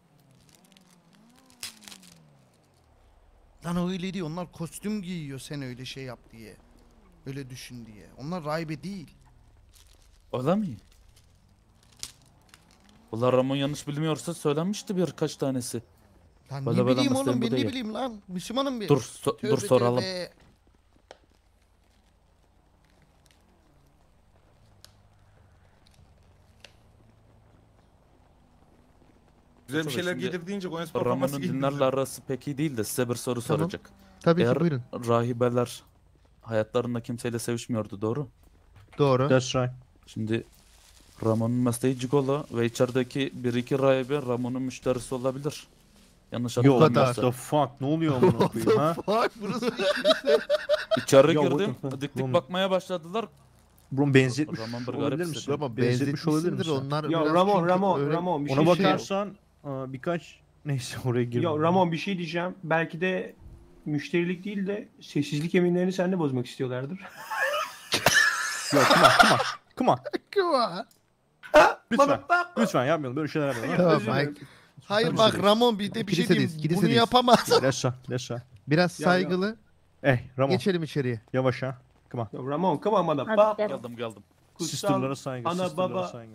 Lan öyle değil. Onlar kostüm giyiyor sen öyle şey yap diye. Öyle düşün diye. Onlar rahibe değil. Öyle mi? Ulan Ramon yanlış bilmiyorsa söylenmişti birkaç tanesi. Lan Böyle ne böyle bileyim Müslüman oğlum bu ben ne değil. bileyim lan. Müslümanım bir. Dur so- Tövbe dur soralım. tövbe. Güzel bir Tabii şeyler şimdi gelir deyince Gonya Spor forması Ramon'un giydi dinlerle bize. arası pek iyi değil de size bir soru Tamam. soracak. Tabii Eğer ki buyurun. rahibeler hayatlarında kimseyle sevişmiyordu doğru? Doğru. That's right. Şimdi Ramon'un mesleği Gigolo ve içerideki bir iki rahibe Ramon'un müşterisi olabilir. Yanlış Yo what hatırlamıyorsam. the fuck ne oluyor amına koyayım ha? Fuck burası kilise. İçeri Yo, what girdim, the fuck? dik Bro, dik bakmaya başladılar. Bro benzetmiş Ramon bir garip olabilir hissettim. misin? Ama Benzetmiş olabilir benzetmişsindir misin? onlar. Ya biraz Ramon, çünkü Ramon, öyle- Ramon bir Ona şey diyeceğim. bakarsan aa, birkaç neyse oraya girme. Ya Ramon bir şey diyeceğim. Belki de müşterilik değil de sessizlik yeminlerini sen de bozmak istiyorlardır. Yok come on come on. Come on. Kıva. Lütfen. Lütfen yapmayalım böyle şeyler yapmayalım. Tamam, Özür dilerim. Mike. Hayır bak Ramon bir de bir şey diyeyim. Kilisedeyiz, Bunu kilisedeyiz. yapamaz. Lesa lesa. Biraz Ya, ya. saygılı. Eh Ramon Geçelim içeriye. yavaş ha. Come on. Ya Ramon come on bana. Hadi Bak. gel. Geldim geldim. Sisterlara saygı. ana sisterlara baba. saygı.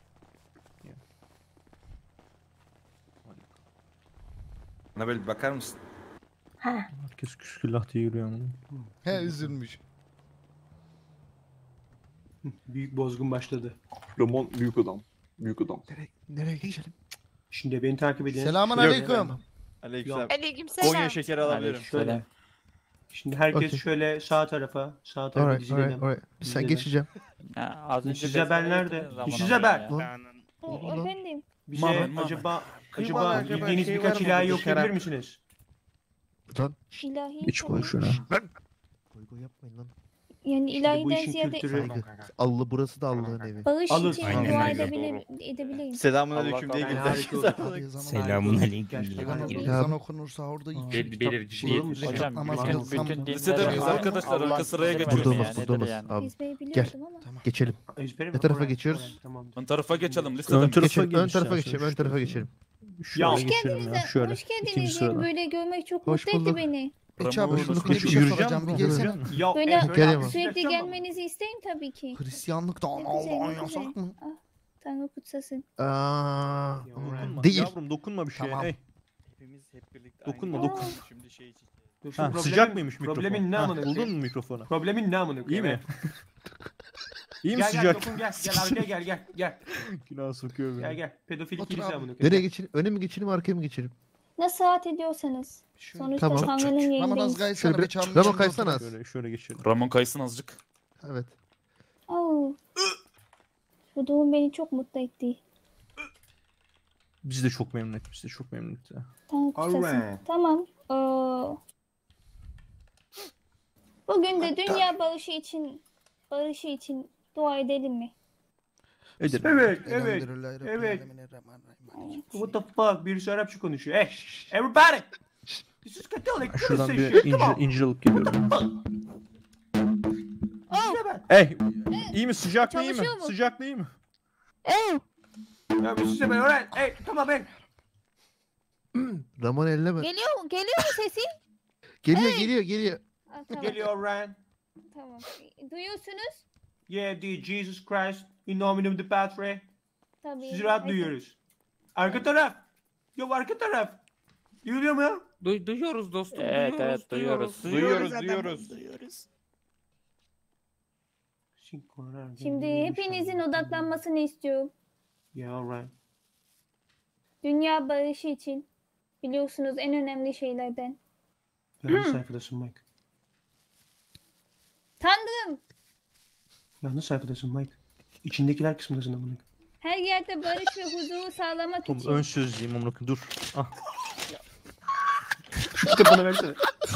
Anabel bir bakar mısın? Ha. Herkes küsküllah diye yürüyor ama. He üzülmüş. Büyük bozgun başladı. Ramon büyük adam. Büyük adam. Nereye, nereye geçelim? Şimdi beni takip edin. Selamun Şöyle- aleyküm. Aleykümselam. Aleykümselam. Konya şekeri alabilirim. Şöyle. Şimdi herkes Okey. şöyle sağ tarafa, sağ tarafa Alright, dizilelim. alright, alright. Sen Dizilelim. geçeceğim. Ya, az önce Sizce ben besmele nerede? getirdin Ramon Sizce abi ben. ya. Efendim. Bize Mamen, mamen. acaba Kıymalı acaba acaba bildiğiniz şey var birkaç mı ilahi burada, okuyabilir şarap? misiniz? Lan İlahi. Hiç konuşun ha. goy goy yapmayın lan. Yani İşte bu ilahiden işin ziyade kültürü. Allah burası da Allah'ın evi. bağış Alır. için Aynen dua öyle, edebilir, edebilirim. Selamünaleyküm diye Yani girdi. harika olur. Abi ezan Selamun aleyküm. Gerçekten Aleyküm. ezan okunursa orada iki Belli kitap belirtici olur değil. mu? Hocam, Namaz bütün- kılsam bütün dinler Lisede miyiz var. arkadaşlar? Allah Arka sıraya sizleri geçiyoruz. Burada ya, olmaz, burada nedir olmaz. yani? Abi Ezberi gel. biliyordum ama. Geçelim. Ezberim Ne mi? tarafa Alright, geçiyoruz? alright, tamamdır. Ön tarafa geçelim Ön listeden. tarafa Geçelim, ön gelin tarafa istersen, geçelim, ön şu tarafa tarafa. geçelim. Şöyle Hoş geçelim geldiniz. ya. Şöyle. Hoş İkinci geldiniz. sırada. Yani böyle görmek çok Hoş mutlu etti bulduk. beni. Beç abi Ramon- şunu bir şey Yürüyeceğim soracağım bir mi? gelsene. Yürüyeceğim. Ya Böyle e, Gel ama. sürekli Yaşam- gelmenizi isterim tabii ki. Hristiyanlıkta Ne güzel, Allah'ın ne yasak güzel. mı? Ah, Tanrı kutsasın. Aa, Dokunma. değil. Yavrum dokunma bir şeye. Tamam. Hey. Hepimiz hep birlikte Dokunma, aynı- dokun. Şimdi şey için. Dur, şu Ha, problemin- sıcak mıymış mikrofon? Problemin ne Ha, amına buldun koyayım? mu mikrofonu? Problemin ne amına İyi koyayım? mi? İyi mi Gel gel sıcak? dokun gel. Gel arkaya gel gel gel. Günah sokuyor beni. Gel gel. Pedofil Otur kilise abi. amına koyayım. Nereye Gel. geçelim? Öne mi geçelim, arkaya mı geçelim? Nasıl rahat ediyorsanız. Sonuçta Tamam. Tanrı'nın Ramazan yayındayız. gaysana Şöyle bir- Beç abinin Ramon yanına kaysana otur. az. Şöyle, şöyle geçelim. Ramon kaysın azıcık. Evet. Oo. Bu durum beni çok mutlu etti. Biz de çok memnun ettik. Biz de çok memnun ettik. Tanrı kutsasın. Alright. Tamam. Oo. Bugün de dünya barışı için barışı için dua edelim mi? Edelim. Evet evet. Elhamdülillahi Rabbil Evet. alemin. What the fuck? Birisi Arapça konuşuyor. Hey everybody. This is Catholic. Ben şuradan This bir is shit. Come incir, on. incir alıp geliyorum. İşte ben. Hey, iyi mi? Sıcaklığı iyi mi? Çalışıyor mu? Sıcaklığı iyi mi? Oo. Ya bir size ben alright. Hey come on ben. Ramon elleme. Geliyor mu? Geliyor mu sesim? Geliyor, Hey. geliyor, geliyor. Aa, tamam. Geliyor Ren. Tamam. Duyuyorsunuz? Yeah the Jesus Christ. In nomine the Padre. Tabii. Sizi rahat Hadi. duyuyoruz. Arka taraf. Yo arka taraf. Duyuluyor mu ya? Du- duyuyoruz dostum. Evet, duyuyoruz, evet, duyuyoruz. duyuyoruz. Duyuyoruz, duyuyoruz. Şimdi hepinizin odaklanmasını istiyorum. Yeah alright. Dünya barışı için. Biliyorsunuz en önemli şeylerden. Yanlış sayfadasın Mike. Tanrım, Yanlış sayfadasın Mike. İçindekiler kısmındasın amına. her yerde barış ve huzuru sağlamak Oğlum için. ön sözlüğüm amına koyayım. Dur. Ah. Şu kitabını versene.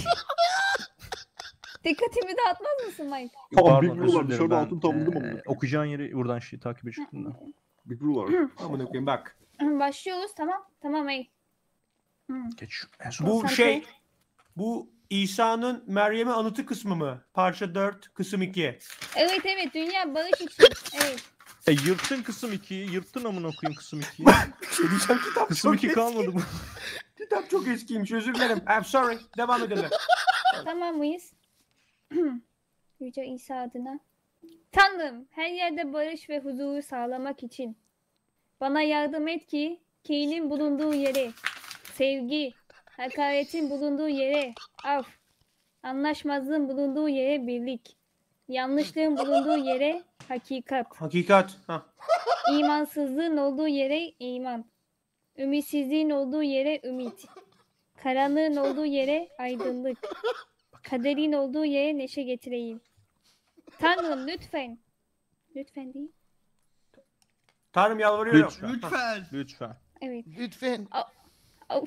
Dikkatimi dağıtmaz mısın Mike? Tamam, Pardon, bir özür var, dilerim dışarıda ben, altın tablodu mu? eee, okuyacağın yeri buradan şey takip edecektim de. Big Blue var. Amına koyayım bak. Başlıyoruz, tamam. Tamam ey. Geç şu en son. Bu Konsantre. şey. Bu İsa'nın Meryem'e anıtı kısmı mı? Parça dört, kısım iki. Evet evet, dünya barış için. Evet. E yırttın kısım ikiyi. Yırttın amına koyayım kısım ikiyi. Diyeceğim kitap Kısım çok iki eski. kalmadı bu. Kitap çok eskiymiş özür dilerim. I'm sorry. Devam edelim. Tamam mıyız? Yüce İsa adına. Tanrım, her yerde barış ve huzuru sağlamak için bana yardım et ki kinin bulunduğu yere, sevgi, hakaretin bulunduğu yere af, anlaşmazlığın bulunduğu yere birlik, yanlışlığın bulunduğu yere hakikat, Hakikat. Ha. imansızlığın olduğu yere iman, ümitsizliğin olduğu yere ümit, karanlığın olduğu yere aydınlık, kaderin olduğu yere neşe getireyim. Tanrım lütfen. Lütfen değil. Tanrım yalvarıyorum. Lütfen. Lütfen. Lütfen. Evet. Lütfen. Av-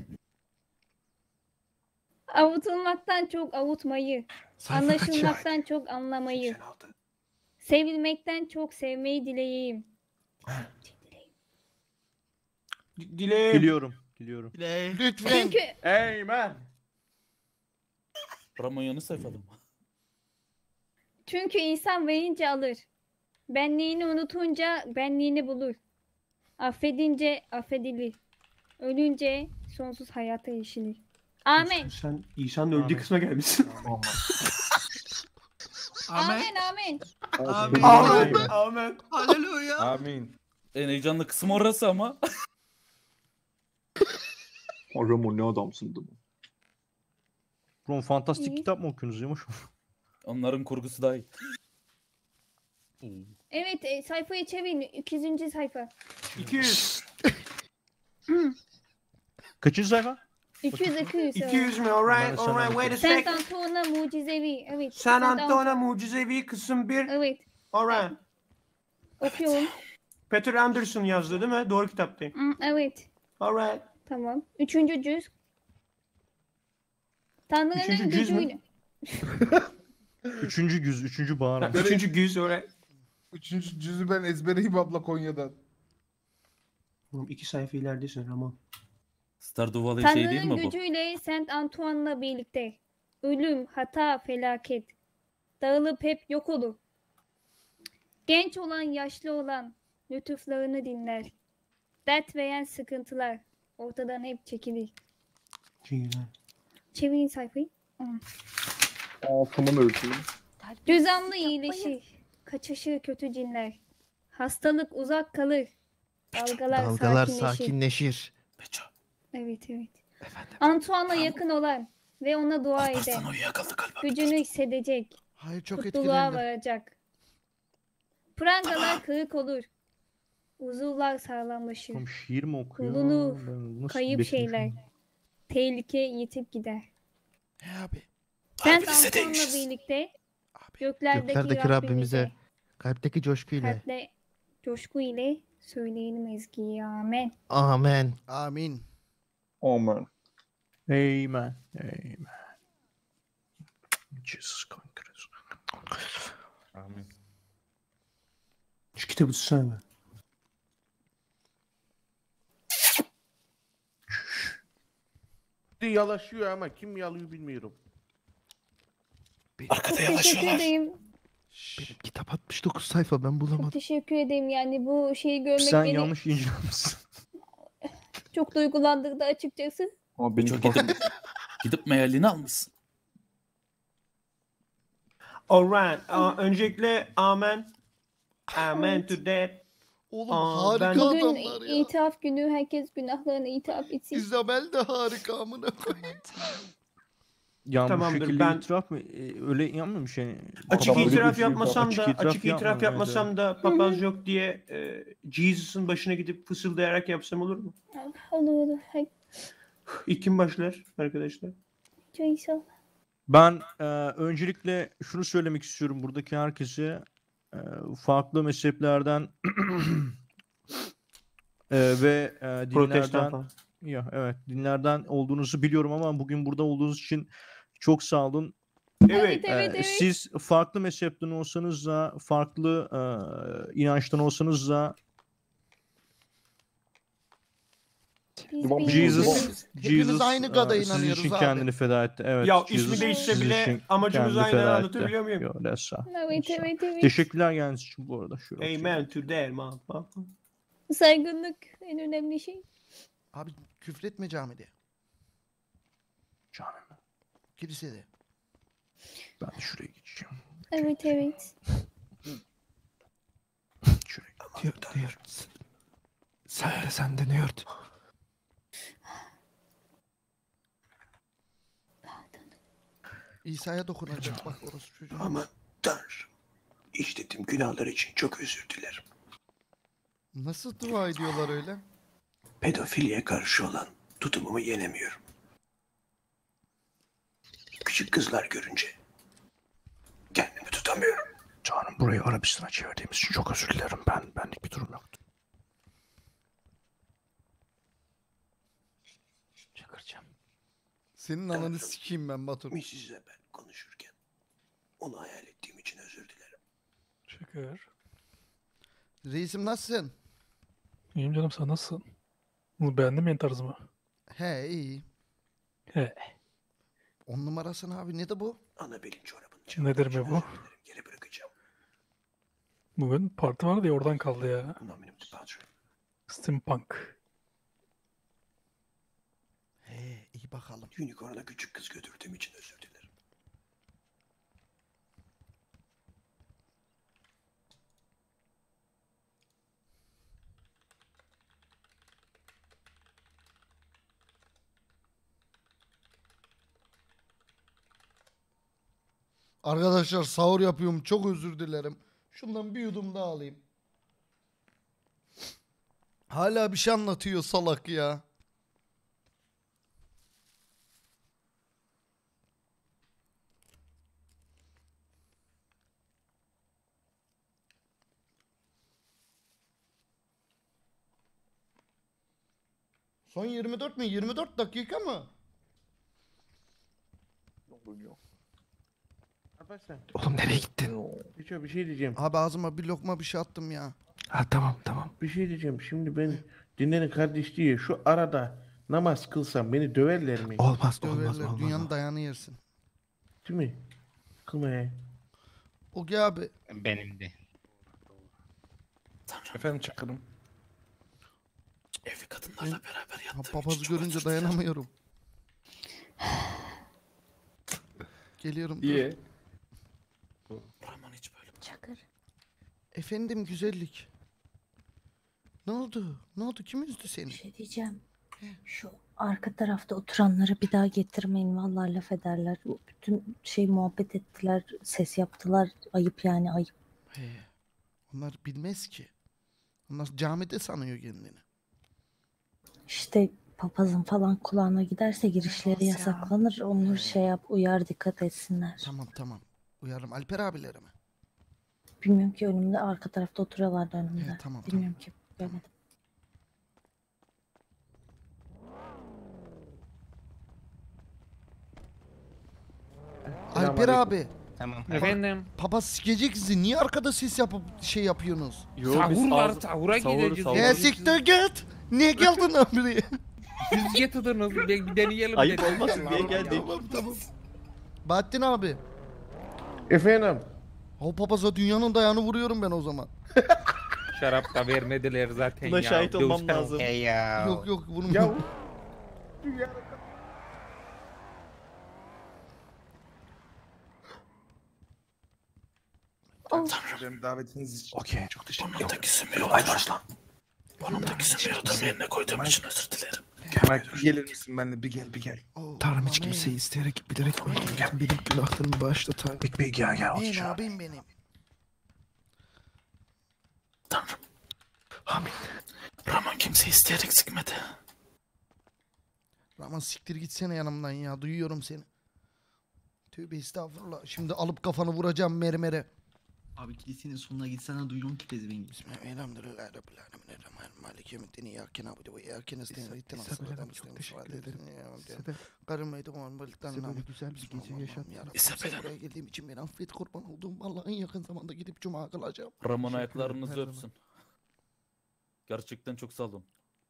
Avutulmaktan çok avutmayı, Sayfa kaç ya? anlaşılmaktan çok anlamayı, sevilmekten çok sevmeyi dileyeyim. Dileğim. Biliyorum. Biliyorum. Lütfen. Çünkü Amen. Ramon yanı sayfada mı? çünkü insan verince alır. Benliğini unutunca benliğini bulur. Affedince affedilir. Ölünce sonsuz hayata erişilir. Amen. Sen İsa'nın öldüğü Amen. kısma gelmişsin. Amen amen. Amin. Amen. Amen. Haleluya. Amin. En heyecanlı kısım orası ama. Ramon ne adamsın değil mi? Ron fantastik İyi. kitap mı okuyorsunuz Yumuş? Onların kurgusu daha iyi. Evet e, sayfayı çevirin. iki yüzüncü sayfa. iki yüz. Kaçıncı sayfa? iki yüz iki yüz. iki yüz mü? Ben Alright, de sana alright. Wait a Saint sec. Antoine mucizevi. Evet. San Saint Antonio Mucizevi kısım bir. Evet. Alright. Okuyorum. Peter Anderson yazdı değil mi? Doğru kitaptayım. Hmm, evet. Alright. Tamam. Üçüncü cüz. Tanrı'nın Üçüncü cüz mü? gücüyle. Üçüncü güz, üçüncü bahar. Üçüncü güz öyle. Üçüncü cüzü ben ezbereyim abla Konya'dan. Oğlum iki sayfa ileridesin Ramon. Stardew Valley şey değil Tanrı'nın mi bu? gücüyle Saint Antoine'la birlikte ölüm, hata, felaket dağılıp hep yok olur. Genç olan, yaşlı olan lütuflarını dinler. Dert veren sıkıntılar ortadan hep çekilir. Güzel. Çevirin sayfayı. Hı. Aa tamam öğretmenim. Düzenli iyileşir. Kaçışır kötü cinler. Hastalık uzak kalır. Dalgalar, Dalgalar sakinleşir. sakinleşir. Evet evet. Antoine'a yakın olan ve ona dua eden. Gücünü hissedecek. Hayır çok Mutluluğa etkilendi. varacak. Prangalar kırık olur. Uzuvlar sağlamlaşır. Oğlum şiir mi okuyor? Bulunur. Ben nasıl Kayıp beklemişim? şeyler. Tehlike yitip gider. He abi. Saint Antoine'la birlikte göklerdeki, Göklerdeki Rabbimize Rabbimize kalpteki coşkuyla. kalple coşku ile söyleyelim ezgiyi. Amen. Amen. Amin. Amen. Amen. Amen. Jesus Christ. Amin. Şu kitabı tutsana. Yalaşıyor ama kim yalıyor bilmiyorum. Çok teşekkür ederim. Benim kitap altmış dokuz sayfa ben bulamadım. Çok teşekkür ederim yani bu şeyi görmek Sen beni yanlış incelemişsin. çok duygulandırdı açıkçası. Ama benim Çok gidip, gidip mealini almışsın. Alright. Aa, öncelikle amen. Amen to that. Oğlum Aa, harika ben- Bugün adamlar ya. itiraf günü, herkes günahlarını itiraf etsin. İzabel de harika amına koyayım. Ya bu Tamamdır, şekilde ben- itiraf mı? Ee, öyle yapmamış yani. Açık Adam öyle itiraf bir şey- yapmasam açık da itiraf açık itiraf yapmadım, yapmasam da papaz yok diye e, Jesus'ın başına gidip fısıldayarak yapsam olur mu? Olur olur. Hadi İlk kim başlar arkadaşlar? inşallah. Ben e, öncelikle şunu söylemek istiyorum buradaki herkese. E, farklı mezheplerden e, ve e, Protestan dinlerden falan. ya evet dinlerden olduğunuzu biliyorum ama bugün burada olduğunuz için çok sağ olun. Evet, evet, Ee, evet. Siz farklı mezhepten olsanız da, farklı e, inançtan olsanız da Biz Babam- bir- Jesus, Hepimiz Jesus aynı God'a e, sizin inanıyoruz için abi. kendini feda etti. Evet, Ya Jesus ismi değişse sizin bile için amacımız kendini aynı, feda etti. anlatabiliyor muyum? Yo, that's all. Evet evet evet. Teşekkürler geldiğiniz için bu arada. Şöyle oturayım. Amen to that man. Bak. Saygınlık en önemli şey. Abi küfretme camide. Canım. Kilisede. Ben de şuraya geçeceğim. Evet evet. Şuraya. Diyor, diyor. Sen de sen de ne yurt? İsa'ya dokunacak bak orası çocuğu. Ama Tanrım, işlediğim günahlar için çok özür dilerim. Nasıl dua ediyorlar öyle? Pedofiliye karşı olan tutumumu yenemiyorum. Küçük kızlar görünce kendimi tutamıyorum. Canım burayı Arabistan'a çevirdiğimiz için çok özür dilerim. Ben benlik bir durum yoktu. Çakıracağım. Senin ananı sikeyim ben Batur. Missis ben konuşurken onu hayal ettiğim için özür dilerim. Çakır. Reisim nasılsın? İyiyim canım, sen nasılsın? Bunu beğendin mi yeni tarzımı? He iyi. He. On numarasın abi ne de bu? Anabel'in çorabını Nedir be bu? geri bırakacağım. Bugün parti vardı ya, oradan kaldı ya. Bundan benim patron. Steampunk. He iyi bakalım. Unicorn'a küçük kız götürdüğüm için özür dilerim. Arkadaşlar sahur yapıyorum çok özür dilerim. Şundan bir yudum daha alayım. Hala bir şey anlatıyor salak ya. Son yirmi dört mü? yirmi dört dakika mı? Kapat sen. Oğlum nereye gittin? Beço bir şey diyeceğim. Abi ağzıma bir lokma bir şey attım ya. Ha tamam tamam. Bir şey diyeceğim. Şimdi ben dinlerin kardeş diye şu arada namaz kılsam beni döverler mi? Olmaz olmaz Döverler, olmaz. dünyanın dayağını yersin. Değil mi? Kılma ya. Ogi abi. Benim de. Efendim Çakır'ım. Evli kadınlarla beraber yattığım papazı görünce dayanamıyorum. Geliyorum. dur. İyi. Çakır. Efendim güzellik. Ne oldu? Ne oldu? Kim üzdü seni? Bir şey diyeceğim. Şu arka tarafta oturanları bir daha getirmeyin. Vallahi laf ederler. Bütün şey muhabbet ettiler. Ses yaptılar. Ayıp yani ayıp. He. Onlar bilmez ki. Onlar camide sanıyor kendini. İşte papazın falan kulağına giderse girişleri yasaklanır. Onları şey yap uyar dikkat etsinler. Tamam tamam. Uyarım. Alper abilere mi? Bilmiyorum ki önümde arka tarafta oturuyorlardı önümde. He, tamam, Bilmiyorum ki. Görmedim. Alper abi. Tamam. Efendim. Papaz sikecek sizi. Niye arkada ses yapıp şey yapıyorsunuz? Sahur var, sahura gideceğiz. Ya siktir git. Niye geldin lan buraya? Biz getirdiniz, bir deneyelim Ayıp dedik. olmasın diye geldik. Tamam tamam. Bahattin abi. Efendim. O papaza dünyanın dayağını vuruyorum ben o zaman. Şarap da vermediler zaten Buna ya. şahit olmam Dövüşten- lazım. Hey ya. Yok yok bunu. Ya Benim davetiniz için. Okey. Çok teşekkür ederim. Burnumdaki sümüğü aybaş lan. Burnumdaki sümüğü odanın yerine koyduğum için özür dilerim. Kemal bir gelir misin benimle? Bir gel bir gel. Tanrım hiç kimseyi isteyerek bilerek koydum. Benim günahlarımı bağışla Tanrım. Big Big gel gel. Benim abim benim. Tanrım. Amin. Raman kimseyi isteyerek sıkmadı. Rahman siktir gitsene yanımdan ya. Duyuyorum seni. Tövbe estağfurullah. Şimdi alıp kafanı vuracağım mermere. Abi kilisenin sonuna gitsene duyuyorum ki pezevenk. Bismillahirrahmanirrahim. Maliki yevmiddin. İyyâke na'budu ve iyyâke nestaîn. İhdinas sıratal çok müstakîm. teşekkür ederim. Size Karımaydı on balıktan Size böyle nam. güzel bir gece yaşattın. Sen buraya geldiğim için beni affet kurban olduğum. Vallahi en yakın zamanda gidip cuma kılacağım. Ramon Teşekkür ayaklarınızı ederim, her öpsün. Gerçekten çok sağ olun.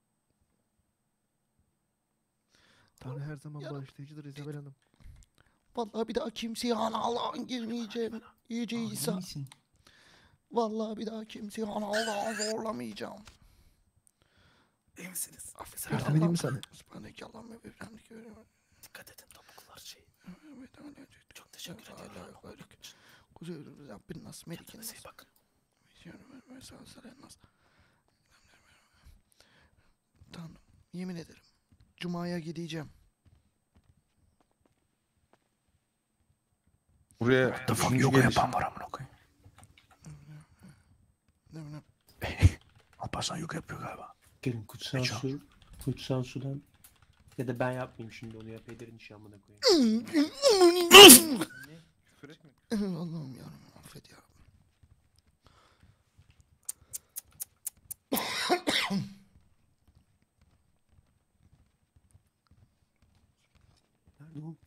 Tanrı her zaman bağışlayıcıdır İzabel Hanım. Vallahi bir daha kimseye Allah'ın girmeyeceğim. Yüce İsa. Vallahi bir daha kimseye Allah'ın zorlamayacağım. İyi misiniz? Affedersin. Yardım edeyim mi sana? Sübhaneke Allah'ım ve bihamdik. Dikkat edin topuklar şey. Çok teşekkür ederim. Kuzey Rabbin nas melikin Kendinize iyi bakın. Tanrım yemin ederim. Cuma'ya gideceğim. Buraya The fuck üçüncü yoga gelişim. yapan var amına koyayım. Ne ne? Alparslan yoga yapıyor galiba. Gelin kutsal Beço. su. Kutsal sudan. Ya da ben yapmayayım şimdi onu ya. Pederin işi amına koyayım. Küfür etme. Allah'ım yarabbim affet ya. Nerede o?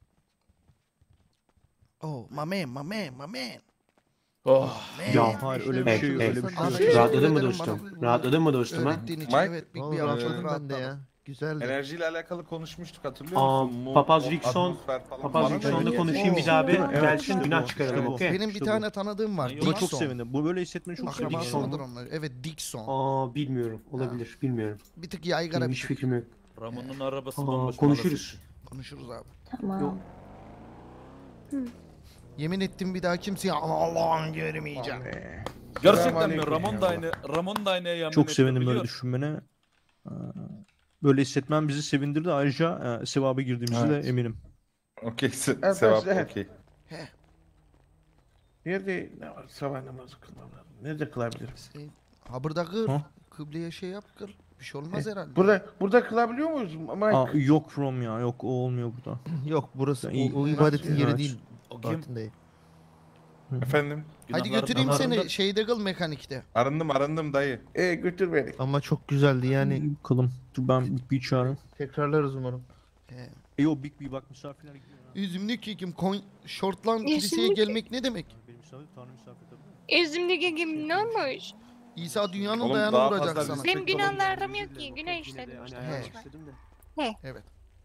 Oh, my man, my man, my man. Oh. Ya hayır öyle bir Evet, şey yok evet. öyle bir şey Ana yok. şey Rahatladın mı ederim dostum? bana. Rahatladın mı dostum ha? Öğrettiğin için Mike? evet bir, Vallahi bir rahatladım haftadır ben de rahatladım. ya. Güzeldi. Enerjiyle alakalı konuşmuştuk hatırlıyor Aa, musun? Mu- Papaz o Rickson- atmosfer falan. Papaz Bana da Rickson'da öyle konuşayım bir geldi. daha bir. Evet, Gelsin işte günah bu. çıkaralım İşte bu. okey. Benim İşte bir tane tanıdığım var. Buna çok Dixon. sevindim. Bu böyle hissetmeni çok sevindim. Dixon. Akrabası mıdır onlar? Evet Dixon. Aa bilmiyorum. Olabilir. Bilmiyorum. Bir tık yaygara Benim bir hiç şey. fikrim yok. Ramon'un arabası Aa, bomboş. konuşuruz. Konuşuruz abi. Tamam. Yok. Yemin ettim bir daha kimseye Allah'ın görmeyeceğim. Gerçekten mi? Ramon da aynı. Ramon da aynı yemin Çok etti, sevindim böyle biliyor. düşünmene. Ee, Böyle hissetmem bizi sevindirdi. Ayrıca e, sevaba girdiğimize Evet. de eminim. Okey se- Arkadaşlar. sevap okey. He. Nerede ne var? Sabah namazı kılmam lazım. Nerede kılabilirim? Sen, ha burada kıl. Ha? Kıbleye şey yap kıl. Bir şey olmaz He, herhalde. Burada burada kılabiliyor muyuz Mike? Aa, yok from ya. Yok o olmuyor burada. Yok burası İyi. o, o ibadetin yeri Evet. değil. O kim? Farkındayım. Efendim? Hadi Günahlar- götüreyim günahlarında- seni şeyde kıl mekanikte. Arındım arındım dayı. E götür beni. Ama çok güzeldi yani. Bakalım. Dur ben Big B'yi çağırayım. Tekrarlarız umarım. He. E o Big B bak misafirler gidiyor. Üzümlü kekim. Kon Shortland kiliseye Üzümlü gelmek ne demek? Üzümlü gegim ne olmuş? İsa dünyanın Oğlum, dayana daha vuracak fazla sana. Benim günahlarım yok ki. Günah işledim işte. He. He. Evet.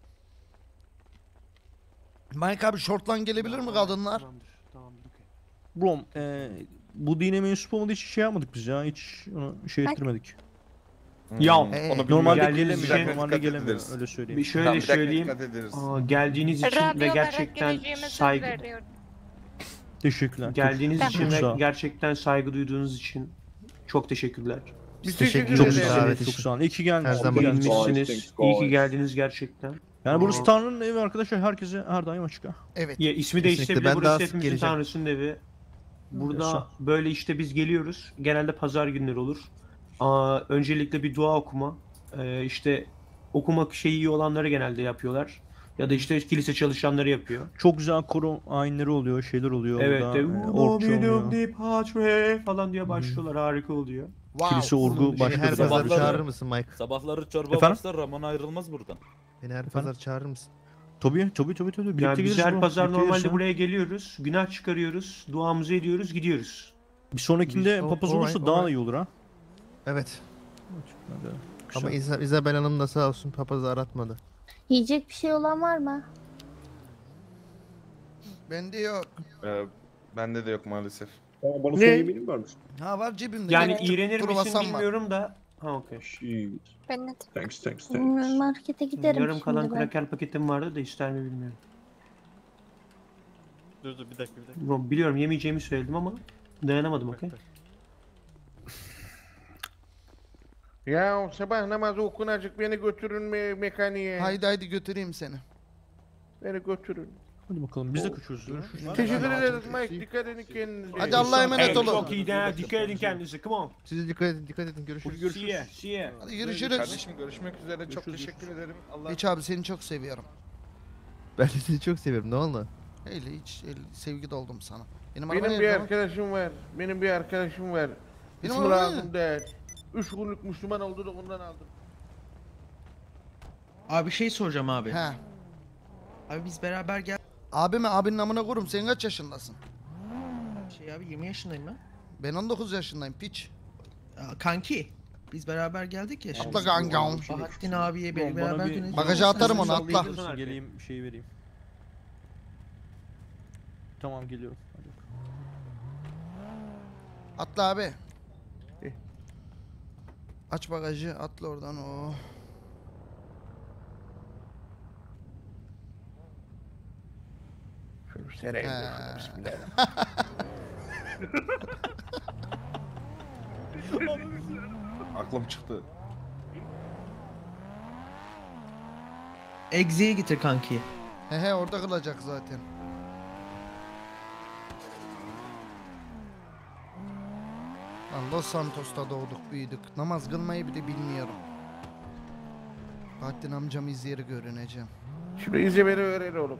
Mike abi Shortland gelebilir mi kadınlar? Brom, e, bu dine mensup olmadığı için şey yapmadık biz ya. Hiç onu şey ettirmedik. Ya Ee, Normalde geldiğiniz gelemiyor. için Normalde dikkat gelemiyor. ederiz. Öyle söyleyeyim. bir şöyle Tamam, bir dakika, söyleyeyim. dikkat ederiz. Aa, geldiğiniz için Radyo ve olarak gerçekten geleceğime söz saygı veriyorum. Teşekkürler. geldiğiniz Tamam. için ve Sağ ol. gerçekten saygı duyduğunuz için çok teşekkürler. Biz teşekkür teşekkür Çok ederiz ederiz. sağ olun. davet Çok için. sağ olun. İyi ki geldiniz. Her İyi ki zaman. geldiniz. Gelmişsiniz. İyi ki geldiniz gerçekten. Yani burası Aa, Tanrı'nın evi arkadaşlar. Herkese her daim açık ha. Evet. ya, ismi Kesinlikle, değişse bile ben daha burası sık hepimizin geleceğim. Tanrısı'nın evi. Burada Sağ ol. böyle işte biz geliyoruz. Genelde pazar günleri olur. Aa, öncelikle bir dua okuma. Ee, işte okumak şeyi iyi olanları genelde yapıyorlar. Ya da işte kilise çalışanları yapıyor. Çok güzel koro ayinleri oluyor, şeyler oluyor. Evet. orada. de, Ee, orkçu oluyor. Domini Patre falan diye başlıyorlar. Harika oluyor. Kilise orgu Beni başladı. her pazar Sabahları- çağırır mısın Mike? Sabahları çorba Efendim? başlar Ramon ayrılmaz buradan. Beni her pazar çağırır mısın? Tabii tabii tabii. tabii. Birlikte Yani biz geliriz her bro, pazar birlikte geliriz normalde ha. buraya geliyoruz. Günah çıkarıyoruz. Duamızı ediyoruz. Gidiyoruz. Bir sonrakinde Biz- papaz alright, olursa daha alright. iyi olur ha. Evet. Hadi. Ama Güzel. İza- İzabel Hanım da sağ olsun papazı aratmadı. Yiyecek bir şey olan var mı? Bende yok. Ee, bende de yok maalesef. Aa, bana Ne? son yemeğini mi vermiş? Ha var cebimde. Yani Evet. iğrenir misin Kruvasan var. bilmiyorum da. Ha okey. Shit. Ben de. Thanks, thanks, Hmm, thanks. Markete giderim Yarım kalan şimdi ben. kraker paketim vardı da ister mi bilmiyorum. Dur dur bir dakika bir dakika. Bro, biliyorum yemeyeceğimi söyledim ama dayanamadım okey. Ya sabah namazı okunacak beni götürün me mekaniğe. Haydi haydi götüreyim seni. Beni götürün. Hadi bakalım biz de kaçıyoruz. Teşekkür ederiz Mike. Dikkat edin kendinize. Hadi Allah'a emanet Evet, olun. çok iyi de dikkat edin kendinize. Come on. Size dikkat edin, dikkat edin. Görüşürüz. See ya. See ya. Hadi görüşürüz. Kardeşim görüşmek üzere. Çok teşekkür ederim. Allah Hiç abi seni çok seviyorum. Ben de sizi çok seviyorum. Ne oldu? Öyle hiç öyle sevgi doldum sana. Benim, Benim araba bir nerede lan? arkadaşım var. Benim bir arkadaşım var. Benim İsmi araba lazım değil. Üç günlük Müslüman oldu da ondan aldım. Abi şey soracağım abi. He. Abi biz beraber gel. Abi mi abinin amına korum sen kaç yaşındasın? Şey abi yirmi yaşındayım ben. Ben on dokuz yaşındayım piç. Aa, kanki. Biz beraber geldik ya. Atla kankam. Bahattin abiye Bro, beri bana beraber bir- döneceğiz. Bagaja atarım onu, Sen atla. sallayabilirsin. Sallayabilirsin, geleyim şeyi vereyim. Tamam geliyorum. Hadi bakalım. Atla abi. Aç bagajı atla oradan o. Şunu sereyim de şunu, He. bismillahirrahmanirrahim. aklım çıktı. Egze'ye getir kanki. He he orada kılacak zaten. Lan Los Santos'ta doğduk büyüdük. Namaz kılmayı bile bilmiyorum. Bahattin amcamı izleyerek öğreneceğim. Şunu iyice beni öğren oğlum.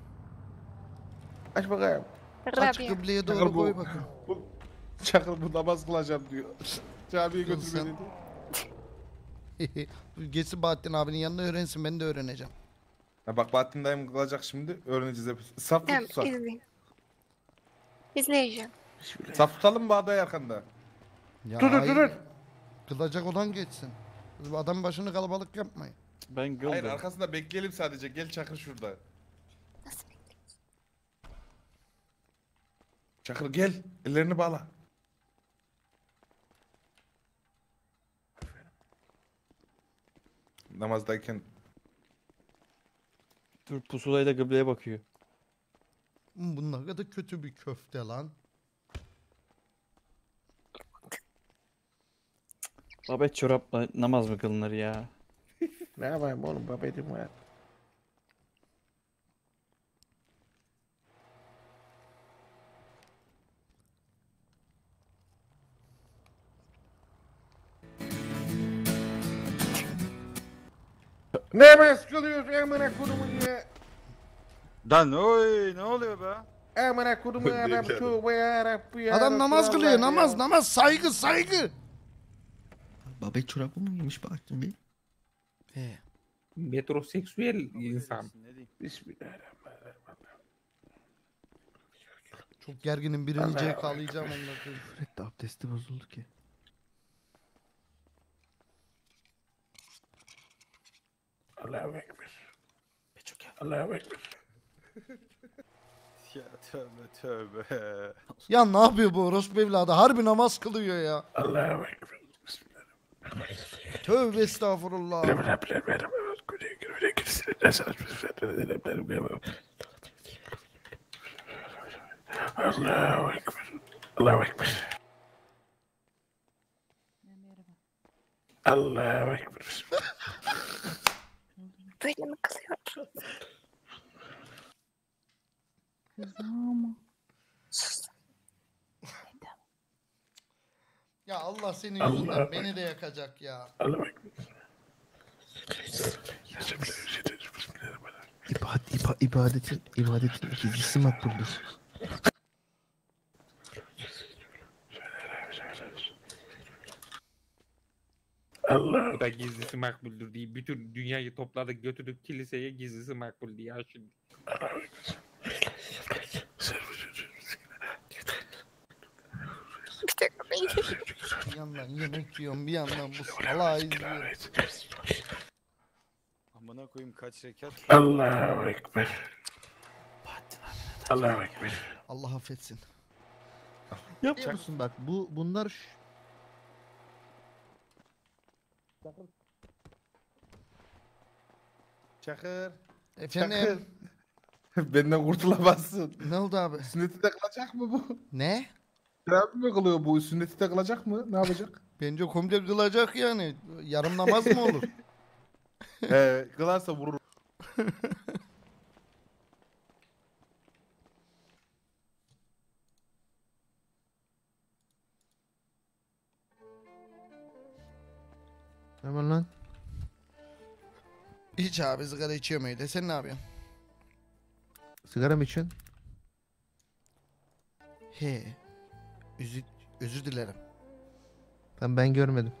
Aç bakayım. Aç Rabia. kıbleye Çakal doğru bu. koy bakın. Bu Çakıl bu namaz kılacağım diyor. Camiye götür Kılsan. beni diyor. Geçsin Bahattin abinin yanına öğrensin ben de öğreneceğim. Ha bak Bahattin dayım kılacak şimdi. Öğreneceğiz hep. Saf Tamam tutsak. izleyin. İzleyeceğim. Saf tutalım mı aday arkanda? Ya Dur dur hayır. dur. Kılacak olan geçsin. Adam başını kalabalık yapmayın. Ben Hayır gördüm. arkasında bekleyelim sadece. Gel Çakır şurada. Nasıl bekliyorsun? Çakır gel. Ellerini bağla. Namazdayken Dur pusulayla kıbleye bakıyor. Hmm, Bu ne kadar kötü bir köfte lan. Babet çorapla namaz mı kılınır ya? Ne yapayım oğlum babetim var. Ne mes kılıyorsun amına kodumun ya? Lan oy ne oluyor be? Amına kodumun adam tövbe yarabbi ya. Adam namaz Resulallah kılıyor ya. namaz namaz saygı saygı. Babet çorabı mı giymiş Bahattin Bey? He. Metroseksüel insan. Bismillahirrahmanirrahim. Çok gerginim, birini C K'layacağım ondan sonra. Fred abdesti bozuldu ki. Allahu Ekber. Allahu Ekber. Ya tövbe tövbe. Ya ne yapıyor bu orospu evladı? Harbi namaz kılıyor ya. Allahu Ekber. Tövbe estağfurullah. Allahu Ekber. Allahu Ekber. Allahu Ekber. Böyle mi kılıyor? Kızım. Ya Allah senin Allah yüzünden Allah. beni de yakacak ya. Allahu Ekber. İbad, iba, ibadetin, ibadetin gizlisi makbuldür. Allah. Bu da gizlisi makbuldür diye bütün dünyayı topladık götürdük kiliseye gizlisi makbul diye ya şimdi. Bir dakika ben Bir yandan yemek yiyorum, bir yandan bu salağı izliyorum. Amına koyayım kaç rekat. Allahu Ekber. Allahu Ekber. Allah affetsin. Yapıyor musun bak bu bunlar ş- Çakır. Efendim? Çakır. Benden kurtulamazsın. Ne oldu abi? Sünneti de kılacak mı bu? Ne? Abi mi kılıyor bu? Sünneti de kılacak mı? Ne yapacak? Bence komple kılacak yani. Yarım namaz mı olur? He, kılarsa vurur. Hemen lan. Hiç abi, sigara içiyorum öyle. Sen ne yapıyorsun? Sigara mı içiyorsun? He. Özür, özür dilerim. Ben ben görmedim.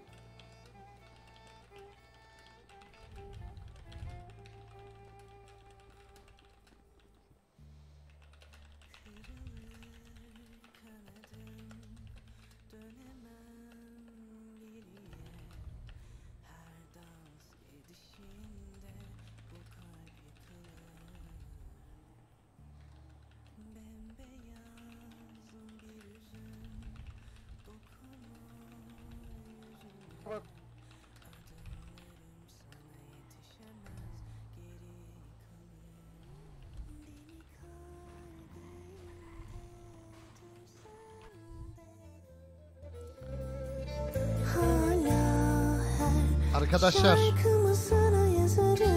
Arkadaşlar. Şarkımı sana yazarım.